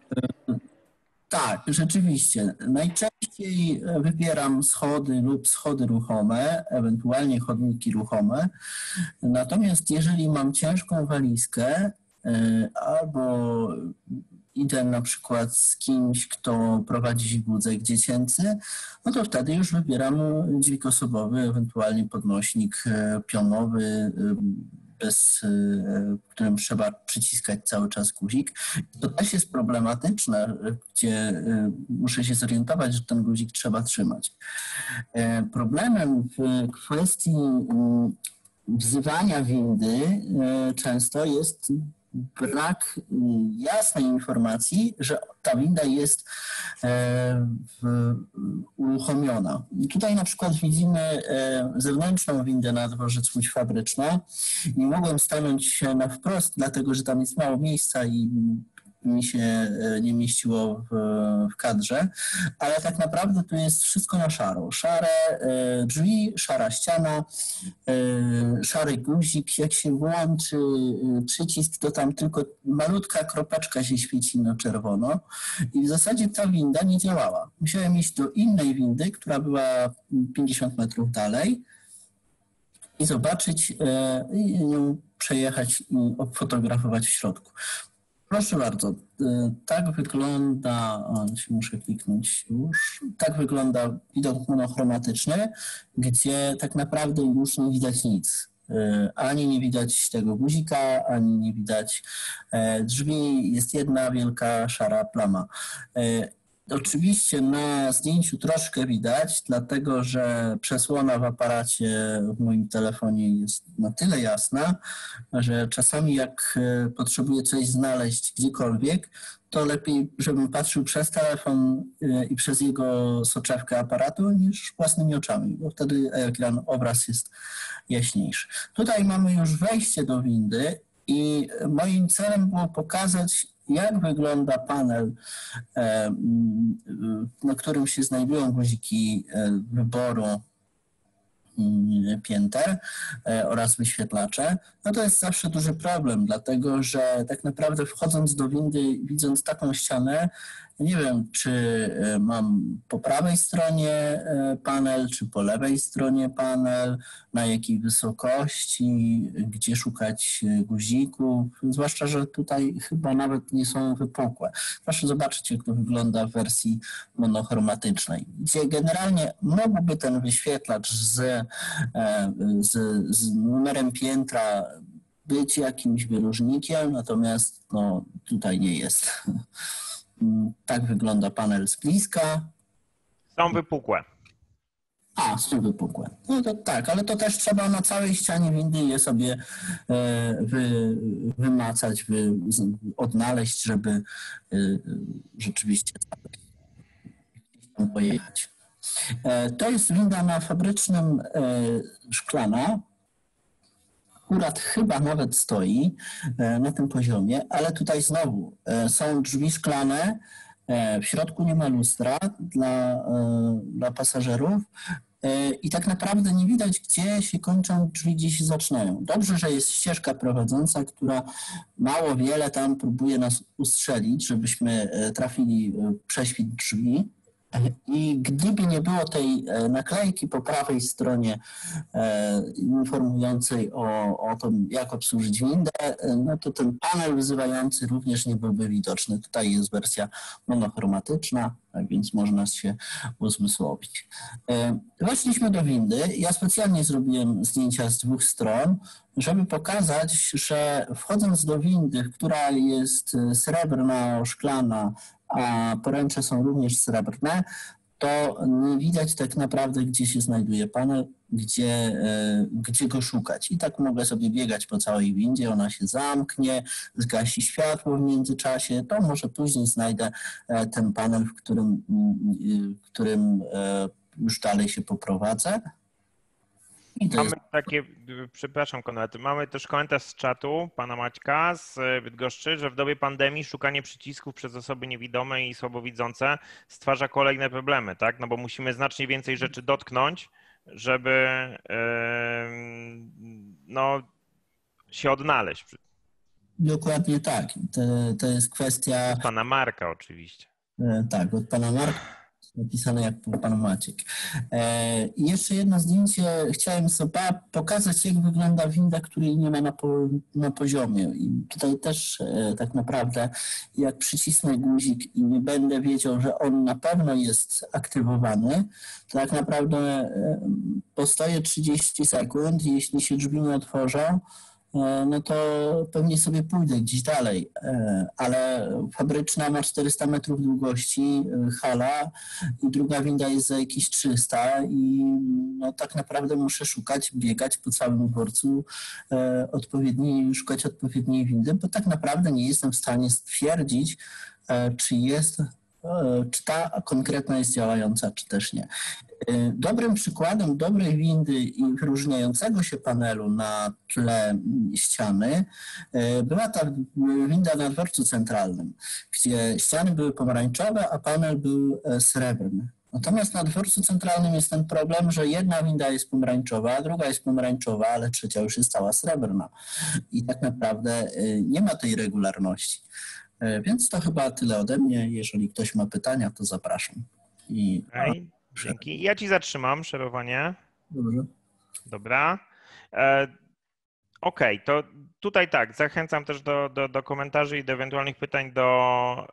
tak, rzeczywiście. Najczęściej wybieram schody lub schody ruchome, ewentualnie chodniki ruchome. Natomiast jeżeli mam ciężką walizkę albo idę na przykład z kimś, kto prowadzi wózek dziecięcy, no to wtedy już wybieram dźwig osobowy, ewentualnie podnośnik pionowy, bez, w którym trzeba przyciskać cały czas guzik. To też jest problematyczne, gdzie muszę się zorientować, że ten guzik trzeba trzymać. Problemem w kwestii wzywania windy często jest brak jasnej informacji, że ta winda jest uruchomiona. I tutaj na przykład widzimy zewnętrzną windę na dworzec Łódź Fabryczna. Nie mogłem stanąć na wprost, dlatego że tam jest mało miejsca i mi się nie mieściło w, w kadrze, ale tak naprawdę tu jest wszystko na szaro. Szare drzwi, szara ściana, szary guzik. Jak się włączy przycisk, to tam tylko malutka kropeczka się świeci na czerwono i w zasadzie ta winda nie działała. Musiałem iść do innej windy, która była pięćdziesiąt metrów dalej i zobaczyć, i ją przejechać i obfotografować w środku. Proszę bardzo, tak wygląda, o, muszę kliknąć już, tak wygląda widok monochromatyczny, gdzie tak naprawdę już nie widać nic. Ani nie widać tego guzika, ani nie widać drzwi, jest jedna wielka szara plama. Oczywiście na zdjęciu troszkę widać, dlatego że przesłona w aparacie w moim telefonie jest na tyle jasna, że czasami jak potrzebuję coś znaleźć gdziekolwiek, to lepiej, żebym patrzył przez telefon i przez jego soczewkę aparatu niż własnymi oczami, bo wtedy ekran, obraz jest jaśniejszy. Tutaj mamy już wejście do windy i moim celem było pokazać, jak wygląda panel, na którym się znajdują guziki wyboru pięter oraz wyświetlacze, no to jest zawsze duży problem, dlatego że tak naprawdę wchodząc do windy, widząc taką ścianę, nie wiem, czy mam po prawej stronie panel, czy po lewej stronie panel, na jakiej wysokości, gdzie szukać guzików, zwłaszcza, że tutaj chyba nawet nie są wypukłe. Proszę zobaczyć, jak to wygląda w wersji monochromatycznej, gdzie generalnie mógłby ten wyświetlacz z, z, z numerem piętra być jakimś wyróżnikiem, natomiast no, tutaj nie jest. Tak wygląda panel z bliska. Są wypukłe. A, są wypukłe. No to tak, ale to też trzeba na całej ścianie windy je sobie wy, wymacać, wy, odnaleźć, żeby rzeczywiście tam pojechać. To jest winda na fabrycznym szklana. Akurat chyba nawet stoi na tym poziomie, ale tutaj znowu są drzwi szklane, w środku nie ma lustra dla, dla pasażerów i tak naprawdę nie widać, gdzie się kończą drzwi, gdzie się zaczynają. Dobrze, że jest ścieżka prowadząca, która mało wiele tam próbuje nas ustrzelić, żebyśmy trafili w prześwit drzwi. I gdyby nie było tej naklejki po prawej stronie informującej o, o tym, jak obsłużyć windę, no to ten panel wyzywający również nie byłby widoczny. Tutaj jest wersja monochromatyczna, tak więc można się uzmysłowić. Weszliśmy do windy. Ja specjalnie zrobiłem zdjęcia z dwóch stron, żeby pokazać, że wchodząc do windy, która jest srebrna, szklana, a poręcze są również srebrne, to nie widać tak naprawdę, gdzie się znajduje panel, gdzie, gdzie go szukać. I tak mogę sobie biegać po całej windzie, ona się zamknie, zgasi światło w międzyczasie, to może później znajdę ten panel, w którym, w którym już dalej się poprowadzę. Mamy jest... takie, przepraszam Konrad, mamy też komentarz z czatu pana Maćka z Bydgoszczy, że w dobie pandemii szukanie przycisków przez osoby niewidome i słabowidzące stwarza kolejne problemy, tak? No bo musimy znacznie więcej rzeczy dotknąć, żeby no, się odnaleźć. Dokładnie tak. To, to jest kwestia... Od pana Marka oczywiście. Tak, od pana Marka. Napisane jak pan Maciek. I jeszcze jedno zdjęcie. Chciałem sobie pokazać, jak wygląda winda, której nie ma na, po, na poziomie. I tutaj też tak naprawdę, jak przycisnę guzik i nie będę wiedział, że on na pewno jest aktywowany, to tak naprawdę postoję trzydzieści sekund. Jeśli się drzwi nie otworzą, no to pewnie sobie pójdę gdzieś dalej, ale fabryczna ma czterysta metrów długości, hala, i druga winda jest za jakieś trzysta i no tak naprawdę muszę szukać, biegać po całym dworcu odpowiedniej, szukać odpowiedniej windy, bo tak naprawdę nie jestem w stanie stwierdzić, czy jest, czy ta konkretna jest działająca, czy też nie. Dobrym przykładem dobrej windy i wyróżniającego się panelu na tle ściany była ta winda na dworcu centralnym, gdzie ściany były pomarańczowe, a panel był srebrny. Natomiast na dworcu centralnym jest ten problem, że jedna winda jest pomarańczowa, druga jest pomarańczowa, ale trzecia już jest cała srebrna. I tak naprawdę nie ma tej regularności. Więc to chyba tyle ode mnie. Jeżeli ktoś ma pytania, to zapraszam. I... Okay. Dzięki. Ja ci zatrzymam szerowanie. Dobrze. Dobra. E, Okej, okay, to tutaj tak, zachęcam też do, do, do komentarzy i do ewentualnych pytań do,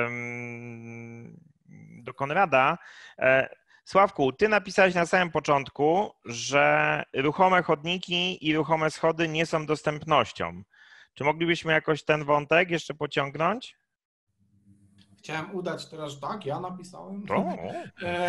um, do Konrada. E, Sławku, ty napisałeś na samym początku, że ruchome chodniki i ruchome schody nie są dostępnością. Czy moglibyśmy jakoś ten wątek jeszcze pociągnąć? Chciałem udać teraz, że tak, ja napisałem. O. E,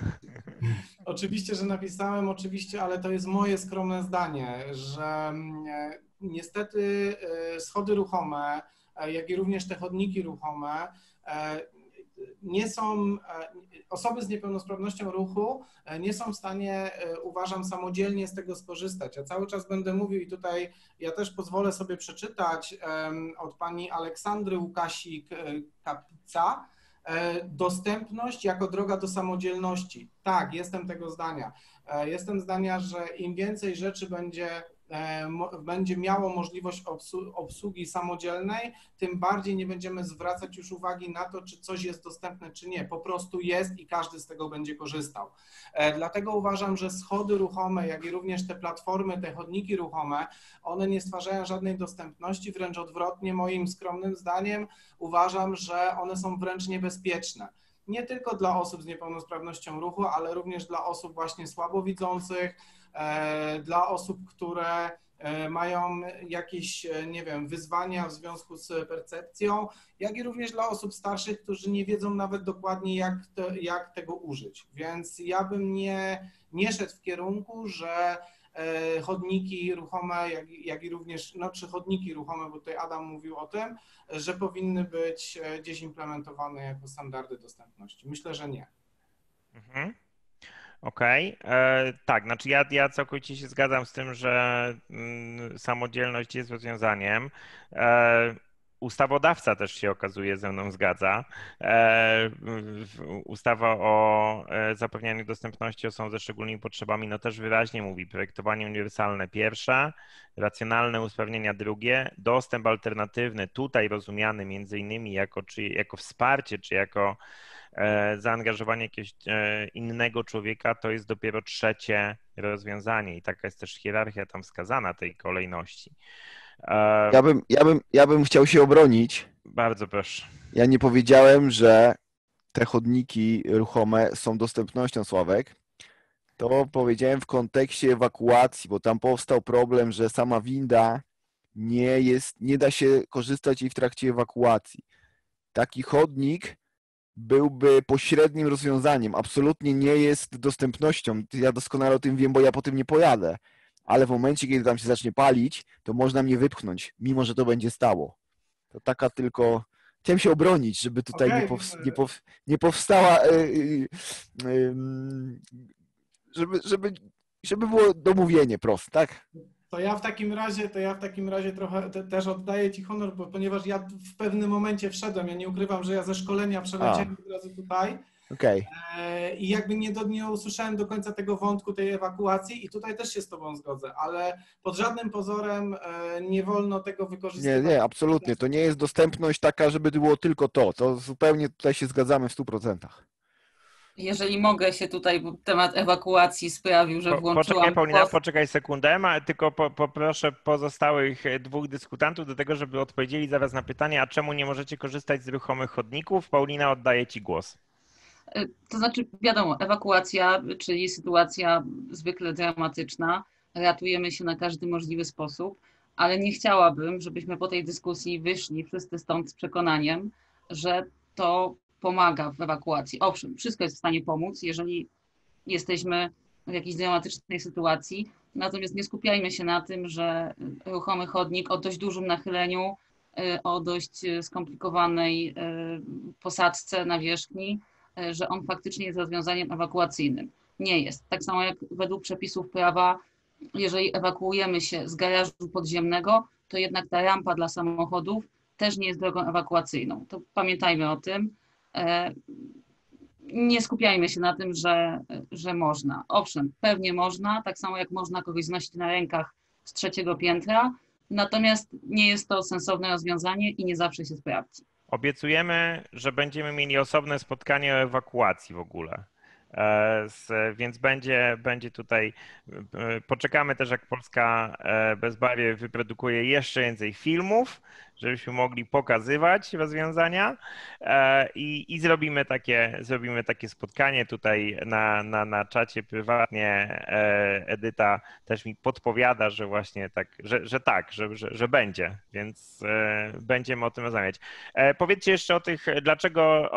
oczywiście, że napisałem, oczywiście, ale to jest moje skromne zdanie, że e, niestety e, schody ruchome, e, jak i również te chodniki ruchome e, nie są, osoby z niepełnosprawnością ruchu nie są w stanie, uważam, samodzielnie z tego skorzystać. Ja cały czas będę mówił i tutaj ja też pozwolę sobie przeczytać od pani Aleksandry Łukasik-Kapica, dostępność jako droga do samodzielności. Tak, jestem tego zdania. Jestem zdania, że im więcej rzeczy będzie będzie miało możliwość obsługi samodzielnej, tym bardziej nie będziemy zwracać już uwagi na to, czy coś jest dostępne, czy nie. Po prostu jest i każdy z tego będzie korzystał. Dlatego uważam, że schody ruchome, jak i również te platformy, te chodniki ruchome, one nie stwarzają żadnej dostępności, wręcz odwrotnie, moim skromnym zdaniem uważam, że one są wręcz niebezpieczne. Nie tylko dla osób z niepełnosprawnością ruchu, ale również dla osób właśnie słabowidzących, dla osób, które mają jakieś, nie wiem, wyzwania w związku z percepcją, jak i również dla osób starszych, którzy nie wiedzą nawet dokładnie, jak, to, jak tego użyć. Więc ja bym nie, nie szedł w kierunku, że chodniki ruchome, jak, jak i również, no czy chodniki ruchome, bo tutaj Adam mówił o tym, że powinny być gdzieś implementowane jako standardy dostępności. Myślę, że nie. Mhm. Okej, okay. Tak, znaczy ja, ja całkowicie się zgadzam z tym, że mm, samodzielność jest rozwiązaniem. E, ustawodawca też się okazuje ze mną zgadza. E, ustawa o zapewnianiu dostępności osobom ze szczególnymi potrzebami no też wyraźnie mówi projektowanie uniwersalne pierwsze, racjonalne usprawnienia drugie, dostęp alternatywny tutaj rozumiany między innymi jako, czy, jako wsparcie, czy jako zaangażowanie jakiegoś innego człowieka to jest dopiero trzecie rozwiązanie i taka jest też hierarchia tam wskazana tej kolejności. Ja bym, ja bym, ja bym chciał się obronić. Bardzo proszę. Ja nie powiedziałem, że te chodniki ruchome są dostępnością, Sławek. To powiedziałem w kontekście ewakuacji, bo tam powstał problem, że sama winda nie jest, nie da się korzystać jej w trakcie ewakuacji. Taki chodnik byłby pośrednim rozwiązaniem. Absolutnie nie jest dostępnością. Ja doskonale o tym wiem, bo ja po tym nie pojadę. Ale w momencie, kiedy tam się zacznie palić, to można mnie wypchnąć, mimo że to będzie stało. To taka tylko... Chciałem się obronić, żeby tutaj okay. nie, powst... nie, pow... nie powstała... Yy, yy, żeby, żeby, żeby było domówienie proste, tak? To ja w takim razie, to ja w takim razie trochę te, też oddaję Ci honor, bo ponieważ ja w pewnym momencie wszedłem, ja nie ukrywam, że ja ze szkolenia przeleciałem od razu tutaj. Okay. I jakby nie, do, nie usłyszałem do końca tego wątku tej ewakuacji i tutaj też się z Tobą zgodzę, ale pod żadnym pozorem nie wolno tego wykorzystywać. Nie, nie, absolutnie. To nie jest dostępność taka, żeby było tylko to. To zupełnie tutaj się zgadzamy w stu procentach. Jeżeli mogę się tutaj, bo temat ewakuacji sprawił, że włączyłam... Poczekaj Paulina, głos. poczekaj sekundę, a tylko po, poproszę pozostałych dwóch dyskutantów do tego, żeby odpowiedzieli zaraz na pytanie, a czemu nie możecie korzystać z ruchomych chodników? Paulina, oddaję Ci głos. To znaczy, wiadomo, ewakuacja, czyli sytuacja zwykle dramatyczna, ratujemy się na każdy możliwy sposób, ale nie chciałabym, żebyśmy po tej dyskusji wyszli wszyscy stąd z przekonaniem, że to pomaga w ewakuacji. Owszem, wszystko jest w stanie pomóc, jeżeli jesteśmy w jakiejś dramatycznej sytuacji, natomiast nie skupiajmy się na tym, że ruchomy chodnik o dość dużym nachyleniu, o dość skomplikowanej posadzce na wierzchni, że on faktycznie jest rozwiązaniem ewakuacyjnym. Nie jest. Tak samo jak według przepisów prawa, jeżeli ewakuujemy się z garażu podziemnego, to jednak ta rampa dla samochodów też nie jest drogą ewakuacyjną. To pamiętajmy o tym. Nie skupiajmy się na tym, że, że można. Owszem, pewnie można, tak samo jak można kogoś znosić na rękach z trzeciego piętra, natomiast nie jest to sensowne rozwiązanie i nie zawsze się sprawdzi. Obiecujemy, że będziemy mieli osobne spotkanie o ewakuacji w ogóle. Więc będzie, będzie tutaj, poczekamy też, jak Polska Bez Barier wyprodukuje jeszcze więcej filmów, żebyśmy mogli pokazywać rozwiązania i, i zrobimy, takie, zrobimy takie spotkanie tutaj na, na, na czacie prywatnie. Edyta też mi podpowiada, że właśnie tak, że, że tak, że, że, że będzie, więc będziemy o tym rozmawiać. Powiedzcie jeszcze o tych, dlaczego...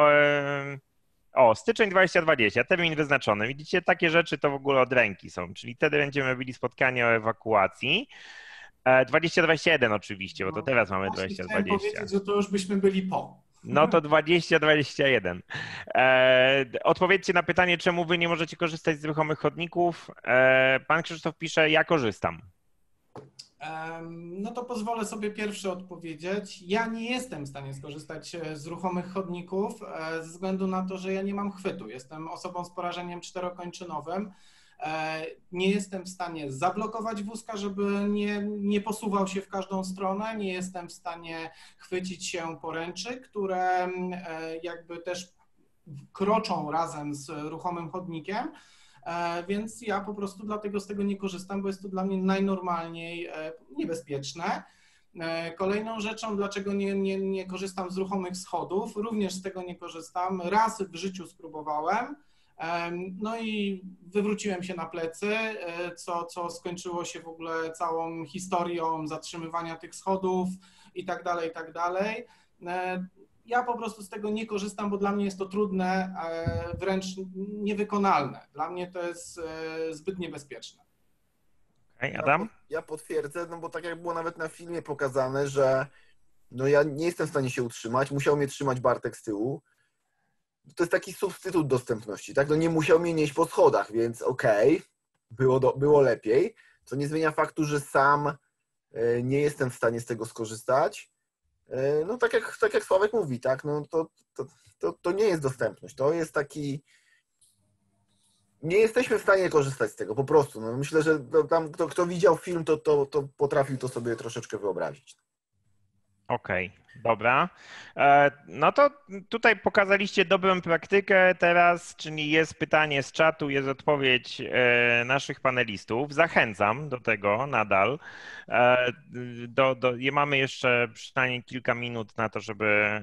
O, styczeń dwa tysiące dwudziesty, termin wyznaczony. Widzicie, takie rzeczy to w ogóle od ręki są, czyli wtedy będziemy robili spotkanie o ewakuacji. dwadzieścia dwadzieścia jeden oczywiście, bo to teraz mamy dwadzieścia dwadzieścia. Chciałem powiedzieć, że to już byśmy byli po. No to dwadzieścia dwadzieścia jeden. E, odpowiedzcie na pytanie, czemu wy nie możecie korzystać z ruchomych chodników. E, pan Krzysztof pisze, ja korzystam. No to pozwolę sobie pierwszy odpowiedzieć. Ja nie jestem w stanie skorzystać z ruchomych chodników ze względu na to, że ja nie mam chwytu. Jestem osobą z porażeniem czterokończynowym. Nie jestem w stanie zablokować wózka, żeby nie, nie posuwał się w każdą stronę. Nie jestem w stanie chwycić się poręczy, które jakby też kroczą razem z ruchomym chodnikiem. Więc ja po prostu dlatego z tego nie korzystam, bo jest to dla mnie najnormalniej niebezpieczne. Kolejną rzeczą, dlaczego nie, nie, nie korzystam z ruchomych schodów, również z tego nie korzystam. Raz w życiu spróbowałem, no i wywróciłem się na plecy, co, co skończyło się w ogóle całą historią zatrzymywania tych schodów i tak dalej, i tak dalej. Ja po prostu z tego nie korzystam, bo dla mnie jest to trudne, wręcz niewykonalne. Dla mnie to jest zbyt niebezpieczne. Okay, Adam? Ja, ja potwierdzę, no bo tak jak było nawet na filmie pokazane, że no ja nie jestem w stanie się utrzymać, musiał mnie trzymać Bartek z tyłu. To jest taki substytut dostępności, tak? No nie musiał mnie nieść po schodach, więc okej, okay, było, do, było lepiej, co nie zmienia faktu, że sam nie jestem w stanie z tego skorzystać. No tak jak, tak jak Sławek mówi, tak, no to, to, to, to nie jest dostępność, to jest taki, nie jesteśmy w stanie korzystać z tego, po prostu, no myślę, że tam kto, kto widział film, to, to, to potrafił to sobie troszeczkę wyobrazić. Okej, okay, dobra. No to tutaj pokazaliście dobrą praktykę teraz, czyli jest pytanie z czatu, jest odpowiedź naszych panelistów. Zachęcam do tego nadal. Do, do, mamy jeszcze przynajmniej kilka minut na to, żeby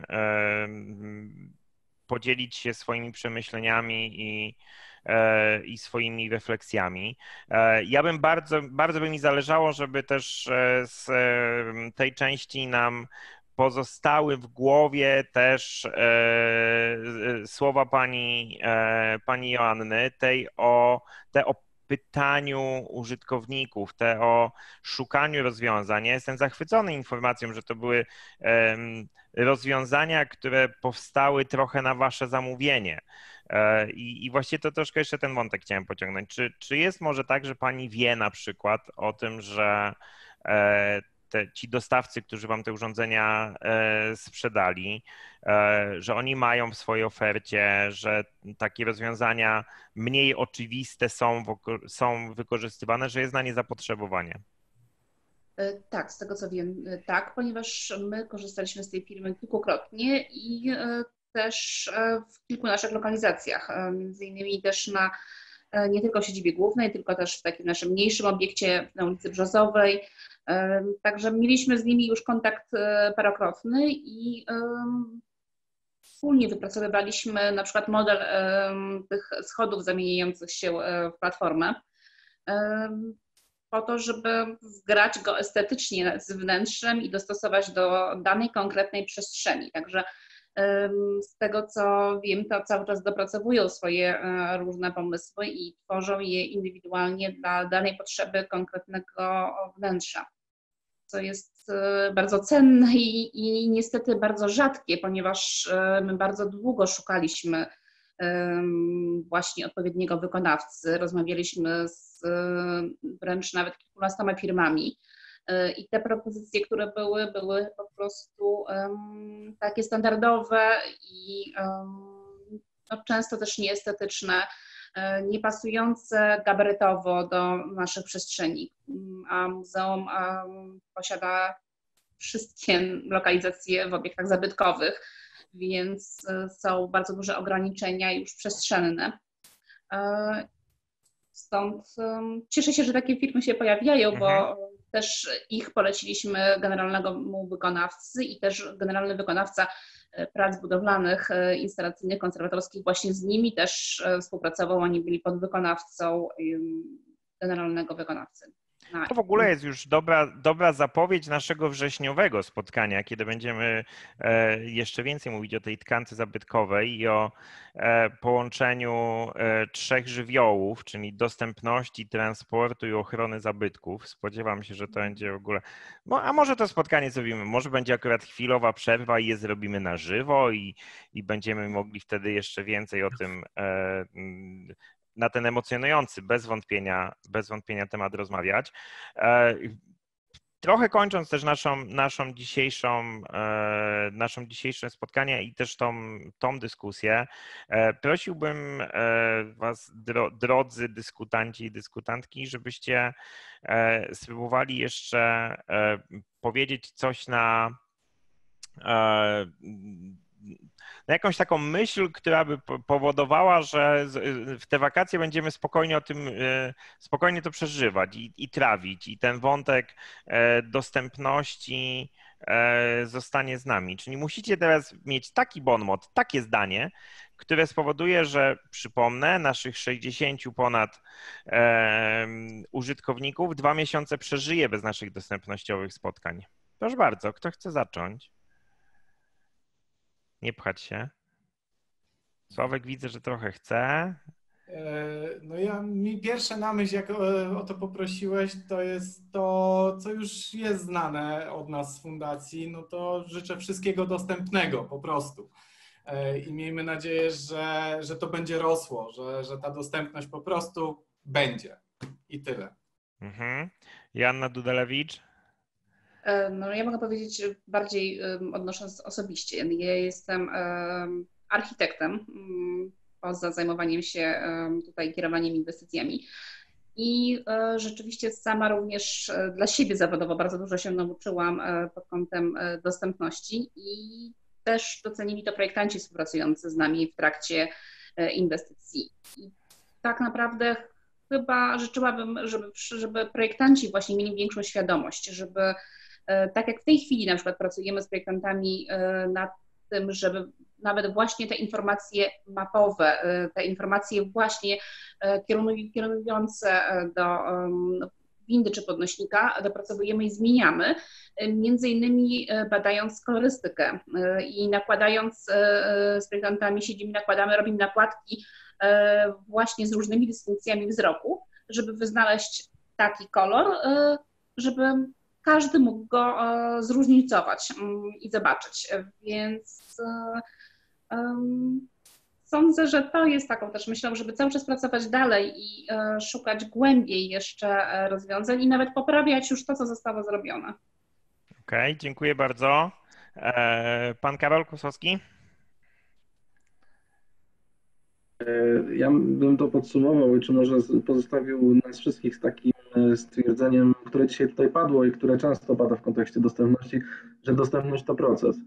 podzielić się swoimi przemyśleniami i i swoimi refleksjami. Ja bym bardzo, bardzo by mi zależało, żeby też z tej części nam pozostały w głowie też słowa pani, pani Joanny, tej o, te o pytaniu użytkowników, te o szukaniu rozwiązań. Ja jestem zachwycony informacją, że to były rozwiązania, które powstały trochę na wasze zamówienie. I, I właściwie to troszkę jeszcze ten wątek chciałem pociągnąć. Czy, czy jest może tak, że pani wie na przykład o tym, że te, ci dostawcy, którzy wam te urządzenia sprzedali, że oni mają w swojej ofercie, że takie rozwiązania mniej oczywiste są, są wykorzystywane, że jest na nie zapotrzebowanie? Tak, z tego co wiem, tak, ponieważ my korzystaliśmy z tej firmy kilkukrotnie i też w kilku naszych lokalizacjach, między innymi też na nie tylko w siedzibie głównej, tylko też w takim naszym mniejszym obiekcie na ulicy Brzozowej. Także mieliśmy z nimi już kontakt parokrotny i wspólnie wypracowywaliśmy na przykład model tych schodów zamieniających się w platformę, po to, żeby zgrać go estetycznie z wnętrzem i dostosować do danej konkretnej przestrzeni. Także z tego co wiem, to cały czas dopracowują swoje różne pomysły i tworzą je indywidualnie dla danej potrzeby konkretnego wnętrza, co jest bardzo cenne i, i niestety bardzo rzadkie, ponieważ my bardzo długo szukaliśmy właśnie odpowiedniego wykonawcy. Rozmawialiśmy z wręcz nawet kilkunastoma firmami i te propozycje, które były, były po prostu um, takie standardowe i um, no, często też nieestetyczne, nie pasujące gabarytowo do naszych przestrzeni, a muzeum um, posiada wszystkie lokalizacje w obiektach zabytkowych, więc są bardzo duże ograniczenia już przestrzenne. Stąd cieszę się, że takie firmy się pojawiają, mhm. bo też ich poleciliśmy generalnemu wykonawcy i też generalny wykonawca prac budowlanych, instalacyjnych, konserwatorskich właśnie z nimi też współpracował. Oni byli podwykonawcą generalnego wykonawcy. To w ogóle jest już dobra, dobra zapowiedź naszego wrześniowego spotkania, kiedy będziemy jeszcze więcej mówić o tej tkance zabytkowej i o połączeniu trzech żywiołów, czyli dostępności, transportu i ochrony zabytków. Spodziewam się, że to będzie w ogóle... No, a może to spotkanie zrobimy, może będzie akurat chwilowa przerwa i je zrobimy na żywo i, i będziemy mogli wtedy jeszcze więcej o tym na ten emocjonujący, bez wątpienia, bez wątpienia temat rozmawiać. Trochę kończąc też naszą, naszą dzisiejszą, naszą dzisiejsze spotkanie i też tą, tą dyskusję, prosiłbym was, drodzy dyskutanci i dyskutantki, żebyście spróbowali jeszcze powiedzieć coś na na jakąś taką myśl, która by powodowała, że w te wakacje będziemy spokojnie o tym, spokojnie to przeżywać i, i trawić i ten wątek dostępności zostanie z nami. Czyli musicie teraz mieć taki bon mot, takie zdanie, które spowoduje, że przypomnę, naszych sześćdziesięciu ponad użytkowników dwa miesiące przeżyje bez naszych dostępnościowych spotkań. Proszę bardzo, kto chce zacząć? Nie pchać się. Sławek widzę, że trochę chce. No ja, mi pierwsze na myśl, jak o to poprosiłeś, to jest to, co już jest znane od nas z fundacji, no to życzę wszystkiego dostępnego po prostu. I miejmy nadzieję, że, że to będzie rosło, że, że ta dostępność po prostu będzie. I tyle. Mhm. Joanna Dudalewicz. No, ja mogę powiedzieć bardziej odnosząc osobiście. Ja jestem architektem poza zajmowaniem się tutaj kierowaniem inwestycjami I rzeczywiście sama również dla siebie zawodowo bardzo dużo się nauczyłam pod kątem dostępności i też docenili to projektanci współpracujący z nami w trakcie inwestycji. I tak naprawdę chyba życzyłabym, żeby, żeby projektanci właśnie mieli większą świadomość, żeby tak jak w tej chwili na przykład pracujemy z projektantami nad tym, żeby nawet właśnie te informacje mapowe, te informacje właśnie kierujące do windy czy podnośnika dopracowujemy i zmieniamy, między innymi badając kolorystykę i nakładając z projektantami, siedzimy, nakładamy, robimy nakładki właśnie z różnymi dystynkcjami wzroku, żeby wyznaleźć taki kolor, żeby każdy mógł go zróżnicować i zobaczyć, więc um, sądzę, że to jest taką też myślą, żeby cały czas pracować dalej i szukać głębiej jeszcze rozwiązań i nawet poprawiać już to, co zostało zrobione. Okej, okay, dziękuję bardzo. Pan Karol Kłosowski? Ja bym to podsumował i czy może pozostawił nas wszystkich z takim stwierdzeniem, które dzisiaj tutaj padło i które często pada w kontekście dostępności, że dostępność to proces.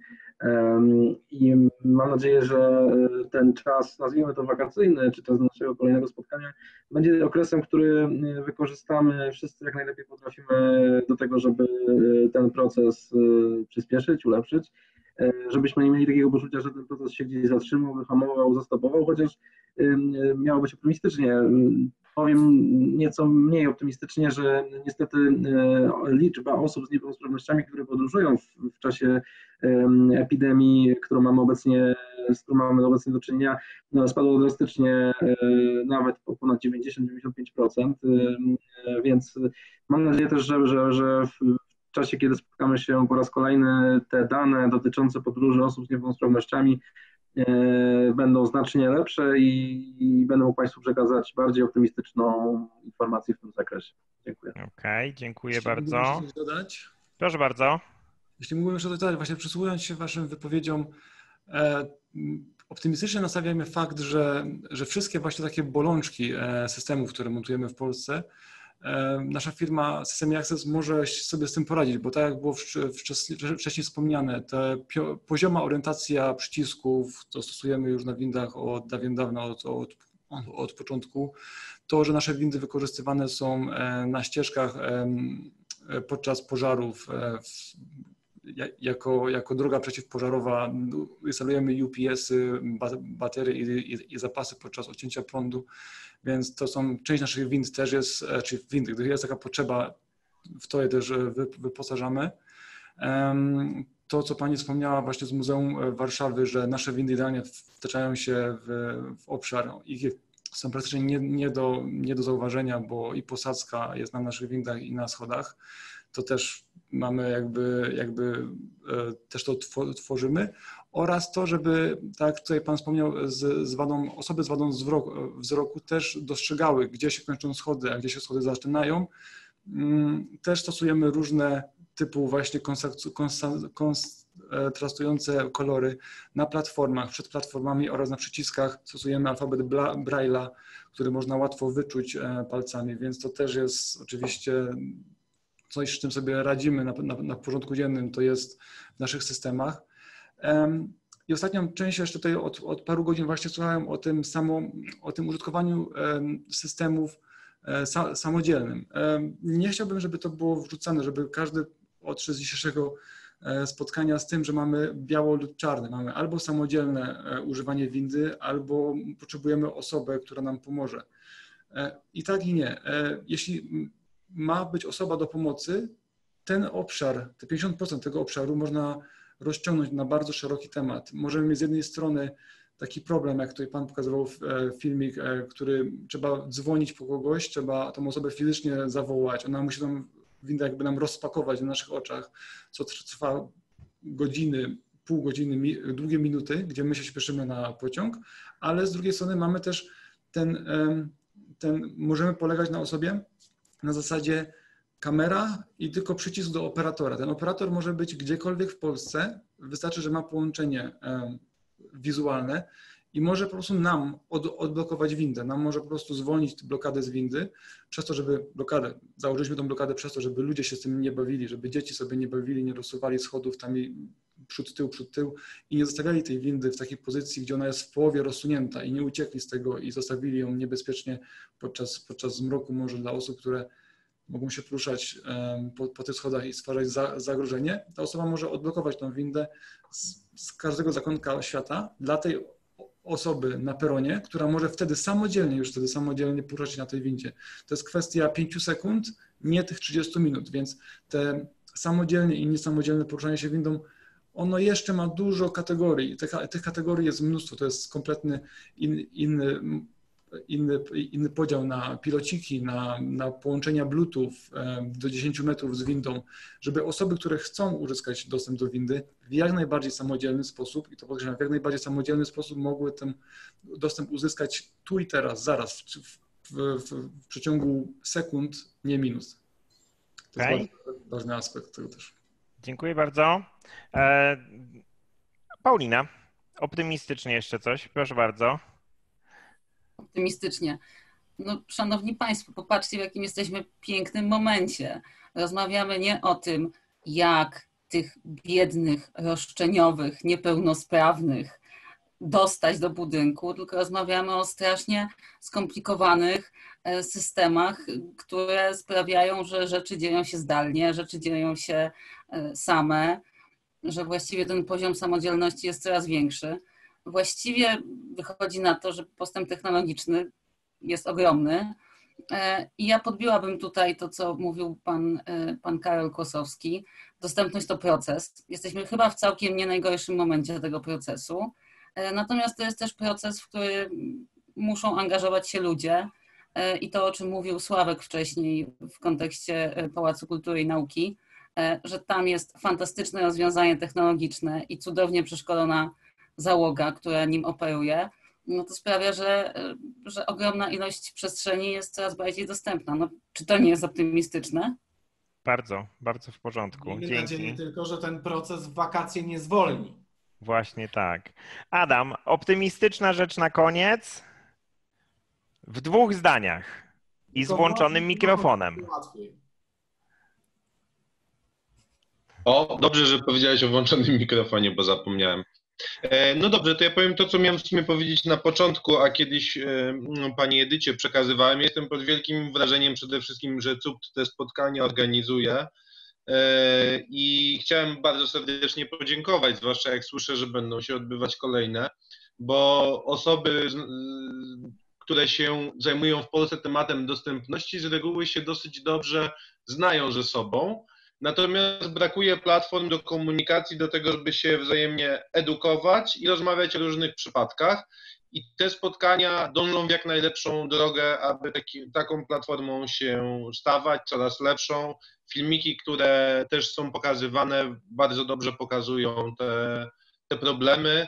I mam nadzieję, że ten czas, nazwijmy to wakacyjny, czy czas naszego kolejnego spotkania, będzie okresem, który wykorzystamy wszyscy jak najlepiej potrafimy do tego, żeby ten proces przyspieszyć, ulepszyć, żebyśmy nie mieli takiego poczucia, że ten proces się gdzieś zatrzymał, wyhamował, zastopował, chociaż miało być optymistycznie. Powiem nieco mniej optymistycznie, że niestety liczba osób z niepełnosprawnościami, które podróżują w, w czasie epidemii, którą mamy obecnie, z którą mamy obecnie do czynienia, no, spadło drastycznie, nawet o ponad dziewięćdziesiąt do dziewięćdziesięciu pięciu procent, więc mam nadzieję też, że, że, że w czasie, kiedy spotkamy się po raz kolejny, te dane dotyczące podróży osób z niepełnosprawnościami będą znacznie lepsze i, i będę mógł Państwu przekazać bardziej optymistyczną informację w tym zakresie. Dziękuję. Okej, okay, dziękuję Jeśli bardzo. Dodać? Proszę bardzo. Jeśli mógłbym jeszcze dodać, właśnie przysłuchując się Waszym wypowiedziom, e, optymistycznie nastawiamy fakt, że, że wszystkie właśnie takie bolączki e, systemów, które montujemy w Polsce, e, nasza firma System Access może sobie z tym poradzić, bo tak jak było wcześniej, wcześniej wspomniane, te pio, pozioma orientacja przycisków, to stosujemy już na windach od dawien dawna, od, od, od początku. To, że nasze windy wykorzystywane są e, na ścieżkach e, podczas pożarów, e, w, Jako, jako droga przeciwpożarowa instalujemy U P S-y, baterie i, i, i zapasy podczas odcięcia prądu, więc to są, część naszych wind też jest, czy windy, gdy jest taka potrzeba, w to je też wyposażamy. To, co Pani wspomniała właśnie z Muzeum Warszawy, że nasze windy idealnie wtaczają się w, w obszar i są praktycznie nie, nie, do, nie do zauważenia, bo i posadzka jest na naszych windach i na schodach. To też mamy jakby, jakby też to tworzymy oraz to, żeby, tak jak tutaj Pan wspomniał, z, z wadą, osoby z wadą wzroku, wzroku też dostrzegały, gdzie się kończą schody, a gdzie się schody zaczynają. Też stosujemy różne typu właśnie kontrastujące kolory na platformach, przed platformami oraz na przyciskach stosujemy alfabet Braille'a, który można łatwo wyczuć palcami, więc to też jest oczywiście coś, z czym sobie radzimy na, na, na porządku dziennym, to jest w naszych systemach. Um, I ostatnią część jeszcze tutaj od, od paru godzin właśnie słuchałem o tym, samo, o tym użytkowaniu um, systemów um, sa, samodzielnym. Um, nie chciałbym, żeby to było wrzucane, żeby każdy odszedł z dzisiejszego um, spotkania z tym, że mamy biało lub czarne. Mamy albo samodzielne um, używanie windy, albo potrzebujemy osobę, która nam pomoże. Um, I tak i nie. Um, jeśli ma być osoba do pomocy, ten obszar, te pięćdziesiąt procent tego obszaru można rozciągnąć na bardzo szeroki temat. Możemy mieć z jednej strony taki problem, jak tutaj Pan pokazywał filmik, który trzeba dzwonić po kogoś, trzeba tą osobę fizycznie zawołać, ona musi tam winda jakby nam rozpakować na naszych oczach, co trwa godziny, pół godziny, długie minuty, gdzie my się śpieszymy na pociąg, ale z drugiej strony mamy też ten, ten możemy polegać na osobie, na zasadzie kamera i tylko przycisk do operatora. Ten operator może być gdziekolwiek w Polsce, wystarczy, że ma połączenie wizualne i może po prostu nam od, odblokować windę, nam może po prostu zwolnić blokadę z windy, przez to, żeby blokadę, założyliśmy tą blokadę przez to, żeby ludzie się z tym nie bawili, żeby dzieci sobie nie bawili, nie rozsuwali schodów tam i przód, tył, przód, tył i nie zostawiali tej windy w takiej pozycji, gdzie ona jest w połowie rozsunięta i nie uciekli z tego i zostawili ją niebezpiecznie podczas, podczas zmroku może dla osób, które mogą się poruszać po, po tych schodach i stwarzać za, zagrożenie. Ta osoba może odblokować tą windę z, z każdego zakątka świata dla tej osoby na peronie, która może wtedy samodzielnie, już wtedy samodzielnie poruszać się na tej windzie. To jest kwestia pięciu sekund, nie tych trzydziestu minut, więc te samodzielnie i niesamodzielne poruszanie się windą, ono jeszcze ma dużo kategorii. Tych, tych kategorii jest mnóstwo, to jest kompletny in, inny, inny, inny podział na pilociki, na, na połączenia Bluetooth do dziesięciu metrów z windą, żeby osoby, które chcą uzyskać dostęp do windy w jak najbardziej samodzielny sposób, i to podkreślam, w jak najbardziej samodzielny sposób mogły ten dostęp uzyskać tu i teraz, zaraz, w, w, w, w przeciągu sekund, nie minut. To Okay. jest bardzo ważny aspekt tego też. Dziękuję bardzo. E, Paulina, optymistycznie jeszcze coś, proszę bardzo. Optymistycznie. No, szanowni Państwo, popatrzcie, w jakim jesteśmy pięknym momencie. Rozmawiamy nie o tym, jak tych biednych, roszczeniowych, niepełnosprawnych dostać do budynku, tylko rozmawiamy o strasznie skomplikowanych systemach, które sprawiają, że rzeczy dzieją się zdalnie, rzeczy dzieją się same, że właściwie ten poziom samodzielności jest coraz większy. Właściwie wychodzi na to, że postęp technologiczny jest ogromny i ja podbiłabym tutaj to, co mówił pan, pan Karol Kłosowski. Dostępność to proces. Jesteśmy chyba w całkiem nie najgorszym momencie tego procesu. Natomiast to jest też proces, w który muszą angażować się ludzie i to, o czym mówił Sławek wcześniej w kontekście Pałacu Kultury i Nauki, że tam jest fantastyczne rozwiązanie technologiczne i cudownie przeszkolona załoga, która nim operuje, no to sprawia, że, że ogromna ilość przestrzeni jest coraz bardziej dostępna. No, czy to nie jest optymistyczne? Bardzo, bardzo w porządku. Miejmy Dzięki. nadzieję tylko, że ten proces w wakacje nie zwolni. Właśnie tak. Adam, optymistyczna rzecz na koniec. W dwóch zdaniach i z włączonym mikrofonem. O, dobrze, że powiedziałeś o włączonym mikrofonie, bo zapomniałem. No dobrze, to ja powiem to, co miałem w sumie powiedzieć na początku, a kiedyś pani Edycie przekazywałem. Jestem pod wielkim wrażeniem przede wszystkim, że C U P T te spotkania organizuje i chciałem bardzo serdecznie podziękować, zwłaszcza jak słyszę, że będą się odbywać kolejne, bo osoby, które się zajmują w Polsce tematem dostępności, z reguły się dosyć dobrze znają ze sobą. Natomiast brakuje platform do komunikacji, do tego, żeby się wzajemnie edukować i rozmawiać o różnych przypadkach. I te spotkania dążą w jak najlepszą drogę, aby taki, taką platformą się stawać, coraz lepszą. Filmiki, które też są pokazywane, bardzo dobrze pokazują te, te problemy.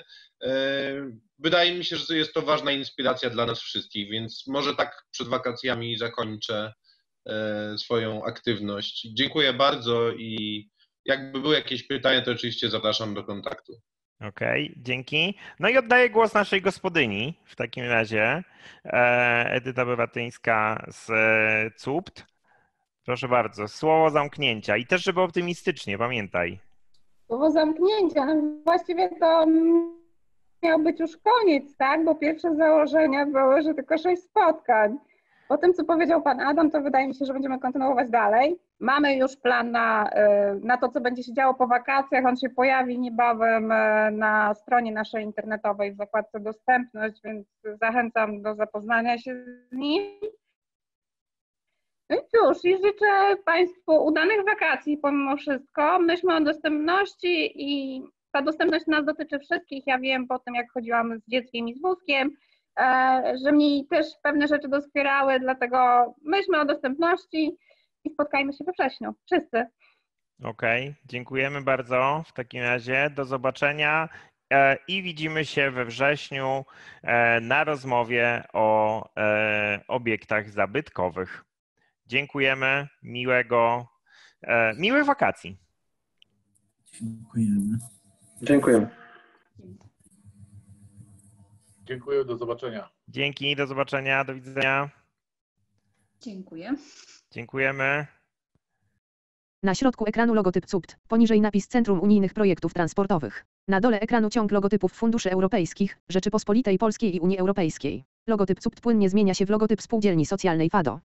Wydaje mi się, że jest to ważna inspiracja dla nas wszystkich, więc może tak przed wakacjami zakończę swoją aktywność. Dziękuję bardzo i jakby były jakieś pytania, to oczywiście zapraszam do kontaktu. Okej, okay, dzięki. No i oddaję głos naszej gospodyni w takim razie, Edyta Bywatyńska z C U P T. Proszę bardzo, słowo zamknięcia i też, żeby optymistycznie, pamiętaj. Słowo zamknięcia, no właściwie to miał być już koniec, tak? Bo pierwsze założenia były, że tylko sześć spotkań. Po tym, co powiedział pan Adam, to wydaje mi się, że będziemy kontynuować dalej. Mamy już plan na, na to, co będzie się działo po wakacjach. On się pojawi niebawem na stronie naszej internetowej w zakładce dostępność, więc zachęcam do zapoznania się z nim. No i cóż, i życzę Państwu udanych wakacji pomimo wszystko. Myślmy o dostępności i ta dostępność nas dotyczy wszystkich. Ja wiem po tym, jak chodziłam z dzieckiem i z wózkiem, że mnie też pewne rzeczy doskwierały, dlatego myślmy o dostępności i spotkajmy się we wrześniu. Wszyscy. Okej, okay, dziękujemy bardzo. W takim razie do zobaczenia i widzimy się we wrześniu na rozmowie o obiektach zabytkowych. Dziękujemy, miłego, miłych wakacji. Dziękujemy. Dziękujemy. Dziękuję, do zobaczenia. Dzięki, do zobaczenia, do widzenia. Dziękuję. Dziękujemy. Na środku ekranu logotyp C U P T, poniżej napis Centrum Unijnych Projektów Transportowych. Na dole ekranu ciąg logotypów funduszy europejskich, Rzeczypospolitej Polskiej i Unii Europejskiej. Logotyp C U P T płynnie zmienia się w logotyp spółdzielni socjalnej FADO.